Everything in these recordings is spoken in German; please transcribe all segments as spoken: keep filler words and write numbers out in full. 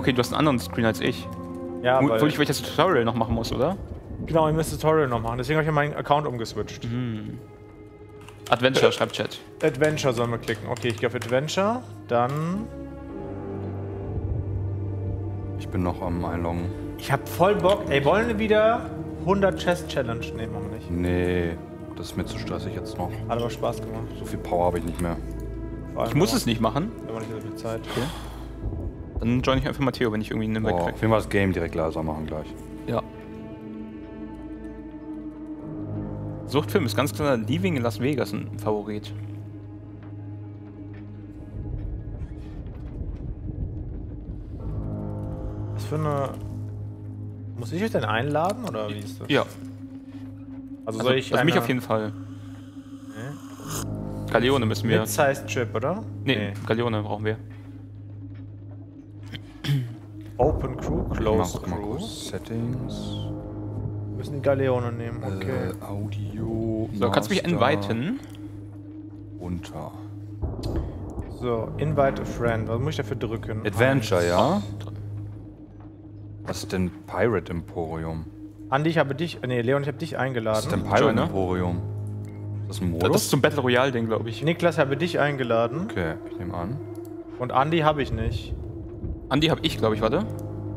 okay, du hast einen anderen Screen als ich. Ja, Wo, weil, wo ich welches Tutorial noch machen muss, oder? genau, ich muss das Tutorial noch machen. Deswegen habe ich ja meinen Account umgeswitcht. Mhm. Adventure, schreibt Chat. Adventure sollen wir klicken. Okay, ich gehe auf Adventure. Dann... Ich bin noch am Einloggen. Ich hab voll Bock. Ey, wollen wir wieder hundert Chest Challenge? Nee, machen wir nicht. Nee, das ist mir zu stressig jetzt noch. Hat aber Spaß gemacht. So viel Power habe ich nicht mehr. Vor allem Ich muss auch- es nicht machen. Wir haben nicht so viel Zeit. Okay. Dann join ich einfach Matteo, wenn ich irgendwie einen Invite Boah, krieg. auf jeden Fall das Game direkt leiser machen gleich. Ja. Suchtfilm ist ganz klar Leaving Las Vegas ein Favorit. Was für eine... Muss ich euch denn einladen, oder wie ist das? Ja. Also Also, soll ich also mich eine- auf jeden Fall. Galeone müssen wir. Mid-sized Chip, oder? Nee, Galeone brauchen wir. Open Crew, Closed Mach mal Crew. kurz Settings. Wir müssen die Galeone nehmen, okay. Äh, Audio. So, kannst du mich Master, inviten? Runter. So, invite a friend. Was muss ich dafür drücken? Adventure, ja? Was ist denn Pirate Emporium? Andi, ich habe dich... Nee, Leon, ich habe dich eingeladen. Was ist denn Pirate Joiner? Emporium? Ist das ein Das Modus? ist zum Battle Royale Ding, glaube ich. Niklas habe dich eingeladen. Okay, ich nehme an. Und Andi habe ich nicht. Andi habe ich, glaube ich, warte.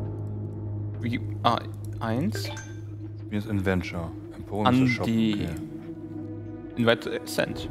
Wie? Ah, eins. Mir ist Adventure. Emporium ist der Shop. Andi. Okay. Invite äh, send.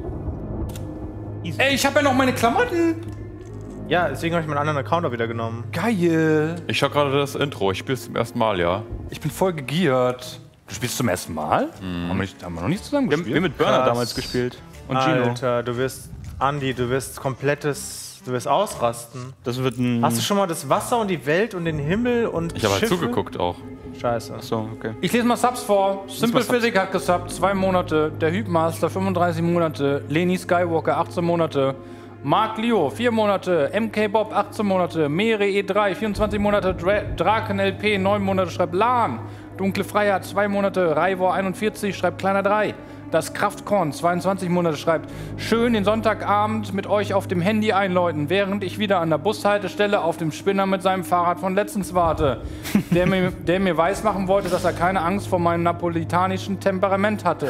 Easy. Ey, ich habe ja noch meine Klamotten! Ja, deswegen habe ich meinen anderen Account auch wieder genommen. Geil! Ich schau gerade das Intro. Ich spiele es zum ersten Mal, ja. Ich bin voll gegiert. Du spielst zum ersten Mal? Haben, wir nicht, haben wir noch nicht zusammen Wir haben, gespielt? wir mit Burner Krass. damals gespielt. Und Gino. Alter, du wirst... Andi, du wirst komplettes... Du wirst ausrasten. Das wird ein. Hast du schon mal das Wasser und die Welt und den Himmel und Ich habe halt Schiffe? zugeguckt auch. Scheiße. So, okay. Ich lese mal Subs vor. Simple Subs. Physic hat gesubbt, zwei Monate. Der Hypmaster, fünfunddreißig Monate. Leni Skywalker, achtzehn Monate. Mark Leo, vier Monate. M K Bob, achtzehn Monate. Mere E drei, vierundzwanzig Monate. Dra Draken L P, neun Monate, schreibt Lan. Dunkle Freiheit, zwei Monate. Raivor, einundvierzig, schreibt Kleiner drei. Das Kraftkorn, zweiundzwanzig Monate, schreibt: Schön den Sonntagabend mit euch auf dem Handy einläuten, während ich wieder an der Bushaltestelle auf dem Spinner mit seinem Fahrrad von letztens warte. Der mir, der mir weismachen wollte, dass er keine Angst vor meinem napolitanischen Temperament hatte.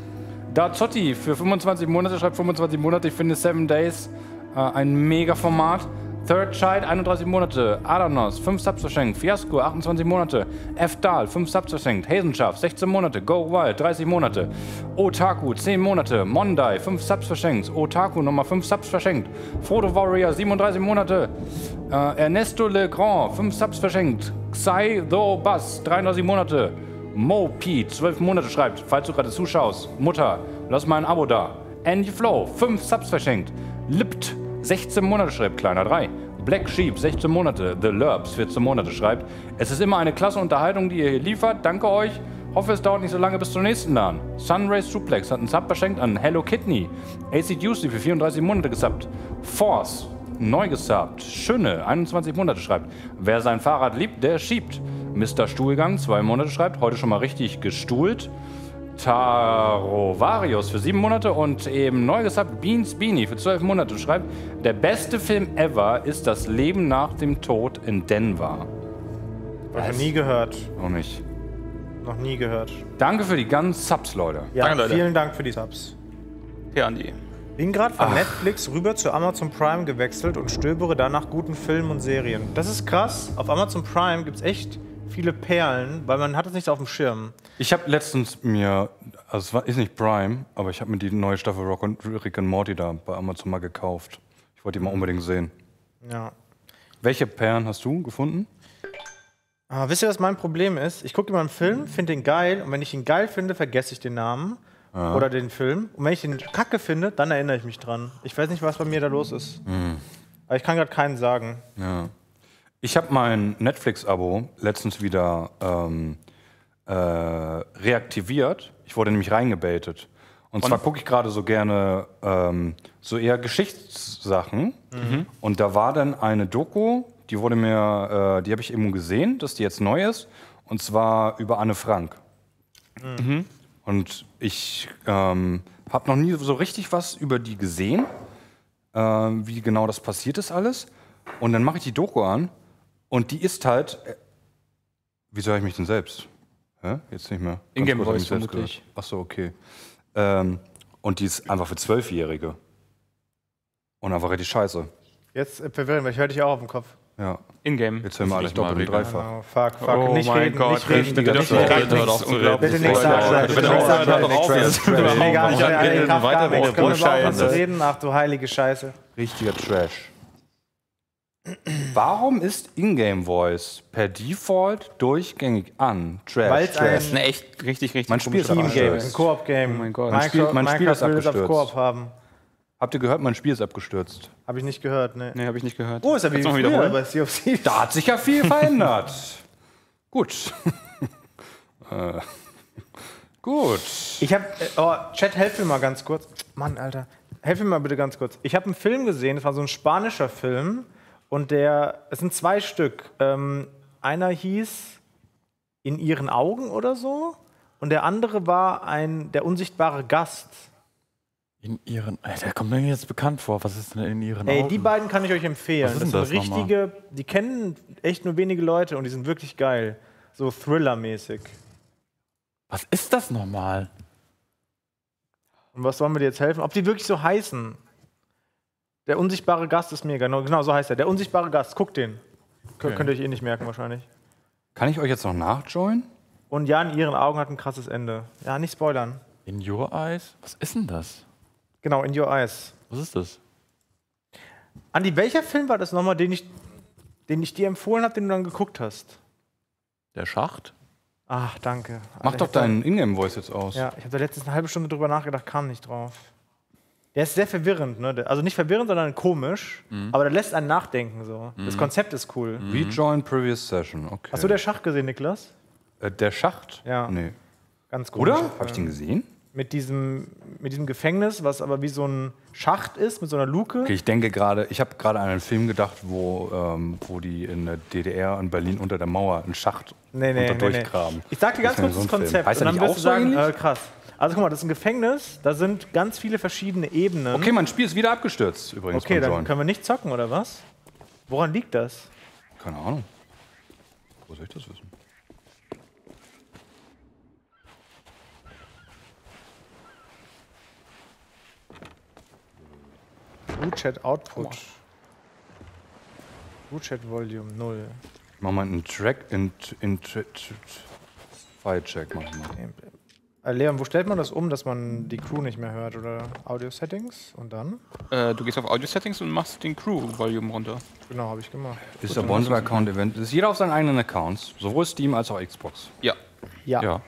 Dazotti für fünfundzwanzig Monate, schreibt fünfundzwanzig Monate, ich finde Seven Days äh, ein mega Format. Third Child, einunddreißig Monate. Adanos, fünf Subs verschenkt. Fiasco, achtundzwanzig Monate. F. Dahl, fünf Subs verschenkt. Hasenschaft, sechzehn Monate. Go Wild, dreißig Monate. Otaku, zehn Monate. Mondai, fünf Subs verschenkt. Otaku, nochmal fünf Subs verschenkt. Photo Warrior, siebenunddreißig Monate. Äh, Ernesto Legrand, fünf Subs verschenkt. Xai Do Bass, dreiunddreißig Monate. Mo P, zwölf Monate, schreibt, falls du gerade zuschaust. Mutter, lass mal ein Abo da. Andy Flow, fünf Subs verschenkt. Lipt, sechzehn Monate, schreibt Kleiner drei. Black Sheep, sechzehn Monate. The Lurbs, vierzehn Monate, schreibt: Es ist immer eine klasse Unterhaltung, die ihr hier liefert. Danke euch. Hoffe, es dauert nicht so lange bis zum nächsten LAN. Sunrays Suplex hat einen Sub verschenkt an Hello Kidney. A C Ducey für vierunddreißig Monate gesubbt. Force, neu gesubbt. Schöne, einundzwanzig Monate, schreibt: Wer sein Fahrrad liebt, der schiebt. Mister Stuhlgang, zwei Monate, schreibt: Heute schon mal richtig gestuhlt. Tarovarius für sieben Monate und eben neu gesubbt Beans Beanie für zwölf Monate, schreibt: Der beste Film ever ist Das Leben nach dem Tod in Denver. Noch nie gehört. Noch nicht. Noch nie gehört. Danke für die ganzen Subs, Leute. Ja, Danke, Leute. vielen Dank für die Subs. Okay, Andi. Bin gerade von Netflix rüber zu Amazon Prime gewechselt und stöbere danach guten Filmen und Serien. Das ist krass. Auf Amazon Prime gibt es echt viele Perlen, weil man hat es nicht so auf dem Schirm. Ich habe letztens mir, also es war, ist nicht Prime, aber ich habe mir die neue Staffel Rock und Rick and Morty da bei Amazon mal gekauft. Ich wollte die mal unbedingt sehen. Ja. Welche Perlen hast du gefunden? Aber wisst ihr, was mein Problem ist? Ich gucke immer einen Film, finde den geil und wenn ich ihn geil finde, vergesse ich den Namen oder den Film. Und wenn ich den kacke finde, dann erinnere ich mich dran. Ich weiß nicht, was bei mir da los ist. Mhm. Aber ich kann gerade keinen sagen. Ja. Ich habe mein Netflix-Abo letztens wieder ähm, äh, reaktiviert. Ich wurde nämlich reingebaitet. Und, Und zwar gucke ich gerade so gerne ähm, so eher Geschichtssachen. Mhm. Und da war dann eine Doku, die wurde mir, äh, die habe ich irgendwo gesehen, dass die jetzt neu ist. Und zwar über Anne Frank. Mhm. Und ich ähm, habe noch nie so richtig was über die gesehen, äh, wie genau das passiert ist alles. Und dann mache ich die Doku an Und die ist halt. Äh, wieso höre ich mich denn selbst? Hä? Jetzt nicht mehr. Ganz Ingame kurz hab ich Voice mich selbst vermutlich. gehört. Ach so, okay. Ähm, und die ist einfach für Zwölfjährige. Und einfach richtig scheiße. Jetzt äh, verwirren, weil ich höre dich auch auf dem Kopf. Ja. Ingame. Jetzt hören wir alles ich mal doppelt und regeln. dreifach. Oh, fuck, fuck. Oh nicht mein reden, Gott, nicht reden. richtiger Bitte nicht Trash. reden. Hör doch zu reden. Bitte nichts sagen. Leute, Bitte bitte nichts aufhören, sagen. hör doch auf. Trash. Jetzt Bitte bitte nicht gar auf. nicht. Ich hab Ey, hier Kraft eine gar weitere nichts. Können wir überhaupt nicht Bullscheiße. reden? Ach du heilige Scheiße. Richtiger Trash. Warum ist Ingame Voice per Default durchgängig an? Trash. Weil's Trash. ein- Das ist eine echt richtig, richtig Mein Spiel ist komische abgestürzt. Team-Game, ein Koop-Game. Oh mein Gott. Mein Spiel- mein Spiel ist Minecraft will es auf abgestürzt. Koop haben. Habt ihr gehört, mein Spiel ist abgestürzt? Habe ich nicht gehört, ne. Nee, habe ich nicht gehört. Oh, ist ja wie Kannst du mal früher wiederholen? bei Sea of Thieves. Da hat sich ja viel verändert. Gut. äh. Gut. Ich habe, äh, oh, Chat, helf mir mal ganz kurz. Mann, Alter, helf mir mal bitte ganz kurz. Ich habe einen Film gesehen, das war so ein spanischer Film und der, es sind zwei Stück. Ähm, einer hieß In ihren Augen oder so und der andere war ein, der unsichtbare Gast. In ihren. Alter, kommt mir jetzt bekannt vor. Was ist denn in ihren Ey, Augen? die beiden kann ich euch empfehlen. Was ist Das denn sind das nochmal? richtige, die kennen echt nur wenige Leute und die sind wirklich geil. So Thriller-mäßig. Was ist das nochmal? Und was sollen wir dir jetzt helfen? Ob die wirklich so heißen? Der unsichtbare Gast ist mega. Genau, genau so heißt er. Der unsichtbare Gast. Guckt den. Kön- Könnt ihr euch eh nicht merken wahrscheinlich. Kann ich euch jetzt noch nachjoinen? Und ja, in ihren Augen hat ein krasses Ende. Ja, nicht spoilern. In Your Eyes? Was ist denn das? Genau, In Your Eyes. Was ist das? Andi, welcher Film war das nochmal, den ich, den ich dir empfohlen habe, den du dann geguckt hast? Der Schacht? Ach, danke. Mach Alter, doch ich hab da- deinen Ingame Voice jetzt aus. Ja, ich habe da letztens eine halbe Stunde drüber nachgedacht, kam nicht drauf. Der ist sehr verwirrend, ne? Der- Also nicht verwirrend, sondern komisch. Aber der lässt einen nachdenken so. Das Konzept ist cool. Rejoin previous session. Okay. Hast du der Schach gesehen, Niklas? äh, der Schacht? Ja. Nee. Ganz gut. Oder? Hab ich den gesehen? Mit diesem, mit diesem Gefängnis, was aber wie so ein Schacht ist, mit so einer Luke. Okay, ich denke gerade, ich habe gerade an einen Film gedacht, wo, ähm, wo die in der D D R in Berlin unter der Mauer einen Schacht Nee, nee, unter nee, nee. durchgraben. Ich sag dir ganz Das kurz wäre das so ein Film. Konzept. Heißt und der dann nicht wirst auch du so sagen, ähnlich? äh, krass. Also guck mal, das ist ein Gefängnis, da sind ganz viele verschiedene Ebenen. Okay, mein Spiel ist wieder abgestürzt übrigens. Okay, beim dann Join. können wir nicht zocken, oder was? Woran liegt das? Keine Ahnung. Wo soll ich das wissen? WooChat Output. WooChat Volume null. Ich mach mal einen Track in, in, in File-Check. Mach ich mal. Äh, Leon, wo stellt man das um, dass man die Crew nicht mehr hört? Oder Audio-Settings und dann? Äh, du gehst auf Audio-Settings und machst den Crew-Volume runter. Genau, habe ich gemacht. Ist der Bonzo-Account-Event. Ist jeder auf seinen eigenen Accounts. Sowohl Steam als auch Xbox. Ja. Ja. Ja.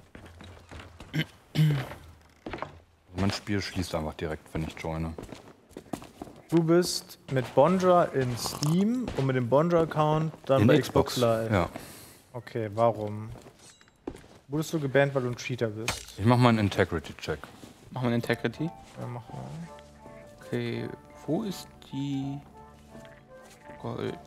Mein Spiel schließt einfach direkt, wenn ich joine. Du bist mit Bonja in Steam und mit dem Bonja-Account dann In bei Xbox, Live. Ja. Okay, warum? Wurdest du gebannt, weil du ein Cheater bist? Ich mach mal einen Integrity-Check. Machen wir einen Integrity. Ja, mach mal. Okay, wo ist die Gold?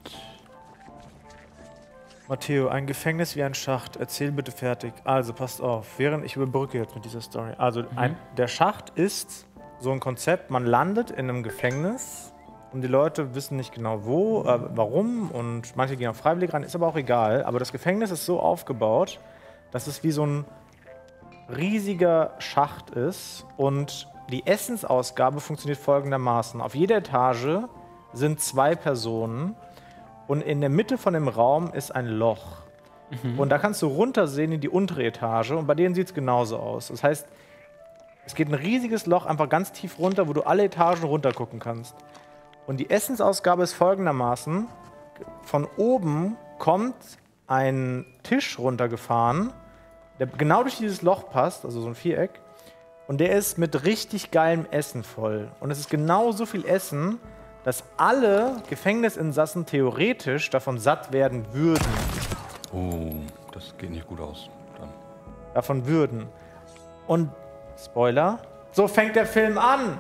Matteo, ein Gefängnis wie ein Schacht. Erzähl bitte fertig. Also, passt auf. Während ich überbrücke jetzt mit dieser Story. Also, ein, der Schacht ist so ein Konzept. Man landet in einem Gefängnis und die Leute wissen nicht genau wo, äh, warum und manche gehen auch freiwillig rein. Ist aber auch egal. Aber das Gefängnis ist so aufgebaut, dass es wie so ein riesiger Schacht ist und die Essensausgabe funktioniert folgendermaßen. Auf jeder Etage sind zwei Personen und in der Mitte von dem Raum ist ein Loch. Und da kannst du runtersehen in die untere Etage und bei denen sieht es genauso aus. Das heißt, es geht ein riesiges Loch einfach ganz tief runter, wo du alle Etagen runter gucken kannst. Und die Essensausgabe ist folgendermaßen. Von oben kommt ein Tisch runtergefahren, der genau durch dieses Loch passt, also so ein Viereck. Und der ist mit richtig geilem Essen voll. Und es ist genau so viel Essen, dass alle Gefängnisinsassen theoretisch davon satt werden würden. Oh, das geht nicht gut aus. Dann. Davon würden. Und, Spoiler, so fängt der Film an.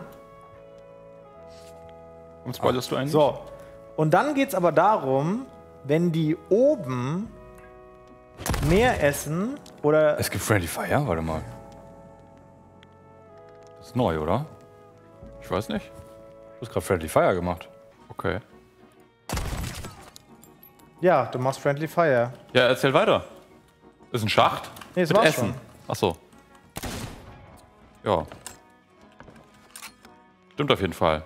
Und spoilerst du eigentlich? So. Und dann geht es aber darum, wenn die oben mehr essen oder. Es gibt Friendly Fire? Warte mal. Das ist neu, oder? Ich weiß nicht. Du hast gerade Friendly Fire gemacht. Okay. Ja, du machst Friendly Fire. Ja, erzähl weiter. Ist ein Schacht? Nee, das Mit war's Essen. schon. Ach so. Ja. Stimmt auf jeden Fall.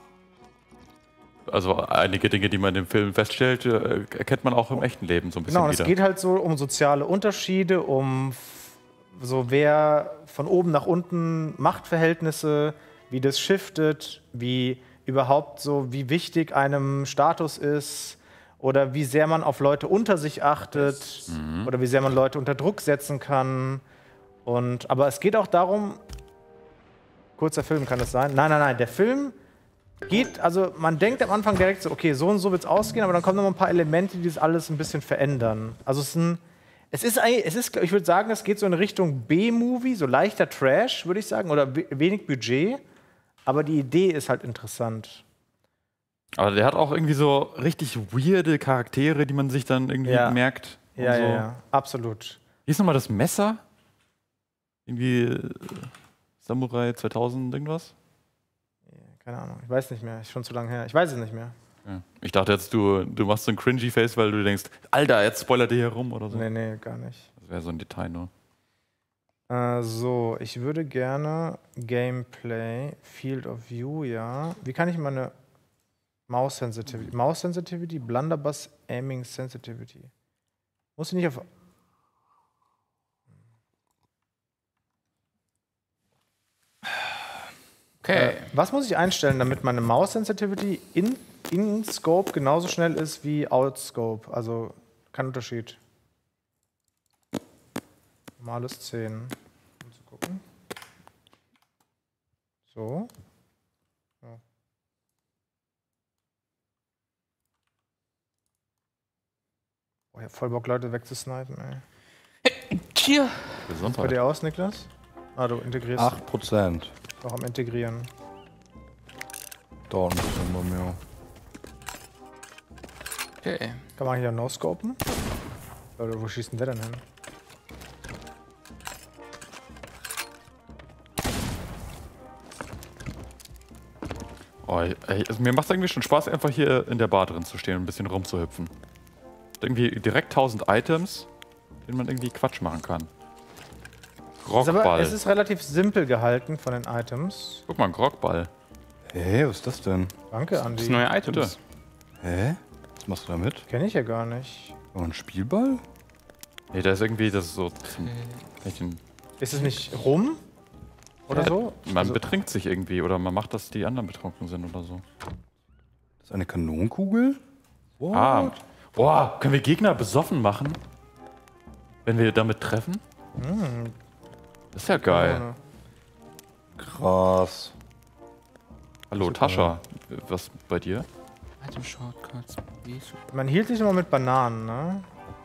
Also einige Dinge, die man in dem Film feststellt, äh, erkennt man auch im echten Leben so ein bisschen Genau, und wieder. es geht halt so um soziale Unterschiede, um f- so wer von oben nach unten Machtverhältnisse, wie das shiftet, wie überhaupt so, wie wichtig einem Status ist oder wie sehr man auf Leute unter sich achtet oder wie sehr man Leute unter Druck setzen kann. Und, aber es geht auch darum, kurzer Film kann das sein? Nein, nein, nein, der Film geht, also man denkt am Anfang direkt so, okay, so und so wird es ausgehen, aber dann kommen noch ein paar Elemente, die das alles ein bisschen verändern. Also es ist ein, es ist eigentlich, es ist, ich würde sagen, es geht so in Richtung B-Movie, so leichter Trash, würde ich sagen, oder we- wenig Budget, aber die Idee ist halt interessant. Aber der hat auch irgendwie so richtig weirde Charaktere, die man sich dann irgendwie Ja. merkt. und Ja, so. ja, ja, absolut. Hier ist nochmal das Messer. Irgendwie äh, Samurai zweitausend irgendwas. Keine Ahnung, ich weiß nicht mehr, ist schon zu lange her. Ich weiß es nicht mehr. Ja. Ich dachte jetzt, du, du machst so ein cringy Face, weil du denkst, Alter, jetzt spoilert ihr hier rum oder so. Nee, nee, gar nicht. Das wäre so ein Detail nur. Äh, so, ich würde gerne Gameplay, Field of View, ja. Wie kann ich meine Mouse Sensitivity, Mouse Sensitivity, Blunderbuss Aiming Sensitivity. Muss ich nicht auf. Okay. Äh, was muss ich einstellen, damit meine Mouse Sensitivity in, in Scope genauso schnell ist wie out Scope? Also kein Unterschied. Normales zehn. Um zu gucken. So. Ja. Oh, ich hab voll Bock, Leute wegzusnipen, ey. Cheer. Bei Gesundheit. dir aus, Niklas? Ah, du integrierst. acht Prozent. Auch am Integrieren. Dauert ein bisschen bei mir. Okay. Kann man hier no-scopen? Oder wo schießt denn der denn hin? Oh, ey, also mir macht es irgendwie schon Spaß, einfach hier in der Bar drin zu stehen und ein bisschen rumzuhüpfen. Irgendwie direkt tausend Items, denen man irgendwie Quatsch machen kann. Ist aber, Grogball. es ist relativ simpel gehalten von den Items. Guck mal, ein Grogball. Hä, was ist das denn? Danke, Das Andi. neue Items. Hä? Was machst du damit? Kenne ich ja gar nicht. Oh, ein Spielball? Nee, da ist irgendwie, das ist so. Zum, echt ein, Ist es nicht rum? Oder Ja, so? man Also, betrinkt sich irgendwie oder man macht, dass die anderen betrunken sind oder so. Das ist eine Kanonenkugel? What? Ah, boah, können wir Gegner besoffen machen? Wenn wir damit treffen? Hm, Das ist ja geil. Krass. Hallo, Super. Tascha. Was bei dir? Item Shortcuts. B, super. man hielt sich immer mit Bananen, ne?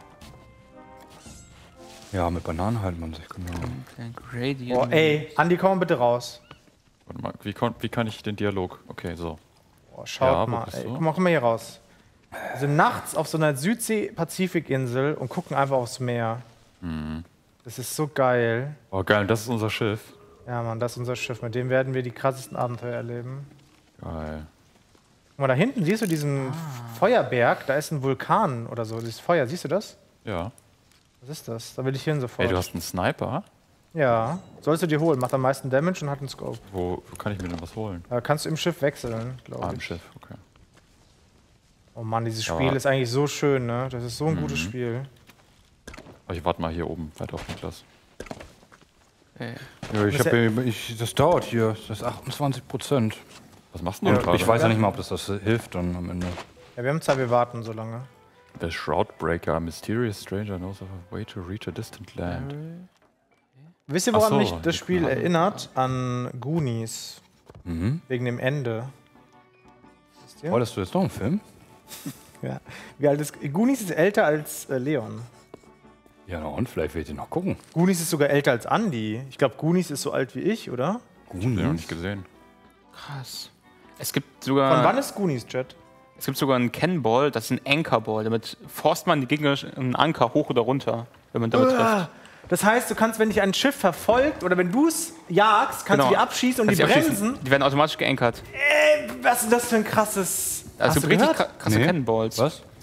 Ja, mit Bananen hält man sich, genau. Okay, Gradient. Boah, ey, Andi, komm mal bitte raus. Warte mal, wie, kon- wie kann ich den Dialog? Okay, so. Boah, schaut Ja, wo mal, bist ey. du? Guck mal, komm mal hier raus. Wir sind nachts auf so einer Südsee-Pazifikinsel und gucken einfach aufs Meer. Mhm. Das ist so geil. Oh, geil, das ist unser Schiff. Ja, Mann, das ist unser Schiff. Mit dem werden wir die krassesten Abenteuer erleben. Geil. Guck mal, da hinten siehst du diesen Feuerberg. Da ist ein Vulkan oder so. Dieses Feuer, siehst du das? Ja. Was ist das? Da will ich hin sofort. Ey, du hast einen Sniper? Ja, sollst du dir holen. Macht am meisten Damage und hat einen Scope. Wo, wo kann ich mir denn was holen? Da kannst du im Schiff wechseln, Ah, glaube im ich. Schiff, okay. Oh Mann, dieses Ja, Spiel aber- ist eigentlich so schön, ne? Das ist so ein Mhm. gutes Spiel. Aber ich warte mal hier oben weiter auf Niklas. Okay. Ja, ich Das hab, ja- ich, das dauert hier. Das ist achtundzwanzig Prozent. Was machst du denn gerade? Ich weiß ja nicht mal, ob das, das hilft dann am Ende. Ja, wir haben Zeit, wir warten so lange. The Shroudbreaker, a mysterious stranger knows of a way to reach a distant land. Wisst ihr, Ach woran so, mich das die Spiel Karte. erinnert? An Goonies. Mhm. Wegen dem Ende. Wisst ihr? Wolltest du jetzt noch einen Film? Ja. Wie alt ist Goonies ist älter als äh, Leon. Ja, na und vielleicht will ich den noch gucken. Goonies ist sogar älter als Andy. Ich glaube, Goonies ist so alt wie ich, oder? Ich hab den noch nicht gesehen. Krass. Es gibt sogar. Von wann ist Goonies, Jet? Es gibt sogar einen Cannonball, das ist ein Anchorball. Damit forst man die Gegner einen Anker hoch oder runter, wenn man damit trifft. Ah, das heißt, du kannst, wenn dich ein Schiff verfolgt oder wenn du es jagst, kannst du die abschießen und Kannst die die abschießen. bremsen. Die werden automatisch geankert. Ey, was ist das für ein krasses. Also Hast es du gibt richtig gehört? kra- krasse Nee. Cannonballs. Was?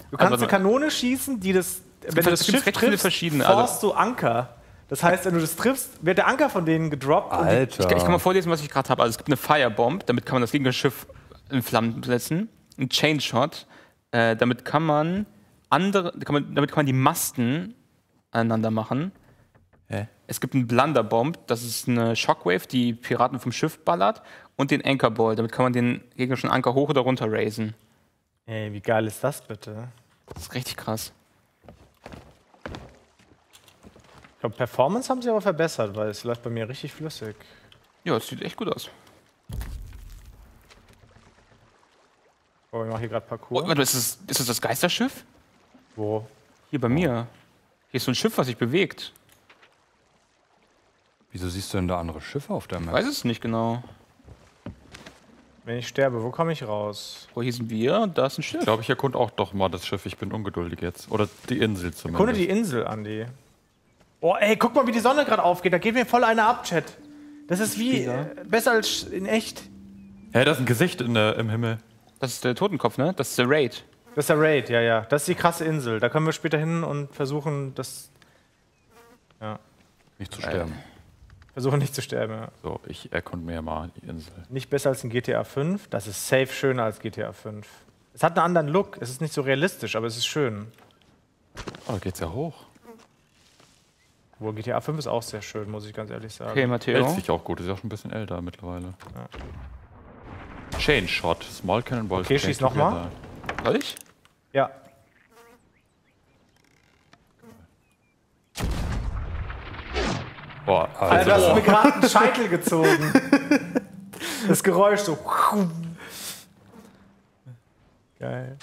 Du kannst Also, eine Kanone schießen, die das. Wenn gibt- du es das gibt Schiff recht viele triffst, verschiedene, forst du Anker. Das heißt, wenn du das triffst, wird der Anker von denen gedroppt. Und die, Alter. Ich, ich kann mal vorlesen, was ich gerade habe. Also es gibt eine Firebomb, damit kann man das Gegnerschiff in Flammen setzen. Ein Chain Shot, äh, damit kann man andere, kann man, damit kann man die Masten aneinander machen. Hä? Es gibt einen Blunderbomb, das ist eine Shockwave, die Piraten vom Schiff ballert. Und den Anchor Ball, damit kann man den gegnerischen Anker hoch oder runter raisen. Ey, wie geil ist das bitte? Das ist richtig krass. Ich glaube, Performance haben sie aber verbessert, weil es läuft bei mir richtig flüssig. Ja, es sieht echt gut aus. Oh, ich mache hier gerade Oh, Parcours. warte, ist das, ist das das Geisterschiff? Wo? Hier bei mir. Hier ist so ein Schiff, was sich bewegt. Wieso siehst du denn da andere Schiffe auf der Ich Map? weiß es nicht genau. Wenn ich sterbe, wo komme ich raus? Oh, hier sind wir und da ist ein Schiff. Ich glaube, ich erkunde auch doch mal das Schiff. Ich bin ungeduldig jetzt. Oder die Insel zumindest. Kunde die Insel, Andi. Oh, ey, guck mal, wie die Sonne gerade aufgeht. Da geht mir voll eine ab, Chat. Das ist wie äh, besser als in echt. Hä, da ist ein Gesicht in der, im Himmel. Das ist der Totenkopf, ne? Das ist der Raid. Das ist der Raid, ja, ja. Das ist die krasse Insel. Da können wir später hin und versuchen, das. Ja. Nicht zu sterben. Versuchen nicht zu sterben, ja. So, ich erkunde mir mal die Insel. Nicht besser als in G T A fünf. Das ist safe schöner als G T A fünf. Es hat einen anderen Look. Es ist nicht so realistisch, aber es ist schön. Oh, da geht's ja hoch. Wo G T A fünf ist auch sehr schön, muss ich ganz ehrlich sagen. Okay, Hält Matteo. sich auch gut. Ist ja auch schon ein bisschen älter mittlerweile. Chain Shot. Small Cannonballs. Okay, chain schieß noch mal. together. Soll ich? Ja. Boah, Alter, also, du hast mir gerade einen Scheitel gezogen. Das Geräusch so. Geil.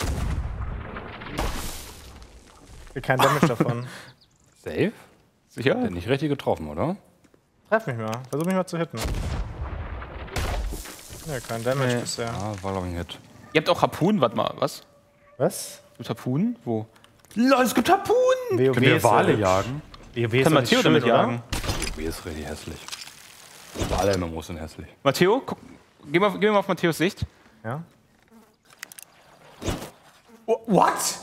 Ich will kein Damage davon. Safe? Sicher? Der nicht richtig getroffen, oder? Treff mich mal. Versuch mich mal zu hitten. Ja, kein Damage Nee. bisher. Ah, war glaube ich ein Hit. Ihr habt auch Harpunen, warte mal, was? Was? Gibt Harpunen? Wo? Lol, es gibt Harpunen! WoW können wir ist Wale so- jagen? WoW ist Kann doch Matteo nicht damit schön, oder? jagen? Wie ist richtig hässlich. Alle M M Os sind hässlich. Matteo, guck, geh, mal, geh mal auf Matteos Sicht. Ja. Oh, what?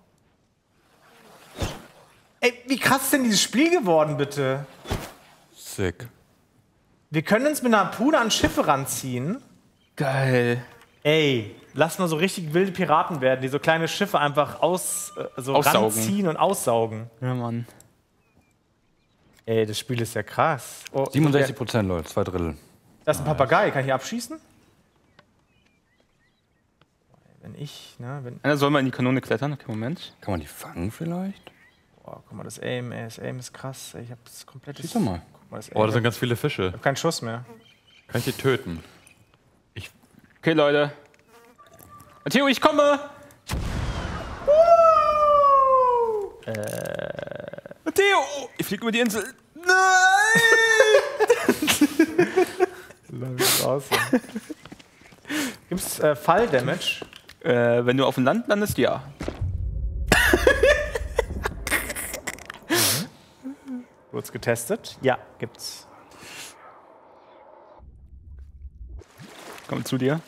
Ey, wie krass ist denn dieses Spiel geworden, bitte? Sick. Wir können uns mit einer Harpune an Schiffe ranziehen. Geil. Ey, lass mal so richtig wilde Piraten werden, die so kleine Schiffe einfach aus, äh, so Aussaugen. ranziehen und aussaugen. Ja, Mann. Ey, das Spiel ist ja krass. Oh, siebenundsechzig Prozent, Leute, zwei Drittel. Das ist ein Papagei, kann ich ihn abschießen? Wenn ich, ne, wenn. Einer soll mal in die Kanone klettern. Okay, Moment. Kann man die fangen vielleicht? Boah, guck mal, das Aim, ey, das Aim ist krass. Ey, ich hab das komplette. Schieß doch mal. Guck mal, das Aim. Oh, da sind ganz viele Fische. ich hab keinen Schuss mehr. Kann ich die töten? Okay, Leute. Matteo, ich komme! Matteo! Oh, ich fliege über die Insel. Nein! Gibt's äh, Fall-Damage? äh, wenn du auf dem Land landest, ja. Kurz getestet? Ja, gibt's. Komm zu dir.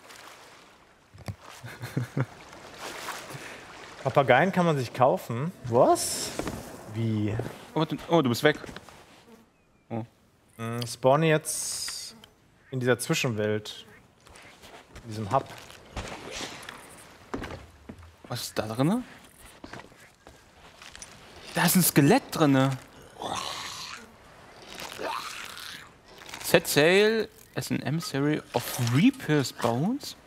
Papageien kann man sich kaufen. Was? Wie? Oh, du, oh, du bist weg. Ich spawne jetzt in dieser Zwischenwelt. In diesem Hub. Was ist da drin? Da ist ein Skelett drin. Set sail as an emissary of Reaper's Bones?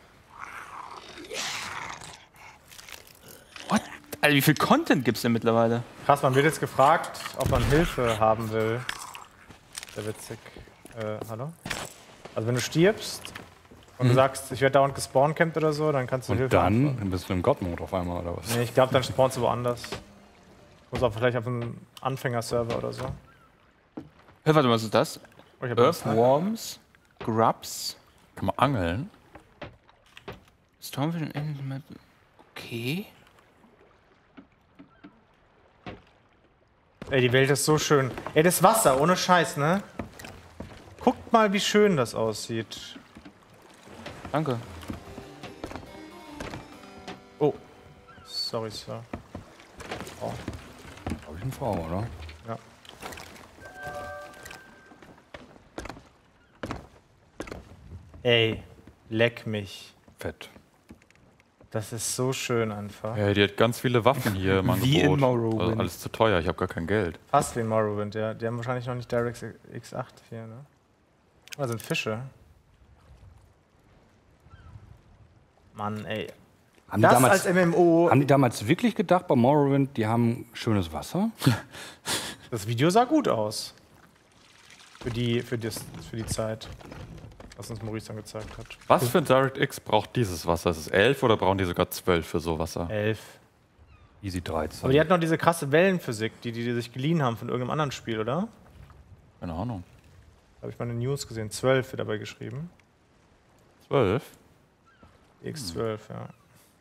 What? Alter, wie viel Content gibt's denn mittlerweile? Krass, man wird jetzt gefragt, ob man Hilfe haben will. Sehr witzig. Äh, hallo? Also wenn du stirbst und du sagst, ich werde dauernd gespawncampt oder so, dann kannst du Und Hilfe dann anfragen. dann bist du im God-Mode auf einmal, oder was? Nee, ich glaube, dann spawnst du woanders. Muss auch vielleicht auf einem Anfängerserver oder so. Hör, warte mal, was ist das? Oh, ich hab einen Sniper. Earthworms, Grubs, Kann man angeln? Stormfish and Animal. Okay. Ey, die Welt ist so schön. Ey, das Wasser, ohne Scheiß, ne? Guckt mal, wie schön das aussieht. Danke. Oh. Sorry, Sir. Hab ich eine Frau, oder? Ja. Ey, leck mich. Fett. Das ist so schön einfach. Ja, die hat ganz viele Waffen hier im Wie in Angebot. Morrowind. Also alles zu teuer, ich habe gar kein Geld. Fast wie in Morrowind, ja. Die haben wahrscheinlich noch nicht DirectX X acht hier, ne? Da sind Fische. Mann, ey. Haben die, Das damals, als M M O. haben die damals wirklich gedacht bei Morrowind, die haben schönes Wasser? Das Video sah gut aus. Für die, für das, für die Zeit, was uns Maurice dann gezeigt hat. Was für ein DirectX braucht dieses Wasser? Ist es elf oder brauchen die sogar zwölf für so Wasser? Elf. Easy dreizehn. Aber die hatten noch diese krasse Wellenphysik, die, die die sich geliehen haben von irgendeinem anderen Spiel, oder? Keine Ahnung. Habe ich mal in den News gesehen. zwölf wird dabei geschrieben. zwölf? X zwölf, ja.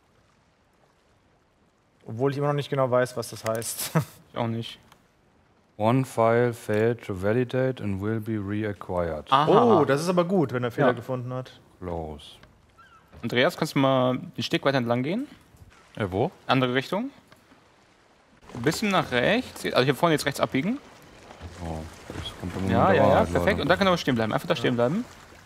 Obwohl ich immer noch nicht genau weiß, was das heißt. Ich auch nicht. One file failed to validate and will be reacquired. Aha. Oh, das ist aber gut, wenn er Fehler Ja. gefunden hat. Close. Andreas, kannst du mal den Steg weiter entlang gehen? Ja, wo? Andere Richtung. Ein bisschen nach rechts. Also hier vorne jetzt rechts abbiegen. Oh, das kommt im Moment Ja, der ja, ja, Wahrheit, perfekt. Leute. Und da kann er stehen bleiben. Einfach da stehen bleiben.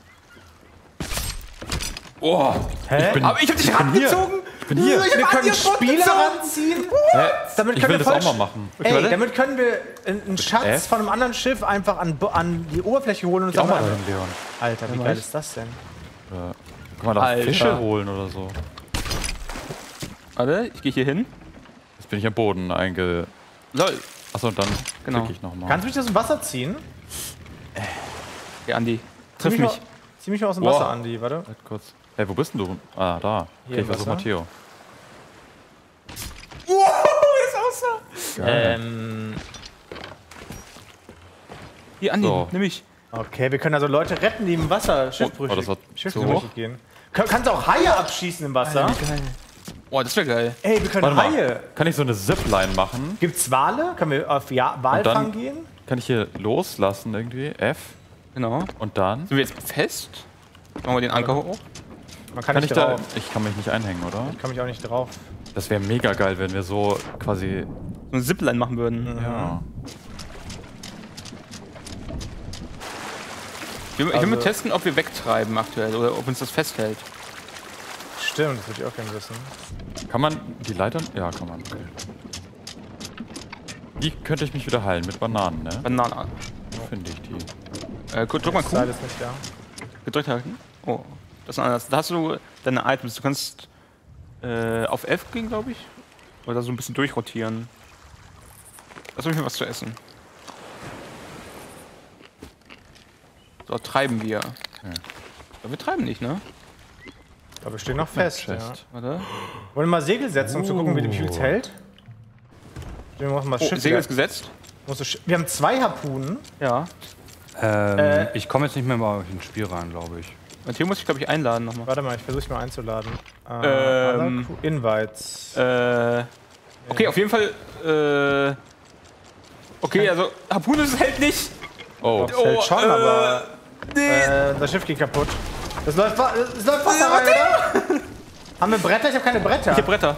Oh, Hä? bin- aber ich hab dich rangezogen! Ich bin hier! Wir können Spieler ranziehen. Damit Ich können will wir das auch voll- mal machen. Ey, warte. damit können wir einen Schatz F? von einem anderen Schiff einfach an, Bo- an die Oberfläche holen und uns Auch mal einfach- dahin, Leon. Alter, wie geil ist das denn? Ja. Kann man da Alter. Fische holen oder so? Warte, ich gehe hier hin. Jetzt bin ich am Boden einge... Lol. Achso, und dann Genau. klicke ich nochmal. Kannst du mich aus dem Wasser ziehen? Okay, Andi. Zieh Triff mich. mich. Mal, zieh mich mal aus dem Wow. Wasser, Andi, warte. Halt kurz. Hey, wo bist denn du? Ah, da. Hier Okay, im ich versuche Wasser. Matteo. Ähm, Hier, Andi, So. nimm mich. okay, wir können also Leute retten, die im Wasser Schiffbrüchig, oh, das war Schiffbrüchig zu gehen. Kann, kannst du auch Haie abschießen im Wasser? Oh, das wäre geil. Ey, wir können Warte mal, Haie. kann ich so eine Zipline machen? Gibt's Wale? Können wir auf ja Walfang gehen? Kann ich hier loslassen irgendwie? F. Genau. Und dann? Sind wir jetzt fest? Machen wir den Anker hoch? Man kann, Kann ich nicht da... drauf. Ich kann mich nicht einhängen, oder? Kann mich auch nicht drauf. Das wäre mega geil, wenn wir so quasi... So eine Zipline machen würden. Ja. Ich will, ich will mal Also- testen, ob wir wegtreiben aktuell oder ob uns das festhält. Stimmt, das würde ich auch gerne wissen. Kann man die Leitern... Ja, kann man. Okay. Wie könnte ich mich wieder heilen? Mit Bananen, ne? Bananen. Finde ich die. Äh, guck, drück mal Das Q. Seil ist nicht da. Gedrückt halten. Oh, das ist anders. Da hast du deine Items. Du kannst äh, auf F gehen, glaube ich. Oder so ein bisschen durchrotieren. Lass mich mal was zu essen. So, treiben wir. Aber wir treiben nicht, ne? Aber wir stehen noch fest. Ja. Chest. Warte. Wollen wir mal Segel setzen, um zu gucken, wie viel es hält? Wir machen mal das Oh, Schiff Segel wieder- ist gesetzt. Muss das Sch- Wir haben zwei Harpunen. Ja. Ähm, Äh, ich komme jetzt nicht mehr mal ins Spiel rein, glaube ich. Matteo muss ich, glaube ich, einladen nochmal. Warte mal, ich versuche mal einzuladen. Äh, Ähm, other crew- Invites. Äh. Okay, auf jeden Fall. Äh. Okay, also Harpune hält nicht. Oh. Das hält schon, äh, aber Nee. äh, das Schiff geht kaputt. Das läuft, wa- das läuft Wasser rein, oder? Haben wir Bretter? Ich habe keine Bretter. Ich hab Bretter.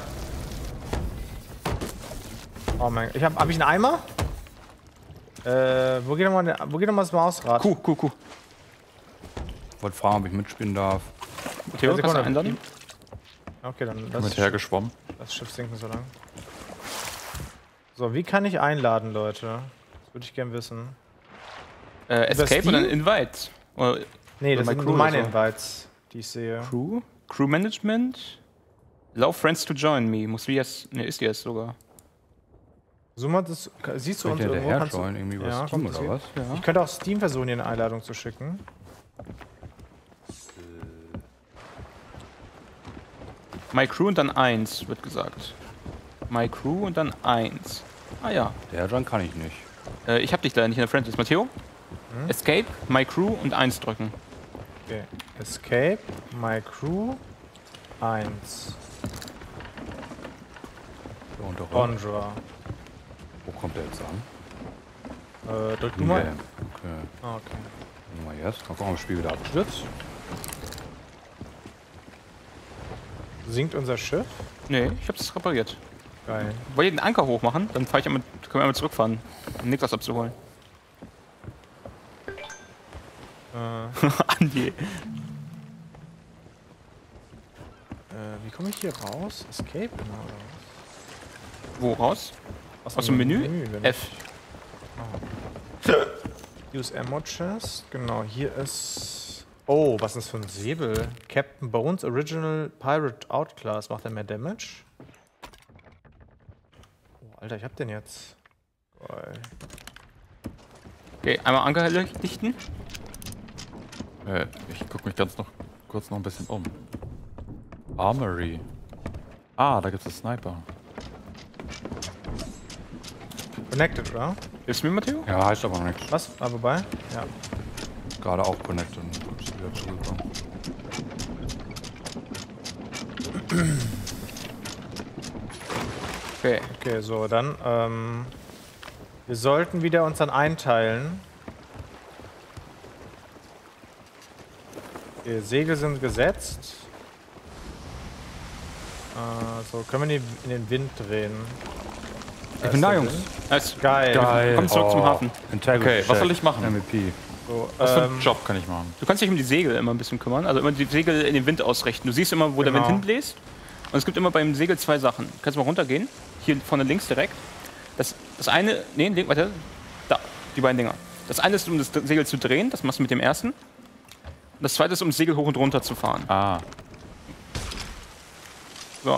Oh mein Gott. Ich hab, hab ich einen Eimer? Äh, wo geht nochmal wo geht noch mal das Mausrad? Kuh, Kuh, Kuh. Wollte fragen, ob ich mitspielen darf. Matteo, kannst du Sekunde. einladen? Okay, dann Mit lass hergeschwommen. das Schiff sinken so lang. So, wie kann ich einladen, Leute? Das würde ich gern wissen. Äh, Escape Steam? und dann Invite. Oder Nee, das My sind Crew nur meine oder so. Invites, die ich sehe. Crew? Crew Management? Allow friends to join me. Muss wie jetzt. Ne, ist jetzt sogar. Zoom mal, das, siehst du Soll uns ich irgendwo? hinterher Kannst du- joinen, irgendwie über Ja, Steam kommt oder das was? Ich könnte auch Steam versuchen, hier eine Einladung zu schicken. My Crew und dann eins, wird gesagt. My Crew und dann eins. Ah ja. Der John kann ich nicht. Äh, ich hab dich leider nicht in der Friendlist. Matteo? Escape, My Crew und eins drücken. Okay. Escape, My Crew, eins. So, und doch. Bonjour. Wo kommt der jetzt an? Äh, drück du Okay. mal. Okay. Ah, okay. Mal jetzt. Mal gucken, ob das Spiel wieder abstürzt. Sinkt unser Schiff? Nee, ich hab's repariert. Geil. Wollt ihr den Anker hochmachen? Dann fahr ich einmal, können wir einmal zurückfahren, um Niklas abzuholen. Äh, Andi. äh, wie komme ich hier raus? Escape? Genau, oder was? Wo raus? Aus Aus dem Menü? wenn F. ich- Use Ammo Chest. Genau, hier ist... Oh, was ist das für ein Säbel? Captain Bones Original Pirate Outclass. Macht er mehr Damage? Oh, Alter, ich hab den jetzt. Geil. Okay, einmal Anker dichten. Äh, ich guck mich ganz noch kurz noch ein bisschen um. Armory. Ah, da gibt's einen Sniper. Connected, oder? Ist mir Matteo? Ja, heißt aber nichts. Was? Ah, wobei? Ja. Gerade auch connected und ist wieder zurückgekommen. Okay. Okay, so, dann, ähm... wir sollten wieder uns dann einteilen. Die Segel sind gesetzt. Äh, so, können wir die in den Wind drehen. Ich bin da, Jungs. Alles Geil. Geil. Komm zurück zum Oh. Hafen. Integrity Okay, was check. soll ich machen? M V P. So, Was für ähm, einen Job kann ich machen? Du kannst dich um die Segel immer ein bisschen kümmern. Also immer die Segel in den Wind ausrichten. Du siehst immer, wo der Genau. Wind hinbläst. Und es gibt immer beim Segel zwei Sachen. Du kannst mal runtergehen. Hier vorne links direkt. Das, das eine, nee, link, warte. Da, die beiden Dinger. Das eine ist, um das Segel zu drehen. Das machst du mit dem ersten. Und das zweite ist, um das Segel hoch und runter zu fahren. Ah, So.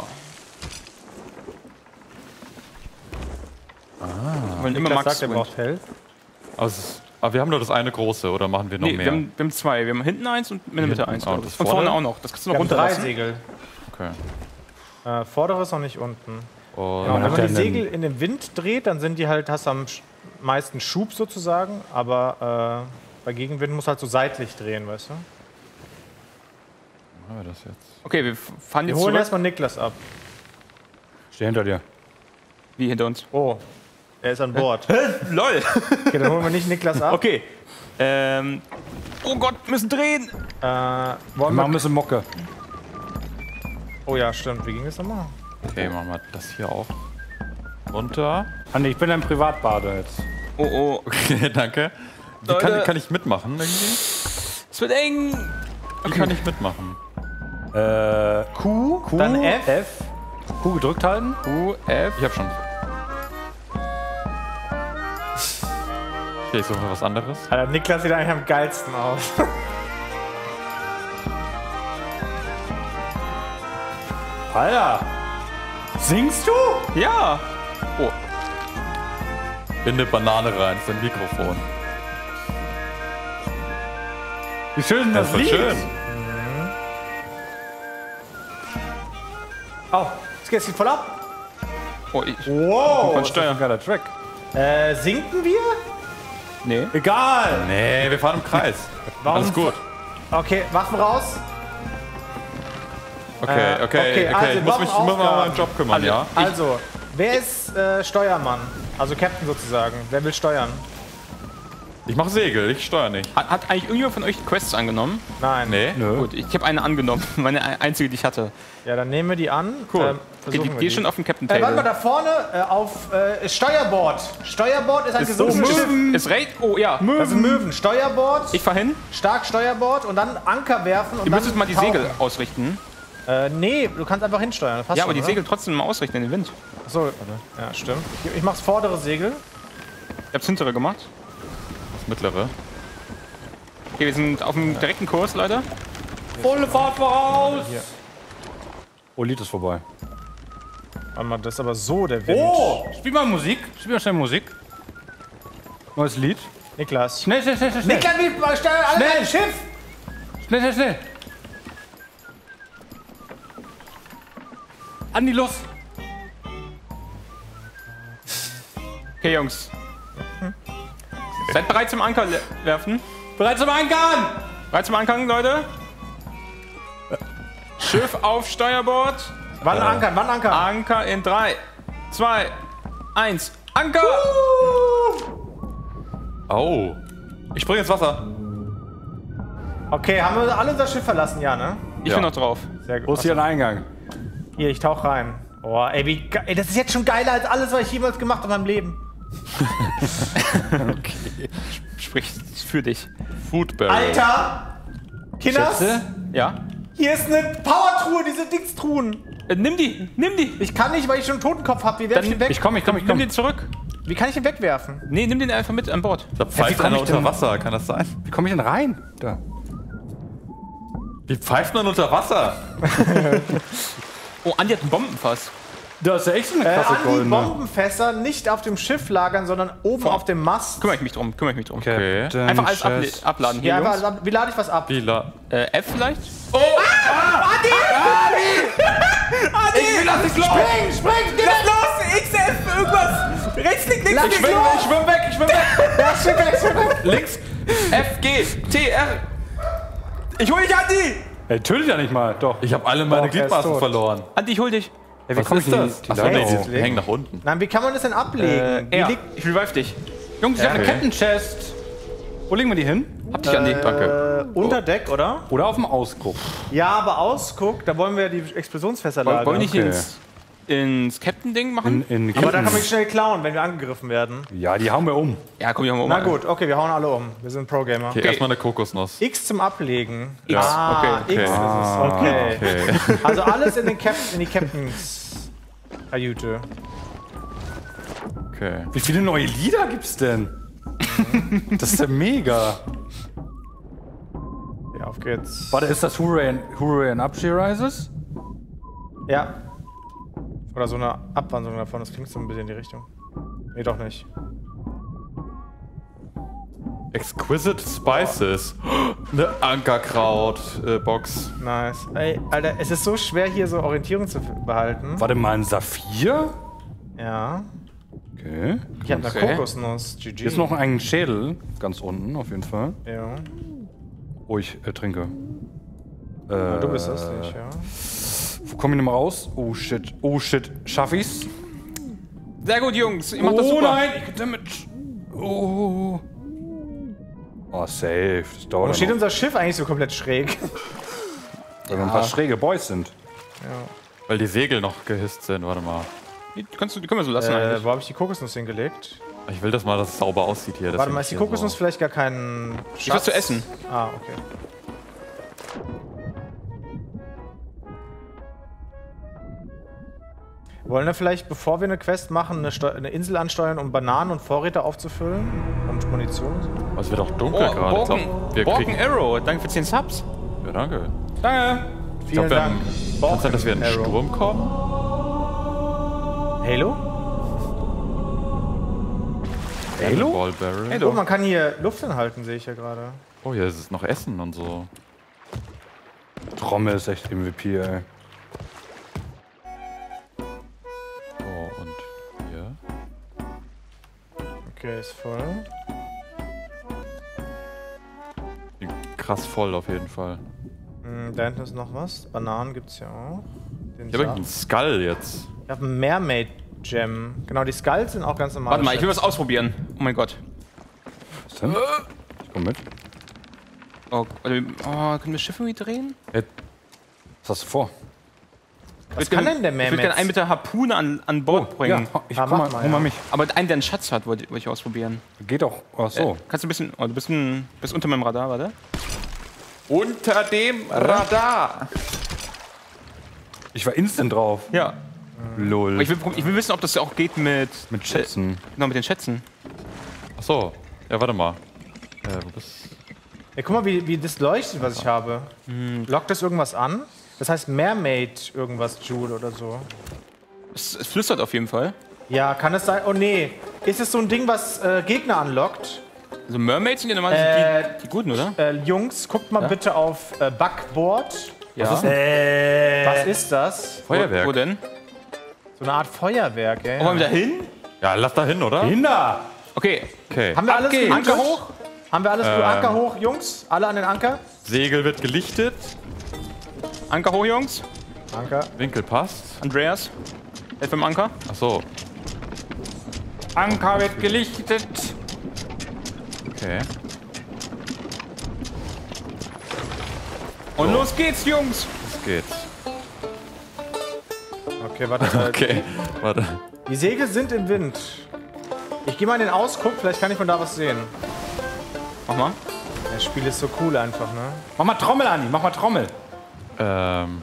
Ah. Wollen immer Niklas Max sagt, er Wind. braucht Health. also, es ist- aber wir haben nur das eine große, oder machen wir noch Nee, wir mehr? haben, wir haben zwei. Wir haben hinten eins und in der Mitte eins. Ah, glaub das ich. Und vorne vorne? auch noch. Das kannst du Wir noch haben drei runterlassen. Segel. Okay. Äh, vordere ist noch nicht unten. Und Genau, man wenn hat man ja die einen- Segel in den Wind dreht, dann sind die halt, hast du am sch- meisten Schub sozusagen, aber äh, bei Gegenwind muss halt so seitlich drehen, weißt du? machen wir das jetzt? Okay, wir fahren Wir jetzt holen zurück. erstmal Niklas ab. Steh hinter dir. Wie hinter uns? Oh, er ist an Bord. LOL! Okay, dann holen wir nicht Niklas ab. Okay. Ähm. Oh Gott, wir müssen drehen! Äh, Wir wollen machen ein wir, bisschen Mucke. oh ja, stimmt. Wie ging das nochmal? Okay, machen wir das hier auch runter. Andi, ich bin ein Privatbader jetzt. Oh oh, Okay, danke. Wie Leute. kann, kann ich mitmachen irgendwie? es wird eng! Wie kann ich mitmachen? Äh, Q, Q, dann F. F. Q gedrückt halten. U, F. Ich hab schon. Okay, ich suche was anderes. Alter, Niklas sieht eigentlich am geilsten aus. Alter! Singst du? Ja! Oh, In eine Banane rein, ist ein Mikrofon. Wie schön das, Das war Lied. schön. Oh, es geht voll ab. oh ich. Wow. Von Das ist Steuer. ein geiler Track. Äh, sinken wir? Nee. Egal! Nee, wir fahren im Kreis. Alles gut. Okay, Waffen raus. Okay, Äh, okay, okay. okay, also ich muss noch mich ich muss mal um meinen Aufgaben. Job kümmern, ja? Also, wer ist äh, Steuermann? Also Captain sozusagen. Wer will steuern? Ich mache Segel, ich steuere nicht. Hat, hat eigentlich irgendjemand von euch Quests angenommen? Nein. Nee? Nö. Gut, ich habe eine angenommen. Meine ein- einzige, die ich hatte. Ja, dann nehmen wir die an. Cool. Ähm, Okay, versuchen die, wir die ist schon auf dem Captain Äh, warte mal, Table. da vorne äh, auf äh, Steuerbord. Steuerbord ist ein Ist so gesunkenes Schiff. Möwen. Ist recht? Oh ja. Das sind Möwen. Steuerbord, Ich fahr hin. stark Steuerbord und dann Anker werfen und Ihr dann müsstet mal die tauchen. Segel ausrichten. Äh, nee, du kannst einfach hinsteuern. Das passt Ja, aber schon, die oder? Segel trotzdem mal ausrichten in den Wind. Achso, ja, stimmt. Ich, ich mach's vordere Segel. Ich hab's hintere gemacht. Das mittlere. Okay, wir sind auf dem direkten Kurs, Leute. Volle Fahrt voraus! Oh, Lied ist vorbei. Warte mal, das ist aber so der Wind. Oh! Spiel mal Musik. Spiel mal schnell Musik. Neues Lied. Niklas. Schnell, schnell, schnell, schnell. schnell. Niklas, wir steuern alle Schnell. ein Schiff. Schnell, schnell, schnell. Andi, los. Okay, Jungs. Seid bereit zum Anker le- werfen? Bereit zum Ankern. Bereit zum Ankern, Leute? Schiff auf Steuerbord. Wann ankern, wann ankern? Anker in drei, zwei, eins. Anker! Oh. Ich springe ins Wasser. Okay, haben wir alle unser Schiff verlassen? Ja, ne? Ich Ja. bin noch drauf. Sehr gut. Wo ist hier ein Eingang? Hier, ich tauch rein. Oh, ey, wie ge ey, das ist jetzt schon geiler als alles, was ich jemals gemacht habe in meinem Leben. Okay. Sprich für dich. Food Barrel. Alter! Kinders, Schätze? Ja? hier ist eine Powertruhe, diese Dingstruhen. Äh, nimm die, nimm die. Ich kann nicht, weil ich schon einen Totenkopf habe. Wie werf ich den weg? Ich komm, ich komm, ich Nimm komm. den zurück. Wie kann ich den wegwerfen? Nee, nimm den einfach mit an Bord. Da pfeift komm einer ich unter denn- Wasser, kann das sein? Wie komme ich denn rein? Da. Wie pfeift man unter Wasser? Oh, Andi hat ein Bombenfass. Das ist ja echt so eine Äh, krasse an die goldene. Bombenfässer nicht auf dem Schiff lagern, sondern oben auf dem Mast. Kümmere ich mich drum, kümmere ich mich drum. Okay. Einfach alles able abladen hier, Ja, Jungs. aber wie lade ich was ab? Wie la Äh, F vielleicht? Ich will, dass ich spring, spring, lass los! X F, irgendwas! Rechts, links, links, Ich schwimm, ich schwimm weg, ich schwimm weg. Ja, schwimm weg, schwimm weg! Links, F, G, T, R. Ich hol dich, Andi! Ey, tötet ja nicht mal. Doch. Ich habe alle meine Doch, er ist Gliedmaßen tot. verloren. Andi, ich hol dich. Ey, wie Was komm ist ich denn das? die Achso, Leiter nee, hoch? die hängen nach unten. Nein, wie kann man das denn ablegen? Äh, Wie R. liegt, Ich revive dich. Jungs, ich hab eine Okay. Kettenchest. Wo legen wir die hin? Hab dich, Andi. Danke. äh, unter Deck, oder? Oder auf dem Ausguck? Ja, aber Ausguck, da wollen wir die Explosionsfässer Wollen lagern. wir nicht okay. ins, ins Captain-Ding machen? In, in Aber da kann man die schnell klauen, wenn wir angegriffen werden. Ja, die hauen wir um. Ja, komm, ich hol mal um. Na gut, okay, wir hauen alle um. Wir sind Pro-Gamer. Okay, erstmal eine Kokosnuss. X zum Ablegen. X, Ah, okay, X ist es. Okay. Okay. Also alles in, den Cap in die Captains Kajüte. Okay. Wie viele neue Lieder gibt's denn? Das ist ja mega. Ja, auf geht's. Warte, ist das Hooray and, Hooray and Up She Rises? Ja. Oder so eine Abwandlung davon, das klingt so ein bisschen in die Richtung. Nee, doch nicht. Exquisite Spices. Eine Ankerkraut-Box. Nice. Ey, Alter, es ist so schwer, hier so Orientierung zu behalten. Warte mal, ein Saphir? Ja. Okay. Ich hab eine Okay. Kokosnuss. G G. Hier ist noch ein Schädel. Ganz unten, auf jeden Fall. Ja. Oh, ich äh, trinke. Äh, Ah, du bist das nicht, ja. Wo komm ich denn mal raus? Oh shit. Oh shit. Schaff ich's? Sehr gut, Jungs. Ihr macht das Oh super. nein, ich krieg damit. Oh. Oh, safe. Das dauert Warum ja steht noch, unser Schiff eigentlich so komplett schräg? weil wir ein paar schräge Boys sind. Weil die Segel noch gehisst sind. Warte mal. Die, kannst du, die können wir so lassen Äh, eigentlich. wo habe ich die Kokosnuss hingelegt? Ich will das mal, dass es sauber aussieht hier. Warte deswegen mal, ist die hier Kokosnuss so. vielleicht gar kein Ich was zu essen. Ah, okay. Wollen wir vielleicht, bevor wir eine Quest machen, eine, Steu eine Insel ansteuern, um Bananen und Vorräte aufzufüllen? Und Munition? Oh, es wird auch Oh, dunkel gerade. Ich Borken, glaub, wir Borken kriegen. Arrow. Danke für zehn Subs. Ja, danke. Danke. Vielen glaub, wir Dank. haben- Kann es sein, dass wir in den Arrow. Sturm kommen? Halo? Halo? Ball Barrel. Oh, man kann hier Luft anhalten, sehe ich ja gerade. Oh, hier ist es noch Essen und so. Trommel ist echt M V P, ey. Oh, und hier. Okay, ist voll. Die krass voll auf jeden Fall. Hm, da hinten ist noch was. Bananen gibt's ja auch. Den Ich habe Saft. einen Skull jetzt. Ich habe einen Mermaid Gem. Genau, die Skulls sind auch ganz normal. Warte mal, ich will was ausprobieren. Oh mein Gott. Was denn? Ich komm mit. Oh, warte, oh können wir Schiffe irgendwie drehen? Was hast du vor? Was kann denn der Ich würde Mermaid? gerne einen mit der Harpune an, an Bord bringen. Ja, ich Ah, guck mach mal, mal, hol mal ja. mich. Aber einen, der einen Schatz hat, wollte wollte ich ausprobieren. Geht auch. Ach so. Äh, kannst du ein bisschen. Oh, du bist, ein, bist unter meinem Radar, warte. Unter dem Radar! Ich war instant drauf. Ja. Lol. Aber ich will, ich will wissen, ob das auch geht mit. Mit Schätzen. Genau, mit den Schätzen. Achso. Ja, warte mal. Äh, wo bist Ja, guck mal, wie, wie das leuchtet, was ich habe. Lockt das irgendwas an? Das heißt Mermaid irgendwas Joule oder so. Es, es flüstert auf jeden Fall. Ja, kann es sein? Oh nee. Ist es so ein Ding, was äh, Gegner anlockt? Also Mermaids sind ja normal Äh, die, die guten, oder? Äh, Jungs, guckt mal bitte auf äh, Backboard. Ja. Was ist, was ist das? Feuerwerk? Wo denn? So eine Art Feuerwerk, ey. Oh, wollen wir da hin? Ja, lass da hin, oder? Kinder! Okay. Okay. Haben wir alles Abgeht. geanker Anker hoch? Haben wir alles Anker hoch, Jungs? Alle an den Anker? Segel wird gelichtet. Anker hoch, Jungs. Anker. Winkel passt. Andreas. Helf beim Anker. Achso. Anker wird gelichtet. Okay. Und los geht's, Jungs. Das geht's. Okay, warte. Okay, warte. Die Segel sind im Wind. Ich gehe mal in den Ausguck, vielleicht kann ich von da was sehen. Mach mal. Das Spiel ist so cool einfach, ne? Mach mal Trommel, Andi, mach mal Trommel. Ähm.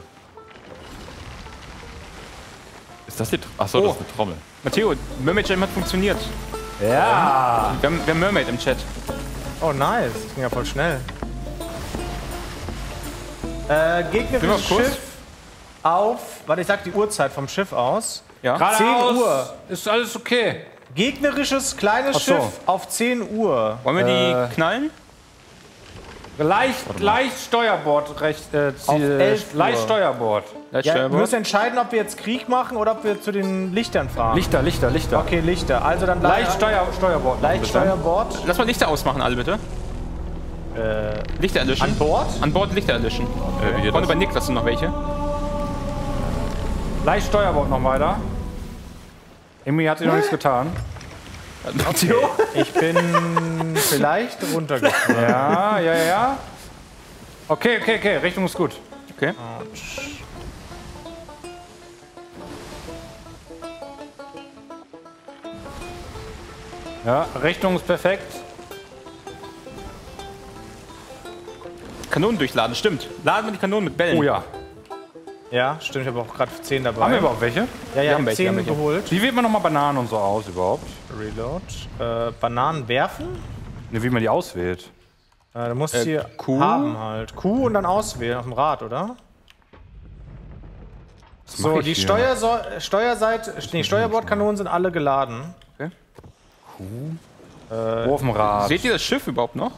Ist das die Tr Achso, das ist eine Trommel. Matteo, Mermaid Jam hat funktioniert. Ja. Wir haben, wir haben Mermaid im Chat. Oh, nice. Das ging ja voll schnell. Äh, Sind wir gegnerisches auf Kurs? Schiff auf... Warte, ich sag die Uhrzeit vom Schiff aus. Ja. Geradeaus. zehn Uhr. Ist alles okay. Gegnerisches kleines Ach so. Schiff auf zehn Uhr. Wollen wir Äh. die knallen? Leicht, leicht Steuerbord, recht, äh, Auf Ziel, elf Uhr. leicht Steuerbord. Leicht Ja, wir Steuerbord. müssen entscheiden, ob wir jetzt Krieg machen oder ob wir zu den Lichtern fahren. Lichter, Lichter, Lichter. Okay, Lichter. Also dann Leicht Steuer, Steuerbord. Leicht bitte. Steuerbord. Lass mal Lichter ausmachen, alle bitte. Äh, Lichter erlöschen. an Bord? An Bord Lichter erlöschen. Äh, hier Vorne das. bei Niklas sind noch welche. Leicht Steuerbord noch weiter. Emily hat sich noch nichts getan. Matteo? Ich bin vielleicht runtergefallen. Ja, ja, ja, ja. Okay, okay, okay. Richtung ist gut. Okay. Ja, Richtung ist perfekt. Kanonen durchladen, stimmt. Laden wir die Kanonen mit Bällen. Oh ja. Ja, stimmt, ich habe auch gerade zehn dabei. Haben wir überhaupt welche? Ja, ja, haben welche, zehn haben welche. geholt. Wie wählt man nochmal Bananen und so aus überhaupt? Reload. Äh, Bananen werfen? Ne, wie man die auswählt. Äh, du musst Äh, hier Q? haben halt. Q und dann auswählen auf dem Rad, oder? Was So, mach ich die hier? Steuerso Steuerseite, nee, Steuerbordkanonen sind alle geladen. Wo auf dem Rad? Seht ihr das Schiff überhaupt noch?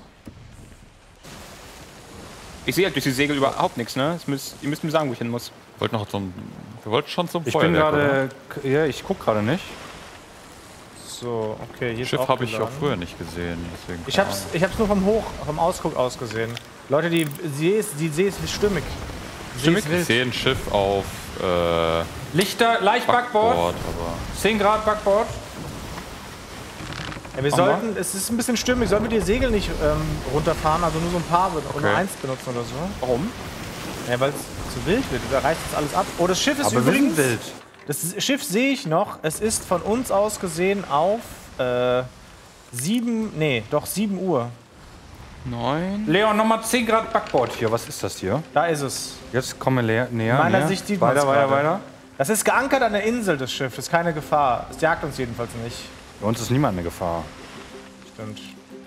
Ich sehe halt durch die Segel überhaupt nichts, ne? Das müsst, ihr müsst mir sagen, wo ich hin muss. Wollt noch zum, wir wollten schon zum Ich bin Feuerwerk, oder? gerade. Ja, ich guck gerade nicht. So, okay, hier Schiff ist auch habe ich auch geladen. früher nicht gesehen. Deswegen Ich hab's, ich hab's nur vom Hoch, vom Ausguck aus gesehen. Leute, die See ist, die See ist stimmig. Stimmig? See ist Ich sehe ein Schiff auf äh, Lichter, leicht Backbord. Backbord, aber zehn Grad Backbord. Ja, wir sollten, es ist ein bisschen stimmig, sollen wir die Segel nicht ähm, runterfahren, also nur so ein paar be- oder Okay. eins benutzen oder so? Warum? Ja, weil es zu wild wird, da reißt das alles ab. Oh, das Schiff ist Aber wir sind übrigens... wild. Das Schiff sehe ich noch, es ist von uns aus gesehen auf äh, sieben, nee, doch sieben Uhr. Neun. Leon, nochmal zehn Grad Backbord hier. Was ist das hier? Da ist es. Jetzt kommen wir leer- näher. In meiner näher. Sicht sieht man's Weiter, weiter, gerade. weiter. Das ist geankert an der Insel, das Schiff, das ist keine Gefahr. Es jagt uns jedenfalls nicht. Bei uns ist niemand eine Gefahr. Stimmt.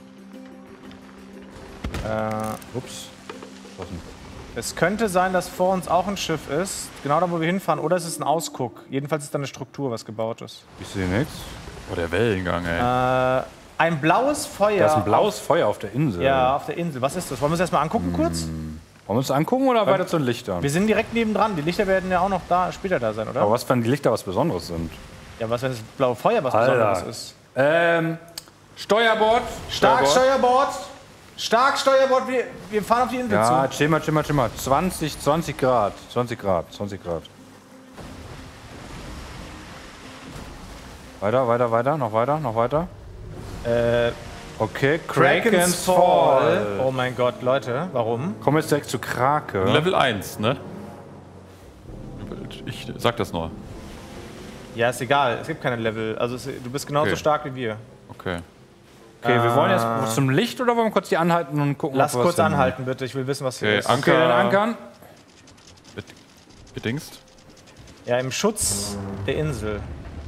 Äh, Ups. Was denn? es könnte sein, dass vor uns auch ein Schiff ist, genau da, wo wir hinfahren, oder es ist ein Ausguck. Jedenfalls ist da eine Struktur, was gebaut ist. Ich sehe nichts. oh, der Wellengang, ey. Äh, ein blaues Feuer. Da ist ein blaues Feuer auf der Insel. Auf, ja, auf der Insel. Was ist das? Wollen wir es erstmal angucken kurz? Wollen wir uns angucken oder weiter zu den Lichtern? Wir sind direkt nebendran. Die Lichter werden ja auch noch da später da sein, oder? Aber was, wenn die Lichter was Besonderes sind? Ja, was, wenn das blaue Feuer was Alter. Besonderes ist? Ähm, Steuerbord. Stark Steuerbord! Stark Steuerbord! Wir, wir fahren auf die Insel Ja, zu. chill mal, chill mal, chill mal. zwanzig, zwanzig Grad. zwanzig Grad, zwanzig Grad. Weiter, weiter, weiter, noch weiter, noch weiter. Äh, Okay, Kraken's Fall. Oh mein Gott, Leute, warum? Kommen wir jetzt direkt zu Krake. Level eins, ne? Ich sag das nur. Ja, ist egal. Es gibt keine Level. Also es, du bist genauso Okay. stark wie wir. Okay. Okay, wir wollen jetzt zum Licht oder wollen wir kurz die anhalten und gucken, Lass ob wir kurz was finden? anhalten, bitte. Ich will wissen, was hier Okay, ist. Okay, dann ankern. Bed- Bedingst. Ja, im Schutz der Insel.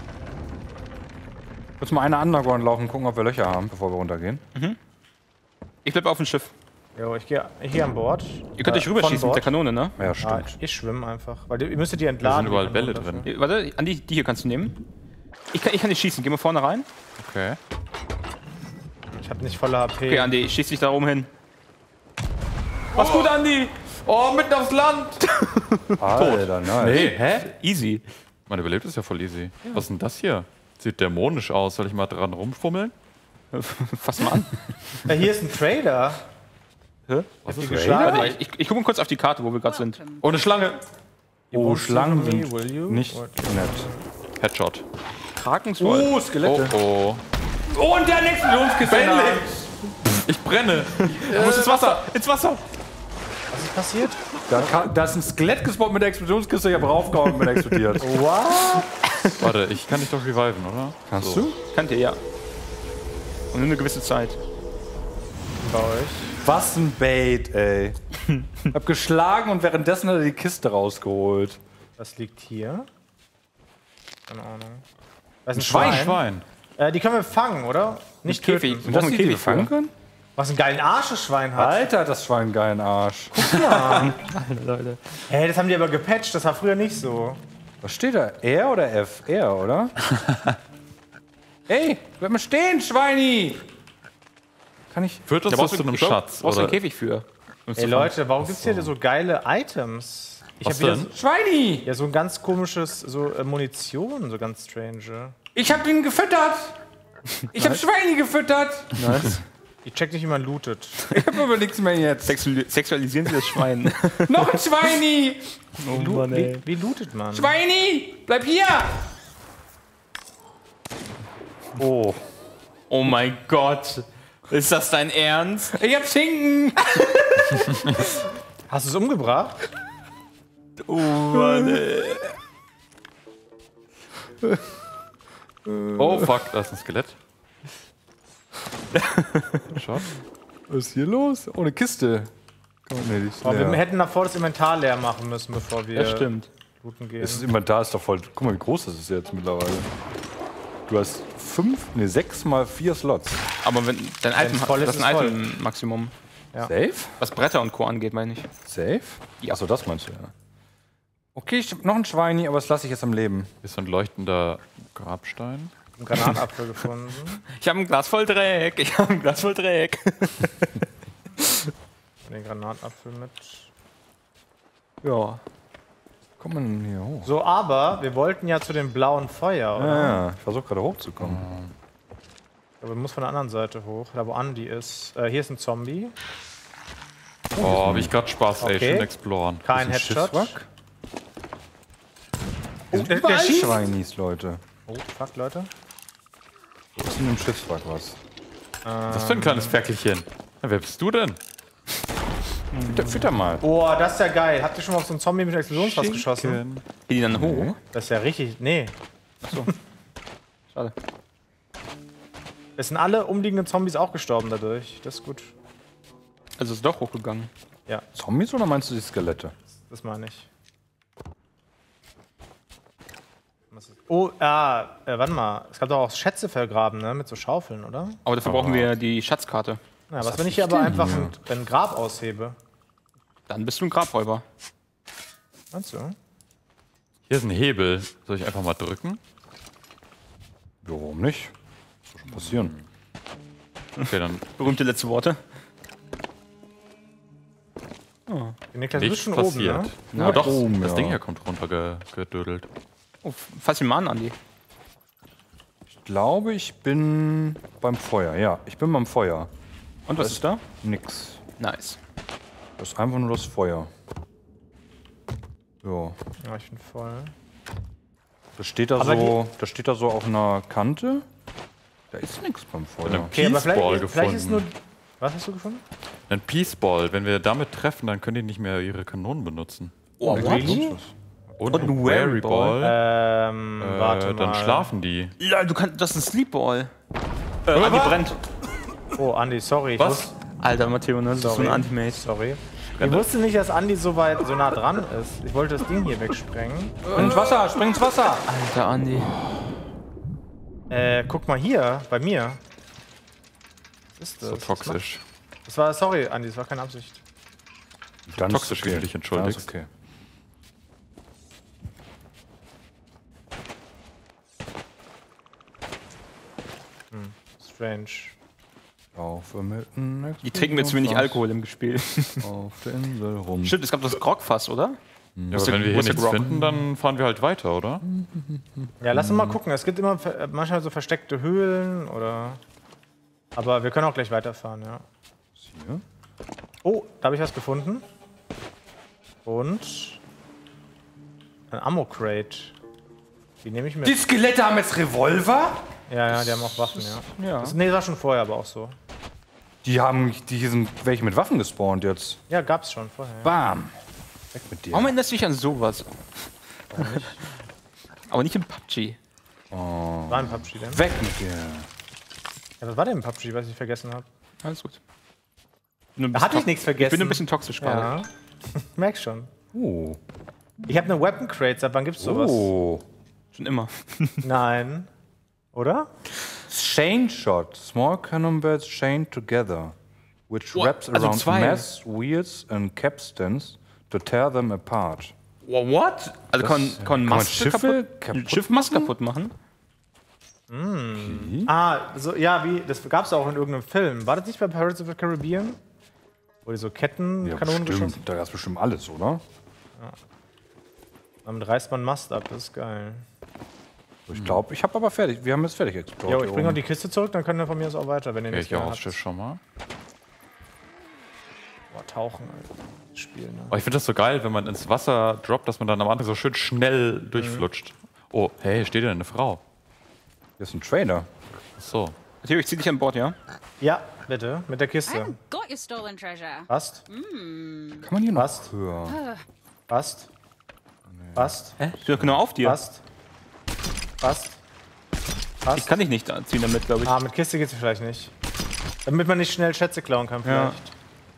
Kurz mal eine Underground laufen und gucken, ob wir Löcher haben, bevor wir runtergehen. Ich bleib auf dem Schiff. Jo, ich gehe hier an Bord. Ihr könnt Äh, euch rüberschießen von mit der Bord. Kanone, ne? Ja, Ah, stimmt. ich schwimme einfach. Weil ihr müsstet die Da entladen. sind überall die Bälle Kanonen drin. dafür. Äh, Warte, Andi, die hier kannst du nehmen. Ich kann, ich kann nicht schießen. Geh mal vorne rein. Okay. Ich hab nicht volle H P. Okay, Andi, schieß dich da oben hin. Was gut, Andi! Oh, mitten aufs Land! Alter, nice. Nee, hä? Easy. Man überlebt ist ja voll easy. Was ist denn das hier? Sieht dämonisch aus. Soll ich mal dran rumfummeln? Fass mal an. Ja, hier ist ein Trader. Was Die ist geschlagen. Warte, ich, ich, ich gucke mal kurz auf die Karte, wo wir gerade sind. Oh, eine Schlange. Oh, Schlangen Me, sind will you? nicht Or- nett. Headshot. Krakenswoll. Oh, Oh, Skelette. oh. Oh, und der Explosionskiste. Ich brenne. Du musst ins Wasser! Ins Wasser! Was ist passiert? Da, kann, da ist ein Skelett gespawnt mit der Explosionskiste, ich habe raufgehauen und bin explodiert. What? Warte, ich kann dich doch reviven, oder? Kannst So. du? Könnt ihr, ja. Und nur eine gewisse Zeit. Bei euch. Was ein Bait, ey. Ich hab geschlagen und währenddessen hat er die Kiste rausgeholt. Was liegt hier? Keine Ahnung. Das ist ein Schwein. Schwein. Schwein. Äh, die können wir fangen, oder? Nicht Käfig. töten. Wir brauchen einen die Käfig fangen für. können? Was ein geilen Arsch das Schwein hat. Alter, hat das Schwein einen geilen Arsch. Leute. Hey, das haben die aber gepatcht, das war früher nicht so. Was steht da? R oder F? R, oder? Ey, bleib mal stehen, Schweini! Kann ich. Führt uns Da das brauchst zu du einem brauchst Schatz? du einen Oder? Käfig für. um zu Ey fangen. Leute, warum gibt's hier so geile Items? Ich Was hab wieder denn? so, Schweini! ja, so ein ganz komisches, so äh, Munition, so ganz strange. Ich hab ihn gefüttert! Ich hab Schweini gefüttert! Ich check nicht, wie man lootet. Ich hab aber nichts mehr jetzt. Sexu sexualisieren sie das Schwein. Noch ein Schweini! Oh Lu Mann, ey. wie, wie lootet man? Schweini! Bleib hier! Oh. Oh mein Gott. Ist das dein Ernst? Ich hab Schinken! Hast du es umgebracht? Oh Mann, ey. Oh fuck, da ist ein Skelett. Shot. Was ist hier los? Ohne Kiste. Kann man nicht. Oh, wir hätten davor das Inventar leer machen müssen, bevor wir Das stimmt. looten gehen. Das Inventar ist doch voll. Guck mal, wie groß das ist jetzt mittlerweile. Du hast fünf, ne, sechs mal vier Slots. Aber wenn dein Item voll ist, das ist ein ist voll. Item-Maximum. Ja. Safe? Was Bretter und Co. angeht, meine ich. Safe? Ja. Achso, das meinst du ja. Okay, ich hab noch ein Schweini, aber das lasse ich jetzt am Leben. Hier ist so ein leuchtender Grabstein. einen Granatapfel gefunden. Ich habe ein Glas voll Dreck. Ich habe ein Glas voll Dreck. Den Granatapfel mit. Ja. Kommt man denn hier hoch? So, aber wir wollten ja zu dem blauen Feuer, oder? Ja, ja. Ich versuche gerade hochzukommen. Aber wir müssen von der anderen Seite hoch, da wo Andi ist. Äh, hier ist ein Zombie. Oh, hab ich grad Spaß, ey. Okay. Schön exploren. Kein Ist ein Headshot. Schiffswrack? Oh, der, der Überall schießt. Schweinis, Leute. Oh, fuck, Leute. Wo ist in dem Schiffswrack was? Was für ein kleines Ferkelchen. Na, wer bist du denn? Fütter, fütter mal. Boah, das ist ja geil. Habt ihr schon mal auf so einen Zombie mit Explosionsfass geschossen? Gehen die dann hoch? Das ist ja richtig. Nee. Schade. Es sind alle umliegenden Zombies auch gestorben dadurch. Das ist gut. Also ist doch hochgegangen. Ja, Zombies oder meinst du die Skelette? das meine ich. Was ist- Oh, ah, äh, warte mal. Es gab doch auch Schätze vergraben, ne? Mit so Schaufeln, oder? Aber dafür brauchen wir die Schatzkarte. Ja, was, wenn ich hier aber einfach ein, ein Grab aushebe? Dann bist du ein Grabräuber. Meinst du? Hier ist ein Hebel. Soll ich einfach mal drücken? Warum nicht? Das soll schon passieren. Okay, dann Berühmte letzte Worte. Niklas, du bist nichts schon passiert. oben, ne? Ja, doch, oben, das ja. Ding hier kommt runtergedödelt. Oh, fass ihn mal an, Andi. Ich glaube, ich bin beim Feuer. Ja, ich bin beim Feuer. Und was ist da? Nix. Nice. Das ist einfach nur das Feuer. Ja. Ja, ich bin voll. Das steht da Aber so, das steht da so auf einer Kante. Da ist nichts beim Feuer. einem Okay, aber Peaceball vielleicht, vielleicht ist nur. gefunden. Was hast du gefunden? Ein Peaceball. Wenn wir damit treffen, dann können die nicht mehr ihre Kanonen benutzen. Oh, really? Und, Und ein ein Wearyball. Wearyball. Ähm, Äh, warte mal. dann schlafen die. Ja, du kannst. Das ist ein Sleepball. Äh, Andi brennt. Oh, Andi, sorry. Ich Was? wusste, Alter, Matteo, ne? Das ist so Sorry. ein Anti-Mate. sorry. Ich wusste nicht, dass Andi so weit, so nah dran ist. Ich wollte das Ding hier wegsprengen. Spring ins Wasser, spring ins Wasser! Alter, Andi. Äh, guck mal hier, bei mir. Was ist das? So toxisch. Das war, sorry, Andi, das war keine Absicht. Ganz Toxisch, wie du dich entschuldigst. Ganz okay. Strange. Laufe mit einem Die trinken mir zu wenig Alkohol im Spiel. auf der Insel rum. Stimmt, es gab das Grogfass, oder? Ja, aber wenn wir wo hier ist der nichts Grog? finden, dann fahren wir halt weiter, oder? Ja, lass uns mal gucken. Es gibt immer ver- manchmal so versteckte Höhlen oder. Aber wir können auch gleich weiterfahren, ja. Hier. Oh, da habe ich was gefunden. Und. Ein Ammo-Crate. Die nehme ich mit. Die Skelette haben jetzt Revolver? Ja, ja, die haben auch Waffen, ja. Ja. Das, nee, das war schon vorher aber auch so. Die haben, die sind welche mit Waffen gespawnt jetzt. Ja, gab's schon vorher. Ja. Bam! Weg mit dir. Warum erinnerst du dich an sowas? Aber nicht im P U B G. Oh. War ein P U B G denn? Weg mit dir. Ja, was war denn im P U B G, was ich vergessen habe? Alles gut. Da hatte ich nichts vergessen. Ich bin ein bisschen toxisch gerade. Ja. Merk schon. Oh. Ich habe eine Weapon Crate, seit wann gibt's sowas? Oh. Schon immer. Nein. Oder? Chain shot. Small cannon bells chained together, which Oh, wraps also around zwei. mass, wheels and capstans to tear them apart. What? Also kann, kann man Mast Schiffe kaputt, kaputt Schiffmast kaputt machen? Ah, so, ja, wie, das gab's auch in irgendeinem Film. War das nicht bei Pirates of the Caribbean? Wo die so Ketten, Ja, Kanonen geschossen. bestimmt. Da gab es bestimmt alles, oder? Damit reißt man Mast ab, das ist geil. Ich glaube, ich habe aber fertig. Wir haben jetzt fertig explodiert. Jo, ich bringe noch die Kiste zurück, dann können wir von mir aus auch weiter, wenn ihr Okay, nichts ich mehr auch habt. das Schiff schon mal. Boah, tauchen, Alter. Das Spiel, ne? Oh, ich finde das so geil, wenn man ins Wasser droppt, dass man dann am Anfang so schön schnell durchflutscht. Oh, hey, steht da eine Frau? Hier ist ein Trader. Ach so. Theo, ich zieh dich an Bord, ja? Ja, bitte, mit der I Kiste. haven't got your stolen treasure. Passt, Kann man hier noch Passt. höher? passt, passt, Hä? Ich bin doch genau auf dir. passt, passt, Ich passt. kann dich nicht ziehen damit, glaube ich. Ah, mit Kiste geht's vielleicht nicht. Damit man nicht schnell Schätze klauen kann, Ja. vielleicht.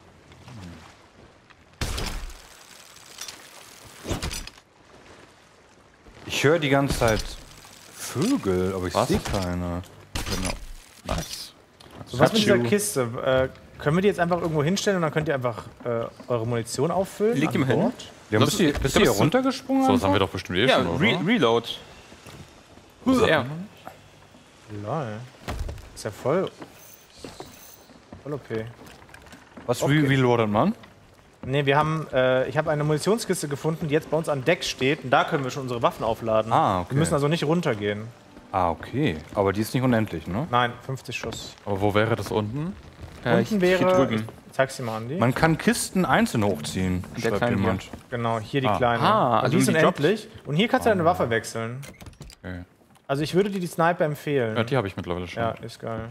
Ich höre die ganze Zeit Vögel, aber ich Was? sehe keine. Genau. Nice. So, was mit dieser Hatschu. Kiste? Äh, können wir die jetzt einfach irgendwo hinstellen und dann könnt ihr einfach äh, eure Munition auffüllen? Leg die an mal hin. Bord? Ja, Das bist du, ist- bist das du hier ist so- runtergesprungen? So, das einfach? haben wir doch bestimmt eh Ja, schon, oder? Re Reload. R. Lol. Ist ja voll. Voll O P. Was re reloadet man? Ne, wir haben, äh, ich habe eine Munitionskiste gefunden, die jetzt bei uns an Deck steht und da können wir schon unsere Waffen aufladen. Ah, okay. Wir müssen also nicht runtergehen. Ah, okay. Aber die ist nicht unendlich, ne? Nein, fünfzig Schuss. Aber wo wäre das unten? Äh, Unten hier wäre. drüben. Ich zeig's dir mal, Andi. Man kann Kisten einzeln hochziehen, Der schreibt kleine jemand. Genau, hier die Ah. kleine. Ah, und also die ist die Drops? unendlich. Und hier kannst du deine Waffe wechseln. Okay. Also ich würde dir die Sniper empfehlen. Ja, die habe ich mittlerweile schon. Ja, ist geil.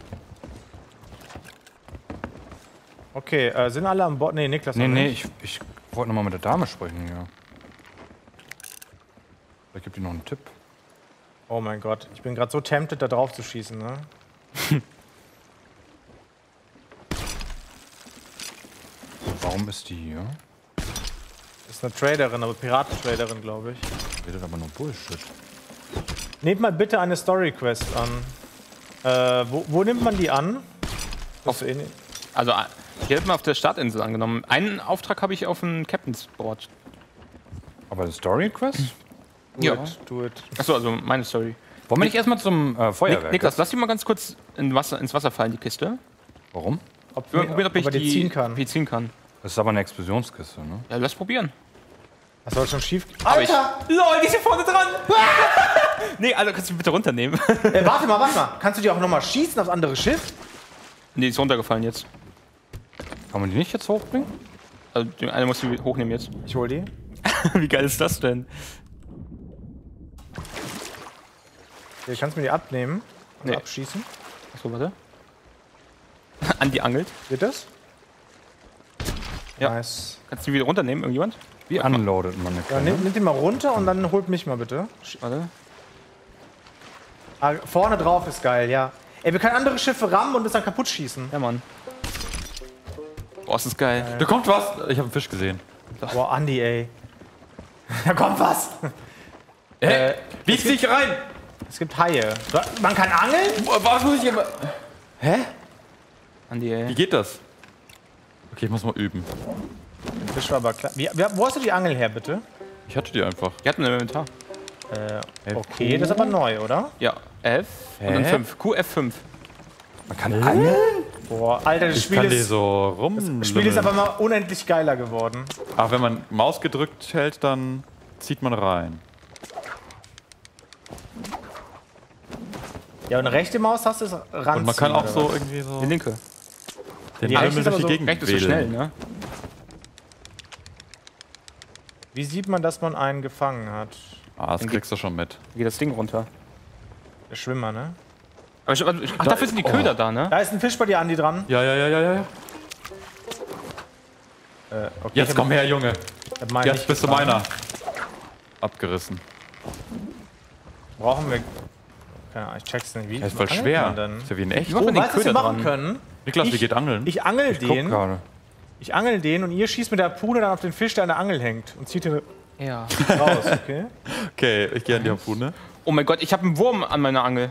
Okay, äh, sind alle an Bord? Nee, Niklas Nee, noch nee, nicht. ich, ich wollte nochmal mit der Dame sprechen, ja. Vielleicht gibt die noch einen Tipp. Oh mein Gott, ich bin gerade so tempted, da drauf zu schießen, ne? Warum ist die hier? Ist eine Traderin, aber Piratentraderin, glaube ich. Redet aber nur Bullshit. Nehmt mal bitte eine Story-Quest an. Äh, wo, wo nimmt man die an? Auf eh nicht. Also, äh, ich hätte mal auf der Startinsel angenommen. Einen Auftrag habe ich auf dem Captain's Board. Aber eine Story-Quest? Do Ja. it, do it. Achso, also meine Story. Wollen wir nicht erstmal zum äh, Feuerwerk? Nik Niklas, lass die mal ganz kurz in Wasser, ins Wasser fallen, die Kiste. Warum? Ob, Ich will mal probieren, ob ich er die die ziehen kann. ob ich die ziehen kann. Das ist aber eine Explosionskiste, ne? Ja, lass probieren. Das soll schon schief. Aber ich- Alter! LOL, die ist hier vorne dran! Nee, also kannst du bitte runternehmen. Äh, warte mal, warte mal. Kannst du die auch nochmal schießen aufs andere Schiff? Nee, die ist runtergefallen jetzt. Kann man die nicht jetzt hochbringen? Also, die eine muss die hochnehmen jetzt. Ich hol die. Wie geil ist das denn? Hier, kannst du mir die abnehmen und Nee. abschießen? Achso, warte. Andi angelt. Geht das? Ja. Nice. Kannst du die wieder runternehmen, irgendjemand? Wie unloadet man eine Ja, Kanne? nimm, nimm den mal runter und dann holt mich mal bitte. Warte. Ah, vorne drauf ist geil, ja. Ey, wir können andere Schiffe rammen und es dann kaputt schießen. Ja, Mann. Boah, ist das geil. Da kommt was! Ich habe einen Fisch gesehen. Boah, Andi, ey. Da kommt was. Hä? Bieg dich rein! Es gibt Haie. So, man kann angeln? Was muss ich immer. Andi, Wie ey. geht das? Okay, ich muss mal üben. Der Fisch war aber klar. Wie, wie, wo hast du die Angel her, bitte? Ich hatte die einfach. Die hatten ein Inventar. Äh, okay, das ist aber neu, oder? Ja, F und dann Hä? fünf. Q F fünf. Man kann angeln? Boah, Alter, das Ich Spiel kann die ist, so rum. das Spiel ist aber mal unendlich geiler geworden. Ach, wenn man Maus gedrückt hält, dann zieht man rein. Ja, und rechte Maus hast du es ranziehen. Und man kann auch oder so was? irgendwie so Die linke. den Die rechte Himmel ist durch aber die so- Gegend Recht ist so wedeln. schnell, ne? Wie sieht man, dass man einen gefangen hat? Ah, das kriegst du schon mit. Wie geht das Ding runter? Der Schwimmer, ne? Aber ich, ach, dafür sind die Köder da, ne? Da ist ein Fisch bei dir, Andi, dran. Ja, ja, ja, ja, ja. Äh, okay, Jetzt komm her, Junge. hab meinen Jetzt nicht bist du gefangen. meiner. Abgerissen. Brauchen wir. Keine Ahnung, ich check's nicht. Wie Das ist voll angelt schwer. man denn? Ist ja wie ein echt. macht Oh, man den weißt du, was wir Köder machen dran? können? Niklas, wie Ich- geht Angeln? Ich angel Guck den. gerade. Ich angel den und ihr schießt mit der Harpune dann auf den Fisch, der an der Angel hängt. Und zieht ihn Ja. raus, okay? Okay, ich gehe an die Harpune. Oh mein Gott, ich habe einen Wurm an meiner Angel.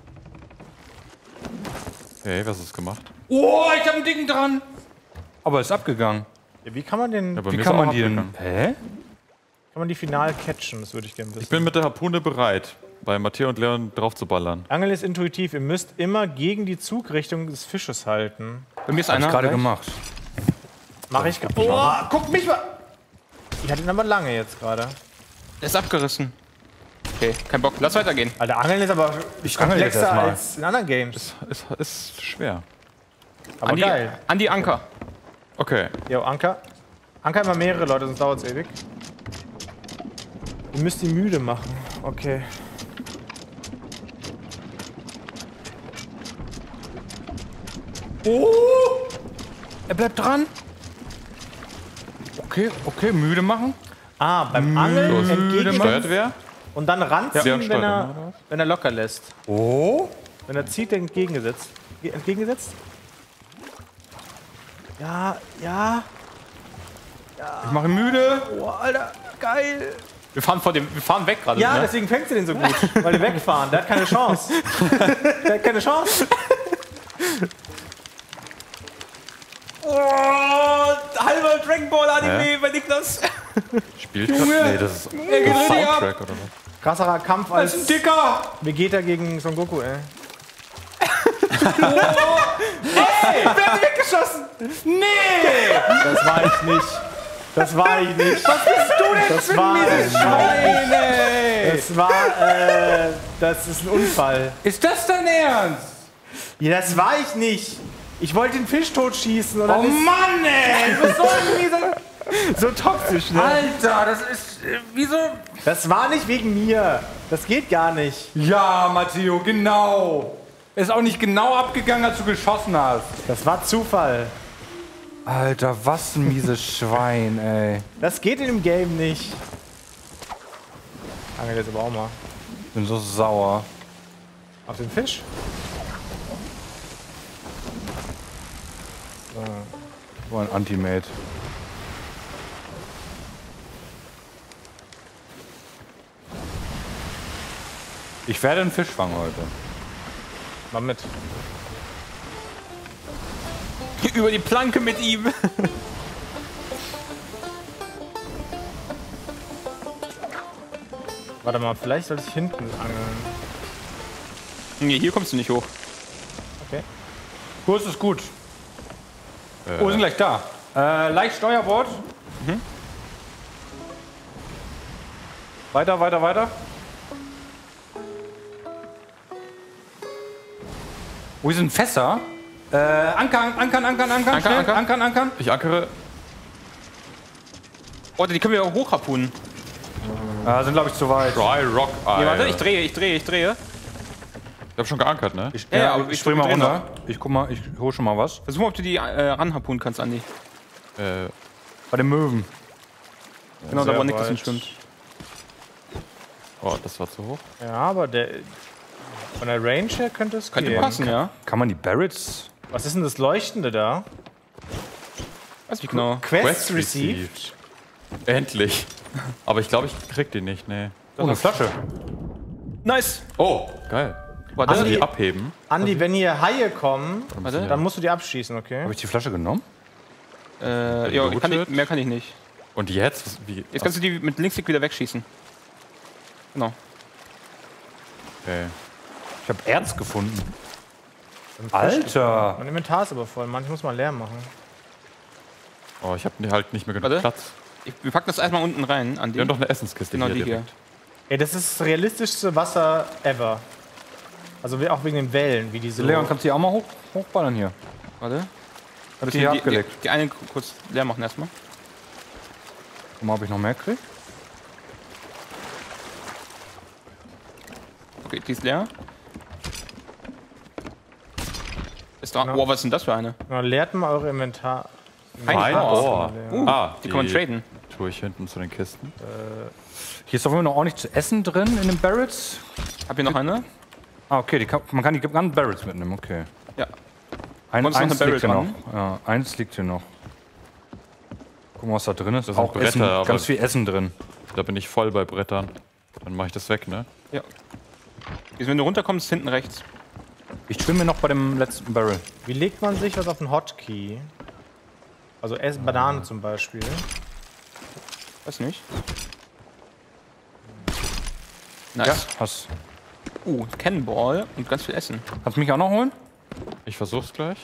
Okay, was ist gemacht? Oh, ich hab ein Ding dran. Aber ist abgegangen. Ja, wie kann man den. Ja, bei Wie mir kann ist auch man die denn. abgegangen. Hä? Kann man die final catchen? Das würde ich gerne wissen. Ich bin mit der Harpune bereit, bei Matteo und Leon drauf zu ballern. Angel ist intuitiv. Ihr müsst immer gegen die Zugrichtung des Fisches halten. Bei mir ist Hab ich einer. gerade gleich. gemacht. Mach ich. Oh, guck mich mal! Ich hatte ihn aber lange jetzt gerade. Der ist abgerissen. Okay, kein Bock. Lass weitergehen. Alter, Angeln ist aber angel jetzt komplexer erst mal. als in anderen Games. Ist, ist schwer. Aber An die, geil. an die Anker. Okay. Jo, Anker. Anker immer mehrere Leute, sonst dauert es ewig. Ihr müsst die müde machen. Okay. Oh! Er bleibt dran. Okay, okay, müde machen. Ah, beim Angeln entgegen Steuert wer? und dann ranziehen, Leon wenn, steuert, er, oder was? wenn er locker lässt. Oh? Wenn er zieht, entgegengesetzt. Ge- Entgegengesetzt? Ja, ja. Ich mache ihn müde. Oh, Alter, geil. Wir fahren, vor dem, wir fahren weg gerade. Ja, ne? deswegen fängst du den so gut, weil die wegfahren. Der hat keine Chance. Der hat keine Chance. Oh, halber Dragon Ball Anime Hä? bei Niklas. Spielt das? Nee, das ist Er geht das richtig ab. Soundtrack oder was? Krasserer Kampf Das ist ein als Dicker. Vegeta gegen Son Goku, ey. Wer hat weggeschossen? Nee. Das war ich nicht. Das war ich nicht. Was bist du denn das war, Schwein, ey. Das war, äh, das ist ein Unfall. Ist das dein Ernst? Ja, das war ich nicht. Ich wollte den Fisch totschießen und dann Oh ist Mann, ey. Was soll denn diese... so toxisch, ne? Alter, das ist... Äh, wieso... Das war nicht wegen mir. Das geht gar nicht. Ja, Matteo, genau. Ist auch nicht genau abgegangen, als du geschossen hast. Das war Zufall. Alter, was ein mieses Schwein, ey. Das geht in dem Game nicht. Angel jetzt aber auch mal. Ich bin so sauer. Auf den Fisch? So ein Anti-Mate. Ich werde einen Fisch fangen heute. Mal mit. Über die Planke mit ihm. Warte mal, vielleicht sollte ich hinten angeln. Nee, hier kommst du nicht hoch. Okay. Kurs ist gut. Oh, wir sind gleich da. Äh, leicht Steuerbord. Mhm. Weiter, weiter, weiter. Wo sind Fässer? Äh, ankern, ankern, ankern, ankern, Ankern, schnell. ankern. ankern, ankern. Ich ankere. Oh, die können wir auch hochharpunen. Ah, sind glaube ich zu weit. Dry Rock Eye. Nee, warte, ich drehe, ich drehe, ich drehe. Ich hab schon geankert, ne? Ich, Ja, ja, aber ich, ich spring mal dreh runter. Ich guck mal, ich hol schon mal was. Versuch mal, ob du die äh, ranharpunen kannst, Andi. Äh, Bei den Möwen. Genau, da sehr wo Niklas weit. hinschwimmt. oh, das war zu hoch. Ja, aber der. Von der Range her könnte es Könnte gehen. passen, ja. Kann man die Barretts? Was ist denn das Leuchtende da? Weiß ich genau. Quest, received. Endlich. Aber ich glaube, ich krieg die nicht, ne. Oh, eine Flasche. Nice. Oh, geil. Warte, Also Andi- die abheben. Andi, wenn hier Haie kommen, warte. dann musst du die abschießen, okay? Habe ich die Flasche genommen? Äh, ja, ich kann nicht, mehr kann ich nicht. Und jetzt? Was- Wie? Jetzt kannst du die mit Linksklick wieder wegschießen. Genau. Okay. Ich habe Erz gefunden. Alter! Mein Inventar ist aber voll, manchmal muss man leer machen. Oh, ich habe halt nicht mehr genug Warte. Platz. Ich, wir packen das erstmal unten rein, Andi. Wir haben doch eine Essenskiste Genau hier die hier. direkt. Ey, das ist das realistischste Wasser ever. Also wie- auch wegen den Wellen, wie diese. Leon, kannst du die auch mal hoch, hochballern hier? Warte. Hab ich Die, die hier die, abgelegt? die, die eine kurz leer machen erstmal. Guck mal, ob ich noch mehr krieg. Okay, die ist leer. Ist da. Ja. Oh, was ist denn das für eine? Na, leert mal eure Inventar. Fein Ohr. Uh, Ah, die kann man traden. Tue ich hinten zu den Kisten. Hier ist auf jeden Fall noch ordentlich zu essen drin in den Barrels. Habt ihr noch eine? Ah, okay, die kann, man kann die ganzen Barrels mitnehmen, okay. Ja. Ein, Wolltest du noch eins eine liegt hier Barrel noch. Ja, eins liegt hier noch. Guck mal, was da drin ist. Da sind auch Bretter, Essen, aber- ganz viel Essen drin. Da bin ich voll bei Brettern. Dann mache ich das weg, ne? Ja. Wenn du runterkommst, hinten rechts. Ich schwimme noch bei dem letzten Barrel. Wie legt man sich was auf einen Hotkey? Also Ess Banane zum Beispiel. Weiß nicht. Ja, Nice. hast. Uh, Cannonball und ganz viel Essen. Kannst du mich auch noch holen? Ich versuch's gleich.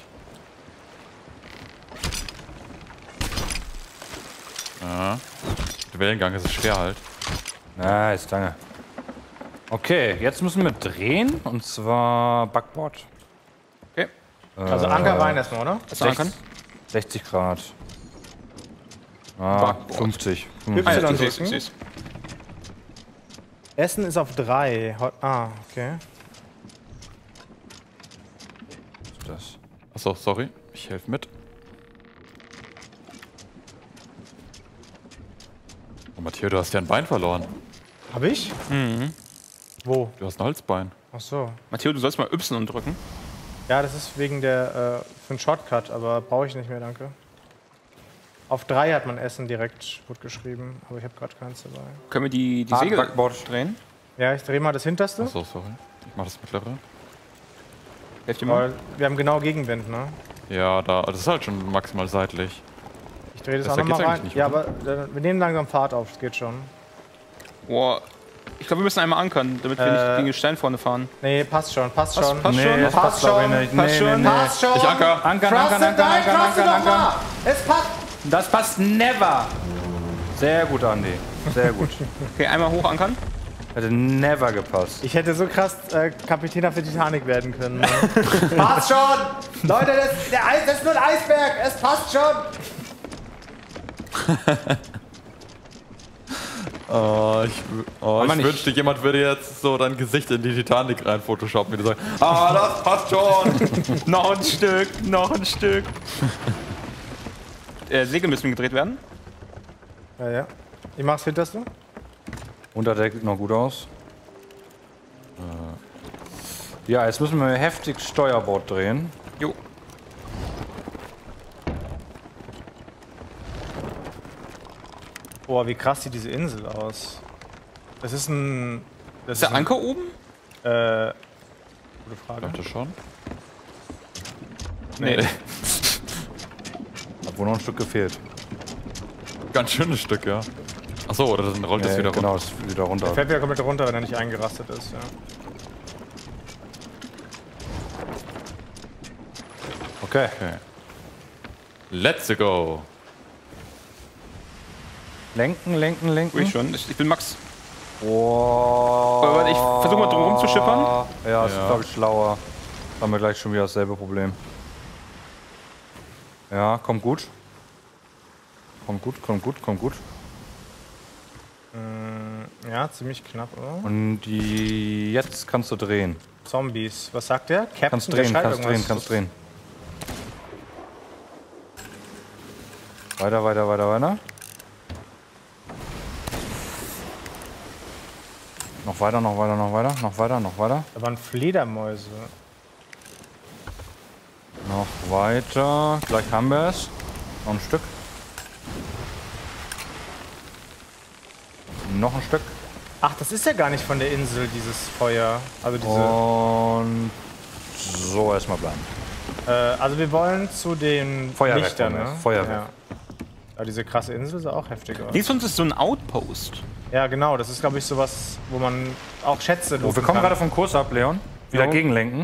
Ja. Der Wellengang ist schwer halt. Nice, danke. Okay, jetzt müssen wir drehen und zwar Backboard. Okay. Also Anker rein erstmal, oder? Hast du ankern? sechzig Grad. Ah, Backboard. fünfzig. Y Ah, ja, dann süß, drücken. süß. Essen ist auf drei. Hot ah, okay. Das. Achso, sorry. Ich helfe mit. Oh, Matteo, du hast ja ein Bein verloren. Hab ich? Mhm. Wo? Du hast ein Holzbein. Ach so. Matteo, du sollst mal Y drücken. Ja, das ist wegen der äh, für einen Shortcut, aber brauche ich nicht mehr, danke. Auf drei hat man Essen direkt gut geschrieben, aber ich habe gerade keins dabei. Können wir die, die Ah, Segel Backboard. drehen? Ja, ich drehe mal das hinterste. Achso, sorry. Ich mach das mittlere. Helft ihr mal? Weil wir haben genau Gegenwind, ne? Ja, da, das ist halt schon maximal seitlich. Ich drehe das Besser auch nochmal geht's rein. eigentlich nicht, Ja, oder? aber äh, wir nehmen langsam Fahrt auf, das geht schon. Boah. Ich glaube, wir müssen einmal ankern, damit wir Äh, nicht gegen den Stein vorne fahren. Nee, passt schon, passt Passt- schon. passt Nee, schon? das Passt passt glaube ich schon, nicht. passt Nee, schon. nee, nee. Passt schon! Ich anker. Ankern, Trust ankern, in dein, ankern, trust ankern, in ankern, nochmal! ankern. Es passt! Das passt never! Sehr gut, Andi. Sehr gut. Okay, einmal hoch ankern. Hätte never gepasst. Ich hätte so krass äh, Kapitän auf der Titanic werden können. Ne? Passt schon! Leute, das, der Eis, das ist nur ein Eisberg! Es passt schon! Oh, ich, oh, man ich nicht- wünschte, jemand würde jetzt so dein Gesicht in die Titanic rein photoshoppen, wie du sagst, ah, das passt schon. Noch ein Stück, noch ein Stück. äh, Segel müssen gedreht werden. Ja, ja. Ich mach's hinterste. Unterdeck sieht noch gut aus. Ja, jetzt müssen wir heftig Steuerbord drehen. Jo. Boah, wie krass sieht diese Insel aus. Das ist ein... Das Ist der Anker oben? Ein, äh, gute Frage. Dachte schon. Nee. Hat wohl noch ein Stück gefehlt. Ganz schönes Stück, ja. Achso, oder dann rollt das Nee, wieder genau, runter. ist wieder runter. Fällt wieder komplett runter, wenn er nicht eingerastet ist. Ja. Okay. Okay. Let's go. Lenken, lenken, lenken. Ich schon. Ich, ich bin Max. Boah. Aber warte, ich versuch mal drum rumzuschippern. Ja, das Ja. ist glaube ich schlauer. Haben wir gleich schon wieder dasselbe Problem. Ja, kommt gut. Kommt gut, kommt gut, kommt gut. Ja, ziemlich knapp, oder? Und die jetzt kannst du drehen. Zombies. Was sagt der? Captain, Kannst der drehen, schreibt kannst drehen, irgendwas. kannst drehen. Weiter, weiter, weiter, weiter. Noch weiter, noch weiter, noch weiter, noch weiter, noch weiter. Da waren Fledermäuse. Noch weiter. Gleich haben wir es. Noch ein Stück. Noch ein Stück. Ach, das ist ja gar nicht von der Insel, dieses Feuer. Also diese. Und so erstmal bleiben. Äh, also wir wollen zu den Feuerwerk Lichtern, wollen wir. ne? Feuerwerk. Ja. Aber diese krasse Insel sah auch heftig aus. Links von uns ist so ein Outpost. Ja, genau. Das ist, glaube ich, sowas, wo man auch Schätze Oh, wir looten kommen kann. gerade vom Kurs ab, Leon. Wieder Jo. gegenlenken.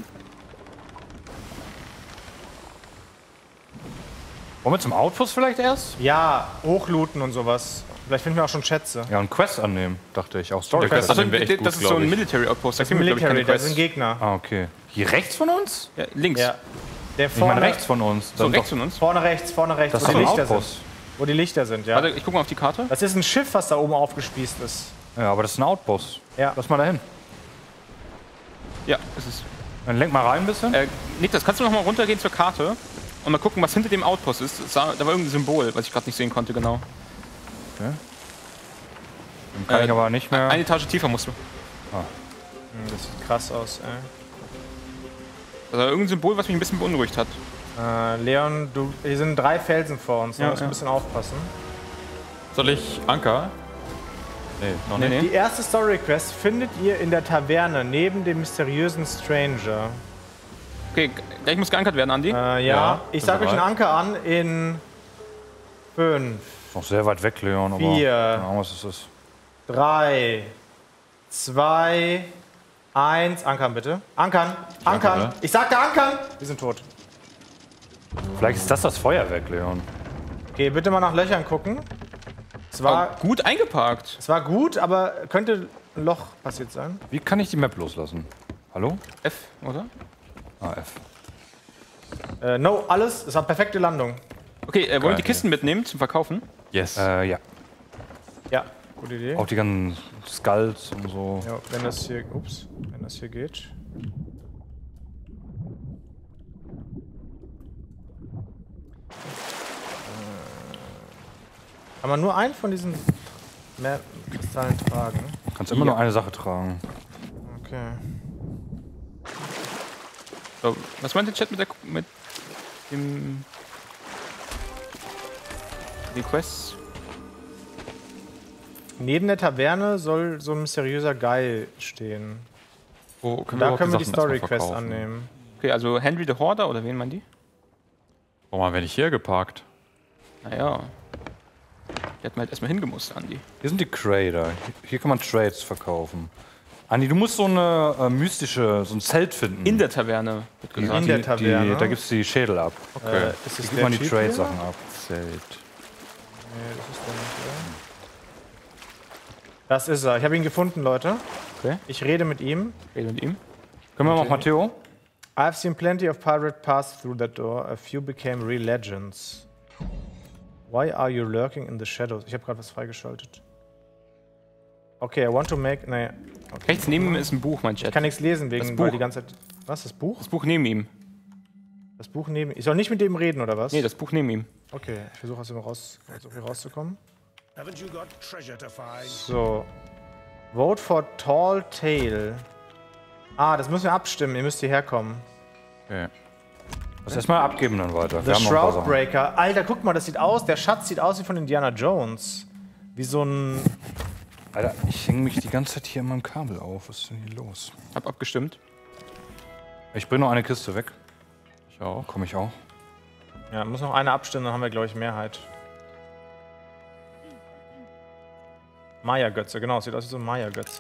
Wollen wir zum Outpost vielleicht erst? Ja, hochlooten und sowas. Vielleicht finden wir auch schon Schätze. Ja, und Quest annehmen, dachte ich. Auch Story Quest Quest. Also, nehmen wir echt das gut, ist so glaub ein ich. Military Outpost. Da Das ist kriegen wir, glaub ich, keine Military, das Quests. sind Gegner. Ah, okay. Hier rechts von uns? Ja, links. Ja. Der Ich vorne, meine rechts von uns. So, Dann rechts doch- von uns. vorne rechts, vorne rechts, Das ist wo doch die ein Lichter Outpost. sind. Wo die Lichter sind, ja. Warte, ich guck mal auf die Karte. Das ist ein Schiff, was da oben aufgespießt ist. Ja, aber das ist ein Outpost. Ja. Lass mal dahin. Ja, es ist. Dann lenk mal rein ein bisschen. Äh, Niklas, kannst du noch mal runtergehen zur Karte? und mal gucken, was hinter dem Outpost ist. Das sah, da war irgendein Symbol, was ich gerade nicht sehen konnte, genau. Okay. Dann kann Äh, ich aber nicht mehr. Eine Etage tiefer musst du. Hm, das sieht krass aus, ey. Das war irgendein Symbol, was mich ein bisschen beunruhigt hat. Äh, Leon, du, hier sind drei Felsen vor uns, da Ja, musst du ja. ein bisschen aufpassen. Soll ich Anker? Nee, noch Nee, nicht. nee. Die erste Story-Quest findet ihr in der Taverne neben dem mysteriösen Stranger. Okay, gleich muss geankert werden, Andi. Äh, ja, Ja, ich bin sag euch einen bereit. Anker an in fünf, Noch sehr weit weg, Leon, aber Vier. keine Ahnung, was es ist. drei, zwei, eins. Ankern bitte. Ankern, ankern. Ankere. Ich sagte ankern. Wir sind tot. Vielleicht ist das das Feuerwerk, Leon. Okay, bitte mal nach Löchern gucken. Es war, Oh, gut eingeparkt. es war gut, aber könnte ein Loch passiert sein. Wie kann ich die Map loslassen? Hallo? F, oder? Ah, F. Äh, no, alles. Es war perfekte Landung. Okay, äh, wollen wir Geil. die Kisten mitnehmen zum Verkaufen? Yes. Äh, ja. Ja, gute Idee. Auch die ganzen Skulls und so. Ja, wenn das hier, ups, wenn das hier geht. Äh, Kann man nur einen von diesen mehr Kristallen tragen? Kannst immer nur eine Sache tragen. Okay. So, was meint der Chat mit, der, mit dem... Die Quests? Neben der Taverne soll so ein mysteriöser Guy stehen. Wo können Da überhaupt können wir die Sachen erstmal Story-Quest verkaufen? annehmen. Okay, also Henry the Hoarder, oder wen meinen die? Warum haben wir nicht hier geparkt? Naja. Die hat man halt erstmal hingemusst, Andi. Hier sind die Trader. Hier, hier kann man Trades verkaufen. Andi, du musst so eine äh, mystische, so ein Zelt finden. In der Taverne, wird die, gesagt. In der die, Taverne. Die, da gibt's die Schädel ab. Okay. Äh, ist das Hier gibt der man die Typ hier? Trade-Sachen ab. Zelt. Nee, das ist der nicht, oder? Das ist er. Ich habe ihn gefunden, Leute. Okay. Ich rede mit ihm. Rede mit ihm. Können wir mal, Matteo? I've seen plenty of pirate pass through that door. A few became real legends. Why are you lurking in the shadows? Ich habe gerade was freigeschaltet. Okay, I want to make... Nee. Okay. Rechts neben ihm ist ein Buch, mein Chat. Ich kann nichts lesen, wegen, Das weil Buch. die ganze Zeit... Was, das Buch? Das Buch neben ihm. Das Buch neben... Ich soll nicht mit dem reden, oder was? Nee, das Buch neben ihm. Okay, ich versuche aus dem raus, aus hier rauszukommen. Haven't you got treasure to find? So. Vote for Tall Tale. Ah, das müssen wir abstimmen. Ihr müsst hierher kommen. Okay. Lass erstmal abgeben dann weiter. The Wir haben noch ein paar Sachen. Shroudbreaker. Alter, guck mal, das sieht aus. Der Schatz sieht aus wie von Indiana Jones. Wie so ein... Alter, ich hänge mich die ganze Zeit hier in meinem Kabel auf. Was ist denn hier los? Hab abgestimmt. Ich bringe noch eine Kiste weg. Ich auch. Komme ich auch. Ja, muss noch einer abstimmen, dann haben wir, glaube ich, Mehrheit. Maya-Götze, genau. Sieht aus wie so ein Maya-Götze.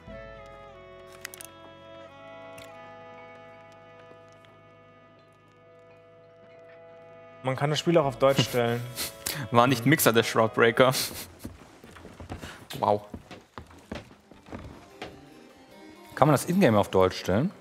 Man kann das Spiel auch auf Deutsch stellen. War nicht Mixer der Shroudbreaker. Wow. Kann man das Ingame auf Deutsch stellen?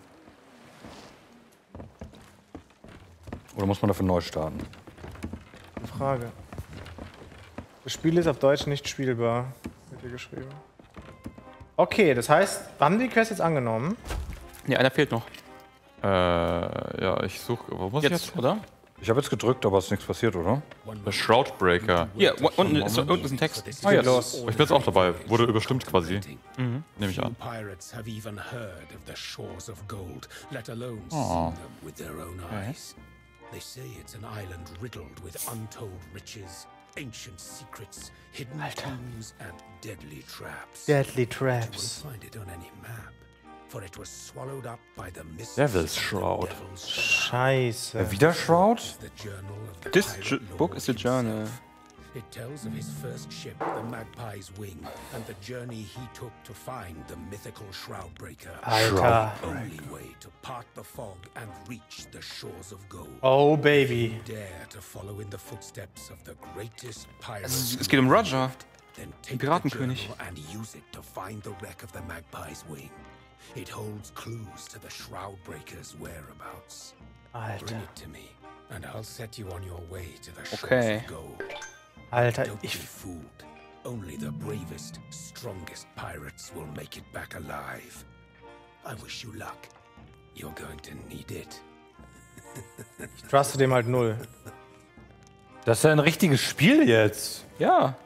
Oder muss man dafür neu starten? Frage. Das Spiel ist auf Deutsch nicht spielbar, wird hier geschrieben. Okay, das heißt, haben die Quest jetzt angenommen? Nee, einer fehlt noch. Äh, ja, ich suche. Wo muss ich Jetzt, jetzt? oder? Ich habe jetzt gedrückt, aber es ist nichts passiert, oder? Der Shroudbreaker. Hier, unten ist, unten ist ein Text. Ah, jetzt. los. Ich bin jetzt auch dabei. Wurde überstimmt quasi. Nehme ich Few an. pirates have even heard of the shores of gold, let alone Aw. seen them with their own eyes. They say it's an island riddled with untold riches, ancient secrets, hidden tombs, and deadly traps. Deadly You Traps. won't find it on any map, for it was swallowed up by the mists Devil's of the Shroud. Devil's Scheiße. Äh, wieder Shroud? The journal of the This pirate ju- book lord is the journal. himself. It tells of his first ship, the Magpie's Wing, and the journey he took to find the mythical Shroudbreaker. Alter. The only way to part the fog and reach the shores of gold. Oh, Baby. Dare to follow in the footsteps of the greatest pirate. Es, es geht um Roger. Then take Piratenkönig. the journal and use it to find the wreck of the Magpie's Wing. It holds clues to the Shroudbreaker's whereabouts. Bring Alter. it to me, and I'll set you on your way to the shores Okay. of gold. Alter, Don't be ich... fooled. Only the bravest, strongest pirates will make it back alive. I wish you luck. You're going to need it. Ich truste dem halt null. Das ist ja ein richtiges Spiel jetzt. Ja.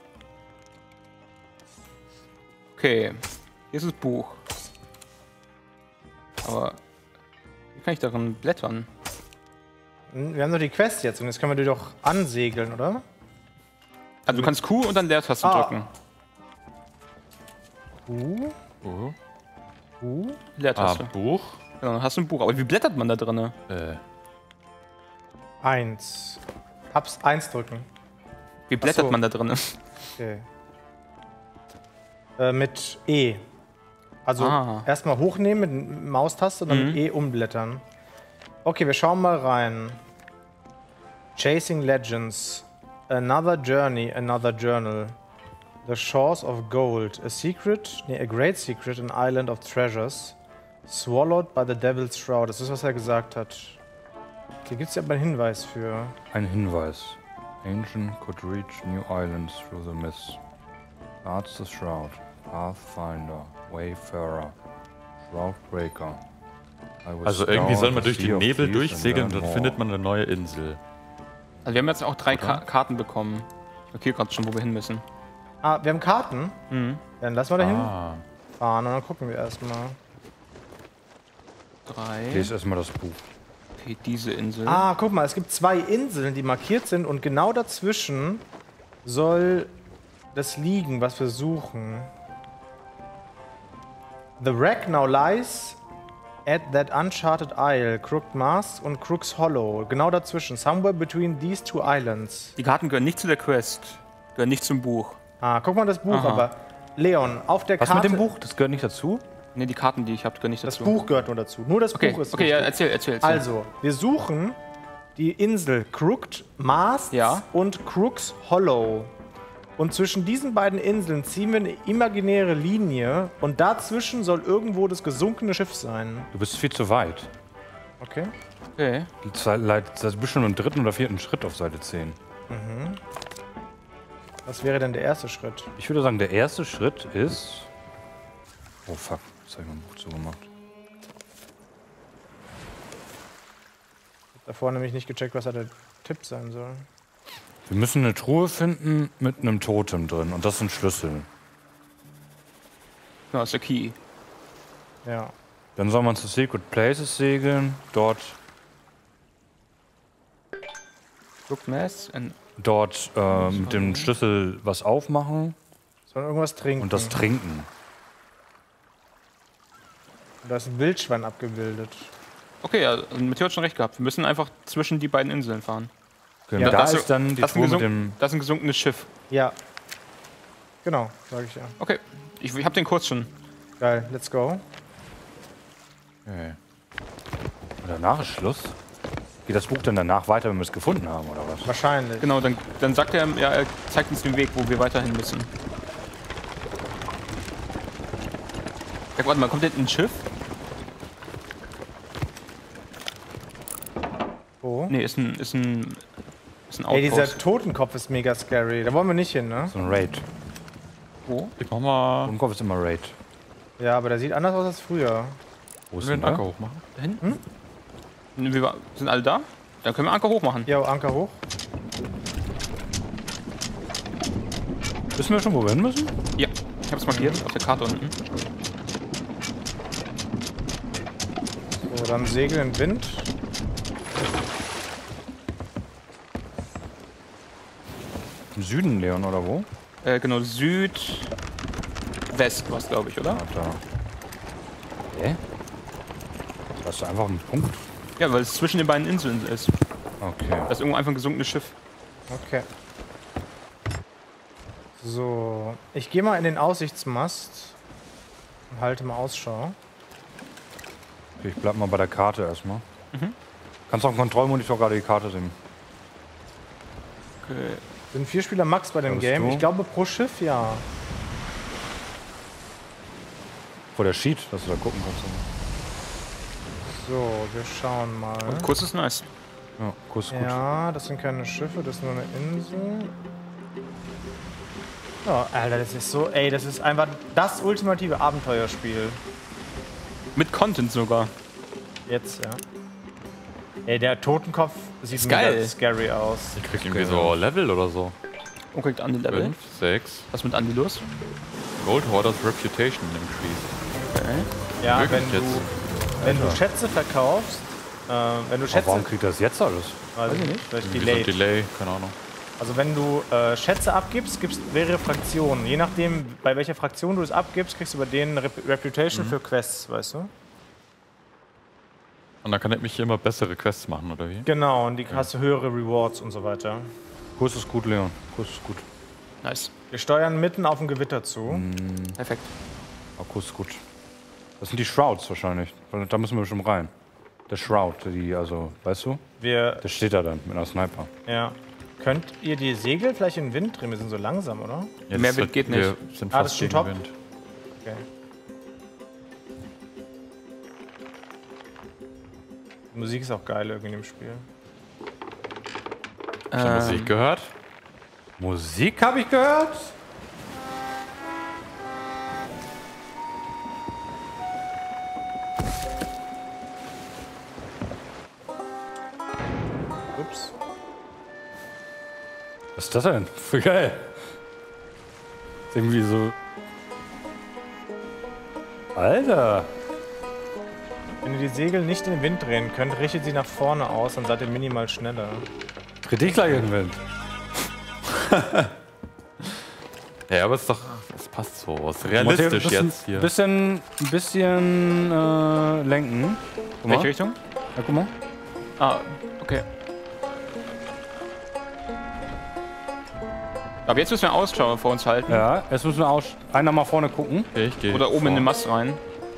Okay. Hier ist das Buch. Aber wie kann ich darin blättern? Wir haben doch die Quest jetzt und jetzt können wir die doch ansegeln, oder? Also du kannst Q und dann Leertaste Ah. drücken. Uh, Oh. uh. Ah, Leertaste. Buch. Genau, dann hast du ein Buch. Aber wie blättert man da drin? Äh, Eins. Hab's eins drücken. Wie blättert so. man da drin? Okay. Äh, mit E. Also Ah. erstmal hochnehmen mit der Maustaste und dann Mhm. mit E umblättern. Okay, wir schauen mal rein. Chasing Legends. Another Journey, Another Journal. The Shores of Gold. A Secret, nee, a Great Secret, an Island of Treasures. Swallowed by the Devil's Shroud. Das ist, was er gesagt hat. Hier gibt es ja aber einen Hinweis für. Ein Hinweis. Ancient could reach new islands through the mist. Guards the Shroud. Pathfinder. Wayfarer. Shroudbreaker. I will also scour irgendwie soll man the durch sea den of Nebel thieves durchsegeln and und dann learn findet more. man eine neue Insel. Also wir haben jetzt auch drei Ka Karten bekommen. Ich markiere gerade schon, wo wir hin müssen. Ah, wir haben Karten. Mhm. Ja, dann lassen wir da hin Ah. fahren und dann gucken wir erstmal. Drei. Lese erstmal das Buch. Okay, diese Insel. Ah, guck mal, es gibt zwei Inseln, die markiert sind und genau dazwischen soll das liegen, was wir suchen. The wreck now lies at that uncharted isle, Crooked Mast und Crook's Hollow. Genau dazwischen, somewhere between these two islands. Die Karten gehören nicht zu der Quest. Gehören nicht zum Buch. Ah, guck mal das Buch, Aha. aber Leon, auf der Was Karte. mit dem Buch? Das gehört nicht dazu? Ne, die Karten, die ich habe, gehören nicht Das dazu. Buch gehört nur dazu. Nur das Okay, Buch ist okay, ja, wichtig. erzähl, erzähl, erzähl. Also, wir suchen die Insel Crooked Mast Ja. und Crook's Hollow. Und zwischen diesen beiden Inseln ziehen wir eine imaginäre Linie und dazwischen soll irgendwo das gesunkene Schiff sein. Du bist viel zu weit. Okay. Okay. Du bist schon im dritten oder vierten Schritt auf Seite zehn. Was wäre denn der erste Schritt? Ich würde sagen, der erste Schritt ist... Oh fuck, jetzt habe ich mein Buch zugemacht. Davor nämlich nicht gecheckt, was da der Tipp sein soll. Wir müssen eine Truhe finden mit einem Totem drin und das sind Schlüssel. Ja, ist der Key. Ja. Dann soll man zu Secret Places segeln, dort, Crooked Mast and dort äh, mit dem Schlüssel was aufmachen Sollen irgendwas trinken. und das trinken. Da ist ein Wildschwein abgebildet. Okay, ja, also Matteo hat schon recht gehabt. Wir müssen einfach zwischen die beiden Inseln fahren. Genau. Ja, da das- ist dann die Das ist, ein Truhe mit gesunk dem... das ist ein gesunkenes Schiff. Ja. Genau, sag ich ja. Okay, ich, ich habe den Kurs schon. Geil, let's go. Okay. Und danach ist Schluss. Geht das Buch dann danach weiter, wenn wir es gefunden haben, oder was? Wahrscheinlich. Genau, dann, dann sagt er, ja, er zeigt uns den Weg, wo wir weiterhin müssen. Ja, warte mal, kommt denn ein Schiff? Wo? Nee, ist ein, ist ein, ist ein Ey, dieser Outpost. Totenkopf ist mega scary. Da wollen wir nicht hin, ne? So ein Raid. Wo? Ich mach mal. Und Kopf ist immer Raid. Ja, aber der sieht anders aus als früher. Wo ist Wir denn den Anker der? hochmachen. Da hinten? Wir wa- sind alle da? Dann können wir Anker hochmachen. Ja, Anker hoch. Wissen wir schon, wo wir hin müssen? Ja, ich habe es markiert auf der Karte unten. So, dann Segel im Wind. Im Süden, Leon, oder wo? Äh, genau, Südwest war es, glaube ich, oder? Ah, da. Hä? Da ist einfach ein Punkt. Ja, weil es zwischen den beiden Inseln ist. Okay. Da ist irgendwo einfach ein gesunkenes Schiff. Okay. So, ich gehe mal in den Aussichtsmast und halte mal Ausschau. Okay, ich bleib mal bei der Karte erstmal. Kannst auch im Kontrollmonitor gerade die Karte sehen. Okay. Sind vier Spieler max bei dem bist Game? du? Ich glaube pro Schiff ja. Vor der Sheet, dass du da gucken kannst. So, wir schauen mal. Kurs ist nice. Ja, Kuss gut. Ja, das sind keine Schiffe, das ist nur eine Insel. Ja, Alter, das ist so, ey, das ist einfach das ultimative Abenteuerspiel. Mit Content sogar. Jetzt, ja. Ey, der Totenkopf sieht Ist geil. mega scary aus. Ich krieg irgendwie so Level oder so. Und kriegt Andi Level. fünf, sechs. Was ist mit Andi los? Gold Hoarders Reputation increased. Okay. Ja, Wirklich wenn du, jetzt? wenn du Schätze verkaufst, äh, wenn du Aber Schätze... warum kriegt das jetzt alles? Weiß ich nicht. Vielleicht Irgendwie so ein delayed. Delay, keine Ahnung. Also wenn du äh, Schätze abgibst, gibt es mehrere Fraktionen. Je nachdem, bei welcher Fraktion du es abgibst, kriegst du über den Rep Reputation Mhm. für Quests, weißt du? Und dann kann ich mich hier immer bessere Quests machen, oder wie? Genau, und die hast du höhere Rewards und so weiter. Kurs ist gut, Leon. Kurs ist gut. Nice. Wir steuern mitten auf ein Gewitter zu. Perfekt. Aber Kurs ist gut. Das sind die Shrouds wahrscheinlich. Weil da müssen wir schon rein. Der Shroud, die, also, weißt du? Wir, Der steht da dann mit einer Sniper. ja. Könnt ihr die Segel vielleicht in den Wind drehen? Wir sind so langsam, oder? Jetzt Mehr Wind geht wir nicht. sind Ah, fast das ist schon gegen top. Wind. Okay. Die Musik ist auch geil irgendwie in dem Spiel. Hast du Musik gehört? Musik habe ich gehört? Ups. Was ist das denn? Voll geil. Ist irgendwie so. Alter. Wenn ihr die Segel nicht in den Wind drehen könnt, richtet sie nach vorne aus, dann seid ihr minimal schneller. Dreh dich gleich in den Wind. Ja, aber es ist doch. Es passt so. Es ist realistisch bisschen, jetzt hier. Bisschen, bisschen äh, lenken. Guck Welche mal. Richtung? Ja, guck mal. Ah, okay. Aber jetzt müssen wir Ausschau vor uns halten. Ja, jetzt müssen wir aus einer mal vorne gucken. Okay, ich gehe Oder oben vor. in den Mast rein.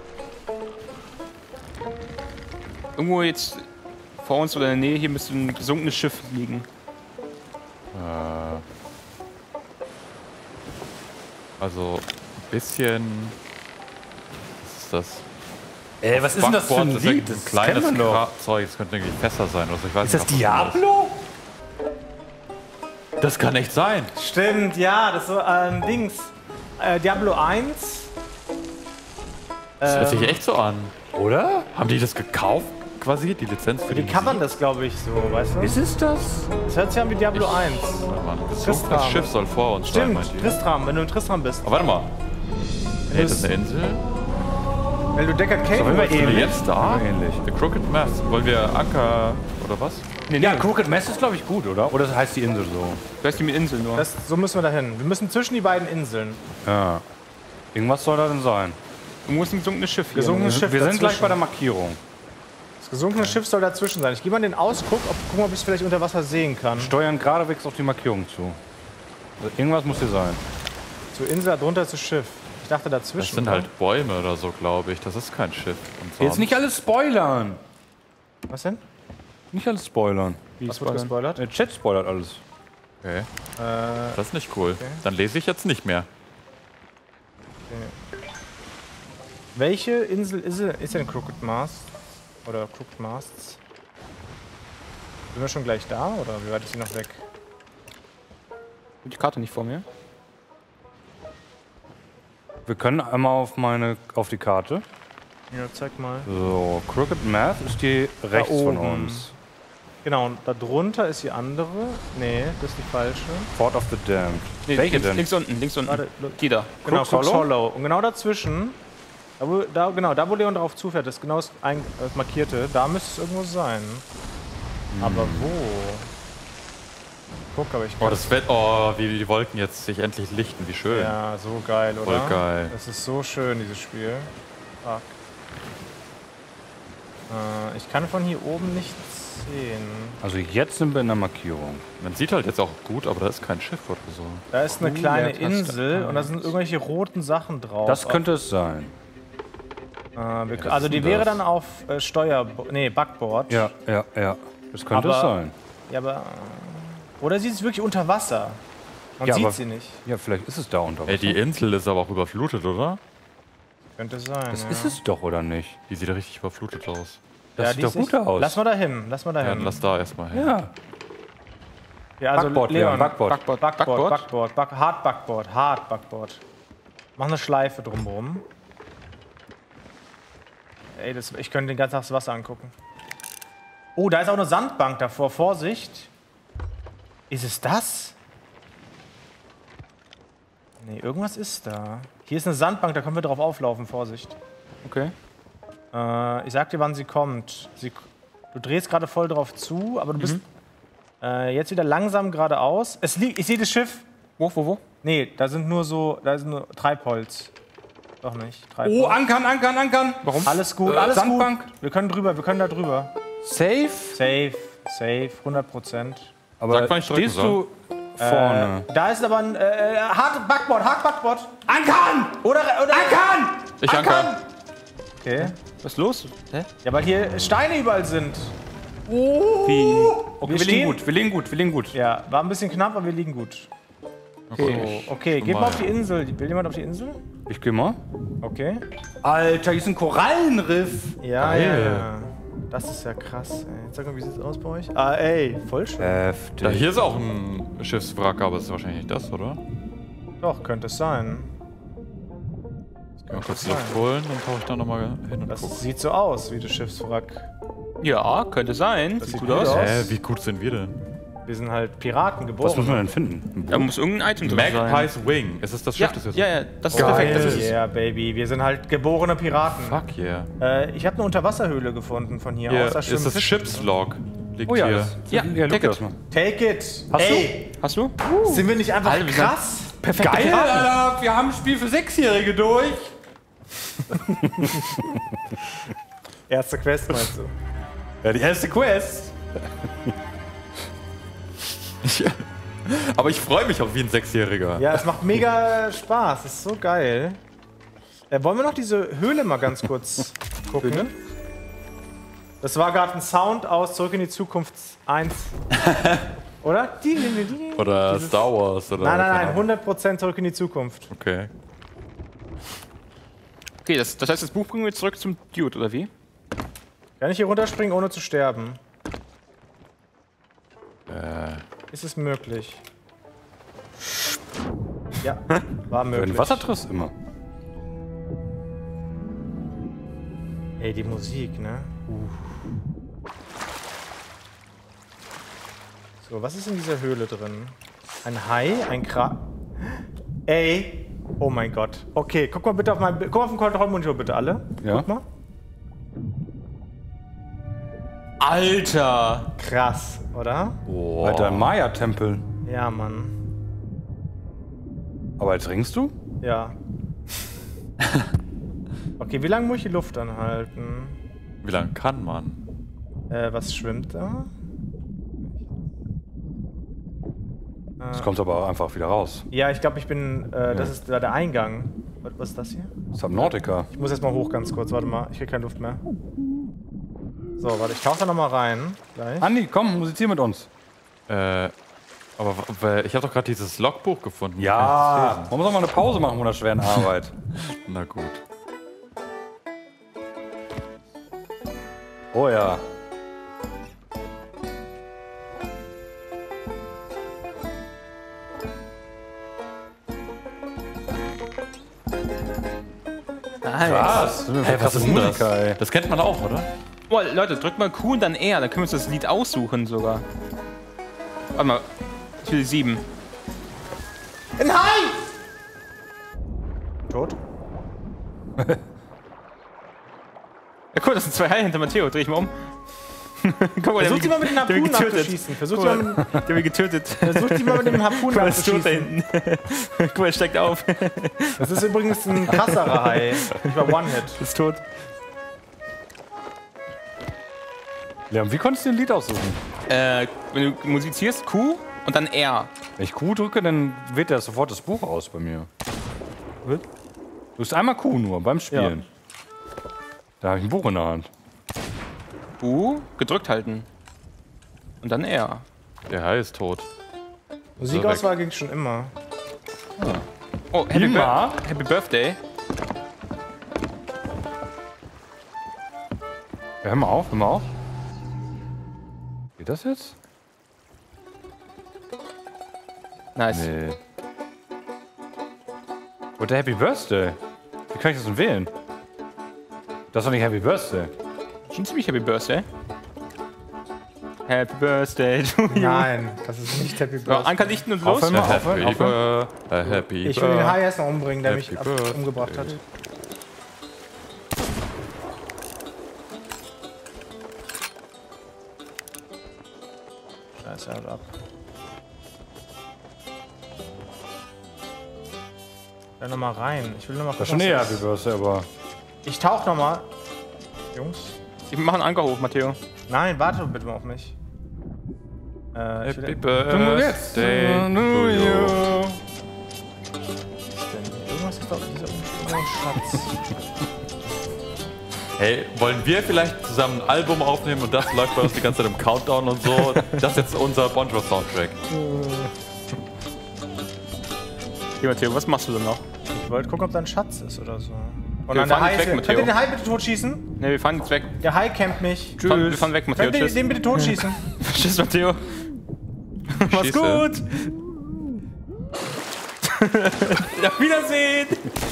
Irgendwo jetzt vor uns oder in der Nähe hier müsste ein gesunkenes Schiff liegen. Äh, also ein bisschen. Was ist das? Ey, was ist denn das für ein Backboard ist Lied? ein Das kleines kennt man doch. Gra- Zeug. Es könnte irgendwie Fässer sein oder so. Ich weiß Ist nicht, das was Diablo? ist. Das kann echt sein. Stimmt, ja, das ist so ein Dings. Äh, Diablo eins. Das hört sich Ähm, echt so an. Oder? Haben die das gekauft, quasi? Die Lizenz für Die die covern Musik? das, glaube ich, so, weißt du? Ist es das? Das hört sich an wie Diablo eins. Ja, Mann. Das Tristram. Schiff soll vor uns sein, Stimmt, meint ihr? Tristram, wenn du in Tristram bist. Aber warte mal. Hey, das ist eine Insel? Wenn du Deckard Cape Sollen wir holst, Sind wir ähnlich? jetzt da? Ähnlich. The Crooked Mast. Wollen wir Anker oder was? Nee, nee, Ja, Crooked Mess ist, glaube ich, gut, oder? Oder heißt die Insel so? da ist die mit Insel nur. das, so müssen wir dahin. Wir müssen zwischen die beiden Inseln. Ja. Irgendwas soll da denn sein? Irgendwo ist ein gesunkenes Schiff hier. Gesunkenes Schiff Wir sind gleich dazwischen. bei der Markierung. Das gesunkene Schiff soll dazwischen sein. Ich gehe mal den Ausguck, ob, guck mal, ob ich es vielleicht unter Wasser sehen kann. Steuern geradewegs auf die Markierung zu. Also irgendwas muss hier sein. Zur Insel, darunter ist das Schiff. Ich dachte dazwischen. Das sind oder? halt Bäume oder so, glaube ich. Das ist kein Schiff. Und Jetzt sonst- nicht alles spoilern. Was denn? Nicht alles spoilern. Was wird gespoilert? Der Chat spoilert alles. Okay. Äh, Das ist nicht cool. Dann lese ich jetzt nicht mehr. welche Insel ist, ist denn Crooked Mast? Oder Crooked Masts? Sind wir schon gleich da oder wie weit ist sie noch weg? Die Karte nicht vor mir. Wir können einmal auf meine auf die Karte. Ja, zeig mal. So, Crooked Math ist die rechts von oben. uns. Genau, und da drunter ist die andere. Nee, das ist die falsche. Fort of the Damned. Nee, Welche links, denn? links unten, links unten. Warte, die da. Genau, Crook's Crook's Hollow? Hollow. Und genau dazwischen, da wo, da, genau, da wo Leon drauf zufährt, das ist genau das, ein, das Markierte, da müsste es irgendwo sein. Aber wo? Guck, aber ich Oh, kann... das Wetter. Oh, wie die Wolken jetzt sich endlich lichten. Wie schön. Ja, so geil, oder? Voll geil. Das ist so schön, dieses Spiel. Fuck. Äh, ich kann von hier oben nichts sehen. Also jetzt sind wir in der Markierung. Man sieht halt jetzt auch gut, aber da ist kein Schiff oder so. Da ist eine Uh, kleine der Taste Insel und da sind irgendwelche roten Sachen drauf. Das könnte es sein. Äh, wir, das also ist die denn wäre das? dann auf äh, Steuer... Nee, Backboard. Ja, ja, ja. Das könnte Aber- es sein. Ja, aber... Oder sie ist wirklich unter Wasser. Man Ja, sieht aber- sie nicht. Ja, vielleicht ist es da unter Ey, Wasser. die Insel ist aber auch überflutet, oder? Könnte sein, Das ja. ist es doch, oder nicht? Die sieht richtig überflutet aus. Das Ja, sieht die doch ist gut echt- aus. Lass mal da hin, lass mal da Ja, hin. dann lass da erstmal hin. ja. Ja, also Backboard, Leon, Leon, Backboard. Backboard, Backboard, Backboard, Back, Hard Backboard, Hard Backboard. Mach eine Schleife drumherum. Ey, das, ich könnte den ganzen Tag das Wasser angucken. Oh, da ist auch eine Sandbank davor. Vorsicht. Ist es das? Nee, irgendwas ist da. Hier ist eine Sandbank, da können wir drauf auflaufen. Vorsicht. Okay. Äh, ich sag dir, wann sie kommt. Sie, du drehst gerade voll drauf zu, aber du bist Mhm. äh, jetzt wieder langsam geradeaus. Es liegt, ich sehe das Schiff. Wo, wo, wo? Nee, da sind nur so, da ist nur Treibholz. Doch nicht. Treibholz. Oh, ankern, ankern, ankern. Warum? Alles gut, Äh, alles Sandbank. gut. Wir können drüber, wir können da drüber. Safe. Safe, safe, hundert Prozent. Aber Sag, wann ich drücken stehst du vorne? Äh, da ist aber ein äh, hart Backboard, hart Backboard. Ankern! Oder, oder Ankern! Ich anker. Okay. Was ist los? Hä? Ja, weil hier Steine überall sind. Wie? Okay, wir, stehen- liegen gut, wir liegen gut, wir liegen gut. Ja, war ein bisschen knapp, aber wir liegen gut. Okay. So, okay, geht mal auf die Insel. Will jemand auf die Insel? Ich geh mal. Okay. Alter, hier ist ein Korallenriff. Ja, ja, ja. Das ist ja krass, ey. Sag mal, wie sieht's aus bei euch? Ah, ey, voll schön. Heftig. Da hier ist auch ein Schiffswrack, aber es ist wahrscheinlich nicht das, oder? Doch, könnte es sein. Mal kurz Luft holen, dann tauche ich da nochmal hin und Das gucke. sieht so aus wie das Schiffswrack. Ja, könnte sein. Das Sieht sieht gut gut aus. aus. Hä, wie gut sind wir denn? Wir sind halt Piraten geboren. Was muss man denn finden? Da muss irgendein Item drin sein. Magpie's Wing. Ist es das Ja, Schiff, das wir ja, ja, das ist Geil. perfekt. Das ist es. Yeah, Baby. Wir sind halt geborene Piraten. Fuck yeah. Äh, ich habe eine Unterwasserhöhle gefunden von hier Hier aus. Da ist schwimmen das Fische. Schiffslog. Liegt Oh ja, hier. das, Ja, ja, take look it. das mal. Take it. Hast Ey, Hast du? sind wir nicht einfach Alter, wir sind- krass? Perfekt. Geil, Alter, wir haben ein Spiel für Sechsjährige durch. Erste Quest meinst du? Ja, die erste Quest. Aber ich freue mich auch wie ein Sechsjähriger. Ja, es macht mega Spaß. Das ist so geil. Äh, wollen wir noch diese Höhle mal ganz kurz gucken? Das war gerade ein Sound aus Zurück in die Zukunft eins. Oder? Die, die, die. Oder Dieses- Star Wars oder. Nein, nein, keine nein, Ahnung. hundert Prozent Zurück in die Zukunft. Okay. Okay, das, das heißt, das Buch bringen wir zurück zum Dude, oder wie? Kann ich hier runterspringen, ohne zu sterben? Äh, Ist es möglich? Ja, war Wenn möglich. Wasser triffst, immer. Ey, die Musik, ne? So, was ist in dieser Höhle drin? Ein Hai? Ein Kra... Ey! Oh mein Gott. Okay, guck mal bitte auf mein... Guck mal auf den Kontrollmonitor bitte alle. Ja. Guck mal. Alter! Krass, oder? boah. Alter, ein Maya-Tempel. Ja, Mann. Aber jetzt ringst du? Ja. Okay, wie lange muss ich die Luft anhalten? Wie lange kann man? Äh, was schwimmt da? Jetzt kommt aber auch einfach wieder raus. Ja, ich glaube, ich bin... Äh, das ist da der Eingang. Was, was ist das hier? Subnautica. Ich muss jetzt mal hoch ganz kurz. Warte mal, ich krieg keine Luft mehr. So, warte, ich tauche da nochmal rein. Gleich. Andi, komm, musizier mit uns. Äh, aber w- weil ich habe doch gerade dieses Logbuch gefunden. Wie kann Ja, man muss auch mal eine Pause machen von der schweren Arbeit. ich das lesen? Na gut. Oh ja. Nice. Was? Hey, was ist denn das? Musiker, ey. Das kennt man auch, oder? Boah, Leute, drückt mal Q und dann R, dann können wir uns das Lied aussuchen sogar. Warte mal, ich will sieben. Ein Hai! Tot? Ja, guck, das sind zwei Haie hinter Matteo, dreh ich mal um. Guck mal, Versucht die mal mit den der Harpunen wird getötet. abzuschießen. Versucht Guck die mal mal, mit, der wird getötet. versucht die mal mit dem Harpunen Guck mal, er ist tot da abzuschießen. hinten. Guck mal, er steigt auf. Das ist übrigens ein krasserer Hai. Ich war One-Hit. Ist tot. Leon, wie konntest du ein Lied aussuchen? Äh, wenn du musizierst, Q und dann R. Wenn ich Q drücke, dann wählt er sofort das Buch aus bei mir. Du hast einmal Q nur beim Spielen. Da habe ich ein Buch in der Hand. U, gedrückt halten. Und dann R. Der Hai ist tot. Musikauswahl ging schon immer. Oh, Happy, Immer? Bir Happy Birthday. Ja, hör mal auf, hör mal auf. Geht das jetzt? Nice. Nee. Und der Happy Birthday. Wie kann ich das denn wählen? Das ist doch nicht Happy Birthday. Schon ziemlich Happy Birthday. Happy Birthday to you. Nein, das ist nicht Happy So, Birthday. Anker dichten und los. Aufhören wir, aufhören, Happy aufhören. Birthday, Happy Ich will den Birthday. Hai erst noch umbringen, der mich Happy ab Birthday. umgebracht hat. Scheiße, haut ab. Ich will noch mal rein. Ich will noch mal Das ist schon eher Happy Birthday, aber. Ich tauch noch mal. Jungs. Ich mach einen Anker hoch, Matteo. Nein, warte bitte mal auf mich. Äh, ich will Happy Du jetzt. Birthday to you. Irgendwas ist doch dieser unschöne Schatz. Hey, wollen wir vielleicht zusammen ein Album aufnehmen und das läuft bei uns die ganze Zeit im Countdown und so? Das ist jetzt unser Bon Jovi Soundtrack. Hier, Matteo, was machst du denn noch? Ich wollte gucken, ob da ein Schatz ist oder so. Und Wir dann der fahren Hai jetzt weg, ist- Matteo. Könnt ihr den Hai bitte totschießen? Ne, wir fahren jetzt weg. Der Hai campt mich. Wir fahren, wir fahren weg, Matteo. Könnt ihr Tschüss. den bitte totschießen? Tschüss, Matteo. Mach's Schieße. gut. Auf Wiedersehen.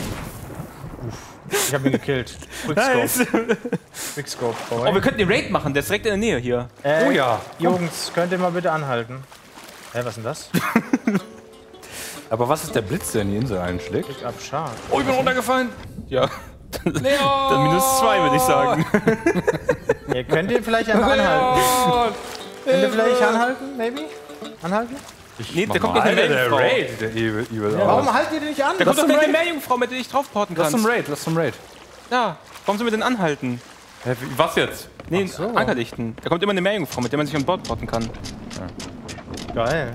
Ich hab ihn gekillt. Quickscope. Nice. Quickscope, Oh, Boy. wir könnten den Raid machen. Der ist direkt in der Nähe hier. Äh, Oh ja. Jungs, könnt ihr mal bitte anhalten? Hä, was ist denn das? Aber was ist der Blitz, der in die Insel einschlägt? Pick up Shark. Oh, ich bin runtergefallen. Ja. Dann minus zwei, würde ich sagen. Ja, könnt ihr vielleicht einfach anhalten? Leon! Könnt ihr vielleicht anhalten, maybe? Anhalten? Nee, mach der kommt mal. gleich eine Alter, der Meerjungfrau. Raid, der Evil, Evil Warum haltet ihr den nicht an? Da kommt doch zum gleich eine Raid. Meerjungfrau, mit der du dich draufporten Lass kannst. zum Raid, lass zum Raid. Ja. Warum sollen wir denn anhalten? Hä, wie- was jetzt? Nee, so. Anker dichten. Da kommt immer eine Meerjungfrau, mit der man sich an Bord porten kann. Geil.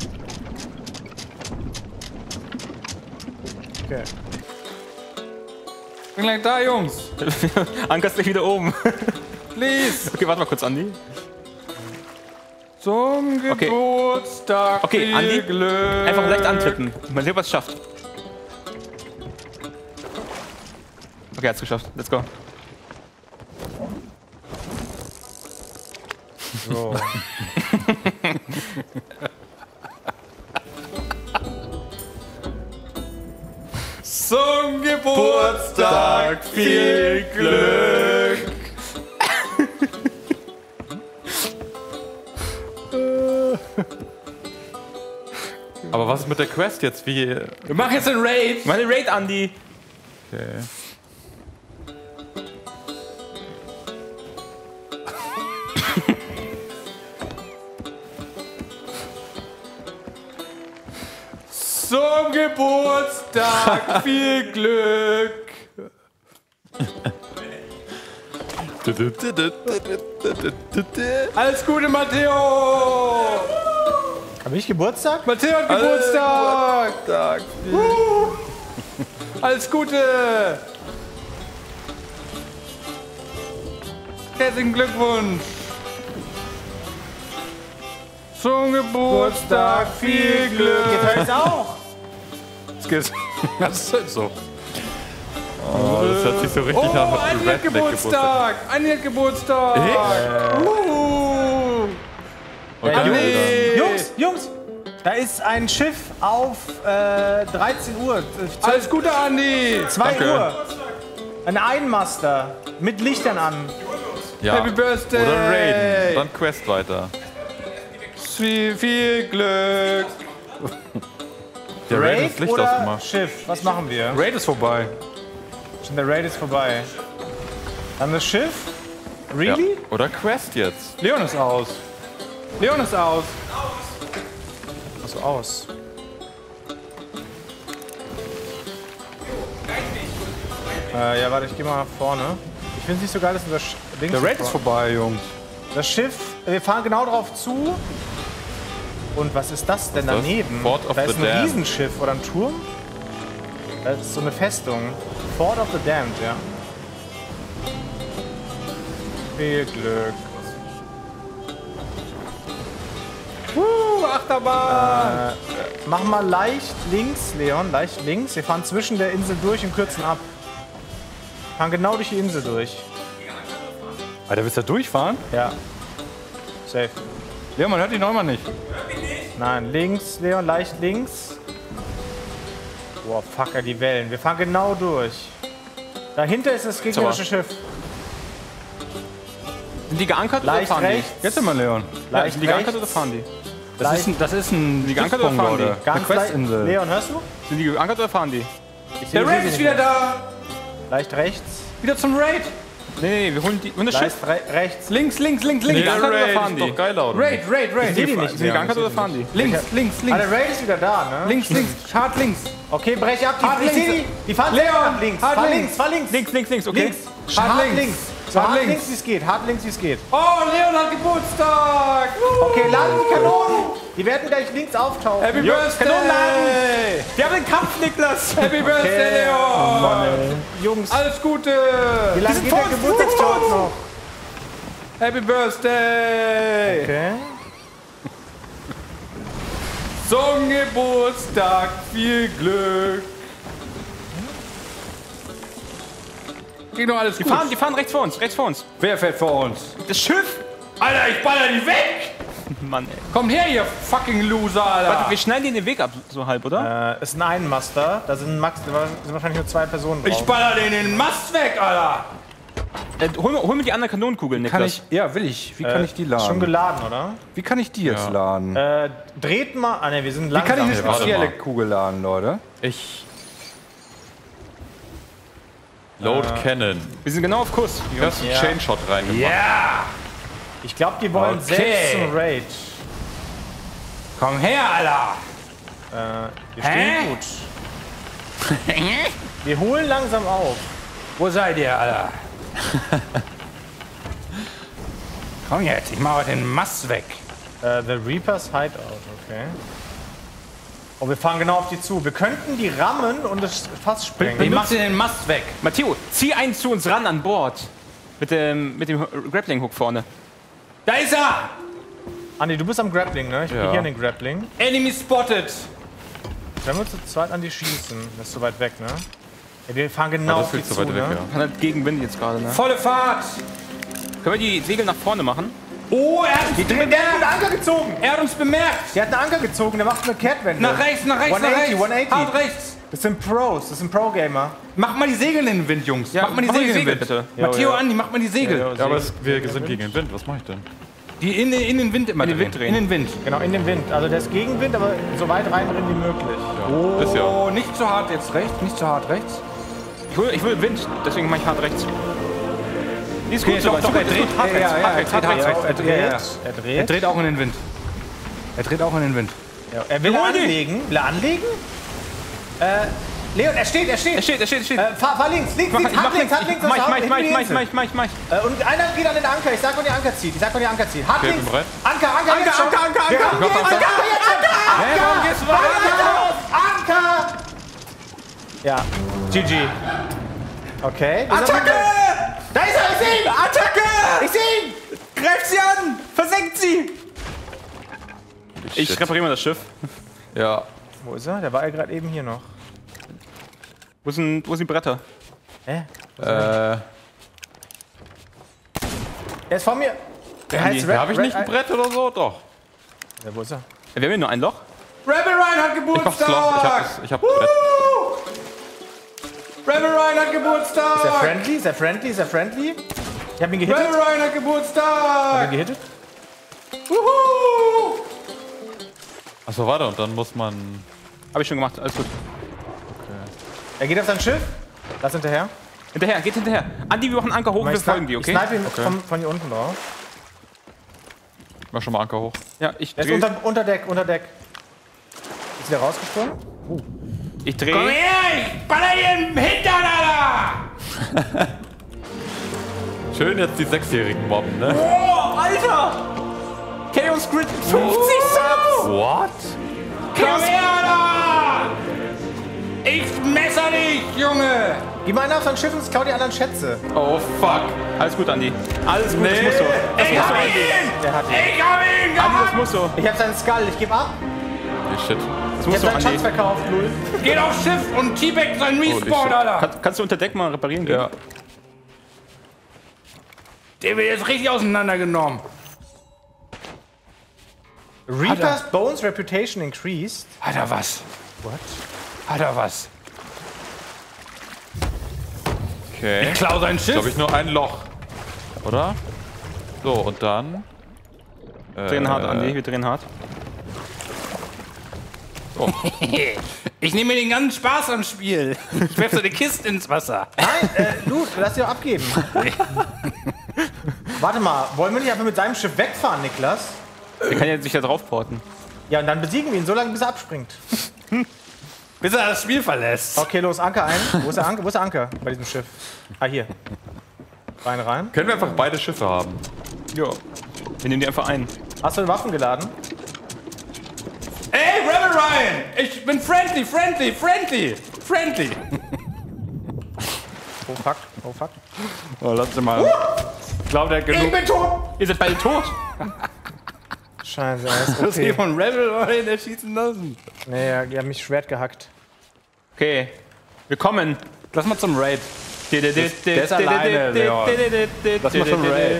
Okay. Bin gleich da, Jungs. Anker ist gleich wieder oben. Please. Okay, warte mal kurz, Andi. Zum Okay. Geburtstag. Okay, viel Andi, Glück. Einfach leicht antippen. Mal sehen, was es schafft. Okay, hat's geschafft. Let's go. So. Zum Geburtstag viel Glück. Aber was ist mit der Quest jetzt? Wie. Wir machen jetzt einen Raid. Meine Raid, Andi. Okay. Zum Geburtstag viel Glück. Alles Gute, Matteo. Hab ich Geburtstag? Matteo hat Geburtstag. Uh. Alles Gute. Herzlichen Glückwunsch. Zum Geburtstag viel Glück. Geht jetzt auch. Das geht. Das ist halt so. Oh, das hört sich so richtig Oh, nach Andi hat Geburtstag. Andi hat Geburtstag. Uh. Okay, Andi. Jungs, Jungs, da ist ein Schiff auf äh, dreizehn Uhr. Alles Gute, Andi. zwei Danke. Uhr. Ein Einmaster mit Lichtern an. Ja. Happy Birthday. Oder Raiden. Dann Quest weiter. Viel, viel Glück. Der Raid Raid ist Licht oder ausgemacht. Schiff? Was machen wir? Raid ist vorbei. Schon der Raid ist vorbei. Dann das Schiff? Ja. Really? Oder Quest jetzt. Leon ist aus. Leon ist aus. So aus. Äh, ja, warte, ich geh mal nach vorne. Ich finde es nicht so geil, dass unser Sch Ding Der Raid ist vorbei, Jungs. Das Schiff, wir fahren genau drauf zu. Und was ist das denn Was ist das? daneben? Fort of da the ist ein Damned. Riesenschiff oder ein Turm. Das ist so eine Festung. Fort of the Damned, ja. Viel Glück. Uh, Achterbahn. Äh, mach mal leicht links, Leon, leicht links. Wir fahren zwischen der Insel durch und kürzen ab. Fahren genau durch die Insel durch. Alter, willst du da durchfahren? Ja. Safe. Leon, man hört dich noch immer nicht. Nein, links, Leon, leicht links. Boah, fuck, die Wellen. Wir fahren genau durch. Dahinter ist das gegnerische Schiff. Sind die geankert Leicht oder fahren rechts. Jetzt immer, Leon. die? Ja, Leicht sind die geankert rechts. oder fahren die? Das ist ein, das ist ein Die geankert oder Stützpunkt, fahren die? Leute. Ganz Eine leicht. Questinsel. Leon, hörst du? Sind die geankert oder fahren die? Ich Der sehe Raid sie ist nicht wieder mehr. da. Leicht rechts. Wieder zum Raid. Nee, nee, wir holen, die, holen das Leicht Schiff. re rechts. Links, links, links, links. Nee, geankert oder fahren ist die? doch geil, oder? Raid, Raid, Ich Raid. sehe die nicht. Sind die geankert oder fahren die? Links, links, Ah, links. der Raid ist wieder da, ne? Links, links. Hart links. Okay, brech ab. Hart Die, ich links. sehe die. Die fahren Leon, nach links. hart Fahr links. links, fahr links. Links, links, links, okay. Links. Hart Hart links. links. So Hart hart links. links, wie es geht. Hart links, wie es geht. Oh, Leon hat Geburtstag. Okay, laden die Kanonen. Die werden gleich links auftauchen. Happy Birthday. Kanonen laden. Wir haben den Kampf, Niklas. Happy Birthday, Leon. Jungs, Alles Gute. wie lange geht der Geburtstagstag noch? Happy Birthday. Okay. Zum Geburtstag viel Glück. Geht noch alles Die gut. fahren, die fahren rechts vor uns, rechts vor uns. Wer fährt vor uns? Das Schiff. Alter, ich baller die weg. Mann, ey. Kommt her, ihr fucking Loser, Alter. Warte, wir schneiden denen den Weg ab, so halb, oder? Äh, ist ein Einmaster. Da sind, Max, da sind wahrscheinlich nur zwei Personen drauf. Ich baller den den Mast weg, Alter. Äh, hol, mir- hol mir die anderen Kanonenkugeln, Niklas. Kann ich, ja, will ich. Wie kann ich die Ist schon laden? geladen, oder? Wie kann ich die jetzt laden? Äh, dreht mal. Ah, ne, wir sind Wie kann ich langsam. eine warte spezielle mal. Kugel laden, Leute? Ich. Load Cannon. Wir sind genau auf Kurs. Du hast einen Ja. Chain Shot reingemacht. Ja! Ich glaube, die wollen Okay. selbst zum Raid. Komm her, Alter! Wir stehen gut. Wir holen langsam auf. Wo seid ihr, Alter? Komm jetzt, ich mach den Mast weg. Äh, The Reapers Hideout, okay. Oh, wir fahren genau auf die zu. Wir könnten die rammen und das Fass sprengen. Ich mach den Mast weg. Matteo, zieh einen zu uns ran an Bord. Mit dem, mit dem Grappling-Hook vorne. Da ist er! Andi, du bist am Grappling, ne? Ich bin Ja. hier an den Grappling. Enemy spotted! Wenn wir zu zweit an die schießen, das ist zu weit weg, ne? Ja, wir fahren genau Das auf ist viel die zu zu, weit weg, ne? ja. Man hat gegen Wind jetzt gerade, ne? Volle Fahrt! Können wir die Segel nach vorne machen? Oh, er hat uns Die drehen, der hat einen Anker gezogen! Er hat uns bemerkt! Der hat einen Anker gezogen, der macht eine Kehrtwende. Nach rechts, nach rechts, nach hundertachtzig, rechts! hundertachtzig. Hart rechts! Das sind Pros, das sind Pro-Gamer. Mach mal die Segel in den Wind, Jungs! mach mal die mach mal Segel die in den Segel, Wind! bitte. Matteo, ja. Andi, mach mal die Segel! Ja, aber es, wir sind gegen den Wind. Was mache ich denn? Die in, in den Wind immer In den drehen. Wind drehen. In den Wind. Genau, in den Wind. Also der ist Gegenwind, aber so weit reindrehen wie möglich. Ja. Ist ja. Oh, nicht zu hart jetzt rechts, nicht zu hart rechts. Ich will, ich will Wind, deswegen mach ich hart rechts. Die ist Okay, gut sogar. doch, doch, er ist gut, dreht. ist gut. Hart Ja, rechts, ja, hart ja, rechts, er hart dreht rechts. auch. Er dreht, er Er dreht. dreht auch in den Wind. Er dreht auch in den Wind. Ja, er will Wir holen die. anlegen. Will er anlegen? Äh, Leon, er steht, er steht. Er steht, er steht, er steht. Äh, fahr, fahr links, links, Mach, links, ich mach hart links, hart links. Mach, das mach, Haut, mach, hinten mach, die mach, Insel. mach, mach, mach. Äh, und einer geht an den Anker. Ich sag, wann der Anker zieht. Ich sag, wann der Anker zieht. Hart Okay, links. bin bereit. Anker, Anker, Anker, jetzt schon. Anker, Anker, Wir Anker. haben jetzt Anker, Anker, jetzt schon. Hä, warum gehst du weiter? Anker! Ja, G G. Okay. Attacke! Da ist er, ich seh ihn! Attacke! Ich seh ihn! Greift sie an! Versenkt sie! Ich Shit. repariere mal das Schiff. Ja. Wo ist er? Der war ja gerade eben hier noch. Wo sind, wo sind die Bretter? Hä? Äh, Er ist vor mir. Der heißt Red. habe ich nicht ein Red- Brett oder so? Doch. Ja, wo ist er? Wir haben hier nur ein Loch. Rebel Ryan hat Ich mach's Geburtstag! Loch. Ich hab, ich hab ein Brett. Rebel Ryan hat Ist er Geburtstag! friendly? Ist er friendly? Ist er friendly? Ich hab ihn gehittet. Rebel Ryan hat Hab ihn Geburtstag! gehittet. Wuhu! Achso, warte, und dann muss man. Habe ich schon gemacht, alles gut. Er geht auf sein Schiff. Lass hinterher. Hinterher, geht hinterher. Andi, wir machen Anker hoch, wir Ich folgen die, Ich okay? snipe ihn von, von hier unten drauf. Mach schon mal Anker hoch. Ja, ich Er ist dreh, unter, unter Deck, unter Deck. Ist der rausgesprungen? ich Komm dreh. her, ich baller dir im Hintern, Alter! Schön jetzt die Sechsjährigen mobben, ne? Oh, Alter! Chaos Grid fünfzig Subs! What? Komm her, Alter! Ich messer dich, Junge! Gib mal einen auf sein Schiff und klau die anderen Schätze. Oh, fuck. Alles gut, Andi. Alles gut, das muss so. Das Ich muss so, hab Andi. ihn! Der hat ihn. Ich hab ihn Andi, das gehabt! muss so. Ich hab seinen Skull, ich geb ab. Nee, shit. Das Ich muss hab so, seinen Andi. Schatz verkauft, Lul. Geht aufs Schiff und T-Bag sein Respawn, shit. Alter! Kann, kannst du unter Deck mal reparieren gehen? Ja. Der wird jetzt richtig auseinandergenommen. Reaper's Bones Reputation increased. Hat er was? What? Hat er was? Okay. Klau sein Glaube Schiff. ich nur ein Loch. Oder? So, und dann... Wir drehen hart, Andi, wir drehen hart. Ich nehme mir den ganzen Spaß am Spiel. Ich werfe so eine Kiste ins Wasser. Nein, äh, Luke, lass sie doch abgeben. Warte mal, wollen wir nicht einfach mit seinem Schiff wegfahren, Niklas? Der kann ja sich ja draufporten. Ja, und dann besiegen wir ihn so lange, bis er abspringt. Bis er das Spiel verlässt. Okay, los, Anker ein. Wo ist der Anker? Wo ist der Anker bei diesem Schiff? Ah, hier. Rein, rein. Können wir einfach beide Schiffe haben? Ja. Wir nehmen die einfach ein. Hast du Waffen geladen? Ey, Rebel Ryan! Ich bin friendly, friendly, friendly, friendly. Oh fuck, oh fuck. Oh, lass mal. Uh! Ich glaube, der hat genug. Ich bin tot! Ihr seid beide tot. Scheiße, er ist Das ist okay. von Rebel Ryan erschießen lassen. Nee, er- die haben mich Schwert gehackt. Okay. Wir kommen. Lass mal zum Raid. Der ist alleine, Leon. Lass mal zum Raid.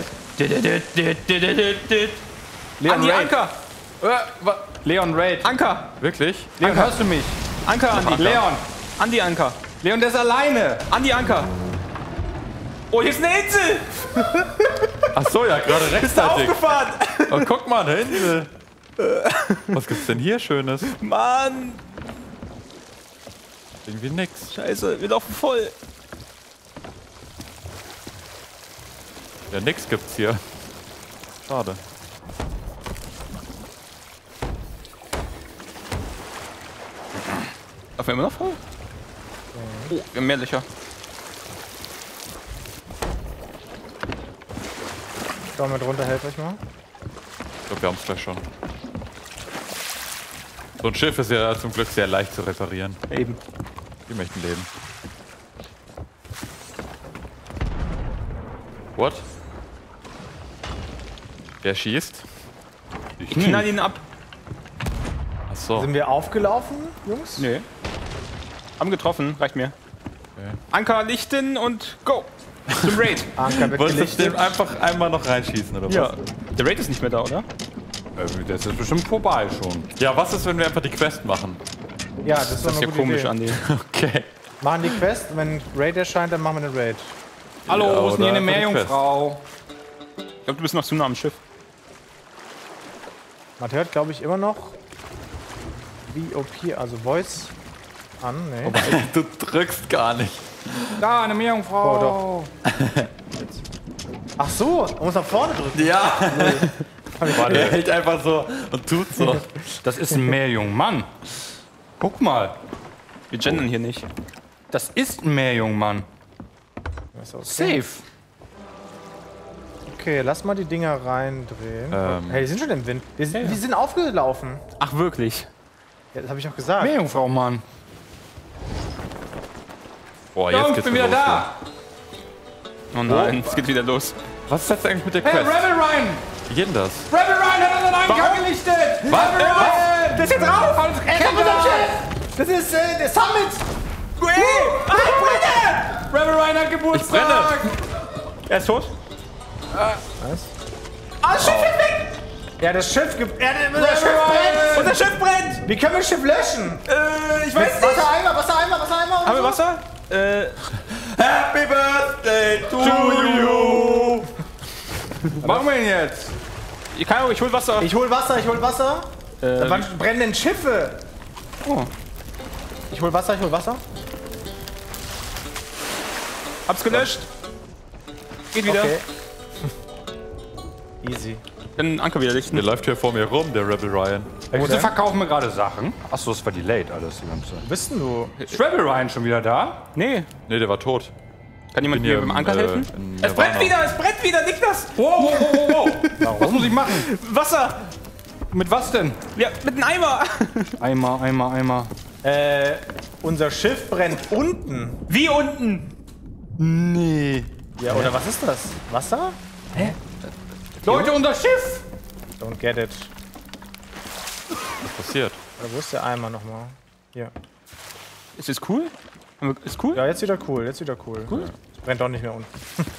Leon Andi, Raid. Anker! Äh, wa- Leon Raid. Anker! Wirklich? Leon, hörst du mich? Anker, Andi! Leon. Andi, Anker! Leon, der ist alleine. Andi, Anker! Oh, hier ist eine Insel! Ach so, ja, gerade Bist du rechtzeitig. aufgefahren? Oh, guck mal, eine Insel. Was gibt's denn hier Schönes? Mann! Irgendwie nix. Scheiße, wir laufen voll. Ja, nix gibt's hier. Schade. Laufen wir immer noch voll? Oh, wir haben mehr Löcher. Schau mal drunter, helft euch mal. Ich glaube, wir haben's gleich schon. So ein Schiff ist ja zum Glück sehr leicht zu reparieren. Eben. Die möchten leben. What? Wer schießt? Ich knall ihn ab. Ach so. Sind wir aufgelaufen, Jungs? Nee. Haben getroffen, reicht mir. Anker lichten und go! Zum Raid. Anker wird Wolltest du gelichtet. den einfach einmal noch reinschießen, oder was? Ja. Der Raid ist nicht mehr da, oder? Äh, Der ist jetzt bestimmt vorbei schon. Ja, was ist, wenn wir einfach die Quest machen? Ja, das ist doch Das ist eine ja gute komisch, Idee. Andi. Okay. Machen die Quest, wenn Raid erscheint, dann machen wir den Raid. Hallo, Ja, wo ist denn hier oder eine einfach die Meerjungfrau? Ich glaube, du bist noch zu nah am Schiff. Man hört, glaube ich, immer noch V O P, also Voice an. Nee. Du drückst gar nicht. Da, eine Meerjungfrau. Oh, Ach so, man muss nach vorne drücken. Ja. Er hält einfach so und tut so. Das ist ein Meerjungmann. Guck mal. Wir gendern hier nicht. Das ist ein Meerjungmann. Ist okay. Safe. Okay, lass mal die Dinger reindrehen. Ähm. Hey, die sind schon im Wind. Wir, sind- wir sind aufgelaufen. Ach, wirklich? Ja, das habe ich auch gesagt. Meerjungfrau, Mann. Boah, Ja, jetzt ich geht's bin wieder los. da. Oh nein, es geht wieder los. Was ist jetzt eigentlich mit der Hey, Quest? Rebel Ryan. Wie geht denn das? Rebel Ryan hat unseren Eingang gelichtet. Was? Rebel Ryan. Das ist drauf! Alles Er kommt mit dem Schiff! Das ist äh, der Summit! Rebel Ryan hat Geburtstag. Er ist tot? Ah, das Schiff ist weg! Ja, das Schiff gibt. Ja, das Schiff brennt! Und das Schiff brennt! Wie können wir das Schiff löschen? Äh, ich Mit weiß nicht. Wassereimer, Wassereimer, Wassereimer und Haben wir so? Wasser? Äh, Happy Birthday to you! Was machen wir denn jetzt? ich kann ich hol Wasser. Ich hol Wasser, ich hol Wasser. Äh, Da waren brennende Schiffe. oh, Ich hol Wasser, ich hol Wasser. hab's gelöscht. Geht wieder. Okay. Easy. Dann Anker wieder lichten. Der läuft hier vor mir rum, der Rebel Ryan. Wieso verkaufen wir gerade Sachen? Achso, das war delayed alles die ganze Zeit. Wo bist denn du? Ist Rebel Ryan schon wieder da? Nee. Ne, der war tot. Kann jemand Bin mir hier beim im, Anker äh, helfen? in Es brennt Nirvana. wieder, es brennt wieder, Niklas! Wow, wow, wow, wow, wow. Was muss ich machen? Wasser! Mit was denn? Ja, mit einem Eimer! Eimer, Eimer, Eimer. Äh, unser Schiff brennt unten. Wie unten? Nee. Ja, oder was ist das? Wasser? Leute, unser Schiff! Don't get it. Was passiert? Oder wo ist der Eimer nochmal? Hier. Ist das cool? Haben wir- Ist cool? Ja, jetzt wieder cool, jetzt wieder cool. Cool. Brennt doch nicht mehr unten.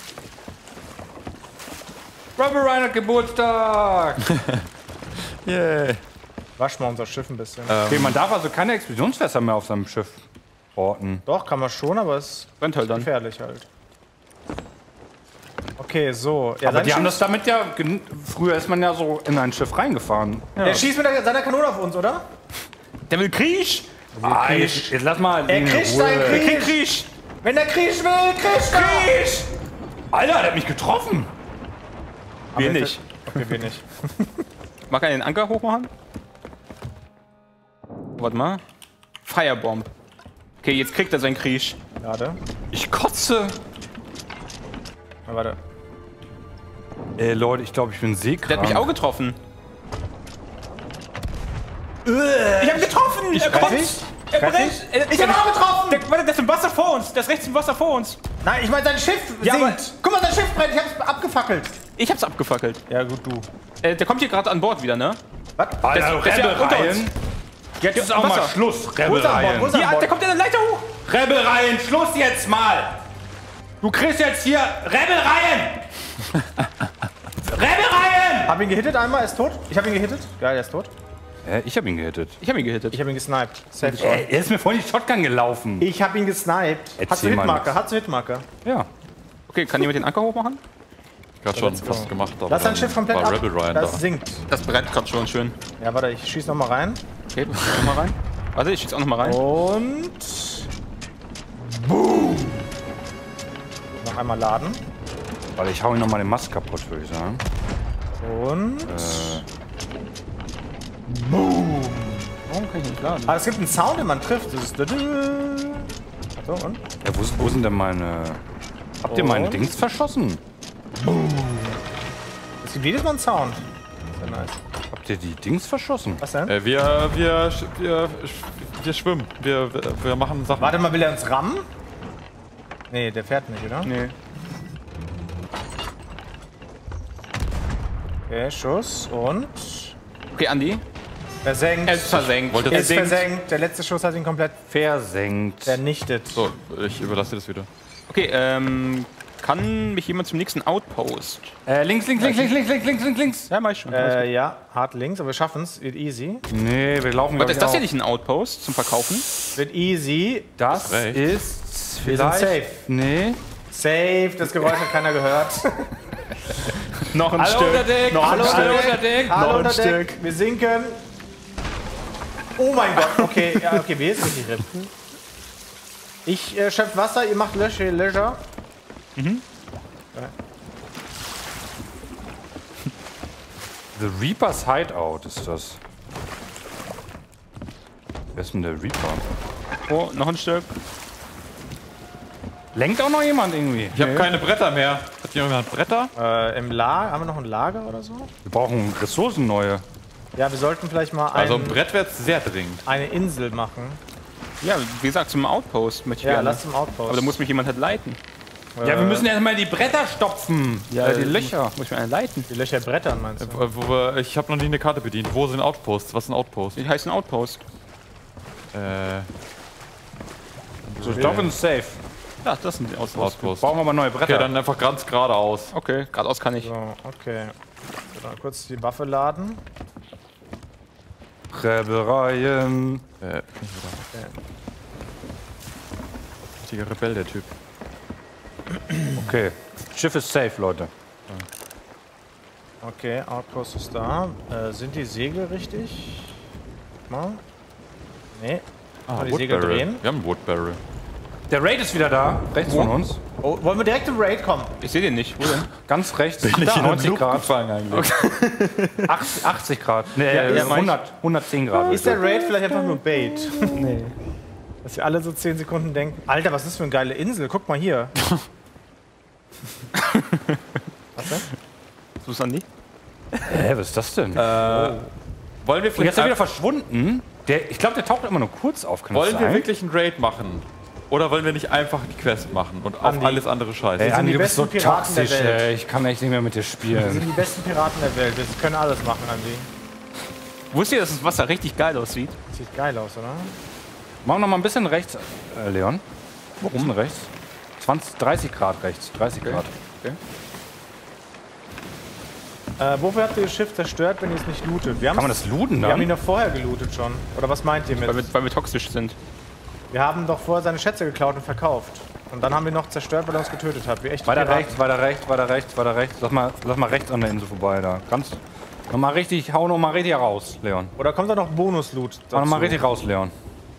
Rebel Ryan hat Geburtstag! Yay. Wasch mal unser Schiff ein bisschen. Okay, man darf also keine Explosionsfässer mehr auf seinem Schiff orten. Doch, kann man schon, aber es ist Brennt halt dann. gefährlich halt. Okay, so. Ja, Aber sein die haben Schiff- das damit ja. gen- Früher ist man ja so in ein Schiff reingefahren. Der schießt mit der- seiner Kanone auf uns, oder? Der will Krieg! Ah, jetzt, jetzt lass mal. Er den in kriegt Ruhe. seinen Krieg. Krieg! Wenn der Krieg will, kriegt er! Krieg! Alter, der hat mich getroffen. Wir Aber nicht. Okay, wir nicht. Mag er den Anker hochmachen? Warte mal. Firebomb. Okay, jetzt kriegt er seinen Krieg. Warte. Ich kotze. Na, warte. Ey, Leute, ich glaube, ich bin seekrank. Der hat mich auch getroffen. Ich hab getroffen! Ich er Treff kotzt! ich? Er Treff brennt! ich? Er- Ich hab auch getroffen! Der, warte, der ist im Wasser vor uns! Der ist rechts im Wasser vor uns! Nein, ich meine, sein Schiff Ja, aber- sinkt. Guck mal, sein Schiff brennt. Ich hab's abgefackelt. Ich hab's abgefackelt. Ja, gut, du. Äh, der kommt hier gerade an Bord wieder, ne? Was? Alter, Das- das ist ja unter Rebelleien. uns. Jetzt ist auch mal Wasser. Schluss, Wo ist er an Bord? Wo Rebelleien. ist er Hier, an Bord? der kommt in der Leiter hoch! Rebelleien, Schluss jetzt mal! Du kriegst jetzt hier Rebelleien! Rebelleien! Hab ihn gehittet einmal, er ist tot. Ich hab ihn gehittet. Geil, er ist tot. Äh, ich hab ihn gehittet. Ich hab ihn gehittet. Ich hab ihn gesniped. Safe shot. Äh, er ist mir vorhin die Shotgun gelaufen. Ich hab ihn gesniped. Hast du Erzähl mal Hitmarker? nix. Hast du Hitmarker? Ja. Okay, kann jemand den Anker hochmachen? Gerade schon fast gemacht. aber Lass dein dann Schiff komplett war ab. Rebel Ryan da. Das sinkt. Das brennt gerade schon schön. Ja, warte, ich schieß noch mal rein. Okay, noch mal rein. Warte, ich schieß auch noch mal rein. Und... Boom! Noch einmal laden. Warte, ich hau ihn nochmal den Mast kaputt, würde ich sagen. Und... Warum kann ich nicht laden? Ah, es gibt einen Sound, den man trifft. Das ist... So, und? Ja, wo, wo sind denn meine... Habt ihr meine Und? Dings verschossen? Es gibt jedes Mal einen Sound. Sehr nice. Habt ihr die Dings verschossen? Was denn? Äh, wir, wir, sch- wir, sch- wir schwimmen. Wir, wir, wir machen Sachen. Warte mal, will er uns rammen? Nee, der fährt nicht, oder? Nee. Okay, Schuss und... Okay, Andi. Versenkt. Er ist versenkt. Wollte- Er ist sinkt. versenkt. Der letzte Schuss hat ihn komplett Versenkt. vernichtet. So, ich überlasse dir das wieder. Okay, ähm, kann mich jemand zum nächsten Outpost? Äh, links, links, links, links, links, links, links, links, links. Ja, mach ich schon. Äh, ja, hart links, aber wir schaffen es. Wird easy. Nee, wir laufen Warte, glaub ist das ich, hier auch. nicht ein Outpost zum Verkaufen? Wird easy. Das recht. ist Wir sind vielleicht... safe. Nee. Safe, das Geräusch hat keiner gehört. Noch ein Hallo unter Deck! Noch ein Hallo Stück. unter Deck! Hallo Noch ein unter Deck. Stück. Wir sinken. Oh mein Gott, okay, ja, okay, wir sind richtig RIP. Ich äh, schöpf Wasser, ihr macht Lösche, Leisure. The Reaper's Hideout ist das. Wer ist denn der Reaper? Oh, noch ein Stück. Lenkt auch noch jemand irgendwie? Ich habe keine Bretter mehr. Hat jemand Bretter? Äh, im Lager, haben wir noch ein Lager oder so? Wir brauchen Ressourcen neue. Ja, wir sollten vielleicht mal ein, Also ein Brett wäre sehr dringend. eine Insel machen. Ja, wie gesagt, zum Outpost möchte ich Ja, gerne. lass zum Outpost. Aber da muss mich jemand halt leiten. Ja, wir müssen erstmal die Bretter stopfen. Ja, die Löcher. Muss ich mir einen leiten. die Löcher brettern, meinst du? Äh, Wo wir, ich habe noch nie eine Karte bedient. Wo sind Outposts? Was sind Outposts? Die heißen Outpost. Äh, So, ich glaube, ist safe. Ja, das sind die Outposts. Outposts. Brauchen wir aber neue Bretter. Okay, dann einfach ganz geradeaus. Okay, geradeaus kann ich. So, okay. So, dann kurz die Waffe laden. Rebelleien. Äh, nicht wieder. Richtiger Rebell, der Typ. Okay. Schiff ist safe, Leute. Okay, Outpost ist da. Äh, sind die Segel richtig? Mal. Nee. Ah, die Segel Woodbarrel. drehen. Wir haben einen Woodbarrel. Der Raid ist wieder da. Rechts von uns. Oh, wollen wir direkt im Raid kommen? Ich sehe den nicht. Wo denn? Ganz rechts. Da, neunzig Grad. gefangen eigentlich. achtzig, achtzig Grad. Nee, Ja, ja, hundert, hundertzehn Grad. Ist der Raid vielleicht einfach nur Bait? Nee. Dass wir alle so zehn Sekunden denken, Alter, was ist das für eine geile Insel? Guck mal hier. Was denn? So ist Andi. Hä, was ist das denn? Wollen wir Und jetzt vielleicht ist er wieder verschwunden. Der, ich glaube, der taucht immer nur kurz auf. Kann wollen das wir sein? wirklich einen Raid machen? Oder wollen wir nicht einfach die Quest machen und auf Andi. alles andere scheiße? Ey, sind Andi, die du bist so besten Piraten der toxisch, Welt. ey. Ich kann echt nicht mehr mit dir Wir sind spielen. die besten Piraten der Welt. Wir können alles machen, Andi. Wusstet ihr, dass das Wasser richtig geil aussieht? Sieht geil aus, oder? Machen wir noch mal ein bisschen rechts, äh, Leon. Warum rechts? zwanzig, dreißig Grad rechts. dreißig Grad. Äh, wofür habt ihr das Schiff zerstört, wenn ihr es nicht lootet? Wir, Kann man das looten wir haben ihn dann? doch vorher gelootet schon. Oder was meint ihr mit? Weil wir, weil wir toxisch sind. Wir haben doch vorher seine Schätze geklaut und verkauft. Und dann haben wir noch zerstört, weil er uns getötet hat. Wie echt Weiter Piraten. rechts, weiter rechts, weiter rechts, weiter rechts. Lass mal, lass mal rechts an der Insel vorbei da. Ganz. Noch mal richtig, hau noch mal richtig raus, Leon. Oder kommt da noch Bonus-Loot Hau noch mal dazu? richtig raus, Leon.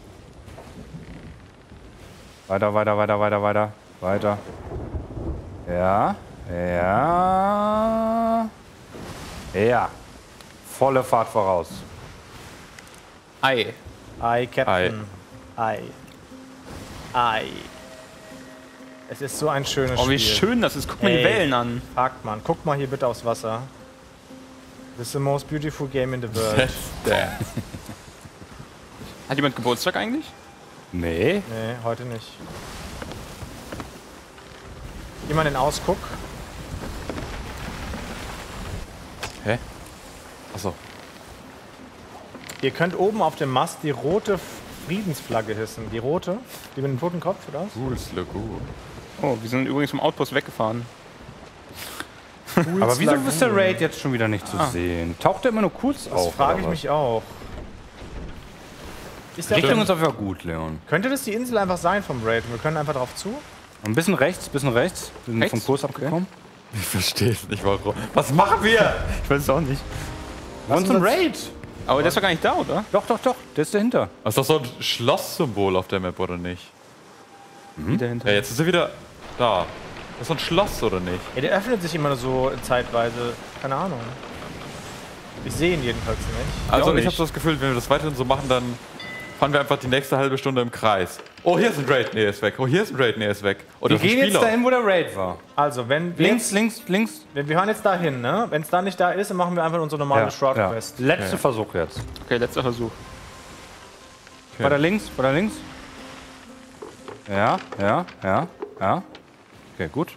Weiter, weiter, weiter, weiter, weiter, weiter. Ja, ja. Ja. Volle Fahrt voraus. Ei. Ei, Captain. Ei. Ei. Es ist so ein schönes Oh, wie Spiel. schön das ist. Guck mal die Ey. Wellen an. Fragt man. Guck mal hier bitte aufs Wasser. This is the most beautiful game in the world. Hat jemand Geburtstag eigentlich? Nee. Nee, heute nicht. Geh mal in den Ausguck. Hä? Achso. Ihr könnt oben auf dem Mast die rote Friedensflagge hissen. Die rote? Die mit dem toten Kopf, oder? was? Cool's Lagoon. Oh, wir sind übrigens vom Outpost weggefahren. Aber wieso Lagoon. ist der Raid jetzt schon wieder nicht zu sehen? Taucht der immer nur kurz Das auf? frage oder ich was? mich auch. Ist der Richtung ist auf jeden Fall gut, Leon. Könnte das die Insel einfach sein vom Raid? Wir können einfach drauf zu? Ein bisschen rechts, bisschen rechts. Wir sind Rechts? vom Kurs abgekommen. Ich verstehe es nicht, warum. Was machen wir? Ich weiß es auch nicht. Und zum Raid. Aber der ist doch gar nicht da, oder? Doch, doch, doch. Der ist dahinter. Das ist doch so ein Schlosssymbol auf der Map, oder nicht? Wie dahinter. Ja, jetzt ist er wieder da. Das ist so ein Schloss, oder nicht? Ja, der öffnet sich immer so zeitweise. Keine Ahnung. Ich sehe ihn jedenfalls nicht. Also auch ich habe nicht. so das Gefühl, wenn wir das weiterhin so machen, dann fahren wir einfach die nächste halbe Stunde im Kreis. Oh, hier ist ein Raid, nee, er ist weg. Oh, hier ist ein Raid, nee, er ist weg. Oh, Wir das ist ein gehen jetzt Spieler. dahin, wo der Raid war. Also, wenn wir, Links, links, links. wenn wir hören jetzt dahin, ne? Wenn es da nicht da ist, dann machen wir einfach unsere normale Shroud-Quest. Letzter Versuch jetzt. Okay, letzter Versuch. Okay. Weiter links, weiter links. Ja, ja, ja, ja. Okay, gut.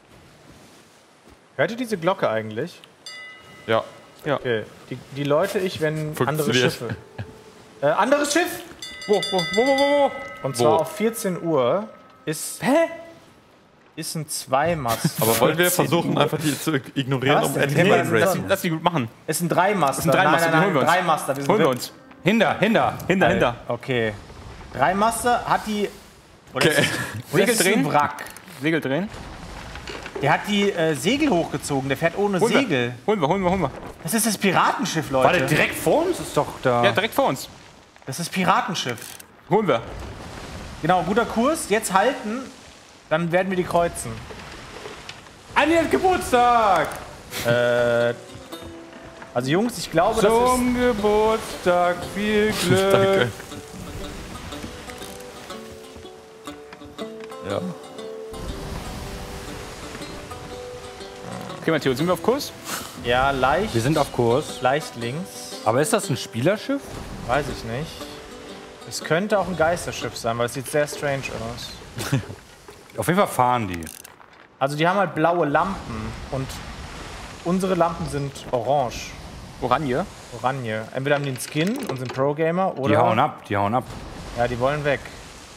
Hört ihr diese Glocke eigentlich? Ja. Okay. Die, die läute ich, wenn andere Funktioniert. Schiffe. Äh, anderes Schiff! Wo, wo, wo, wo, wo? Und zwar Wo? auf vierzehn Uhr ist. Hä? Ist ein Zweimast. Aber wollen wir versuchen, einfach die zu ignorieren, Was um denn? endlich Nee, mal das einen ist Raid doch- zu Lass die gut machen. Ist ein Dreimaster. Ist ein Dreimaster, nein, den nein, holen wir nein, uns. Dreimaster. Wir sind Holen wir wirklich- uns. Hinter, hinter. Hinter, hinter. Okay. Dreimaster hat die. Oder Okay. ist, oder Segel ist es ein drehen. Wrack. Segel drehen. Der hat die äh, Segel hochgezogen. Der fährt ohne Holen wir. Segel. Holen wir, holen wir, holen wir. Das ist das Piratenschiff, Warte, Leute. direkt vor uns ist doch da. Ja, direkt vor uns. Das ist Piratenschiff. Holen wir. Genau, guter Kurs. Jetzt halten. Dann werden wir die kreuzen. Andi hat Geburtstag! Äh. Also, Jungs, ich glaube, das ist. Zum Geburtstag viel Glück. Danke. Ja. Okay, Matteo, sind wir auf Kurs? Ja, leicht. Wir sind auf Kurs. Leicht links. Aber ist das ein Spielerschiff? Weiß ich nicht. Es könnte auch ein Geisterschiff sein, weil es sieht sehr strange aus. Auf jeden Fall fahren die. Also die haben halt blaue Lampen und unsere Lampen sind orange, Oranje. oranje. Entweder haben die einen Skin und sind Pro-Gamer oder... Die hauen ab, die hauen ab. Ja, die wollen weg.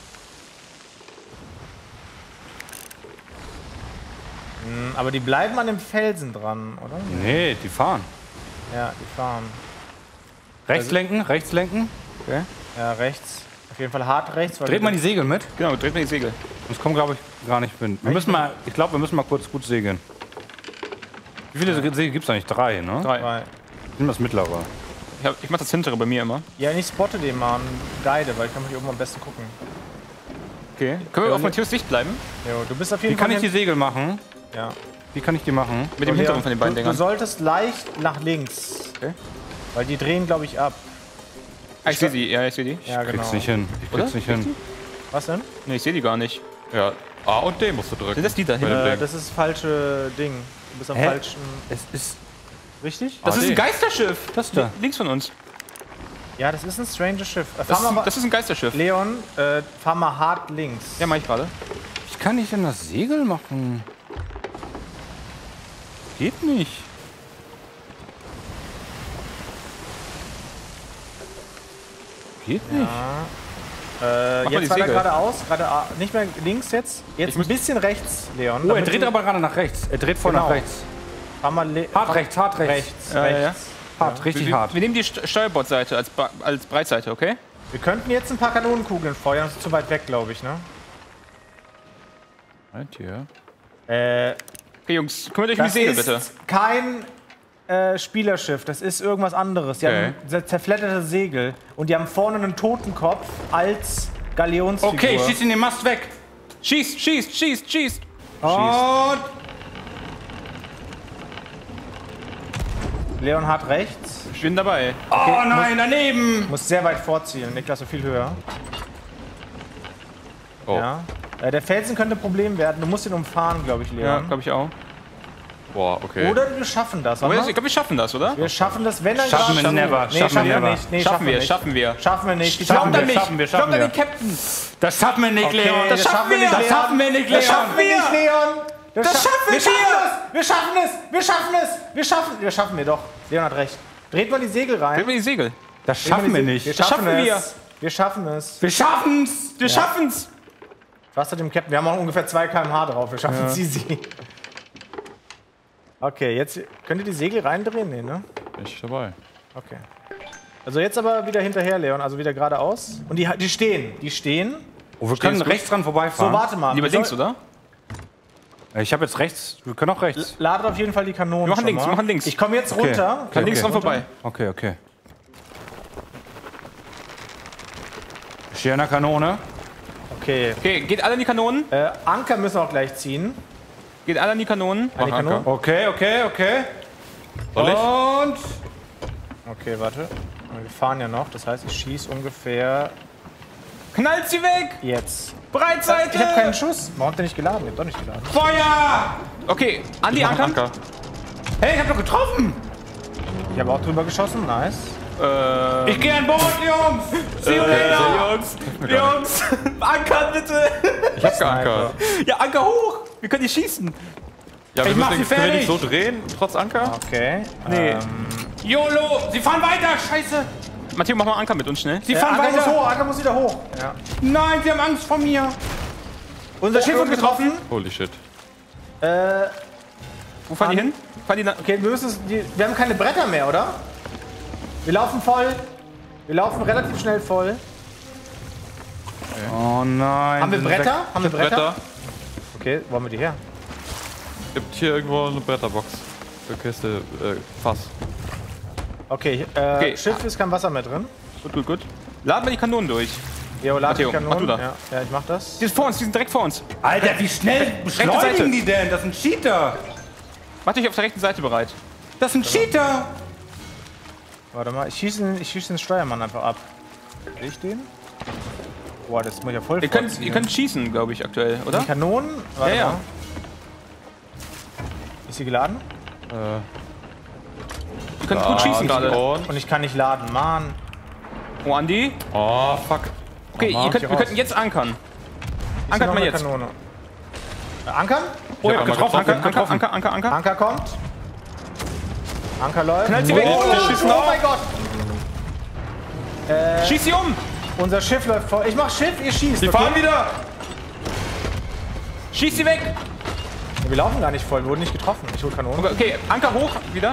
Hm, aber die bleiben an dem Felsen dran, oder? Nee, die fahren. Ja, die fahren. Rechts lenken, rechts lenken. Okay. Ja, rechts. Auf jeden Fall hart rechts. Weil Dreht die- mal die Segel mit. Genau, dreht mal die Segel. Sonst kommen, glaube ich, gar nicht Wind. Wir müssen mal, ich glaube, wir müssen mal kurz gut segeln. Wie viele Segel gibt es eigentlich? Drei, ne? Drei. Weil- Ich nehme das mittlere. Ich, hab, ich mach das hintere bei mir immer. Ja, ich spotte den mal und guide, weil ich kann mich hier oben am besten gucken. Okay. Können wir auf Matthias Sicht bleiben? Jo, du bist auf Wie jeden kann Fall... ich die Segel machen? ja. Wie kann ich die machen? Mit dem So, hinteren Leon, von den beiden du, du Dingern. solltest leicht nach links. Okay. Weil die drehen, glaube ich, ab. Ah, ich sehe sie. Ja, ich sehe die. Ja, genau. Krieg's nicht hin. Ich krieg's Oder? nicht hin. Was denn? Nee, ich sehe die gar nicht. Ja. A und D musst du drücken. Sind das die da Bei hinten? dem Äh, Ding. das ist das falsche Ding. Du bist am Hä? falschen... Es ist Richtig? Das Ah, ist nee. ein Geisterschiff. das da. Links von uns. Ja, das ist ein stranges Schiff. Äh, Das fahr ist, mal, ein- wa- das ist ein Geisterschiff. Leon, äh, fahr mal hart links. Ja, mach ich gerade. Wie kann ich denn das Segel machen? Geht nicht. Geht nicht. Äh, Mach mal die jetzt weiter Segel. geradeaus, gerade nicht mehr links jetzt. Jetzt ein bisschen rechts, Leon. Oh, er damit dreht du- aber gerade nach rechts. Er dreht voll Genau. nach rechts. Fahr mal le- Hart fahr- rechts, hart rechts. rechts. Ja, ja, ja. rechts. Hart, richtig wir, hart. wir nehmen die St- Steuerbordseite als, Ba- als Breitseite, okay? Wir könnten jetzt ein paar Kanonenkugeln feuern, das ist zu weit weg, glaube ich, ne? Right hier. Äh, Okay, Jungs, kümmert euch um die das Segel, ist bitte. kein äh, Spielerschiff, das ist irgendwas anderes. Die Okay. haben zer- zerfledderte Segel und die haben vorne einen Totenkopf als Galeonsfigur. Okay, ich schieß in den Mast weg. Schießt, schießt, schießt, schießt. Und Leon hat rechts. Ich bin dabei. oh nein, daneben. Muss sehr weit vorziehen. Niklas so viel höher. Oh. Ja. Äh, der Felsen könnte ein Problem werden. Du musst ihn umfahren, glaube ich, Ja, Leon. glaube ich auch. Boah, okay. Oder wir schaffen das. Aber Warte ich mal. glaube, wir schaffen das, oder? Wir schaffen das, wenn er Schaffen wir gerade- never. Nee, Schaffen schaffen wir wir never. nicht. Nee, Schaffen wir, nicht. schaffen wir. Schaffen wir nicht. Die Schaffen wir, nicht. schaffen wir, schaffen wir. den Captain. Das schaffen wir nicht, Okay, Leon. das schaffen wir nicht, Das Leon. schaffen wir nicht, Das Leon. schaffen wir nicht, Leon. Das, Das schaffen wir. wir. schaffen es. Wir schaffen es. Wir schaffen es. Wir schaffen Wir schaffen wir doch. Leon hat recht. Dreht mal die Segel rein. Drehen wir die Segel. Das schaffen wir nicht. Wir Das schaffen schaffen wir. es. Wir schaffen es. Wir schaffen's. Wir schaffen's. Was hat dem Captain? Wir haben auch ungefähr zwei Kilometer pro Stunde drauf. Wir schaffen es easy. Okay, jetzt könnt ihr die Segel reindrehen? Nee, ne? Bin ich dabei. Okay. Also jetzt aber wieder hinterher, Leon. Also wieder geradeaus. Und die, die stehen. Die stehen. Oh, wir können rechts dran So, vorbeifahren. warte mal. Lieber Wir soll- links, oder? Ich habe jetzt rechts. Wir können auch rechts. Ladet auf jeden Fall die Kanonen. Wir machen schon links, mal. wir machen links. Ich komme jetzt Okay. runter. Kann links okay. dran vorbei. Okay, okay. Ich stehe an der Kanone. Okay. Okay, geht alle an die Kanonen. Äh, Anker müssen wir auch gleich ziehen. Geht alle an die Kanonen. An die Mach Anker. Kanonen. Okay, okay, okay. Soll ich? Und Okay, warte. Wir fahren ja noch. Das heißt, ich schieße ungefähr Knallt sie weg. jetzt. Breitseite. Ich habe keinen Schuss. Warum habt ihr nicht geladen? Ihr habt doch nicht geladen. Feuer! Okay, an die Mach Anker. Anker. Hey, ich hab doch getroffen! Ich habe auch drüber geschossen. Nice. Äh, Ich gehe an Bord, Jungs! See you later! Jungs, Jungs, ankern bitte. Ich hab geankert. Ja, Anker hoch. Wir können nicht schießen. Ja, wir Ich mach müssen sie den, können wir nicht so fertig. drehen, trotz Anker? Okay. Nee. Ähm, YOLO! Sie fahren weiter! Scheiße! Matteo, mach mal Anker mit uns schnell. Sie äh, fahren Anker muss weiter! hoch. Anker muss wieder hoch. Ja. Nein, sie haben Angst vor mir! Unser Schiff wird getroffen. Holy shit. Äh, Wo fahren die hin? Fahren die na okay, wir, müssen es, die, wir haben keine Bretter mehr, oder? Wir laufen voll. Wir laufen relativ schnell voll. Oh nein. Haben wir sind Bretter? Haben wir Bretter? Bretter. Okay, wo haben wir die her? Gibt hier irgendwo eine Bretterbox. Für Kiste, äh, Fass. Okay, äh, Okay. Schiff ist kein Wasser mehr drin. Gut, gut, gut. Laden wir die Kanonen durch. Jo, lad die Matteo, Kanonen. mach du da. Ja, ja, ich mach das. Die sind vor uns, die sind direkt vor uns. Alter, wie schnell Seite. beschleunigen die denn? Das sind Cheater! Mach dich auf der rechten Seite bereit. Das sind Cheater! Warte mal, ich schieße den, ich schieß den Steuermann einfach ab. Sehe ich den? Boah, das muss ich ja voll Ihr könnt, vorziehen. ihr könnt schießen, glaube ich, aktuell, oder? Die Kanonen? Warte Ja, ja. mal. Ist sie geladen? Ihr könnt gut schießen gerade. Und? Und ich kann nicht laden. Mann. Oh, Andi. Oh, fuck. Okay, ihr könnt, wir raus. könnten jetzt ankern. Ist Ankert noch mal eine jetzt. Ankern? Äh, ankern? Oh, Ich ja, hab mal getroffen. Anker, getroffen. Anker, Anker, Anker, Anker. Anker kommt. Anker läuft. Knallt sie weg. Oh, Wir oh, schießen oh auf. mein Gott. Schieß sie um. Unser Schiff läuft voll. Ich mach Schiff, ihr schießt. Die okay? fahren wieder! Schieß sie weg. Wir laufen gar nicht voll. Wir wurden nicht getroffen. Ich hol Kanonen. Okay, okay, Anker hoch wieder. Äh,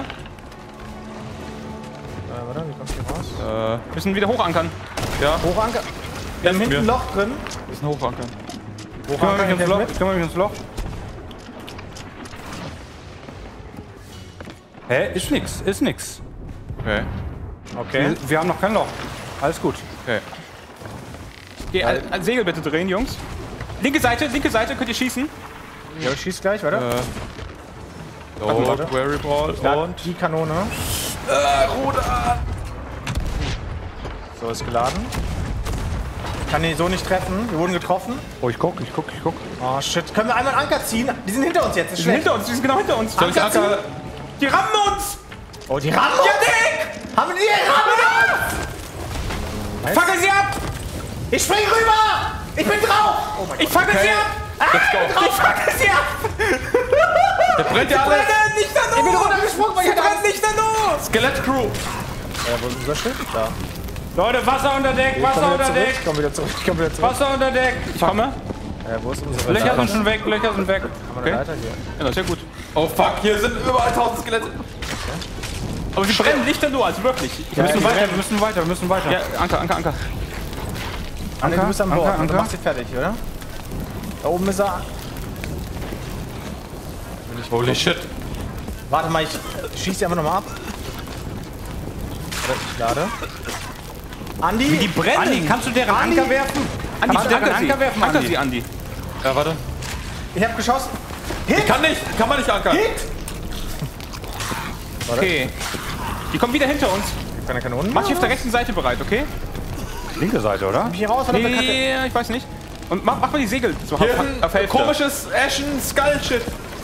warte, wie kommst du hier raus? Äh, Müssen wieder hoch ankern. Hochanker. Wir haben hinten mir. ein Loch drin. ist ein Hochanker. Ich kümmere mich ins Hochanker Loch. mit. Ich kümmere mich ins Loch. Hä? Ist nix. Ist nix. Okay. Okay. Wir, wir haben noch kein Loch. Alles gut. Okay. Okay, ein, ein Segel bitte drehen, Jungs. Linke Seite, linke Seite, könnt ihr schießen. Ja, ich schieß gleich, warte. Äh, oh, warte. Query Ball Ja, und. die Kanone. So, ist geladen. Kann die so nicht treffen. Wir wurden getroffen. Oh, ich guck, ich guck, ich guck. Oh shit. Können wir einmal einen Anker ziehen? Die sind hinter uns jetzt. Ist Die sind schlecht. hinter uns, die sind genau hinter uns. Soll ich Anker Anker- ziehen? Die rammen uns! Oh, die rammen uns! Ja, Dick! Haben die rammen uns! Fackel sie ab! Ich spring rüber! Ich bin drauf! Oh mein Ich fackel sie ab! Ich fackel sie ab! Der brennt ja alles! Brennt nicht da Ich bin los! runtergesprungen, weil Sie ich hatte brennt nicht da los! Skelett-Crew! Ja, wo ist unser Schiff? Da. Leute, Wasser unter Deck, Ich Wasser komm wieder unter zurück. Deck, Ich komm wieder zurück. Ich komm wieder zurück. Wasser unter Deck. Ich komme. Ja, wo ist unsere Löcher Leiter? sind schon weg, Löcher sind weg. Haben wir eine Leiter hier? Ja, das ist ja gut. Oh fuck, hier sind überall tausend Skelette! Aber sie brennen lichterloh, also wirklich. Ich Wir müssen die weiter, brennen. wir müssen weiter, wir müssen weiter. ja, Anker, Anker, Anker. Anker, du bist an Bord. Anker, Du Anker. machst sie fertig, oder? Da oben ist er. Holy shit. Warte mal, ich schieße die einfach nochmal ab. Ich lade. Andi! Die brennen! Andi, kannst du deren Andi! Anker werfen? Andi, Kannst du deren danke sie. Anker werfen, Danke Andi? sie, Andi. Ja, warte. Ich hab geschossen. Hit! Kann nicht, kann man nicht ankern. Hit! Okay. Die kommen wieder hinter uns. Keine Kanonen. Mach dich auf der rechten Seite bereit, okay? Linke Seite, oder? Komm ich hier raus oder Kacke? Nee, ich weiß nicht. Und mach, mach mal die Segel so Hier auf, ist auf ein Hälfte. komisches Ashen Skull Shit.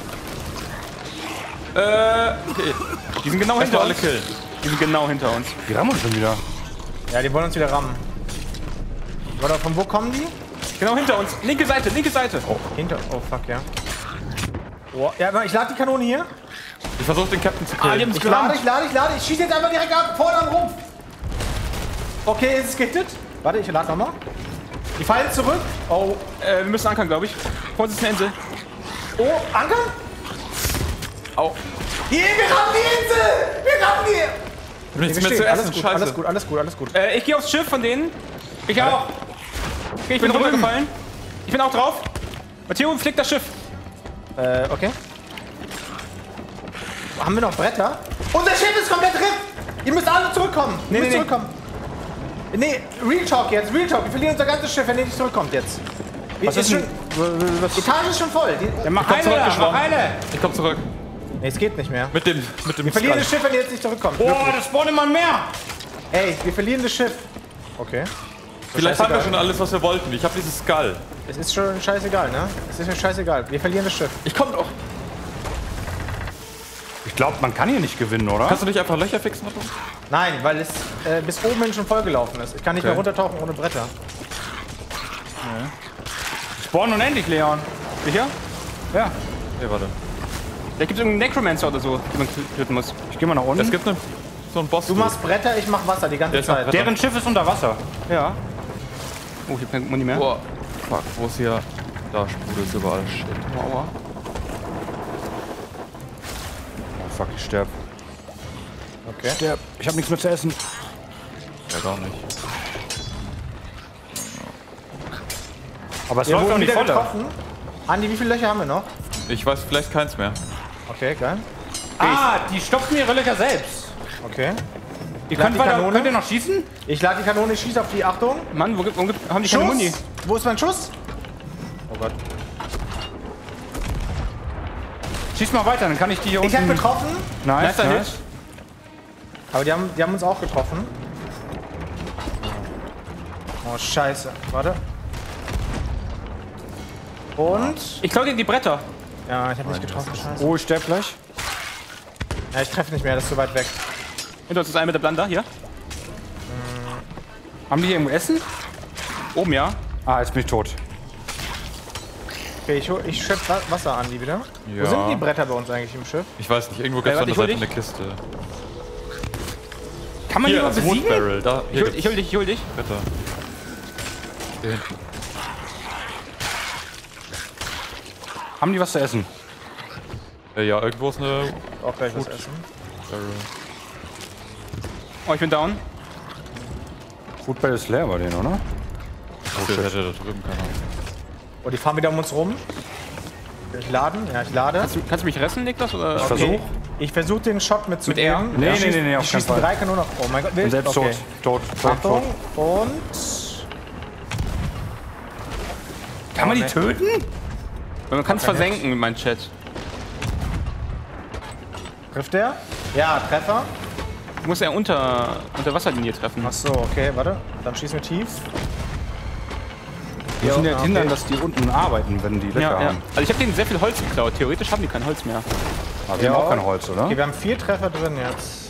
Äh, okay. Die sind genau Erst hinter mal alle uns. killen. Die sind genau hinter uns. Die rammen uns schon wieder. Ja, die wollen uns wieder rammen. Warte, von wo kommen die? Genau hinter uns. Linke Seite, linke Seite. Oh. Hinter. Oh, fuck, ja. Oh, ja, ich lade die Kanone hier. Ich versuche den Captain zu Ah, die killen. haben uns Ich lade, gerammt. ich lade, ich lade. Ich schieße jetzt einfach direkt ab. Vorne am Rumpf. Okay, ist es gehittet? Warte, ich lade nochmal. Die fallen zurück. Oh, äh, wir müssen ankern, glaube ich. Vor uns ist eine Insel. Oh, ankern? Au. Hier, wir haben die Insel! Wir haben die! Ich bin nichts Wir mehr stehen. zu Alles essen, gut, scheiße. alles gut, alles gut, alles gut. Äh, ich gehe aufs Schiff von denen. Ich auch. Okay, ich bin Bin runtergefallen. Ich bin auch drauf. Matteo, flick das Schiff. Äh, okay. Haben wir noch Bretter? Unser Schiff ist komplett RIP! Ihr müsst alle zurückkommen! Nee, Ihr müsst nee, nee. zurückkommen! Nee, Real Talk jetzt, Real Talk. Wir verlieren unser ganzes Schiff, wenn ihr nicht zurückkommt jetzt. Wir, Was ist ist schon, denn? Was? die Etage ist schon voll. Die, Ja, mach komm eine, da, mach zurückgeschwommen. eine! Ich komm zurück. nee, es geht nicht mehr. Mit dem, mit dem Wir verlieren Skull. das Schiff, wenn ihr jetzt nicht zurückkommt. Oh, Wirklich. das spawnt immer mehr! Ey, wir verlieren das Schiff. Okay. Vielleicht haben wir scheißegal. schon alles, was wir wollten. Ich habe dieses Skull. Es ist schon scheißegal, ne? Es ist mir scheißegal. Wir verlieren das Schiff. Ich komm doch. Ich glaube, man kann hier nicht gewinnen, oder? Kannst du nicht einfach Löcher fixen? Oder? Nein, weil es äh, bis oben hin schon vollgelaufen ist. Ich kann nicht Okay. mehr runtertauchen ohne Bretter. Spawnen unendlich, Leon. Sicher? Ja. Nee, warte. Da gibt es irgendeinen Necromancer oder so, den man töten muss. Ich geh mal nach unten. Es gibt ne, so einen Boss. Du machst Bretter, ich mach Wasser die ganze Ja, ich mach Zeit. Bretter. Deren Schiff ist unter Wasser. Ja. Oh, ich hab kein Muni mehr. Boah. Fuck, wo ist hier? Da sprudelt es überall. Shit. Aua. Oh, fuck, ich sterb. Okay. Sterb. Ich hab nichts mehr zu essen. Ja, gar nicht. Aber es Wir läuft doch wurden nicht wieder voll. getroffen. Andi, wie viele Löcher haben wir noch? Ich weiß vielleicht keins mehr. Okay, geil. Ah, die stopfen ihre Löcher selbst. Okay. Ihr Lad könnt, die weiter, Kanone. könnt ihr noch schießen? Ich lade die Kanone, ich schieße auf die. Achtung. Mann, wo, gibt, wo gibt, haben die keine Muni? Wo ist mein Schuss? Oh Gott. Schieß mal weiter, dann kann ich die hier Ich hab unten... getroffen, Nice, Nice, nice. aber die haben, die haben uns auch getroffen. Oh, scheiße. Warte. Und? Ich klaue dir die Bretter. Ja, ich habe nicht getroffen. Scheiße. Oh, ich sterb gleich. Ja, ich treffe nicht mehr, das ist zu weit weg. Hinter uns ist einer mit der Plunder, hier. Haben die hier irgendwo Essen? Oben, ja. Ah, jetzt bin ich tot. Okay, ich, hol- ich schöpfe Wa- Wasser an die wieder. Ja. Wo sind die Bretter bei uns eigentlich im Schiff? Ich weiß nicht, irgendwo Äh, gibt es warte, an der ich hol Seite eine Kiste. Kann man die Hier, überhaupt das besiegen? Woodbarrel. Da, Ich hier hol, ich hol dich, ich hol dich. Bitte. Hier hinten. Haben die was zu essen? Äh, ja, irgendwo ist eine Auch gleich was essen. Barrel. Oh, ich bin down. Foodbell ist leer bei denen, oder? Oh, shit. Hätte da drüben keiner. Oh, die fahren wieder um uns rum. Will ich laden? Ja, ich lade. Kannst du, kannst du mich retten, Niklas? Oder? Okay. Versuch. Ich versuche den Shot mitzugeben. R? Nee, Ja. nee, nee, nee, auf Ich keinen schieße Fall. drei Kanonen auf. Oh mein Gott, Bin wild. selbst Okay. tot. Tot, tot, Achtung. tot. Und. Kann man die nee. töten? Man kann es versenken in meinem Chat. Trifft der? Ja, Treffer. Du musst ja unter, unter Wasserlinie treffen. Ach so, okay, warte. Dann schießen wir tief. Wir müssen Ja, ja okay. hindern, dass die unten arbeiten, wenn die Löcher Ja, ja. haben. Also ich habe denen sehr viel Holz geklaut. Theoretisch haben die kein Holz mehr. Aber wir haben auch kein Holz, oder? Okay, wir haben vier Treffer drin jetzt.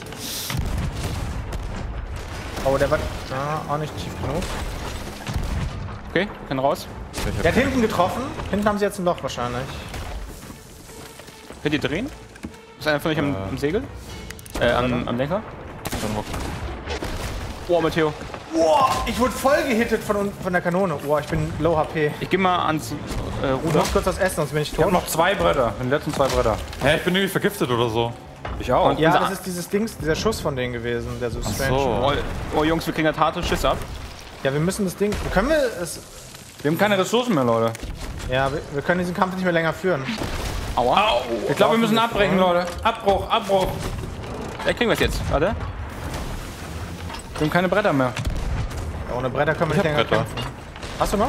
Oh, der war ah, auch nicht tief genug. Okay, wir können raus. Der hat hinten getroffen. Hinten haben sie jetzt ein Loch wahrscheinlich. Könnt ihr drehen? Ist einer von euch am, am Segel? Äh, am, am Lenker? Oh, Matteo. Boah, ich wurde voll gehittet von, un- von der Kanone. Boah, ich bin low H P. Ich geh mal ans äh, Du Ruder. musst kurz was essen, sonst bin ich Ich habe tot. noch zwei Bretter, die letzten zwei Bretter. Hä, ich bin irgendwie vergiftet oder so. Ich auch. Ja, unser- das ist dieses Dings, dieser Schuss von denen gewesen, der so strange so. war. Oh, oh Jungs, wir kriegen da harte Schüsse ab. Ja, wir müssen das Ding. Können wir es. Wir haben keine Ressourcen mehr, Leute. Ja, wir, wir können diesen Kampf nicht mehr länger führen. Aua. Ich glaube, wir müssen abbrechen, Leute. Abbruch, Abbruch. Ja, kriegen wir es jetzt. Warte. Wir haben keine Bretter mehr. Ja, ohne Bretter können wir nicht länger Bretter. kämpfen. Hast du noch?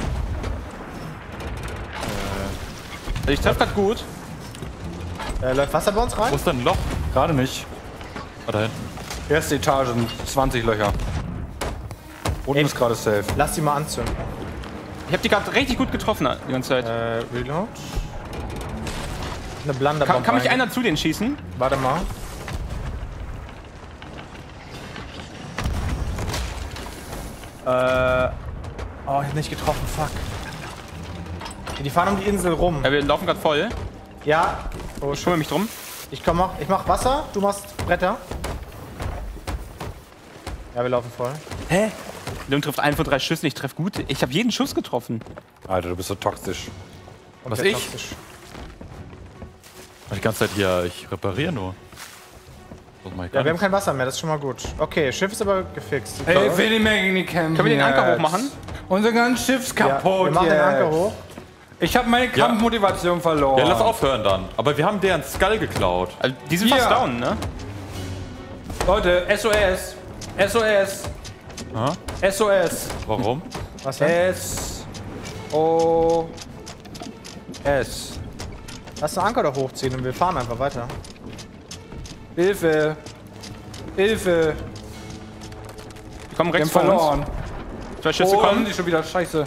Also ich treffe grad gut. Äh, läuft Wasser bei uns rein? Wo ist denn ein Loch? Gerade nicht. Ah, da hinten. Erste Etage sind zwanzig Löcher. Unten Ey. ist gerade safe. Lass die mal anzünden. Ich habe die gerade richtig gut getroffen die ganze Zeit. Äh, Reload. Eine Blunder. Kann, kann mich einer zu denen schießen? Warte mal. Äh. Oh, ich hab nicht getroffen, fuck. Die fahren um die Insel rum. Ja, wir laufen gerade voll. Ja. Oh, Ich kümmere mich drum. ich komm mach, ich mach Wasser, du machst Bretter. Ja, wir laufen voll. Hä? Leon trifft einen von drei Schüssen, ich treffe gut. Ich habe jeden Schuss getroffen. Alter, du bist so toxisch. Was, Der ich? toxisch. Die ganze Zeit hier, ich repariere nur. Das mach ich gar Ja, wir haben nicht. kein Wasser mehr, das ist schon mal gut. Okay, Schiff ist aber gefixt. Ey, ich will nicht mehr gegen die kämpfen. Können wir den Anker jetzt. hochmachen? Unser ganzes Schiff ist Ja, kaputt. wir machen den jetzt. Anker hoch. Ich habe meine Kampfmotivation verloren. Ja, lass aufhören dann. Aber wir haben deren Skull geklaut. Also, die sind Hier. fast down, ne? Leute, S O S. S O S. Aha. S O S. Warum? Was denn? S O S. Lass den Anker doch hochziehen und wir fahren einfach weiter. Hilfe. Hilfe. Die kommen Wir haben rechts vor uns. verloren. Zwei Schüsse Oh, kommen. die schon wieder scheiße.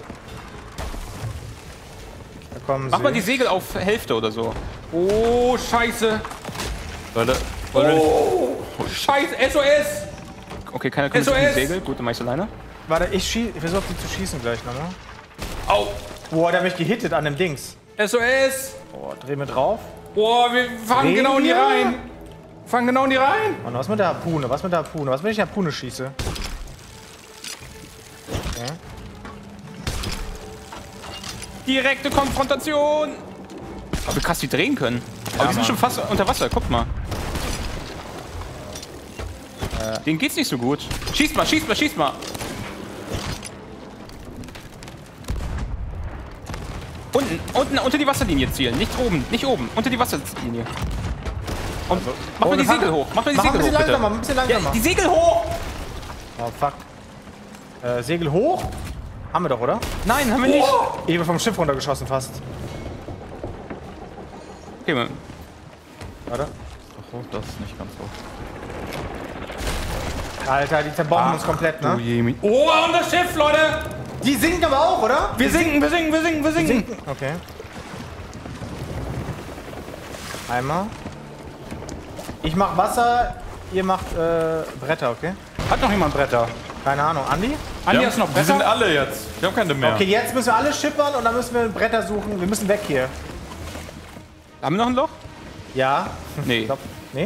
Da kommen Mach sie. mal die Segel auf Hälfte oder so. Oh, scheiße. Leute, wollen wir Oh, scheiße. S O S. Okay, keiner kommt S O auf die S. Segel. Gut, dann mach ich's alleine. Warte, ich, schie ich versuche die zu schießen gleich nochmal. Au. Boah, der hat mich gehittet an dem Dings. S O S. Boah, dreh mir drauf. Boah, wir fangen Drehen genau in die wir? rein. Fangen genau in die rein. Mann, was mit der Harpune? Was mit der Harpune? Was, wenn ich die Harpune schieße? Okay. Direkte Konfrontation. Aber wie krass die drehen können. Aber die sind schon fast unter Wasser, guck mal. Äh. Denen geht's nicht so gut. Schieß mal, schieß mal, schieß mal. Unten, unten, unter die Wasserlinie zielen. Nicht oben, nicht oben. Unter die Wasserlinie. Und mach mal Oh, die wir fahren- Segel hoch. Mach mal die Mach ein Segel bisschen hoch, bitte. langsamer, ein bisschen Ja, langsamer. die Segel hoch! Oh, fuck. Äh, Segel hoch? Haben wir doch, oder? Nein, haben wir nicht. Ich bin vom Schiff runtergeschossen fast. Okay, man. Warte. Ach, das ist nicht ganz so. Alter, die zerbomben uns komplett, Du ne? Jemi. Oh, unser Schiff, Leute. Die sinken aber auch, oder? Wir sinken, wir sinken, wir sinken, wir sinken. Okay. Einmal. Ich mach Wasser, ihr macht äh, Bretter, okay? Hat noch jemand Bretter? Keine Ahnung. Andi? Andi, Wir hast du noch haben- Die sind Bretter? alle jetzt. Wir haben keine mehr. Okay, jetzt müssen wir alle schippern und dann müssen wir Bretter suchen. Wir müssen weg hier. Haben wir noch ein Loch? Ja. Nee. Ich glaub, nee?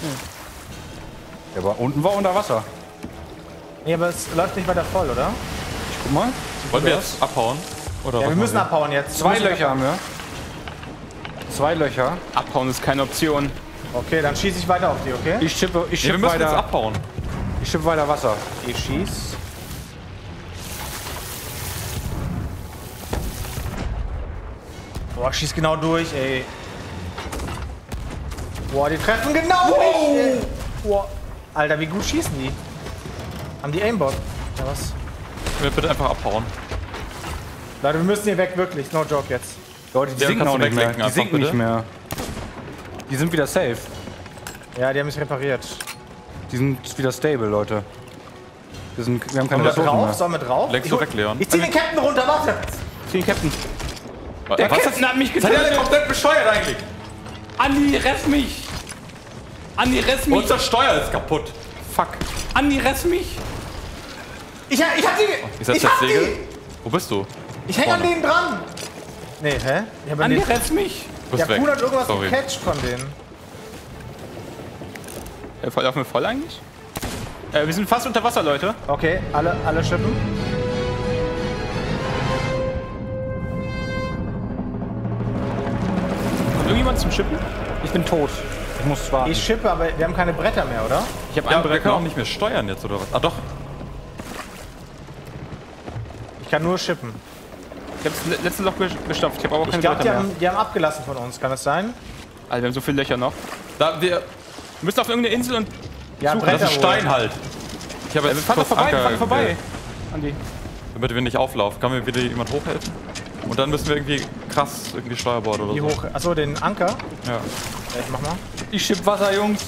Ja, aber unten war unter Wasser. Nee, aber es läuft nicht weiter voll, oder? Guck mal. Wollen wir jetzt abhauen? Oder Ja, was wir müssen machen abhauen jetzt. Wir Zwei müssen Löcher haben wir. Zwei Löcher. Abhauen ist keine Option. Okay, dann schieße ich weiter auf die, okay? Ich schippe, ich Ja, wir schippe müssen jetzt weiter, abhauen. ich schippe weiter Wasser. Ich schieß. Boah, schieß genau durch, ey. Boah, die treffen genau mich, ey. Boah. Alter, wie gut schießen die? Haben die Aimbot? Ja, was? Wir bitte einfach abhauen. Leute, wir müssen hier weg, wirklich. No joke jetzt. Leute, die Ja, sinken kannst auch du nicht mehr. weglenken Die einfach, sinken nicht bitte? mehr. Die sind wieder safe. Ja, die haben mich repariert. Die sind wieder stable, Leute. Wir, sind, wir haben keine Sollen wir Ressourcen drauf? mehr. Sollen wir drauf? Lenkst Ich, du hol- weg, Leon? ich zieh den Captain runter, warte! Für den Captain. Der Was? Captain hat mich Seid ihr alle getötet. komplett bescheuert eigentlich? Andi, rest mich. Andi, rest mich. Unser Steuer ist kaputt. Fuck. Andi, rest mich. Ich, ich hab die! Ich setz Ich das hab Segel. die! Wo bist du? Ich häng an denen dran! Nee, hä? Ich hab an Andi, den... rest mich. Du bist Der weg. Kuhn hat irgendwas Sorry. gecatcht von denen. Äh, voll, laufen wir voll eigentlich? Äh, wir sind fast unter Wasser, Leute. Okay, alle, alle schippen. Kommt irgendjemand zum Schippen? Ich bin tot. Ich muss warten. Ich schippe, aber wir haben keine Bretter mehr, oder? Ich habe Ja, einen wir Brett können auch noch. nicht mehr steuern jetzt, oder was? Ah, doch. Ich kann nur schippen. Ich hab das letzte Loch gestopft. Ich hab aber auch Ich keine glaube, Leute die, mehr. haben- die haben abgelassen von uns. Kann das sein? Alter, wir haben so viele Löcher noch. Da, wir müssen auf irgendeine Insel und... Ja, Suchen, Bretter Das ist holen. Stein halt. Ich habe Ja, wir jetzt fahren doch kurz vorbei, wir Anker fahren vorbei. gewählt, Andi. damit wir nicht auflaufen. Kann mir wieder jemand hochhelfen? Und dann müssen wir irgendwie krass irgendwie Steuerbord oder Wie so. hoch? Achso, den Anker. Ja. Ja, ich mach mal. Ich schipp Wasser, Jungs.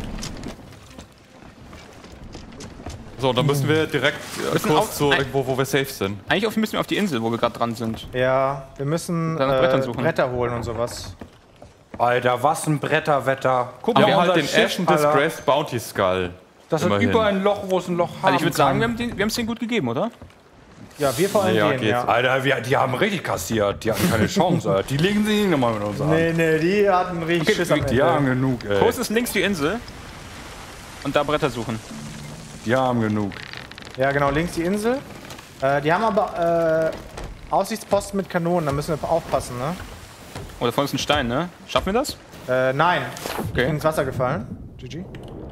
So, und dann müssen wir direkt äh, Müssen kurz auf- zu ein- irgendwo, wo wir safe sind. Eigentlich auf- müssen wir auf die Insel, wo wir gerade dran sind. Ja, wir müssen Dann nach äh, Brettern suchen. Bretter holen und sowas. Alter, was ein Bretterwetter. Guck Wir mal, haben unser halt den Schiff, Ashen Alter. Disgraced Bounty Skull. Das ist Immerhin. über ein Loch, wo es ein Loch haben Also ich würde sagen, wir kann. haben es denen gut gegeben, oder? Ja, wir vor allem Ja, den, geht's. ja. Alter, wir, die haben richtig kassiert. Die hatten keine Chance, Alter. Die legen sie nicht nochmal mit uns an. Nee, nee, die hatten richtig Schiss am Ende. Die haben genug, ey. Kurs ist links die Insel. Und da Bretter suchen. Die haben genug. Ja, genau, links die Insel. Äh, die haben aber äh, Aussichtsposten mit Kanonen, da müssen wir aufpassen, ne? Oh, da vorne ist ein Stein, ne? Schaffen wir das? Äh, nein. Ich bin Okay. ins Wasser gefallen. G G.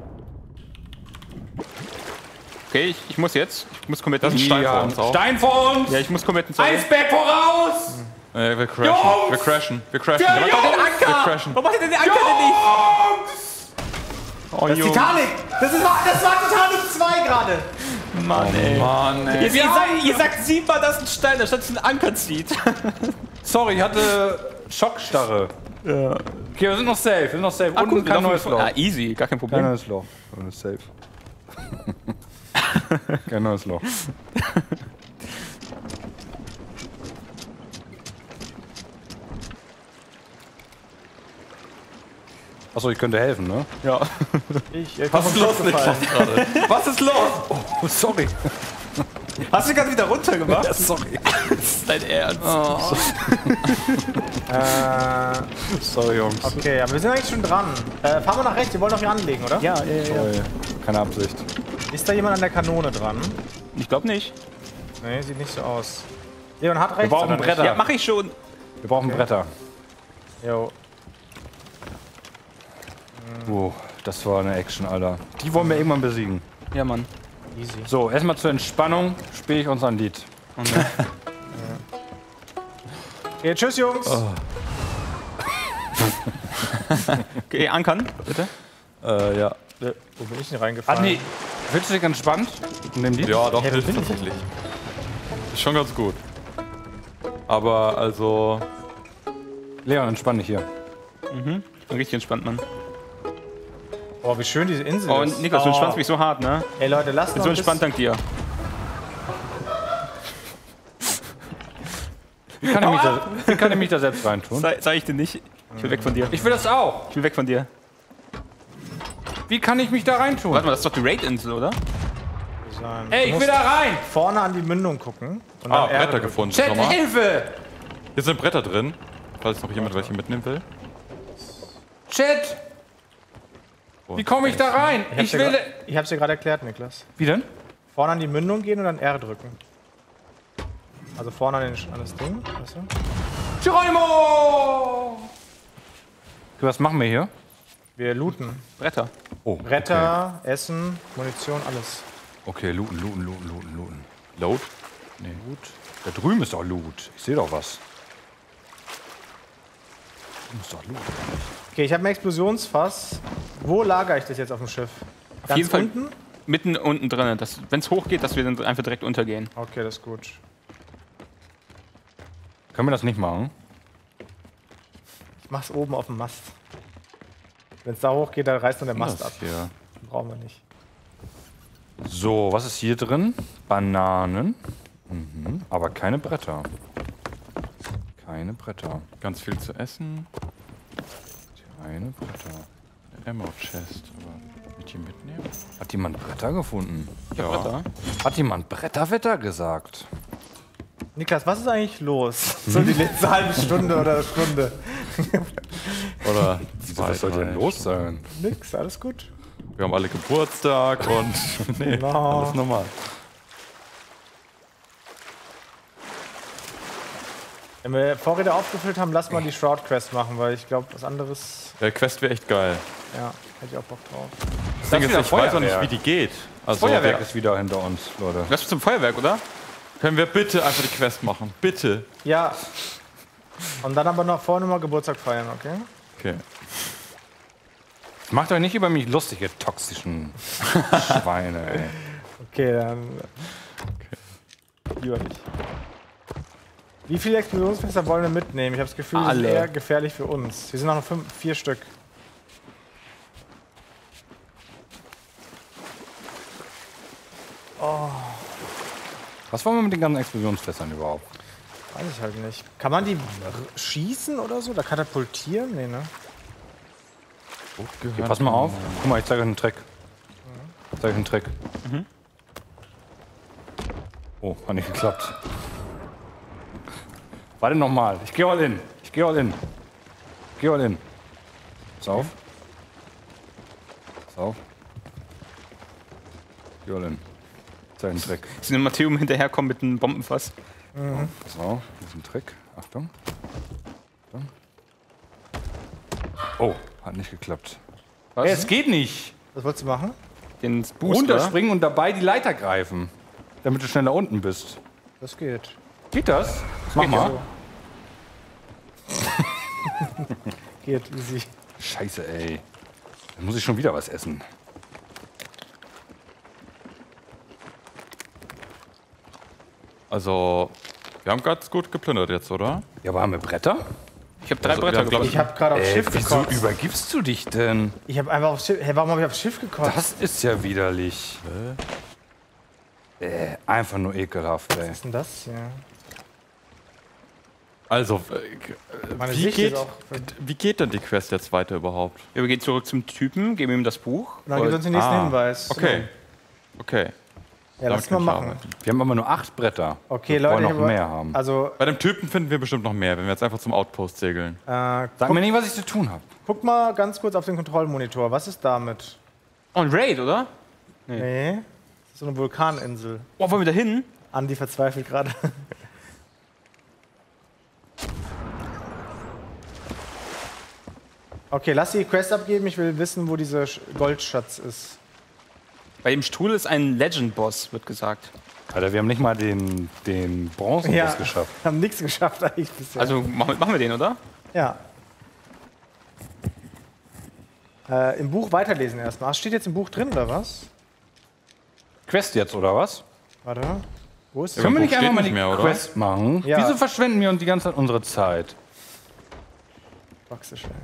Okay, ich, ich muss jetzt. Ich muss committen. Das ist ein Stein vor uns auch. Stein vor uns! Ja, ich muss committen. sorry. Eisberg voraus! Äh, wir crashen. Jungs! Wir crashen. Wir crashen. Ja, Wir Jungs! Wir crashen. Warum macht ihr den Anker denn nicht? Oh, Das ist Titanic! Das, ist, das war Titanic zwei gerade! Mann, ey. Mann, ey. Ihr, ihr, sagt, ihr sagt siebenmal, dass ein Stein, da statt es ein Anker zieht. Sorry, ich hatte Schockstarre. Ja. Okay, wir sind noch safe, wir sind noch safe. Ah, Unten gut, wir kein laufen neues vor- Loch. Ah, easy, gar kein Kein Problem. neues Loch. Wir sind safe. Kein neues Loch. Achso, ich könnte helfen, ne? Ja. Ich, äh, Was ist los, Niklas, gerade? Was ist los? Oh, sorry. Hast du gerade wieder runtergemacht? Ja, sorry. Das ist dein Ernst. Äh, Sorry, Jungs. okay, aber wir sind eigentlich schon dran. Äh, fahren wir nach rechts, wir wollen doch hier anlegen, oder? Ja, ja, ja. Sorry. Keine Absicht. Ist da jemand an der Kanone dran? Ich glaube nicht. Nee, sieht nicht so aus. Leon hat rechts. Wir brauchen oder nicht? Bretter. Ja, mach ich schon. Wir brauchen Bretter. Jo. Oh, das war eine Action, Alter. Die wollen wir irgendwann besiegen. Ja, Mann. Easy. So, erstmal zur Entspannung spiele ich uns ein Lied. Oh, ne. Okay, tschüss, Jungs. Okay, ankern, bitte. Äh, ja. Äh, Wo bin ich denn Ah, reingefallen? nee. Willst du dich entspannt? Nimm die. Ja, doch, Ja, hilft bin ich. tatsächlich. Ist schon ganz gut. Aber also. Leon, entspann dich hier. Richtig entspannt, Mann. Oh, wie schön diese Insel Oh, ist. Niklas, du entspannst mich so hart, ne? Ey, Leute, lasst Bin noch so ein entspannt bisschen- dank dir. Wie kann, ich mich da, wie kann ich mich da selbst reintun? Sei, sag ich dir nicht. Ich will weg von dir. Ich will das auch. Ich will weg von dir. Wie kann ich mich da reintun? Warte mal, das ist doch die Raid-Insel, oder? sein. Ey, Du ich musst will da rein! vorne an die Mündung gucken. Und Ah, dann R Bretter drücken. gefunden. Chat, Schau mal. Hilfe! Hier sind Bretter drin, falls noch jemand welche mitnehmen will. Chat! Wie komme ich da rein? Ich hab's Ich dir will... gra- Ich hab's dir gerade erklärt, Niklas. Wie denn? Vorne an die Mündung gehen und dann R drücken. Also vorne an, den, an das Ding. Weißt du? Geronimo! Okay, was machen wir hier? Wir looten. Bretter. Oh, Bretter, Essen, Munition, alles. Okay, okay looten, looten, looten, looten, looten. Load? Nee, Loot. Da drüben ist doch Loot. Ich sehe doch was. Da ist doch Loot. Okay, ich habe ein Explosionsfass. Wo lagere ich das jetzt auf dem Schiff? Ganz jeden Fall- unten? Mitten unten drin. Wenn es hochgeht, dass wir dann einfach direkt untergehen. Okay, das ist gut. Können wir das nicht machen? Ich mach's oben auf dem Mast. Wenn es da hochgeht, dann reißt dann der Mast Das ab. hier. Brauchen wir nicht. So, was ist hier drin? Bananen. Mhm. Aber keine Bretter. Keine Bretter. Ganz viel zu essen. Keine Bretter. Ammo Chest. Aber mit die mitnehmen? Hat jemand Bretter gefunden? Ja. Bretter. Hat jemand Bretterwetter gesagt? Niklas, was ist eigentlich los? So die letzte halbe Stunde oder Stunde. Oder Was soll denn los sein? Nix, alles gut. Wir haben alle Geburtstag und. nee, Genau. alles normal. Wenn wir Vorräte aufgefüllt haben, lass mal die Shroud Quest machen, weil ich glaube, was anderes, Der Quest wäre echt geil. ja, hätte ich auch Bock drauf. Das Ding ist, wieder ich weiß auch nicht, Feuerwerk. wie die geht. Also, Feuerwerk wir- ist wieder hinter uns, Leute. Lass uns zum Feuerwerk, oder? Können wir bitte einfach die Quest machen? Bitte. Ja. Und dann aber noch vorne mal Geburtstag feiern, okay? Okay. Macht euch nicht über mich lustig, ihr toxischen Schweine, ey. Okay, dann. Okay. Lieber nicht. Wie viele Explosionsfässer wollen wir mitnehmen? Ich habe das Gefühl, die sind Alle. eher gefährlich für uns. Hier sind noch fünf, vier Stück. Was wollen wir mit den ganzen Explosionsfässern überhaupt? Weiß ich halt nicht. Kann man die schießen oder so? Da katapultieren? Nee, ne? Okay, pass mal auf. Guck mal, ich zeige euch einen Trick. Ich zeige euch einen Trick. Mhm. Oh, hat nicht geklappt. Warte nochmal. Ich gehe all in. Ich gehe all in. Ich gehe all in. Pass auf. Pass auf. Ich gehe all in. Ich zeige einen Trick. Sind im Matthäum hinterherkommen mit einem Bombenfass. Mhm. Pass auf. Das ist ein Trick. Achtung. Achtung. Oh, hat nicht geklappt. Was? Ey, es geht nicht. Was wolltest du machen? Den Booster. Runterspringen und dabei die Leiter greifen. Damit du schneller unten bist. Das geht. Geht das? Mach mal. Geht easy. Scheiße, ey. Dann muss ich schon wieder was essen. Also, wir haben ganz gut geplündert jetzt, oder? Ja, aber haben wir Bretter? Ich habe drei Also, wir Bretter haben, glaub gefunden. Ich habe gerade aufs Ey, Schiff wieso gekotzt. übergibst du dich denn? Ich habe einfach aufs Schiff. Hey, warum habe ich aufs Schiff gekotzt? Das ist ja widerlich. Äh, einfach nur ekelhaft, ey. Was ist denn das hier? Also, äh, Meine wie Sicht geht, ist auch. wie geht denn die Quest jetzt weiter überhaupt? Wir gehen zurück zum Typen, geben ihm das Buch. Und dann gibt uns den nächsten Ah, Hinweis. Okay. Okay. Ja, lass Damit mal kann ich machen. arbeiten. Wir haben aber nur acht Bretter. Okay, wir Leute. wollen ich noch hab- mehr haben. Also, Bei dem Typen finden wir bestimmt noch mehr, wenn wir jetzt einfach zum Outpost segeln. äh, Sag guck, mir nicht, was ich zu tun habe. guck mal ganz kurz auf den Kontrollmonitor. Was ist damit? Oh, ein Raid, oder? Nee. Das ist so eine Vulkaninsel. Oh, wollen wir da hin? Andi verzweifelt gerade. Okay, lass die Quest abgeben. Ich will wissen, wo dieser Sch- Goldschatz ist. Bei dem Stuhl ist ein Legend-Boss, wird gesagt. Alter, wir haben nicht mal den, den Bronzenbus Ja, geschafft. haben nichts geschafft eigentlich bisher. Also machen, machen wir den, oder? ja. Äh, Im Buch weiterlesen erstmal. Was steht jetzt im Buch drin oder was? Quest jetzt, oder was? Warte. Wo ist Ja, Können wir Buch nicht einfach steht mal nicht die mehr, oder? Quest machen? Ja. Wieso verschwenden wir uns die ganze Zeit unsere Zeit? Toxisch, ey.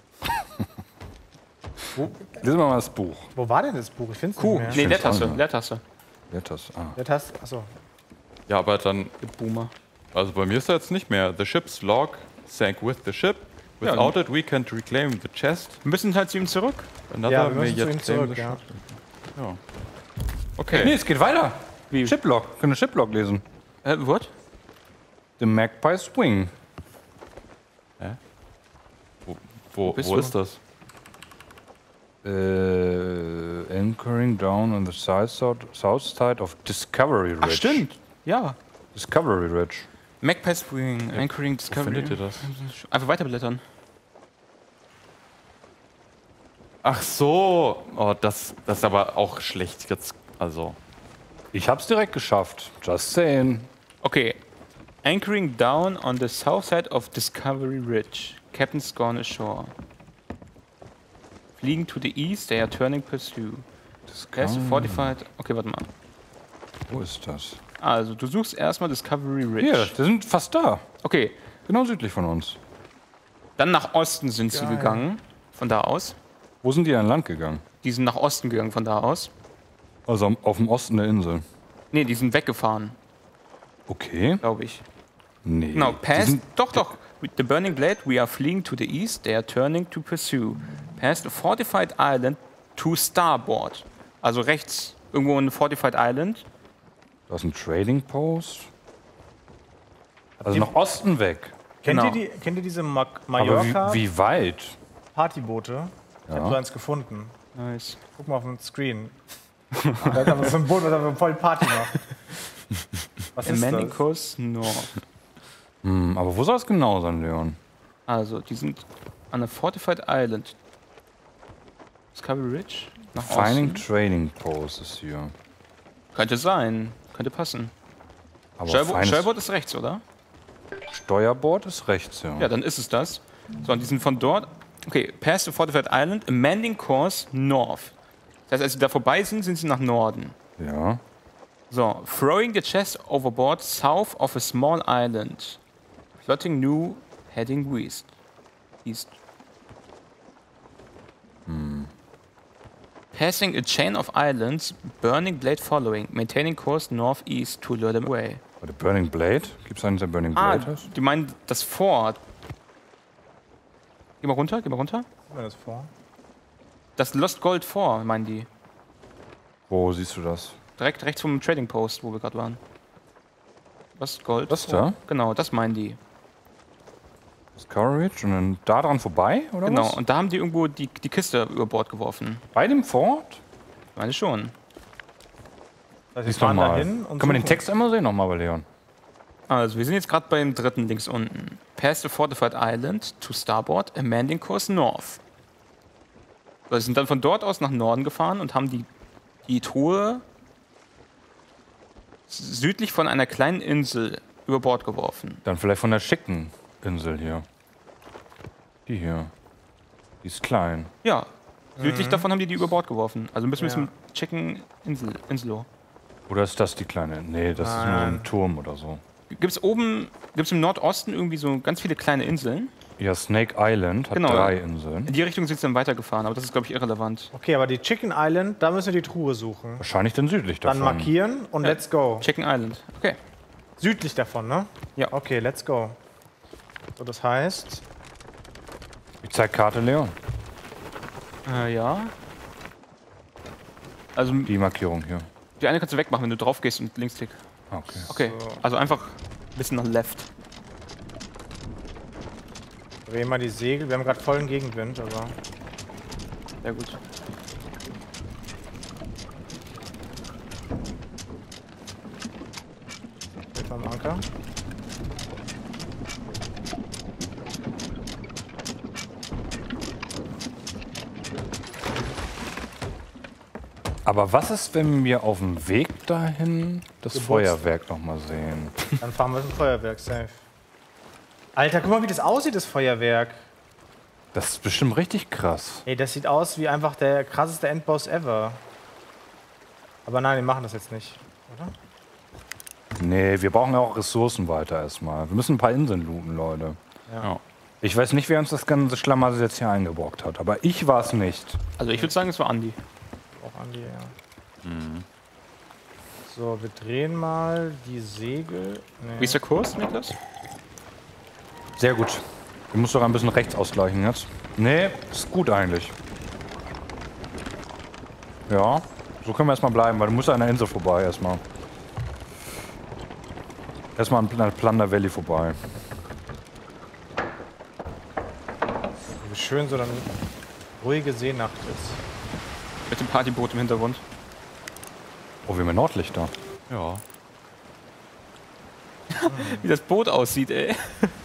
Lesen wir mal das Buch. Wo war denn das Buch? Ich finde es Kuh. nicht Nee, mehr. Leertaste. auch Leertaste. Wer das? Ah. Der Tast. Achso. Ja, aber dann, Ihr Boomer. also bei mir ist da jetzt nicht mehr. The ship's log sank with the ship. Ja, Without it, we can't reclaim the chest. Wir müssen halt zu ihm zurück. Another Ja, wir may müssen zu yet ihm claim zurück, the ja. ship. Ja. Okay. Nee, es geht weiter. Wie? Shiplog. Können wir Shiplog lesen? Äh, what? The Magpie Swing. Wo, wo, bist wo du? ist das? Äh, anchoring down on the south side, south side of Discovery Ridge. Ach, stimmt. Ja. Discovery Ridge. Magpie Swing, Anchoring Wo Discovery. findet ihr das? Einfach weiterblättern. Ach so. Oh, das, das ist aber auch schlecht jetzt. Also. Ich hab's direkt geschafft. Just saying. Okay. Anchoring down on the south side of Discovery Ridge. Captain's gone ashore. Fleeing to the east, they are turning pursuit. There's a fortified. Okay, warte mal. Wo ist das? Also, du suchst erstmal Discovery Ridge. Hier, wir sind fast da. Okay, Genau südlich von uns. dann nach Osten sind sie gegangen. Von da aus. Wo sind die an Land gegangen? Die sind nach Osten gegangen von da aus. Also am- auf dem Osten der Insel. Nee, die sind weggefahren, Okay. glaube ich. Nee. Genau, Die past. sind- Doch, doch. With the Burning Blade, we are fleeing to the east, they are turning to pursue. Past a fortified island to starboard. Also rechts, irgendwo eine fortified island. Da ist ein Trading Post. Also nach Osten weg. Kennt, Genau. ihr die, kennt ihr diese Ma Aber wie, Mallorca wie weit? Partyboote? Ich hab so eins gefunden. Nice. Guck mal auf dem Screen. Da ist aber so ein Boot, was aber voll Party macht. Was ist das? Manicus North. Hm, aber wo soll es genau sein, Leon? Also, die sind an einer fortified island. Discovery Ridge? Nach Finding Osten. Trading Post ist hier. Könnte sein. Könnte passen. Aber Steuerbord, feines Steuerbord ist rechts, oder? Steuerbord ist rechts, ja. Ja, dann ist es das. So, und die sind von dort. Okay, pass to Fortified Island, amending course north. Das heißt, als sie da vorbei sind, sind sie nach Norden. Ja. So, throwing the chest overboard south of a small island. Plotting new, heading west. East. Hm. Passing a chain of islands, Burning Blade following, maintaining course northeast to lure them away. Warte, Burning Blade? Gibt es einen, der Burning Ah, Blade ist? die meinen das Fort. Geh mal runter, geh mal runter. Guck mal das vor. Das Lost Gold Fort, meinen die. Wo siehst du das? Direkt rechts vom Trading Post, wo wir gerade waren. Lost Gold Das Fort. da? Genau, das meinen die. Discovery und dann da dran vorbei, oder Genau, was? und da haben die irgendwo die, die Kiste über Bord geworfen. Bei dem Fort? Meine schon. Das heißt, Siehst wir du fahren da mal. hin und Kann man den suchen. Text einmal sehen nochmal bei Leon? Also, wir sind jetzt gerade beim dritten links unten. Pass the Fortified Island to starboard, amending course north. So, sie sind dann von dort aus nach Norden gefahren und haben die, die Truhe südlich von einer kleinen Insel über Bord geworfen. Dann vielleicht von der schicken Insel hier. Die hier. Die ist klein. Ja, südlich davon haben die die über Bord geworfen. Also müssen wir Ja. zum Chicken Insel, Inselo. Oder ist das die kleine? Nee, das ist nur so ein Nein. Turm oder so. Gibt es oben, gibt es im Nordosten irgendwie so ganz viele kleine Inseln? Ja, Snake Island hat Genau. drei Inseln. In die Richtung sind sie dann weitergefahren, aber das ist, glaube ich, irrelevant. Okay, aber die Chicken Island, da müssen wir die Truhe suchen. Wahrscheinlich dann südlich Dann davon. markieren und let's go. Chicken Island. Okay. Südlich davon, ne? Ja. Okay, let's go. So, das heißt, Ich zeig Karte Leon. Äh, ja. Also, Die Markierung hier. die eine kannst du wegmachen, wenn du drauf gehst und Linksklick. Okay. Okay. So. Also einfach ein bisschen nach left. drehen mal die Segel. Wir haben gerade vollen Gegenwind, aber. Sehr gut. Mit meinem Anker. Aber was ist, wenn wir auf dem Weg dahin das Geburtstag. Feuerwerk nochmal sehen? Dann fahren wir zum Feuerwerk, safe. Alter, guck mal, wie das aussieht, das Feuerwerk. Das ist bestimmt richtig krass. Ey, das sieht aus wie einfach der krasseste Endboss ever. Aber nein, wir machen das jetzt nicht, oder? Nee, wir brauchen ja auch Ressourcen weiter erstmal. Wir müssen ein paar Inseln looten, Leute. Ja. Ich weiß nicht, wer uns das ganze Schlamassel jetzt hier eingebrockt hat, aber ich war es nicht. Also ich würde sagen, es war Andi. Auch Andi, ja. So, wir drehen mal die Segel. Nee. Wie ist der Kurs, Niklas? Sehr gut. Du musst doch ein bisschen rechts ausgleichen jetzt. Nee, ist gut eigentlich. Ja, so können wir erstmal bleiben, weil du musst an der Insel vorbei erstmal. Erstmal an Pl- Plunder Valley vorbei. Wie schön so eine ruhige Seenacht ist. Mit dem Partyboot im Hintergrund. Oh, wir haben ja Nordlichter. Ja. Wie das Boot aussieht, ey.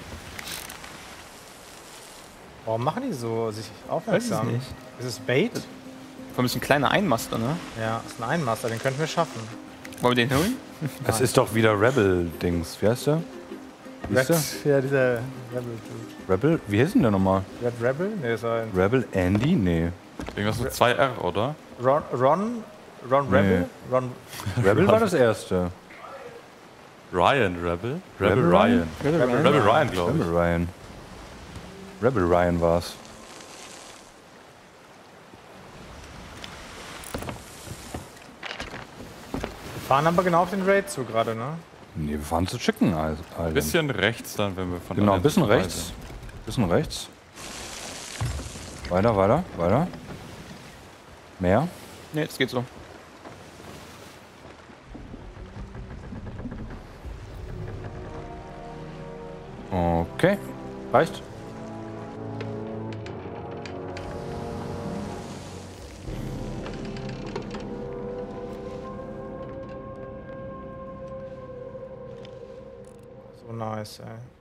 Warum machen die so sich aufmerksam? Weiß ich nicht. Ist es Bait? Vor allem ist ein kleiner Einmaster, ne? Ja, ist ein Einmaster, den könnten wir schaffen. Wollen wir den holen? Es ist doch wieder Rebel-Dings. Wie heißt der? Wie ist der? Ja, dieser Rebel. Rebel? Wie heißt denn der nochmal? Red Rebel? Nee, ist ein Rebel Andy? Nee. Irgendwas mit zwei R, oder? Ron, Ron, Ron Rebel? Ron, Rebel war das erste. Ryan Rebel? Rebel, Rebel Ryan. Rebel Ryan. Rebel Ryan, glaube ich. Rebel Ryan. Rebel Ryan war's. wir fahren aber genau auf den Raid zu gerade, ne? Nee, wir fahren zu Chicken Island. Ein bisschen rechts dann, wenn wir von Genau, der ein bisschen vorbei rechts. sind. Bisschen rechts. Weiter, weiter, weiter. Mehr. Ne, das geht so. Okay. Reicht. So nice, ey.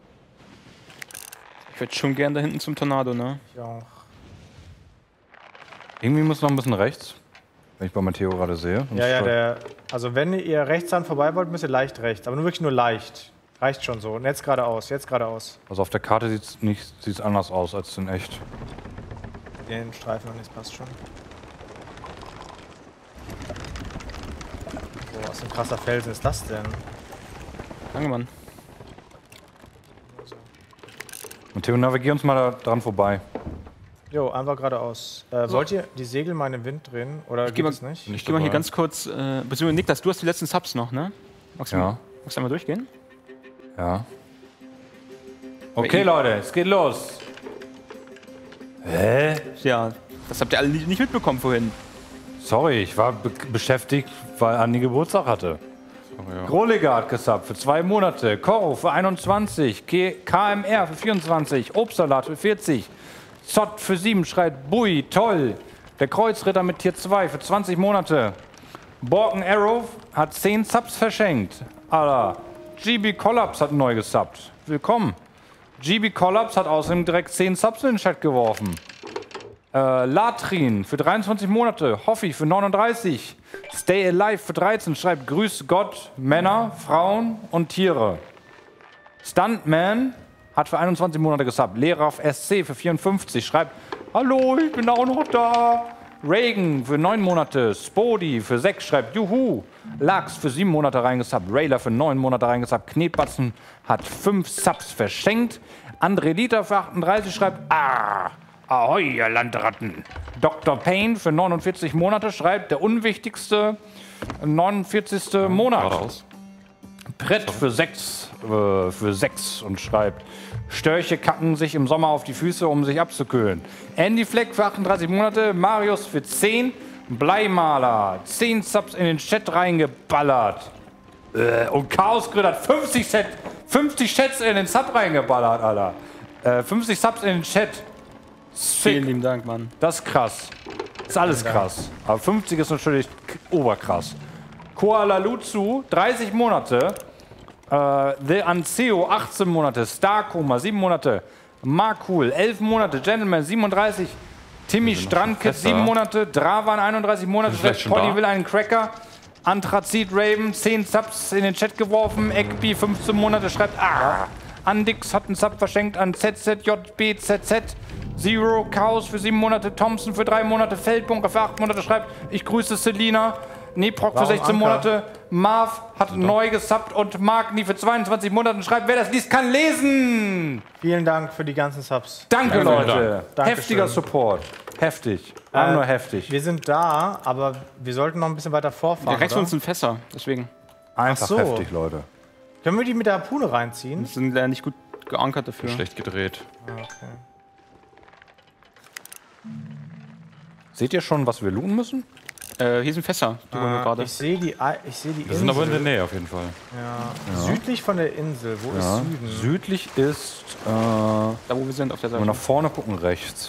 Ich würde schon gern da hinten zum Tornado, ne? Ich auch. Irgendwie muss noch ein bisschen rechts. Wenn ich bei Matteo gerade sehe. Ja, ja, der. Also, wenn ihr rechts dran vorbei wollt, müsst ihr leicht rechts. Aber nur wirklich nur leicht. Reicht schon so. Und jetzt geradeaus, jetzt geradeaus. Also auf der Karte sieht es nicht sieht's anders aus als in echt. Den Streifen und das passt schon. Boah, was für ein krasser Felsen ist das denn? Danke, Mann. Matteo, navigier uns mal da dran vorbei. Jo, einfach geradeaus. Äh, wollt ihr die Segel mal in den Wind drehen? Oder geht es nicht? Ich geh mal hier ganz kurz. Äh, beziehungsweise Niklas, du hast die letzten Subs noch, ne? Magst du, Ja. mal, magst du einmal durchgehen? Ja. Okay, Leute, es geht los. Hä? Ja, das habt ihr alle nicht nicht mitbekommen vorhin. Sorry, ich war be beschäftigt, weil Andi Geburtstag hatte. ja. Groliger hat gesubbt für zwei Monate. Koro für einundzwanzig. K M R für vierundzwanzig. Obstsalat für vierzig. Zott für sieben schreit Bui, toll. Der Kreuzritter mit Tier zwei für zwanzig Monate. Borken Arrow hat zehn Subs verschenkt. Alter. G B Collapse hat neu gesubbt. Willkommen. G B Collapse hat außerdem direkt zehn Subs in den Chat geworfen. Äh, Latrin für dreiundzwanzig Monate. Hoffi für neununddreißig. Stay Alive für dreizehn schreibt Grüß Gott, Männer, Frauen und Tiere. Stuntman hat für einundzwanzig Monate gesubbt. Lehrer auf S C für vierundfünfzig schreibt Hallo, ich bin auch noch da. Reagan für neun Monate. Spody für sechs schreibt Juhu. Lachs für sieben Monate reingesubbt. Rayler für neun Monate reingesubbt. Knetbatzen hat fünf Subs verschenkt. André Liter für achtunddreißig schreibt Ah, ahoi, ihr Landratten. Doktor Payne für neunundvierzig Monate schreibt der unwichtigste neunundvierzigste Monat. Geradeaus. Brett für sechs, äh, für sechs und schreibt Störche kacken sich im Sommer auf die Füße, um sich abzukühlen. Andy Fleck für achtunddreißig Monate, Marius für zehn, Bleimaler, zehn Subs in den Chat reingeballert. Äh, und Chaosgrid hat fünfzig, Set, fünfzig Chats in den Sub reingeballert, Alter. Äh, fünfzig Subs in den Chat. Sick. Vielen lieben Dank, Mann. Das ist krass. Das ist alles krass. Aber fünfzig ist natürlich k- oberkrass. Koala Luzu, dreißig Monate. Äh, The Anceo, achtzehn Monate. Starkoma, sieben Monate. Markul, elf Monate. Gentleman, siebenunddreißig. Timmy Strandkit, Fässer. sieben Monate. Dravan, einunddreißig Monate. Sind wir vielleicht schon Polly da? will einen Cracker. Anthrazit Raven, zehn Subs in den Chat geworfen. Ekbi, fünfzehn Monate, schreibt Ah. Andix hat einen Sub verschenkt an Z Z J B Z Z. Zero, Chaos für sieben Monate. Thompson für drei Monate. Feldbunker für acht Monate, schreibt Ich grüße Selina. Neproc für Warum sechzehn Anker? Monate. Marv hat neu gesubbt und Magni für zweiundzwanzig Monate schreibt, wer das liest, kann lesen. Vielen Dank für die ganzen Subs. Danke, Leute. Dank. Heftiger Dankeschön. Support. Heftig. Einfach Äh, nur heftig. Wir sind da, aber wir sollten noch ein bisschen weiter vorfahren. Der rechts von oder? uns sind Fässer, deswegen. Einfach Ach so. heftig, Leute. Können wir die mit der Harpune reinziehen? Die sind leider nicht gut geankert dafür. Schlecht gedreht. Okay. Seht ihr schon, was wir looten müssen? Äh, hier sind Fässer, die wollen wir Ah, gerade. ich sehe die, Ei- ich sehe die Wir Insel. sind aber in der Nähe auf jeden Fall. Ja. Südlich von der Insel. Wo ist Süden? Südlich ist, äh, wenn Da, wo wir sind, auf der wir Seite. nach vorne gucken, rechts.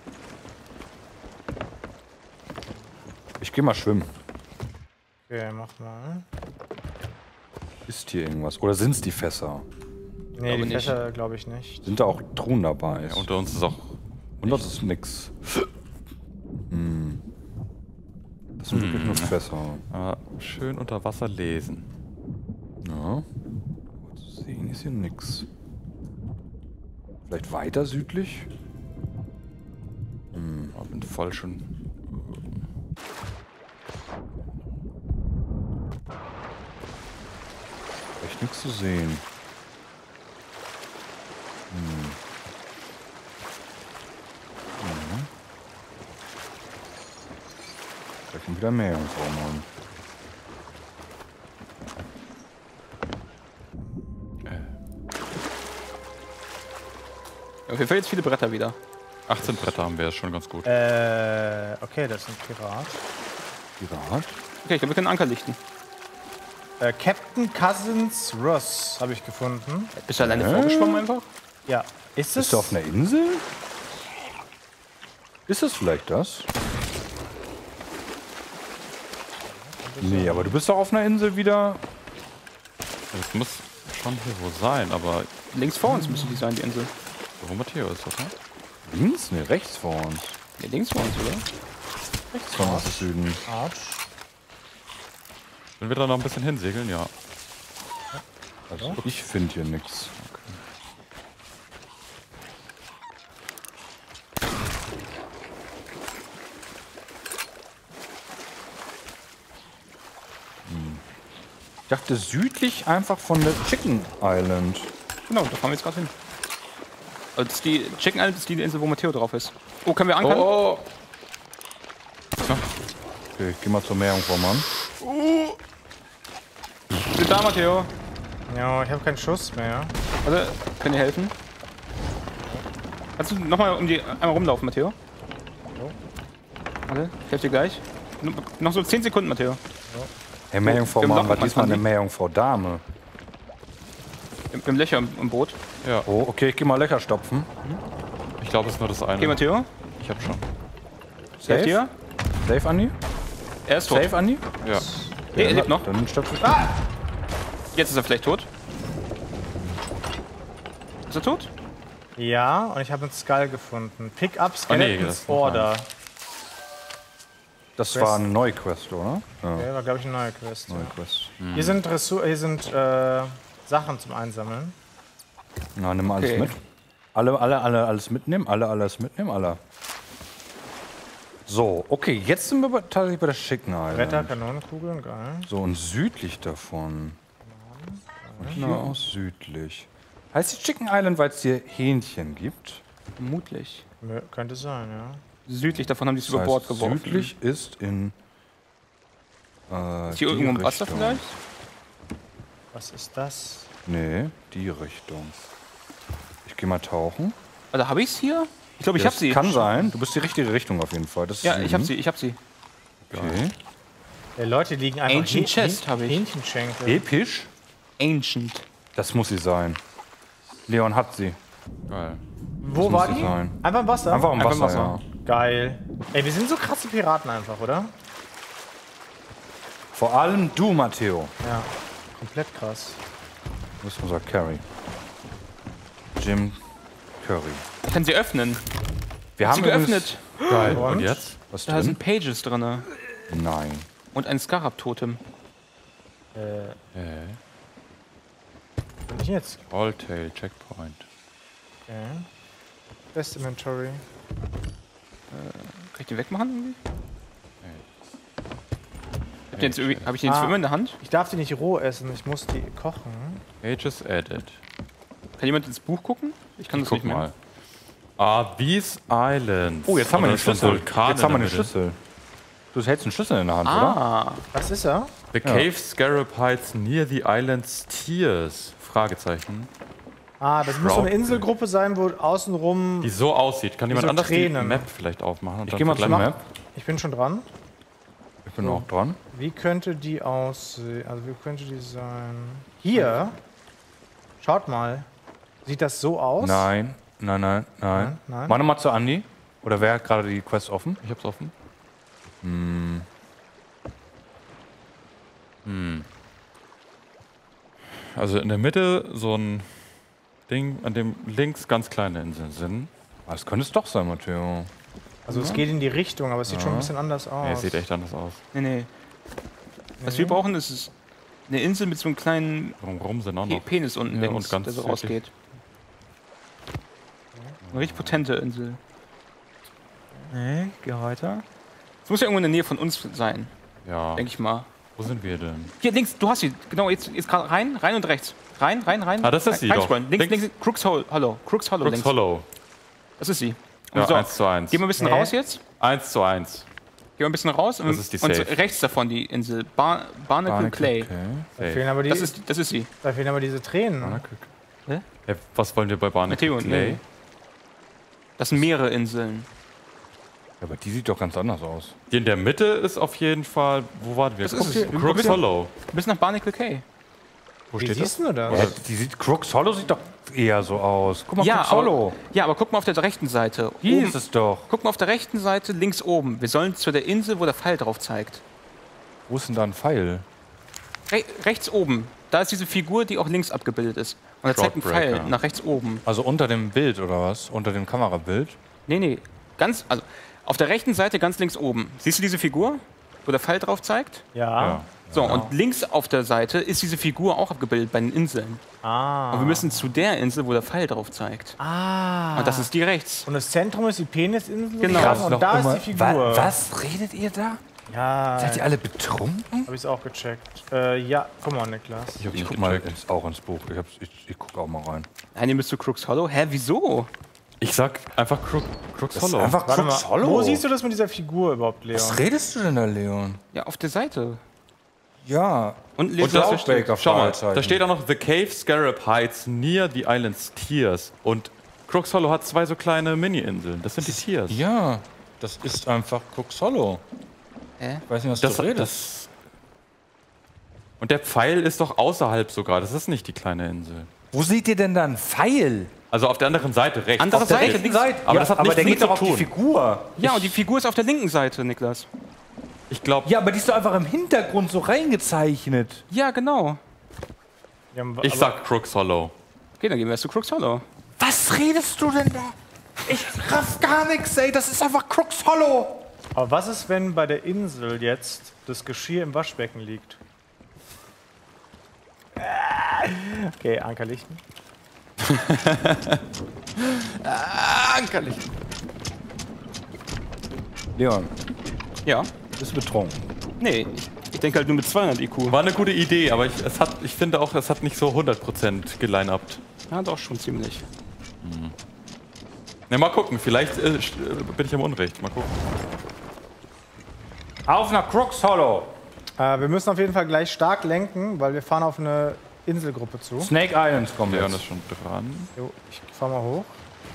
Ich gehe mal schwimmen. Okay, mach mal. Ist hier irgendwas? Oder sind es die Fässer? Nee, die nicht. Fässer glaube ich nicht. Sind da auch Truhen dabei? Ja, unter uns ist auch. Und das ist nix. Hm. Das sind wirklich nur Fässer. Äh, schön unter Wasser lesen. Ja. Aber zu sehen ist hier nix. Vielleicht weiter südlich? Ich bin voll schon. Echt nichts zu sehen. Hm. Mhm. Vielleicht kommt wieder mehr Jungs rum. Auf jeden Fall jetzt viele Bretter wieder. achtzehn Bretter haben wir, ist schon ganz gut. Äh, okay, das ist ein Pirat. Pirat? Okay, ich glaube, wir können Anker lichten. Äh, Captain Cousins Ross habe ich gefunden. Bist du alleine vorgeschwommen einfach? Ja. Ist es? Bist du auf einer Insel? Ist das vielleicht das? Nee, aber du bist doch auf einer Insel wieder. Das muss schon hier wo sein, aber Links vor uns müsste die sein, die Insel. wo Matteo ist, oder? Links? Nee, rechts vor uns. Ja, links vor uns, oder? rechts von aus Süden. Arsch. Wenn wir da noch ein bisschen hinsegeln, ja. Also ich finde hier nichts. Ich dachte südlich einfach von der Chicken Island. Genau, da fahren wir jetzt gerade hin. Also das ist die Chicken Island ist die Insel, wo Matteo drauf ist. Oh, können wir ankern? Oh, Okay, ich geh mal zur Meerjungfrau, Mann. Wir sind da, Matteo. Ja, ich habe keinen Schuss mehr. Also, können dir helfen? Kannst du nochmal um die einmal rumlaufen, Matteo? Warte, ich helfe dir gleich. N noch so zehn Sekunden, Matteo. Hey, Meerjungfrau, wir Mann, blocken was diesmal manchmal eine Meerjungfrau Dame? Wir wir haben Löcher im, im Boot. Oh, okay, ich geh mal Löcher stopfen. ich glaube, es ist nur das eine. Okay, Matteo. Ich hab schon. Safe dir. Safe, Andi? Er ist tot. Safe, Andi? Ja. Nee, er lebt noch. Dann stopfe ich. Jetzt ist er vielleicht tot. Ist er tot? Ja, und ich habe einen Skull gefunden. Pick up Ah, nee, Skeletons das ist noch Order. Das war eine neue Quest, oder? Ja, Okay, war, glaube ich, eine neue Quest. neue Quest. Hier sind, Ressour hier sind äh, Sachen zum Einsammeln. Na, nimm alles Okay. mit. Alle, alle, alle, alles mitnehmen. Alle, alles mitnehmen. Alle. So, okay, jetzt sind wir bei, tatsächlich bei der Chicken Island. Wetter, Kanonenkugeln, geil. So, und südlich davon. Und hier aus südlich. Heißt die Chicken Island, weil es hier Hähnchen gibt? Vermutlich. Mö- Könnte sein, ja. Südlich davon haben die es Das über heißt, Bord geworfen. südlich ist in. Äh, Ist hier die irgendwo im Wasser Richtung. vielleicht? Was ist das? Nee, die Richtung. Ich geh mal tauchen. Also habe ich es hier? Ich glaube, ich Das habe sie. kann sein. Du bist die richtige Richtung auf jeden Fall. Das ist Ja, ich habe Süden. sie, ich habe sie. Okay. Ja, Leute liegen einfach Ancient Häh- Chest Häh- habe ich. Hähnchenschenkel. Episch? Ancient. Das muss sie sein. Leon hat sie. Geil. Wo muss war sie die? sein. Einfach im Wasser? Einfach im Einfach im Wasser, Wasser. ja. Geil. Ey, wir sind so krasse Piraten einfach, oder? Vor allem du, Matteo. Ja. Komplett krass. Das ist unser Carry. Jim Curry. Ich kann sie öffnen. Wir Sie übrigens- geöffnet. Geil. Und? Und jetzt? Was Da drin? sind Pages drin. Nein. Und ein Scarab-Totem. Äh, Äh, bin ich jetzt? Alltail, Checkpoint. Okay. Best Inventory. Kann ich den wegmachen irgendwie? Hab ich den jetzt, irgendwie- hab ich den jetzt Ah. für immer in der Hand? Ich darf die nicht roh essen, ich muss die kochen. Pages added. Kann jemand ins Buch gucken? Ich kann das Guck nicht mehr. mal. Ah, these islands. Oh, jetzt haben wir Und den da ist so ein Schlüssel. Vulkan Jetzt in haben wir der den Mitte. Schlüssel. Du hältst einen Schlüssel in der Hand, oder? Ah, Was ist er? The cave scarab hides near the island's tears. Fragezeichen. Ah, das muss so eine Shroud. Inselgruppe sein, wo außenrum. Die so aussieht. Kann jemand so anders Tränen. die Map vielleicht aufmachen? Und Ich dann geh mal zur vergleichen? Map. Ich bin schon dran. Ich bin auch dran. Wie könnte die aussehen? Also, wie könnte die sein? Hier. Schaut mal. Sieht das so aus? Nein, nein, nein, nein. Nein, nein. Mach nochmal zu Andi. Oder wer hat gerade die Quest offen? Ich hab's offen. Hm. Also in der Mitte so ein Ding, an dem links ganz kleine Inseln sind. Das könnte es doch sein, Matteo. Also, es geht in die Richtung, aber es sieht schon ein bisschen anders aus. Nee, es sieht echt anders aus. nee, nee. Was wir brauchen, ist ist eine Insel mit so einem kleinen Drumherum sind auch Pe noch. Penis unten Ja, links, und ganz der so südlich. rausgeht. Eine richtig potente Insel. Nee, geh weiter. Es muss ja irgendwo in der Nähe von uns sein, Ja. denke ich mal. Wo sind wir denn? Hier links, du hast sie. Genau, jetzt, jetzt gerade rein, rein und rechts. Rein, rein, rein. Ah, das ist rein, sie doch. reinscrollen. Links, Links. links, Crooks Hol- Hollow. Crooks Hollow Crooks links. Hollow. Das ist sie. Und Ja, so, eins zu eins. gehen wir ein bisschen Nee. raus jetzt. eins zu eins. Gehen wir ein bisschen raus. Und, Das ist die und Safe. rechts davon die Insel. Bar Barnacle Clay. Okay. Da fehlen, aber die, Das ist, das ist sie. da fehlen aber diese Tränen. Ja, was wollen wir bei Barnacle Matteo, Clay? nee. Das sind mehrere Inseln. Ja, aber die sieht doch ganz anders aus. Die in der Mitte ist auf jeden Fall. Wo waren wir? Das ist es. Crooks Wir- Hollow. Bis nach Barnacle Clay. Wo Wie steht das? siehst du das? Ja, die sieht, Crooks Hollow sieht doch eher so aus. Guck mal, Ja, Crooks Hollow. aber, ja, aber guck mal auf der rechten Seite. Hier Oben, ist es doch. guck mal auf der rechten Seite, links oben. Wir sollen zu der Insel, wo der Pfeil drauf zeigt. Wo ist denn da ein Pfeil? Re rechts oben. Da ist diese Figur, die auch links abgebildet ist. Und da zeigt ein Pfeil Shroudbreaker. nach rechts oben. Also unter dem Bild oder was? Unter dem Kamerabild? Nee, nee. Ganz, also Auf der rechten Seite ganz links oben. Siehst du diese Figur, wo der Pfeil drauf zeigt? Ja. Ja. So, und links auf der Seite ist diese Figur auch abgebildet bei den Inseln. Ah. Und wir müssen zu der Insel, wo der Pfeil drauf zeigt. Ah. Und das ist die rechts. Und das Zentrum ist die Penisinsel. Genau. Krass, Noch und da immer- ist die Figur. Wa was redet ihr da? Ja. Seid ihr alle betrunken? Hab ich's auch gecheckt. Äh, ja, guck mal, Niklas. Ich, hab Ich nicht guck mal gecheckt. ins, auch ins Buch. Ich, hab's- ich, ich guck auch mal rein. Nein, ihr müsst zu Crooks Hollow. Hä, wieso? Ich sag einfach Crook, Crooks Hollow. einfach Warte Crooks mal, Hollow. wo siehst du das mit dieser Figur überhaupt, Leon? Was redest du denn da, Leon? Ja, auf der Seite. Ja. Und Und lest das was da steht. Baker, Schau mal, Fragezeichen. da steht auch noch The Cave Scarab Heights near the island's Tiers. Und Crooks Hollow hat zwei so kleine Mini-Inseln. Das sind die Tiers. Ja, das ist einfach Crooks Hollow. Hä? Ich weiß nicht, was Das, du redest. das Und der Pfeil ist doch außerhalb sogar. Das ist nicht die kleine Insel. Wo seht ihr denn da einen Pfeil? Also auf der anderen Seite, rechts. Andere Auf der Seite, rechten links. Seite. Aber ja, das hat aber nichts der mit geht doch zu auf die tun. Figur. Ja, und die Figur ist auf der linken Seite, Niklas. Ich glaube, Ja, aber die ist doch einfach im Hintergrund so reingezeichnet. Ja, genau. Ja, ich aber- sag Crooks Hollow. Okay, dann gehen wir erst zu Crooks Hollow. Was redest du denn da? Ich raff gar nichts, ey. Das ist einfach Crooks Hollow. Aber was ist, wenn bei der Insel jetzt das Geschirr im Waschbecken liegt? Okay, Ankerlichten. Ankerlich. Leon, Ja. bist du betrunken? Nee, ich, ich denke halt nur mit zweihundert I Q. War eine gute Idee, aber ich, es hat, ich finde auch, es hat nicht so hundert Prozent geline-upt. Ja, doch, schon ziemlich. Ne, mal gucken, vielleicht äh, st- äh, bin ich im Unrecht. Mal gucken. Auf nach Crooks Hollow. Äh, wir müssen auf jeden Fall gleich stark lenken, weil wir fahren auf eine Inselgruppe zu. Snake Islands kommen Leon jetzt. ist schon dran. Jo, ich fahr mal hoch.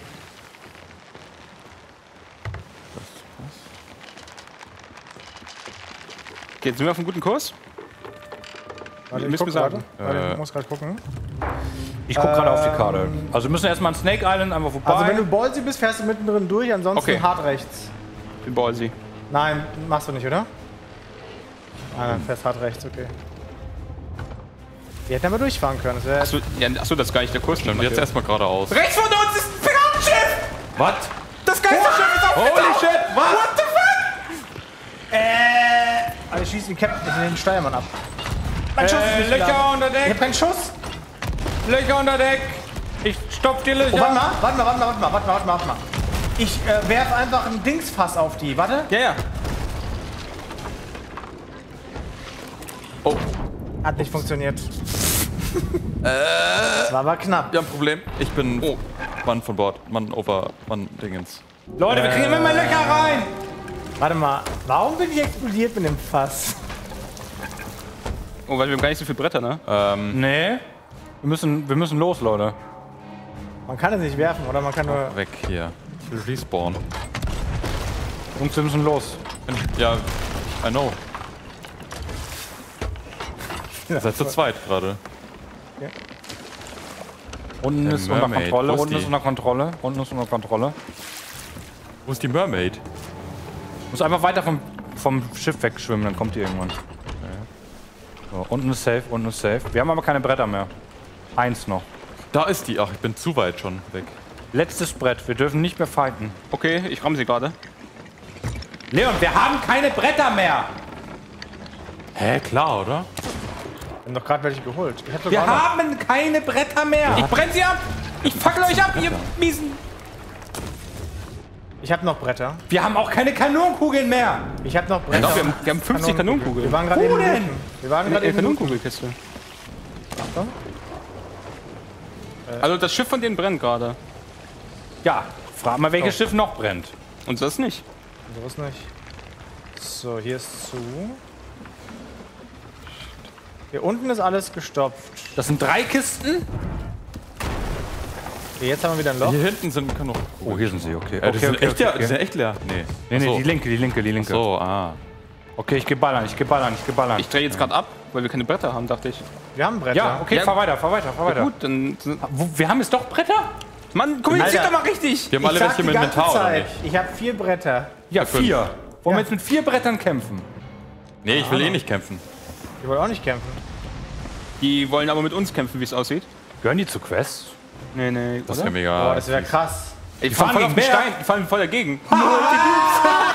Okay, jetzt sind wir auf einem guten Kurs? Warte, Müssen ich, guck wir sagen. grade. Warte, Äh. ich muss gerade gucken. Ich guck gerade auf die Karte. Also wir müssen erstmal an Snake Island einfach vorbei. Also wenn du Ballsy bist, fährst du mittendrin durch, ansonsten Okay. hart rechts. Ich bin ballsy. Nein, machst du nicht, oder? Ah, dann fährst hart rechts, okay. Wir hätten aber durchfahren können. Das wär Achso, ja, achso, das ist gar nicht der Kurs. Stimmt, jetzt erstmal geradeaus. Rechts von uns ist ein Piratenschiff! Was? Das Geisterschiff ist Holy aufgetaucht! shit, was? What the fuck? Äh, alle schießen den Captain den Steuermann ab. Mein Schuss ist äh, nicht Löcher klar. unter Ich Deck! hab keinen Schuss. Löcher unter Deck! Ich stopf die Löcher! Oh, warte mal, warte mal, warte mal, warte mal, warte mal, warte mal, warte mal. Ich äh, werf einfach ein Dingsfass auf die. Warte. Ja, ja. Oh, Hat nicht funktioniert. Das war aber knapp. wir haben ein Problem. Ich bin oh. Mann von Bord. Mann over Mann Dingens. Leute, wir kriegen immer mehr Löcher rein! Warte mal, warum bin ich explodiert mit dem Fass? Oh, weil wir haben gar nicht so viele Bretter, ne? Ähm, Nee. Wir müssen, wir müssen los, Leute. Man kann es nicht werfen, oder? Man kann nur... weg hier. Ich will respawn. Jungs, wir müssen los. Ja, I know. Ihr seid zu zweit gerade. Unten Der ist unter Mermaid. Kontrolle, Wo ist unten ist die? unter Kontrolle, unten ist unter Kontrolle. Wo ist die Mermaid? Muss einfach weiter vom, vom Schiff wegschwimmen, dann kommt die irgendwann. So, unten ist safe, unten ist safe. Wir haben aber keine Bretter mehr. Eins noch. Da ist die. Ach, ich bin zu weit schon weg. Letztes Brett, wir dürfen nicht mehr fighten. Okay, ich ramme sie gerade. Leon, wir haben keine Bretter mehr! Hä, klar, oder? Wir haben doch gerade welche geholt. Ich hab Wir sogar noch- haben keine Bretter mehr! Ich brenn sie ab! Ich fackel euch ab, ihr miesen! Ich hab noch Bretter. Wir haben auch keine Kanonenkugeln mehr! Ich hab noch Bretter. Doch, wir haben, wir haben fünfzig Wir Kanonenkugeln. waren gerade Wo eben denn? looten. Wir waren Eine gerade eben looten. Kanonenkugelkiste. Also das Schiff von denen brennt gerade. Ja, frag mal, welches Schiff noch brennt. Und das nicht. So ist nicht. So, hier ist zu. Hier unten ist alles gestopft. Das sind drei Kisten? Okay, jetzt haben wir wieder ein Loch. Hier hinten sind kann noch. Oh, hier sind sie, okay. Äh, die Okay, sind okay, echt okay, leer. Die okay. sind echt leer. Nee. Nee, nee, Ach so. die linke, die linke, die linke. So, ah. Okay, ich geh ballern, ich geh ballern, ich geh ballern. Ich drehe jetzt gerade ab, weil wir keine Bretter haben, dachte ich. Wir haben Bretter. Ja, okay, Ja. fahr weiter, fahr weiter, fahr weiter. Gut, dann... Wo, wir haben jetzt doch Bretter? Mann, kommuniziert Alter. doch mal richtig! Wir haben Ich alle sag welche die im ganze Inventar, oder Zeit, nicht? ich habe vier Bretter. Ja, fünf. vier. Wollen Ja. wir jetzt mit vier Brettern kämpfen? Nee, ich will eh nicht kämpfen. Ich wollte auch nicht kämpfen. Die wollen aber mit uns kämpfen, wie es aussieht. Gehören die zu Quests? Nee, nee. Das oder? wäre mega. Boah, das wäre krass. Die fahren fahren voll auf gegen den Berg. Stein, die fahren voll dagegen.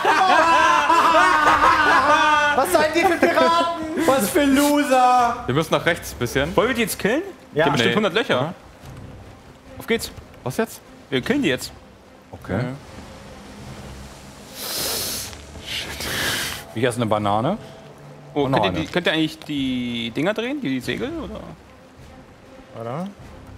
Was seid ihr für Piraten? Was für Loser! Wir müssen nach rechts ein bisschen. Wollen wir die jetzt killen? Die Ja. haben bestimmt Nee. hundert Löcher. Auf geht's. Was jetzt? Wir killen die jetzt. Okay. Wie erst eine Banane? Oh, noch könnt, ihr eine. die, könnt ihr eigentlich die Dinger drehen? Die, die Segel? Oder? Oder?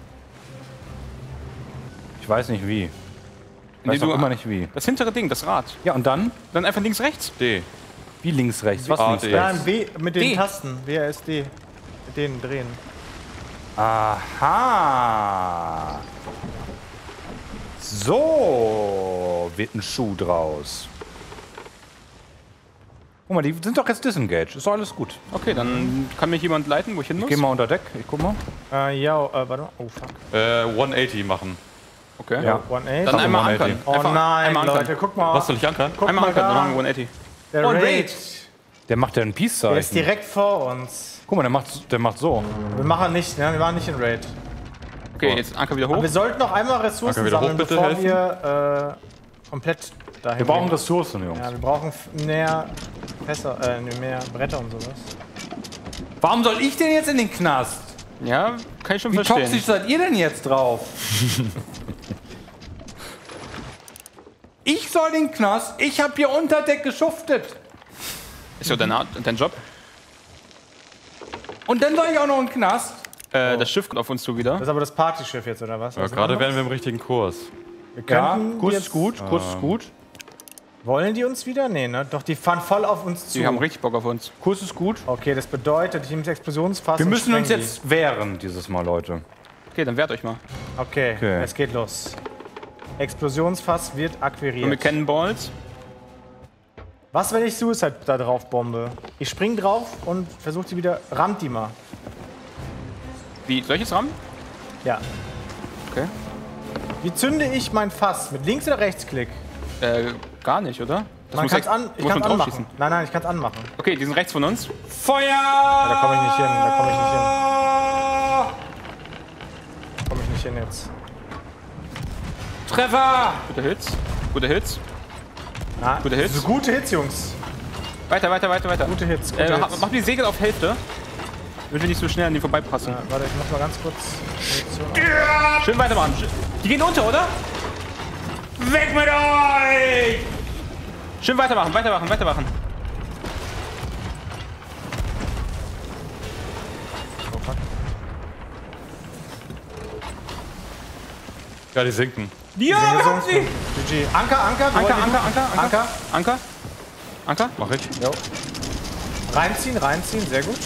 Ich weiß nicht wie. Ich weiß Indem doch du- immer nicht wie. Das hintere Ding, das Rad. Ja, und dann? Dann einfach links, rechts. D. Wie links, rechts? Was Ah, links, D. Ja, rechts? ein W mit den D. Tasten. W A S D. Mit denen drehen. Aha. So wird ein Schuh draus. Guck mal, die sind doch jetzt disengaged. Ist doch alles gut. Okay, dann kann mich jemand leiten, wo ich hin muss. Geh mal unter Deck. Ich guck mal. Äh, ja, äh, warte mal. Oh, fuck. Äh, hundertachtzig machen. Okay. Ja. One eight. Dann einmal hundertachtzig. ankern. Oh Einfach nein, einmal ankern. Leute, guck mal. Was soll ich ankern? Guck Einmal mal ankern, dann da. machen wir hundertachtzig. Der Oh, ein Raid. Raid. Der macht ja ein Der ist Peace-Zeichen. direkt vor uns. Guck mal, der macht, der macht so. Wir machen nicht, ne? Wir machen nicht in Raid. Okay, jetzt Anker wieder Aber hoch. wir sollten noch einmal Ressourcen Anker wieder hoch, sammeln, bitte bevor helfen. wir äh, komplett dahin Wir brauchen gehen. Ressourcen, Jungs. Ja, wir brauchen f- mehr Fässer, äh, ne, mehr Bretter und sowas. Warum soll ich denn jetzt in den Knast? Ja, kann ich schon Wie verstehen. toxisch seid ihr denn jetzt drauf? Ich soll den Knast? Ich hab hier unter Deck geschuftet. Ist ja dein, Art- dein Job. Und dann soll ich auch noch in den Knast? Äh, Das Schiff kommt auf uns zu wieder. Das ist aber das Partyschiff jetzt, oder was? Ja, Was gerade machen wären wir im richtigen Kurs. wir? Ja, Könnten Kurs die ist jetzt- gut, Kurs ist gut. Wollen die uns wieder? Nee, ne? Doch, die fahren voll auf uns zu. Die haben richtig Bock auf uns. Kurs ist gut. Okay, das bedeutet, ich nehme das Explosionsfass Wir und müssen uns spreng jetzt wehren dieses Mal, Leute. Okay, dann wehrt euch mal. die. Okay, Okay. es geht los. Explosionsfass wird Und akquiriert. mit Cannonballs. Was, wenn ich Suicide da drauf bombe? Ich spring drauf und versuche die wieder. Rammt die mal. Wie, soll ich jetzt rammen? Ja. Okay. Wie zünde ich mein Fass? Mit Links- oder Rechtsklick? Äh, gar nicht, oder? Das Man muss kann's ja- an, ich muss kann man anmachen. draufschießen. Nein, nein, ich kann es anmachen. Okay, die sind rechts von uns. Feuer! Da komme ich nicht hin, da komme ich nicht hin. hin. Komme ich nicht hin jetzt. Treffer! Guter Hits. Guter Hits. Na, Gute Hits. so gute Hits, Jungs. Weiter, weiter, weiter, weiter. Gute Hits, gute Äh, ha- Hits. mach die Segel auf Hälfte. Damit wir nicht so schnell an die vorbeipassen. Ja, warte, ich mach mal ganz kurz Munition auf. Schön weitermachen. Schön- Die gehen unter, oder? Weg mit euch! Schön weitermachen, weitermachen, weitermachen. Ja, die sinken. Ja, wir haben sie! G G. Anker, Anker, Anker, wollt ihr- Anker, Anker, Anker. Anker. Anker. Anker. Mach ich. Jo. Reinziehen, reinziehen, sehr gut.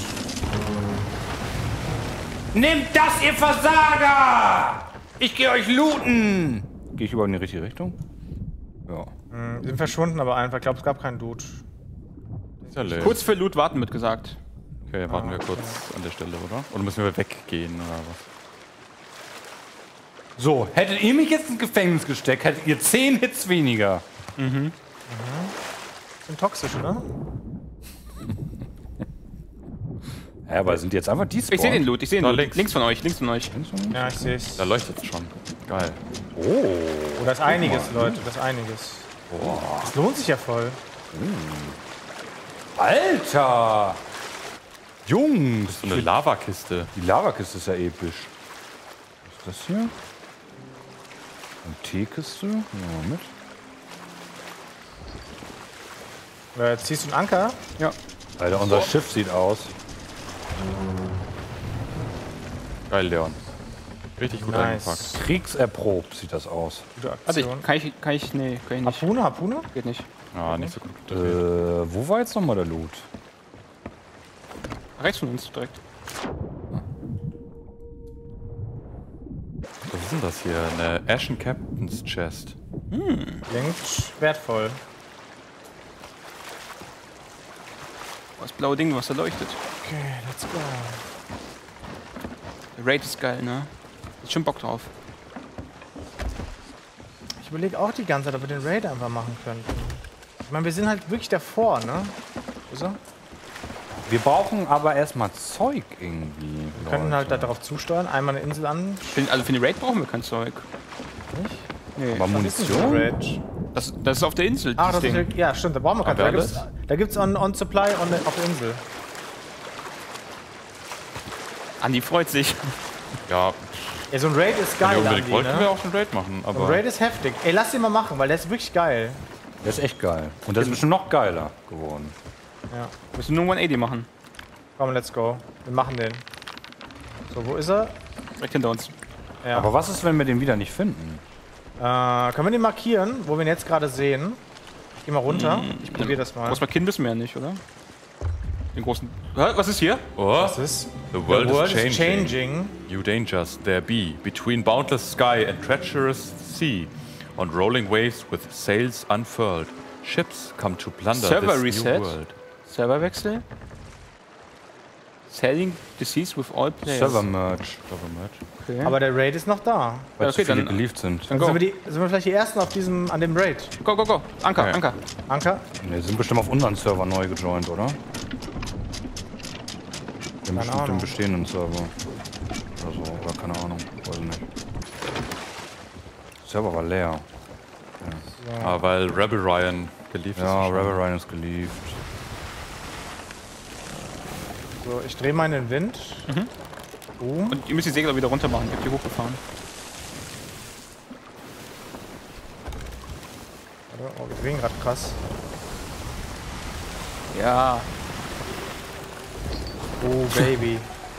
Nehmt das, ihr Versager! Ich gehe euch looten! Gehe ich überhaupt in die richtige Richtung? Ja. Hm, sind verschwunden, aber einfach. Ich glaube, es gab keinen Dude. Ist ja leer. Kurz für Loot warten mit gesagt. Okay, warten wir kurz an der Stelle, oder? Oder müssen wir weggehen, oder was? So, hättet ihr mich jetzt ins Gefängnis gesteckt, hättet ihr zehn Hits weniger. Sind toxisch, oder? Ja, aber sind die jetzt einfach die Ich sehe den Loot, ich sehe den Da Loot. links. Links von euch, links von euch. Ja, ich sehe es. Da leuchtet es schon. Geil. Oh, das ist einiges, Leute, das ist einiges. Das lohnt sich ja voll. Alter! Jungs! So eine Lavakiste. Die Lavakiste ist ja episch. Was ist das hier? Eine Teekiste? Nehmen wir mit. Äh, ziehst du einen Anker? Ja. Alter, unser Schiff sieht aus. Geil, Leon. Richtig gut Nice. eingepackt. Kriegserprobt sieht das aus. Gute Also Aktion. ich, kann ich, kann ich, nee, kann ich nicht. Harpune, Harpune? Geht nicht. Ja, nicht so gut. Äh, wo war jetzt nochmal der Loot? Rechts von uns direkt. Was ist denn das hier? Eine Ashen Captain's Chest. Klingt wertvoll. Oh, das blaue Ding, was da leuchtet. Okay, let's go. Der Raid ist geil, ne? Ist schon Bock drauf. Ich überlege auch die ganze Zeit, ob wir den Raid einfach machen könnten. Ich meine, wir sind halt wirklich davor, ne? Ist er? Wir brauchen aber erstmal Zeug irgendwie. Wir können halt darauf zusteuern, einmal eine Insel an. Für, also für den Raid brauchen wir kein Zeug. Nicht? Nee. Aber Was ist denn so Munition? ein Raid? Das, das ist auf der Insel, Ah, das das Ding. ist, ja, stimmt, da brauchen wir keinen Aber Zeug. Da gibt's- Da gibt's on, on Supply on, auf der Insel. Andi freut sich. Ja, Ey, so ein Raid ist wenn ihr geil, unbedingt Andi, wollt, können wir ne? auch schon Raid machen. So ein Aber Raid ist heftig. Ey, lass den mal machen, weil der ist wirklich geil. Der ist echt geil. Und der ist bestimmt noch geiler geworden. Ja. Wir müssen nur hundertachtzig machen. Komm, let's go. Wir machen den. So, wo ist er? Direkt hinter uns. Ja. Aber was ist, wenn wir den wieder nicht finden? Äh, können wir den markieren, wo wir ihn jetzt gerade sehen? Ich geh mal runter. Ich probiere das mal. Groß markieren müssen wir ja nicht, oder? Den großen. Hä? Was ist hier? oh, Was ist? the world, The world is is changing. changing. New dangers there be between boundless sky and treacherous sea, on rolling waves with sails unfurled. Ships come to plunder Server this reset. new world. Serverwechsel. Selling disease with all players. Server Merge. Server Merge. Okay. Aber der Raid ist noch da. Weil okay, zu viele dann- gelieft sind. Dann Dann go. sind wir, die, sind wir vielleicht die Ersten auf diesem, an dem Raid. Go, go, go. Anker, Okay. Anker. Anker? Ne, sind bestimmt auf unseren Server neu gejoint, oder? Den, bestimmt Ahnung. den bestehenden Server. Oder so, oder keine Ahnung. Weiß ich nicht. Der Server war leer. Ah, weil Rebel Ryan geliefert ist. Ja, wahrscheinlich. Rebel Ryan ist gelieft. So, ich drehe mal in den Wind. Boom. Und ihr müsst die Segel wieder runter machen. Ich hab die hochgefahren. Warte, oh, wir drehen gerade krass. Ja. Oh, Baby.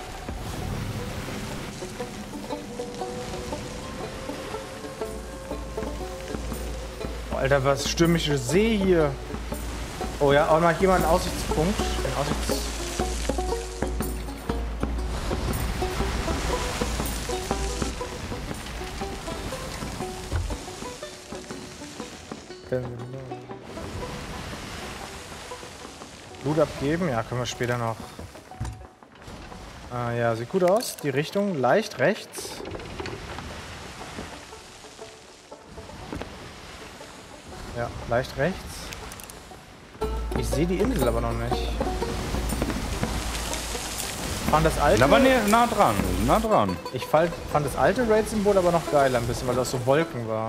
Oh, Alter, was stürmische See hier. Oh ja, auch mal hier mal einen Aussichtspunkt. Ein Aussichts Blut abgeben, ja, können wir später noch. Ah, ja, sieht gut aus. Die Richtung leicht rechts. Ja, leicht rechts. Ich sehe die Insel aber noch nicht. Fand das alte, Aber nee, nah dran, nah dran. ich fand, fand das alte Raid-Symbol aber noch geiler ein bisschen, weil das so Wolken war.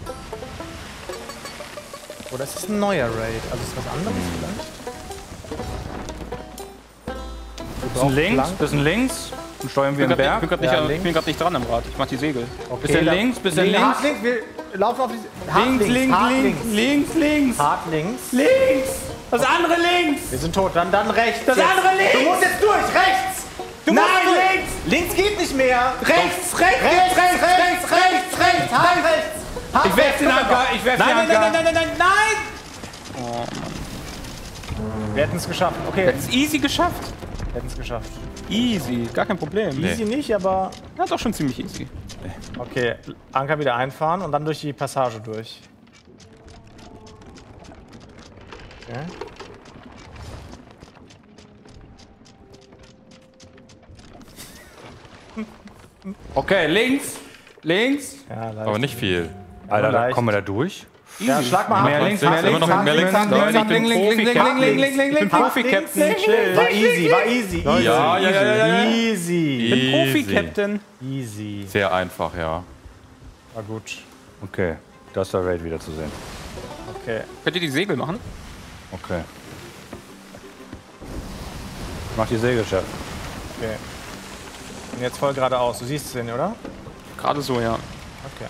Oder ist es ein neuer Raid? Also ist es was anderes vielleicht? Wir Bisschen brauchen links, Planken. bisschen links. Und steuern wir Ich einen bin Berg. gerade Ja, nicht, ich links. bin grad nicht dran am Rad. Ich mach die Segel. Okay, Bisschen dann- links, bisschen Nee, links. Hart links, wir laufen auf die... Hart Links, links, hart links, links, links, Hart links. links. Das andere links. Wir sind tot, dann, dann rechts. Das jetzt. andere links. Du musst jetzt durch, rechts! Du Nein, musst durch. links. Links geht nicht mehr. Rechts, rechts, rechts, rechts, rechts, rechts, rechts. Hart rechts! Hart Ich werf rechts, den guck Anker, mal. ich werf nein, den nein, nein, Anker. nein, nein, nein, nein, nein! Wir hätten es geschafft. Okay, Das ist easy geschafft. wir hätten es geschafft. Easy, gar kein Problem. Easy nicht, aber... Ja, doch schon ziemlich easy. Okay, Anker wieder einfahren und dann durch die Passage durch. Okay. Okay, links, links. Ja, leicht. Aber nicht viel. Alter, da leicht. kommen wir da durch? Ja, schlag mal Mehr hart links, rechts, mehr hart links, immer noch hart mehr links, hart Leute, links, ich bin hart links, Profi, hart link, links. link, link, link, Hart link, links. link, Chill. War easy, war easy, easy. Ja, ja, ja, ja, ja. Easy. Ich bin Easy. Profi-Captain. Easy. Sehr einfach, ja. War gut. Okay, da ist der Raid wieder zu sehen. Okay. Könnt ihr die Segel machen? Okay. Mach die Segel, Chef. Okay. Und jetzt voll geradeaus. Du siehst es hin, oder? Gerade so, ja. Okay.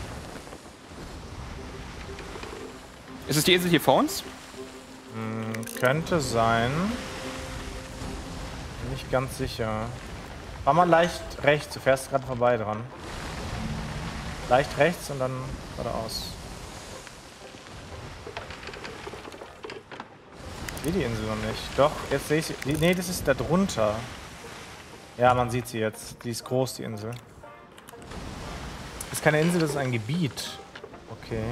Ist es die Insel hier vor uns? Könnte sein. Nicht ganz sicher. Fahr mal leicht rechts. Du fährst gerade vorbei dran. Leicht rechts und dann geradeaus. Ich sehe die Insel noch nicht. Doch, jetzt sehe ich sie. Die- Nee, das ist da drunter. Ja, man sieht sie jetzt. Die ist groß, die Insel. Das ist keine Insel, das ist ein Gebiet. Okay.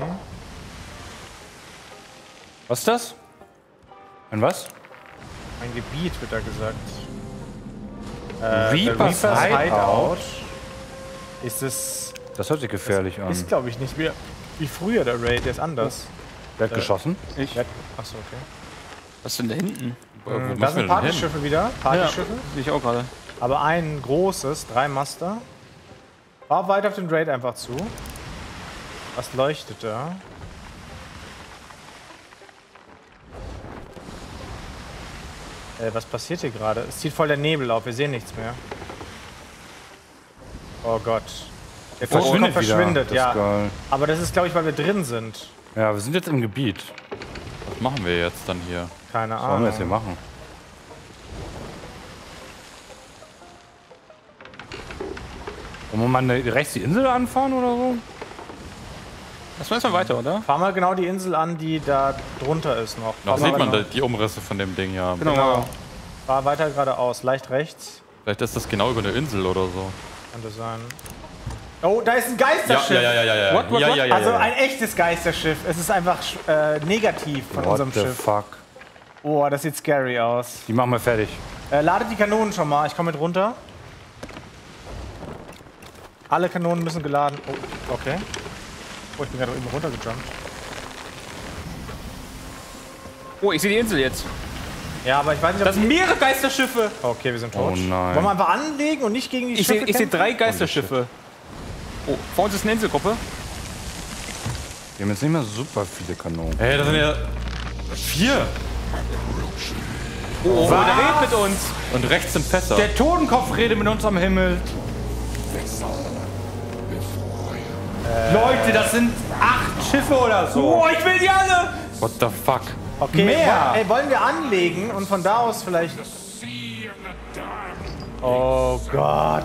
Was ist das? Ein was? Ein Gebiet wird da gesagt. Äh, the Reaper's Reaper's Hideout. Hideout. Ist es. Das hört sich gefährlich an. Ist, glaube ich, nicht mehr wie früher der Raid, der ist anders. Wer hat geschossen? Ich. Achso, okay. Was ist denn da hinten? Wo Ähm, müssen da wir sind denn hin? Partyschiffe wieder. Partyschiffe. Sehe ich auch gerade. Aber ein großes, drei Master. Fahr weiter auf den Raid einfach zu. Was leuchtet da? Äh, was passiert hier gerade? Es zieht voll der Nebel auf, wir sehen nichts mehr. Oh Gott. Der Verschwindet Kopf verschwindet, wieder. Das ist ja. geil. Aber das ist, glaube ich, weil wir drin sind. Ja, wir sind jetzt im Gebiet. Was machen wir jetzt dann hier? Keine Was wollen wir jetzt hier Ahnung. machen? Wollen wir mal ne- rechts die Insel anfahren oder so? Lass mal erstmal weiter, oder? Fahr mal genau die Insel an, die da drunter ist noch. Noch Fahr sieht mal man genau- da die Umrisse von dem Ding ja. Genau. Genau. Fahr weiter geradeaus, leicht rechts. Vielleicht ist das genau über eine Insel oder so. Könnte sein. Oh, da ist ein Geisterschiff. ja, ja, ja. What, what, ja, what? ja, ja, Also ja. ein echtes Geisterschiff. Es ist einfach äh, negativ von What unserem the Schiff. fuck? Oh, das sieht scary aus. Die machen wir fertig. Äh, ladet die Kanonen schon mal. Ich komme mit runter. Alle Kanonen müssen geladen. Oh, okay. Oh, ich bin gerade eben runtergejumpt. Oh, ich sehe die Insel jetzt. Ja, aber ich weiß nicht, ob Das sind mehrere Geisterschiffe. Okay, wir sind tot. Oh nein. Wollen wir einfach anlegen und nicht gegen die Ich Schiffe sehe ich seh kämpfen? drei Geisterschiffe. Oh, vor uns ist eine Inselgruppe. Wir haben jetzt nicht mehr super viele Kanonen. Hey, das sind ja vier. Oh, der redet mit uns. Und rechts sind Fässer. Der Totenkopf redet mit uns am Himmel. Leute, das sind acht Schiffe oder so. Oh, ich will die alle. What the fuck? Okay, Mehr. wo- ey, wollen wir anlegen und von da aus vielleicht... Oh Gott.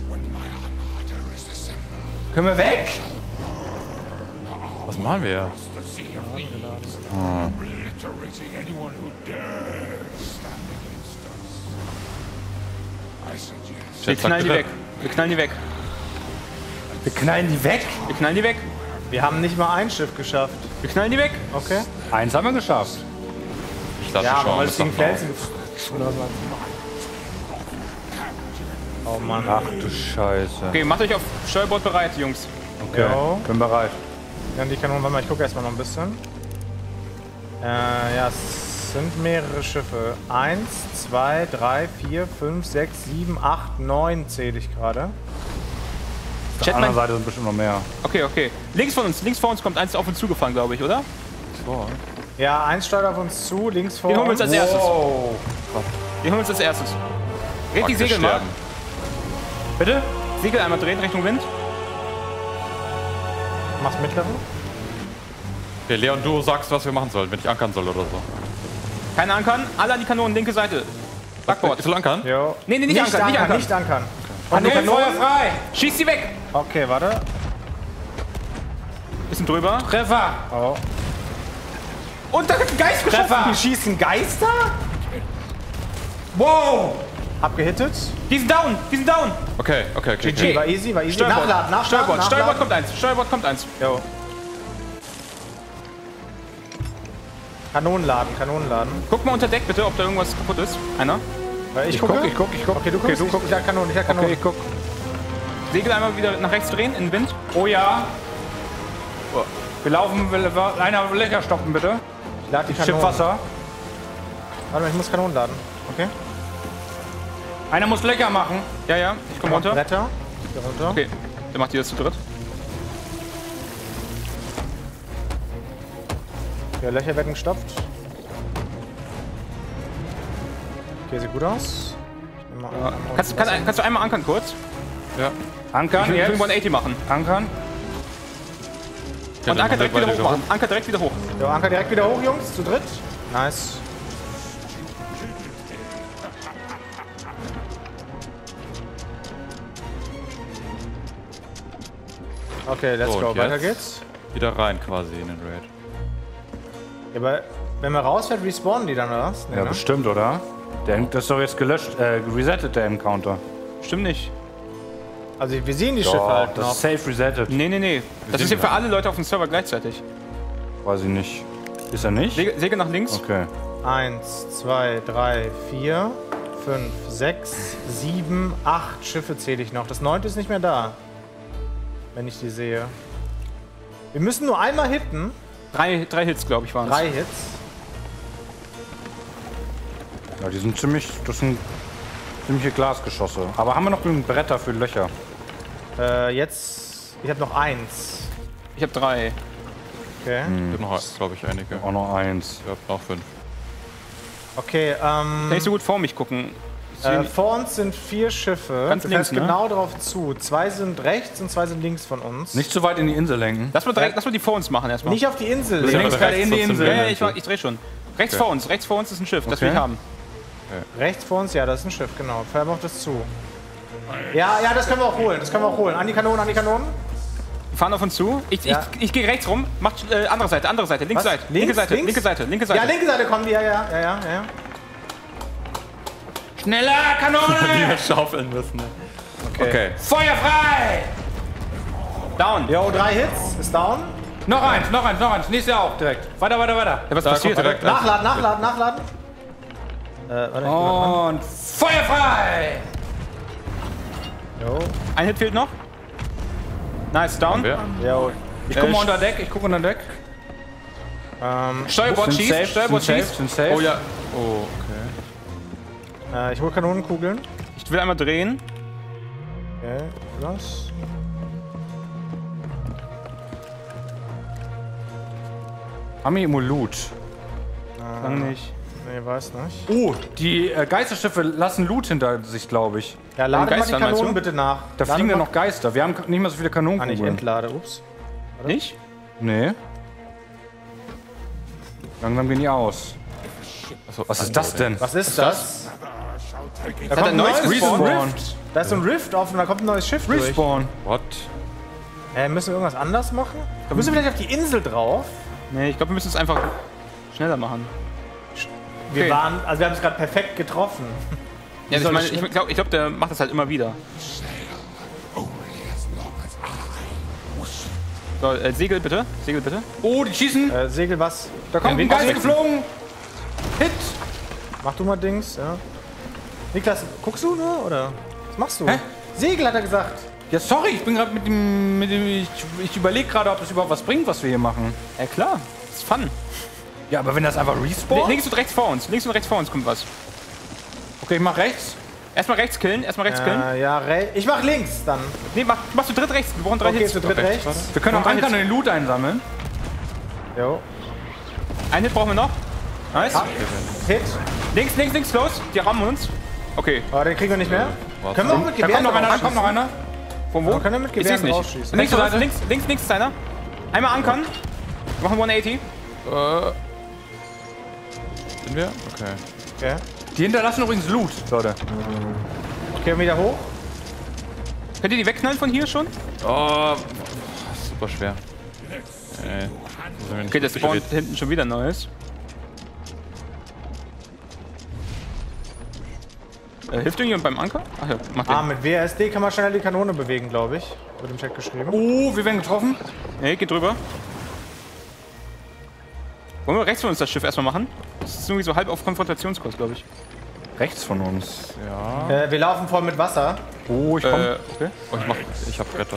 Können wir weg? Was machen wir? Wir knallen die weg. Wir knallen die weg. Wir knallen die weg. Wir knallen die weg. Wir haben nicht mal ein Schiff geschafft. Wir knallen die weg. Okay. Eins haben wir geschafft. Ich lasse Ja, aber schauen. weil das es gegen sagt man Felsen geflogen Oh Mann. Ach du Scheiße. Okay, macht euch auf Steuerbord bereit, Jungs. Okay, Jo. bin bereit. Ja, die Kanonen, warte mal, ich gucke erstmal noch ein bisschen. Äh, ja, es sind mehrere Schiffe. Eins, zwei, drei, vier, fünf, sechs, sieben, acht, neun zähle ich gerade. Auf der Chat, anderen mein... Seite sind bestimmt noch mehr. Okay, okay. Links von uns, links vor uns kommt eins auf uns zugefahren, glaube ich, oder? Ja, eins steuert auf uns zu, links vor Den holen wir uns. uns als erstes. Wow. Den holen wir uns als erstes. Dreht die wir Segel mal. sterben. Bitte? Segel einmal drehen Richtung Wind. Mach's mittleren. Okay, Leon, du sagst, was wir machen sollen, wenn ich ankern soll oder so. Keine ankern. Alle an die Kanonen, linke Seite. Backbord. Ich soll ankern? Jo. Nee, nee, nicht ankern, nicht ankern. Nicht ankern. Kanonen, Feuer frei. Schieß sie weg. Okay, warte. Bisschen drüber. Treffer. Oh. Und da hat ein Geist geschossen. Treffer. Die schießen Geister? Wow. Abgehittet. Die sind down, die sind down. Okay, okay, okay. G okay. G, war easy, war easy. Steuerbord. Nachladen, nachladen, Steuerbord, nachladen. Steuerbord kommt eins. Steuerbord kommt eins. Jo. Kanonen laden, Kanonen laden. Guck mal unter Deck bitte, ob da irgendwas kaputt ist. Einer. Weil ich, Ich gucke. guck, ich guck, ich guck. Okay, du Okay, guckst. du ich, guckst. ich halt Kanonen, ich halt Kanonen. Okay, ich guck. Segel einmal wieder nach rechts drehen, in den Wind. Oh ja. Wir laufen, will, einer will Löcher stoppen, bitte. Ich lade die Ich Kanonen. schipp Wasser. Warte mal, ich muss Kanonen laden. Okay. Einer muss Löcher machen. Ja, ja, ich komm runter. Bretter. Hier runter. Okay, dann macht ihr das zu dritt. Ja, Löcher werden gestopft. Okay, sieht gut aus. Ich nehm mal einmal Kannst, kann, kannst du einmal ankern kurz? Ja. Ankern Ich will jetzt. hundertachtzig machen. Ankern. Ja, Und dann Anker direkt wieder weiter hoch machen. Anker direkt wieder hoch. Jo, Anker direkt wieder hoch, Jungs. Zu dritt. Nice. Okay, let's So, go. und Weiter jetzt? geht's. Wieder rein quasi in den Raid. Ja, aber wenn man rausfährt, respawnen die dann oder was? Nee, Ja, ne? bestimmt, oder? Der, das ist doch jetzt gelöscht, äh, resettet, der Encounter. Stimmt nicht. Also wir sehen die Schiffe Doch, halt das noch. ist safe resettet. Nee, nee, nee. Das ist ja für alle Leute auf dem Server gleichzeitig. Weiß ich nicht. Ist er nicht? Segel, Segel nach links. Okay. Eins, zwei, drei, vier, fünf, sechs, sieben, acht Schiffe zähle ich noch. Das neunte ist nicht mehr da. Wenn ich die sehe. Wir müssen nur einmal hitten. Drei, drei Hits, glaube ich, waren es. Drei Hits. Ja, die sind ziemlich, das sind ziemliche Glasgeschosse. Aber haben wir noch genügend Bretter für Löcher? Äh, jetzt. Ich habe noch eins. Ich habe drei. Okay. Ich habe noch, glaube ich, einige. Auch noch eins. Ich habe noch fünf. Okay, ähm. Kann ich so gut vor mich gucken. Äh, vor uns sind vier Schiffe. Ganz das links, heißt ne? genau drauf zu. Zwei sind rechts und zwei sind links von uns. Nicht zu weit in die Insel lenken. Lass mal, direkt, lass mal die vor uns machen erstmal. Nicht auf die Insel. Du Ja, lenkst aber gerade in die rechts Insel. Ja, ja, ich, ich dreh schon. Rechts vor uns, rechts vor uns ist ein Schiff, das Okay. wir nicht haben. Rechts vor uns, ja, das ist ein Schiff, genau. Feuer macht das zu. Ja, ja, das können wir auch holen. Das können wir auch holen. An die Kanonen, an die Kanonen. Wir fahren auf uns zu. Ich, Ja. ich, ich gehe rechts rum. Macht äh, andere Seite, andere Seite, linke Was? Seite, Links? linke Seite, Links? linke Seite, linke Seite. Ja, linke Seite kommen die, ja, ja, ja, ja, ja. Schneller, Kanone! Wir schaufeln müssen. Ne? Okay. Feuer frei! Down. Jo, drei Hits, ist down. Noch eins, noch eins, noch eins. Nächstes auch direkt. Weiter, weiter, weiter. Ja, was Da passiert? kommt direkt ein- Nachladen, nachladen, nachladen. Äh, warte, ich geh mal dran. Und Feuer frei! Jo, Ein Hit fehlt noch. Nice, down. Wer? jo. Ich guck Äh, mal unter Deck, ich guck unter Deck. Ähm, Steuerbord Sind schießt, safe, Steuerbord sind safe, schießt. sind safe. Oh ja. Oh, okay. äh, ich hol Kanonenkugeln. Ich will einmal drehen. Okay, los. Haben wir irgendwo Loot? Lang nicht. Nee, weiß nicht. Oh, die äh, Geisterschiffe lassen Loot hinter sich, glaube ich. Ja, lade mal die Geistern, meinst Kanonen du? bitte nach. Da Lade fliegen ja mal- noch Geister. Wir haben nicht mehr so viele Ah, nicht Kanonenkugeln. entlade, ups. Nicht? Nee. Langsam gehen die aus. Was ist das denn? Was ist das? Da Hat er kommt ein neues neues Respawn? Rift. Da ist so ein Rift offen, da kommt ein neues Schiff durch. Respawn. What? Äh, müssen wir irgendwas anders machen? Müssen wir vielleicht auf die Insel drauf? Nee, ich glaube, wir müssen es einfach schneller machen. Wir Okay. waren, also wir haben es gerade perfekt getroffen. Ja, ich soll meine, das ich glaube, ich glaub, der macht das halt immer wieder. So, äh, Segel bitte. Segel bitte. Oh, die schießen. Äh, Segel was? Da kommt ein Geist geflogen. Hit. Mach du mal Dings, ja. Niklas, guckst du nur, oder? Was machst du? Hä? Segel hat er gesagt. Ja, sorry, ich bin gerade mit dem, mit dem. Ich, ich überlege gerade, ob das überhaupt was bringt, was wir hier machen. Ja, klar. Das ist Fun. Ja, aber wenn das einfach respawnt. Links und rechts vor uns. Links und rechts vor uns kommt was. Okay, ich mach rechts. Erstmal rechts killen. Erstmal rechts killen. Äh, ja, re ich mach links dann. Nee, mach, machst du dritt rechts. Wir brauchen drei Okay, Hits. zu dritt rechts. Wir können auch Und dann ankern und jetzt- den Loot einsammeln. Jo. Ein Hit brauchen wir noch. Nice. Hit. Links, links, links, los. Die rammen uns. Okay. Aber den kriegen wir nicht mehr. Was? Können wir auch mit Da Gewehren kommt noch einer, da kommt rausschießen? noch einer. Von wo? Ja, können wir mit Ich seh's Gewehren nicht. rausschießen. Links, Nächste links, Seite. links, links, links ist einer. Einmal ankern. Wir machen hundertachtzig. Sind wir? Okay. Okay. Die hinterlassen übrigens Loot, Leute. Okay, wieder hoch. Könnt ihr die wegknallen von hier schon? Oh, super schwer. Ey. Okay, das spawnt hinten schon wieder Neues. Äh, hilft irgendjemand beim Anker? Ach ja, mach den. Ah, mit W A S D kann man schneller die Kanone bewegen, glaube ich. Wird im Chat geschrieben. Oh, wir werden getroffen. Nee, geht drüber. Wollen wir rechts von uns das Schiff erstmal machen? Das ist irgendwie so halb auf Konfrontationskurs, glaube ich. Rechts von uns. Ja. Äh, wir laufen voll mit Wasser. Oh, ich komm. Äh, okay. Oh, ich mach. Ich hab Bretter.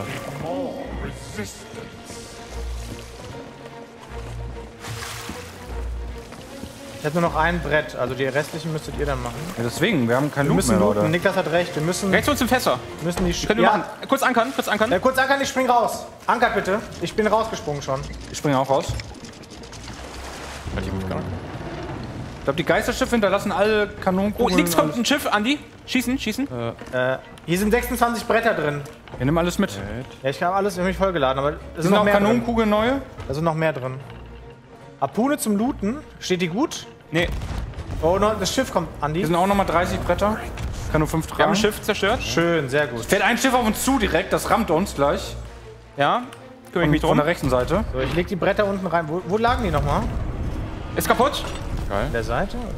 Ich habe nur noch ein Brett, also die restlichen müsstet ihr dann machen. Ja, deswegen, wir haben keinen Wir Loot müssen mehr, looten. Leute. Niklas hat recht, wir müssen, Rechts von uns im Fässer. müssen die... Können wir ja. machen. Kurz ankern, kurz ankern. Ja, kurz ankern, ich spring raus. Ankert bitte. Ich bin rausgesprungen schon. Ich springe auch raus. Kann ich mitgegangen? Ich glaube, die Geisterschiffe hinterlassen alle Oh, Kanonenkugeln. links kommt alles. ein Schiff, Andi. Schießen, schießen. Äh, hier sind sechsundzwanzig Bretter drin. Wir nehmen alles mit. Ja, ich habe alles irgendwie vollgeladen, aber es Sind sind noch auch mehr drin. Kanonenkugeln neue? Da sind noch mehr drin. Harpune zum Looten. Steht die gut? Nee, Oh, no, das Schiff kommt, Hier Andi. sind auch nochmal dreißig Bretter. Ich kann nur fünf wir haben tragen. ein Schiff zerstört. Schön, sehr gut. Fährt ein Schiff auf uns zu direkt, das rammt uns gleich. Ja, kümmere ich mich Von drum. der rechten Seite. So, ich leg die Bretter unten rein. Wo, wo lagen die nochmal? Ist kaputt. An der Seite? Oder?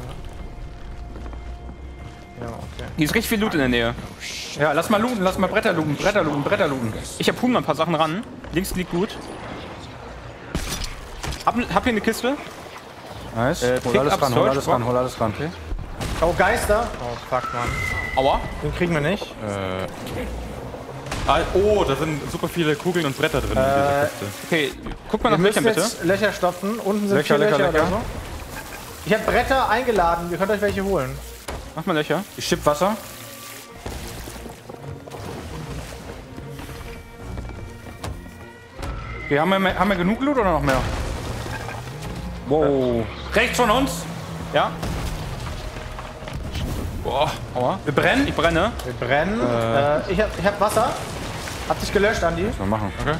Ja, okay. Hier ist richtig viel Loot in der Nähe. Ja, lass mal looten, lass mal Bretter looten, Bretter looten, Bretter looten. Ich hab Huhn mal ein paar Sachen ran. Links liegt gut. Hab, hab hier eine Kiste. Nice. Äh, hol Pick alles up ran, hol Storage alles ran, hol alles ran. Oh, Geister. Oh, fuck, Mann. Aua. Den kriegen wir nicht. Ah, oh, da sind super viele Kugeln und Bretter drin in dieser Kiste. Okay, guck mal Wir nach müssen Löchern bitte. jetzt Löcher stopfen. Unten sind Löcher, vier Löcher, Löcher, oder Löcher. so. Ich habe Bretter eingeladen. Ihr könnt euch welche holen. Mach mal Löcher. Ich schipp Wasser. Okay, haben wir, mehr- haben wir genug Loot oder noch mehr? Wow. Rechts von uns. Ja? Boah, aua. Wir brennen. Ich brenne. Wir brennen. Äh, ich, hab, ich hab Wasser. Hab dich gelöscht, Andi. Mal machen. Okay.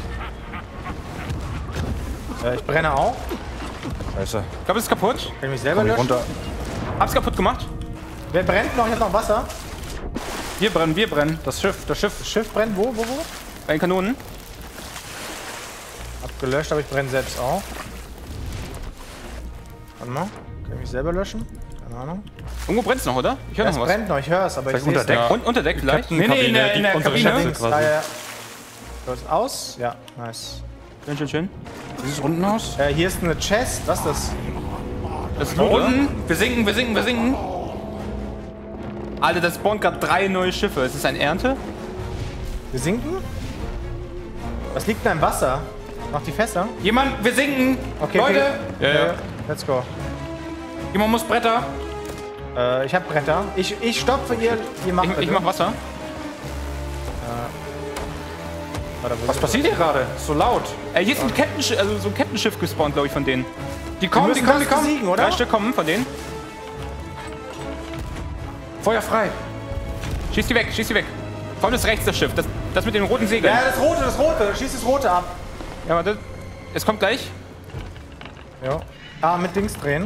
Äh, ich brenne auch. Scheiße. Ich glaube, es ist kaputt. Kann ich mich selber Komm ich löschen? runter. Hab's kaputt gemacht. Wer brennt noch? Ich hab noch Wasser. Wir brennen, wir brennen. Das Schiff, das Schiff. Das Schiff brennt wo, wo, wo? Bei den Kanonen. Hab gelöscht, aber ich brenne selbst auch. Warte mal. Kann ich mich selber löschen? Keine Ahnung. Irgendwo brennt's noch, oder? Ich höre Ja, noch es was. brennt noch, ich höre es, aber ich Vielleicht sehe unter es Deck. nicht. Und unter Deck vielleicht? Nee, nee, in der, in der unsere Kabine. Schätze Links, quasi. da, ja. So, ist aus? Ja, nice. Schön, schön, schön. Wie sieht es unten aus? Äh, hier ist eine Chest. Was ist das? Das ist Da Loot, oder? unten. Wir sinken, wir sinken, wir sinken. Alter, das spawnt gerade drei neue Schiffe. Ist das ein Ernte? Wir sinken? Was liegt da im Wasser? Mach die Fässer? Jemand, wir sinken. Okay, Leute, okay. Ja, ja. Äh, let's go. jemand muss Bretter. Äh, ich hab Bretter. Ich, ich stopfe, ihr, ihr macht Ich, ich bitte. mach Wasser. Warte, wo Was ist passiert hier gerade? So laut. Äh, hier ist ein Kettenschiff, also so ein Kettenschiff gespawnt, glaube ich, von denen. Die kommen, die müssen kommen, die das kommen. besiegen, oder? Drei Stück kommen von denen. Feuer frei. Schieß die weg, schieß die weg. Vorne ist rechts das Schiff, das, das mit den roten Segeln. Ja, das rote, das rote. Schieß das rote ab. Ja, warte. Es kommt gleich. Ja. Ah, mit Dings drehen.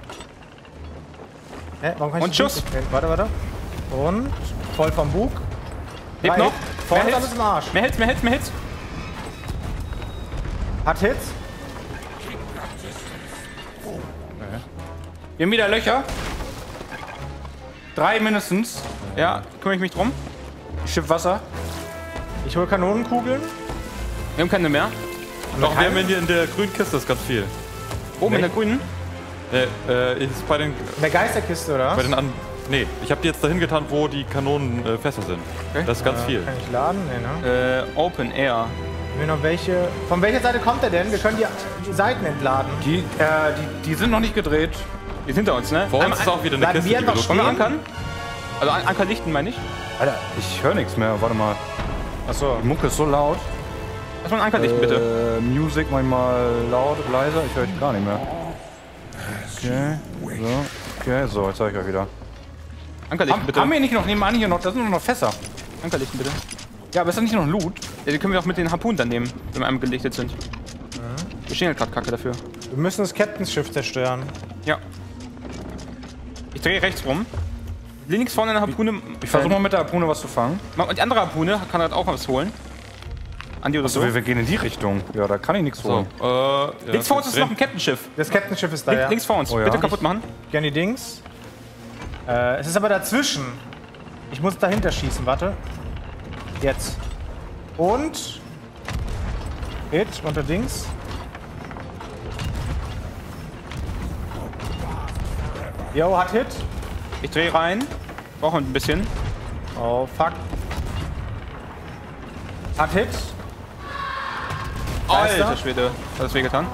Hä, warum kann ich Und nicht Schuss. Dings drehen? Warte, warte. Und voll vom Bug. Lebt Drei noch. Hit. Vorne Mehr ist Hits. alles im Arsch. Mehr Hits, mehr Hits, mehr Hits. Hat Hits. Wir haben wieder Löcher. Drei mindestens. Ja, kümmere ich mich drum. Ich schiff Wasser. Ich hole Kanonenkugeln. Wir haben keine mehr. Doch, wir haben in der, in der grünen Kiste ist ganz viel. Oben in der grünen. Äh, äh, ist bei den, In der Geisterkiste, oder was? bei den an. Nee, ich habe die jetzt dahin getan, wo die Kanonenfässer äh, Fässer sind. Okay. Das ist ganz viel. Kann ich laden? Nee, ne? Äh, Open Air. Haben wir noch welche. Von welcher Seite kommt er denn? Wir können die, die Seiten entladen. Die, äh, die, die sind noch nicht gedreht. Die sind hinter uns, ne? Vor uns Einmal ist auch wieder eine bleiben Kiste, wir die wir einfach Wollen wir stehen? ankern? Also an Anker lichten, meine ich. Alter, ich höre nichts mehr. Warte mal. Achso. Die Mucke ist so laut. Lass mal einen Anker lichten, bitte. Äh, Music manchmal laut, leiser. Ich höre dich gar nicht mehr. Okay. So. Okay, so, jetzt höre ich euch wieder. Anker lichten, Haben, bitte. haben wir nicht noch nebenan hier noch? Da sind noch Fässer. Anker lichten, bitte. Ja, aber ist das nicht noch ein Loot? Ja, die können wir auch mit den Harpunen dann nehmen, wenn wir einmal gelichtet sind. Wir stehen halt gerade kacke dafür. Wir müssen das Captain's-Schiff zerstören. Ja. Ich drehe rechts rum. Links vorne eine Harpune. Ich versuche mal mit der Harpune was zu fangen. Und die andere Harpune kann halt auch was holen. Andi oder so. So, wir, wir gehen in die Richtung. Ja, da kann ich nichts So, holen. äh, ja, Links vor uns ist noch ein Captain-Schiff. Das Captain's-Schiff ist da, Link, ja. Links vor uns. Oh ja. Bitte kaputt machen. Gerne die Dings. Äh, es ist aber dazwischen. Ich muss dahinter schießen, warte. Jetzt. Und. Hit unter Dings. Jo, hat Hit. Ich drehe rein. Brauchen ein bisschen. Oh, fuck. Hat Hit. Geister. Alter Schwede. Hat das wehgetan?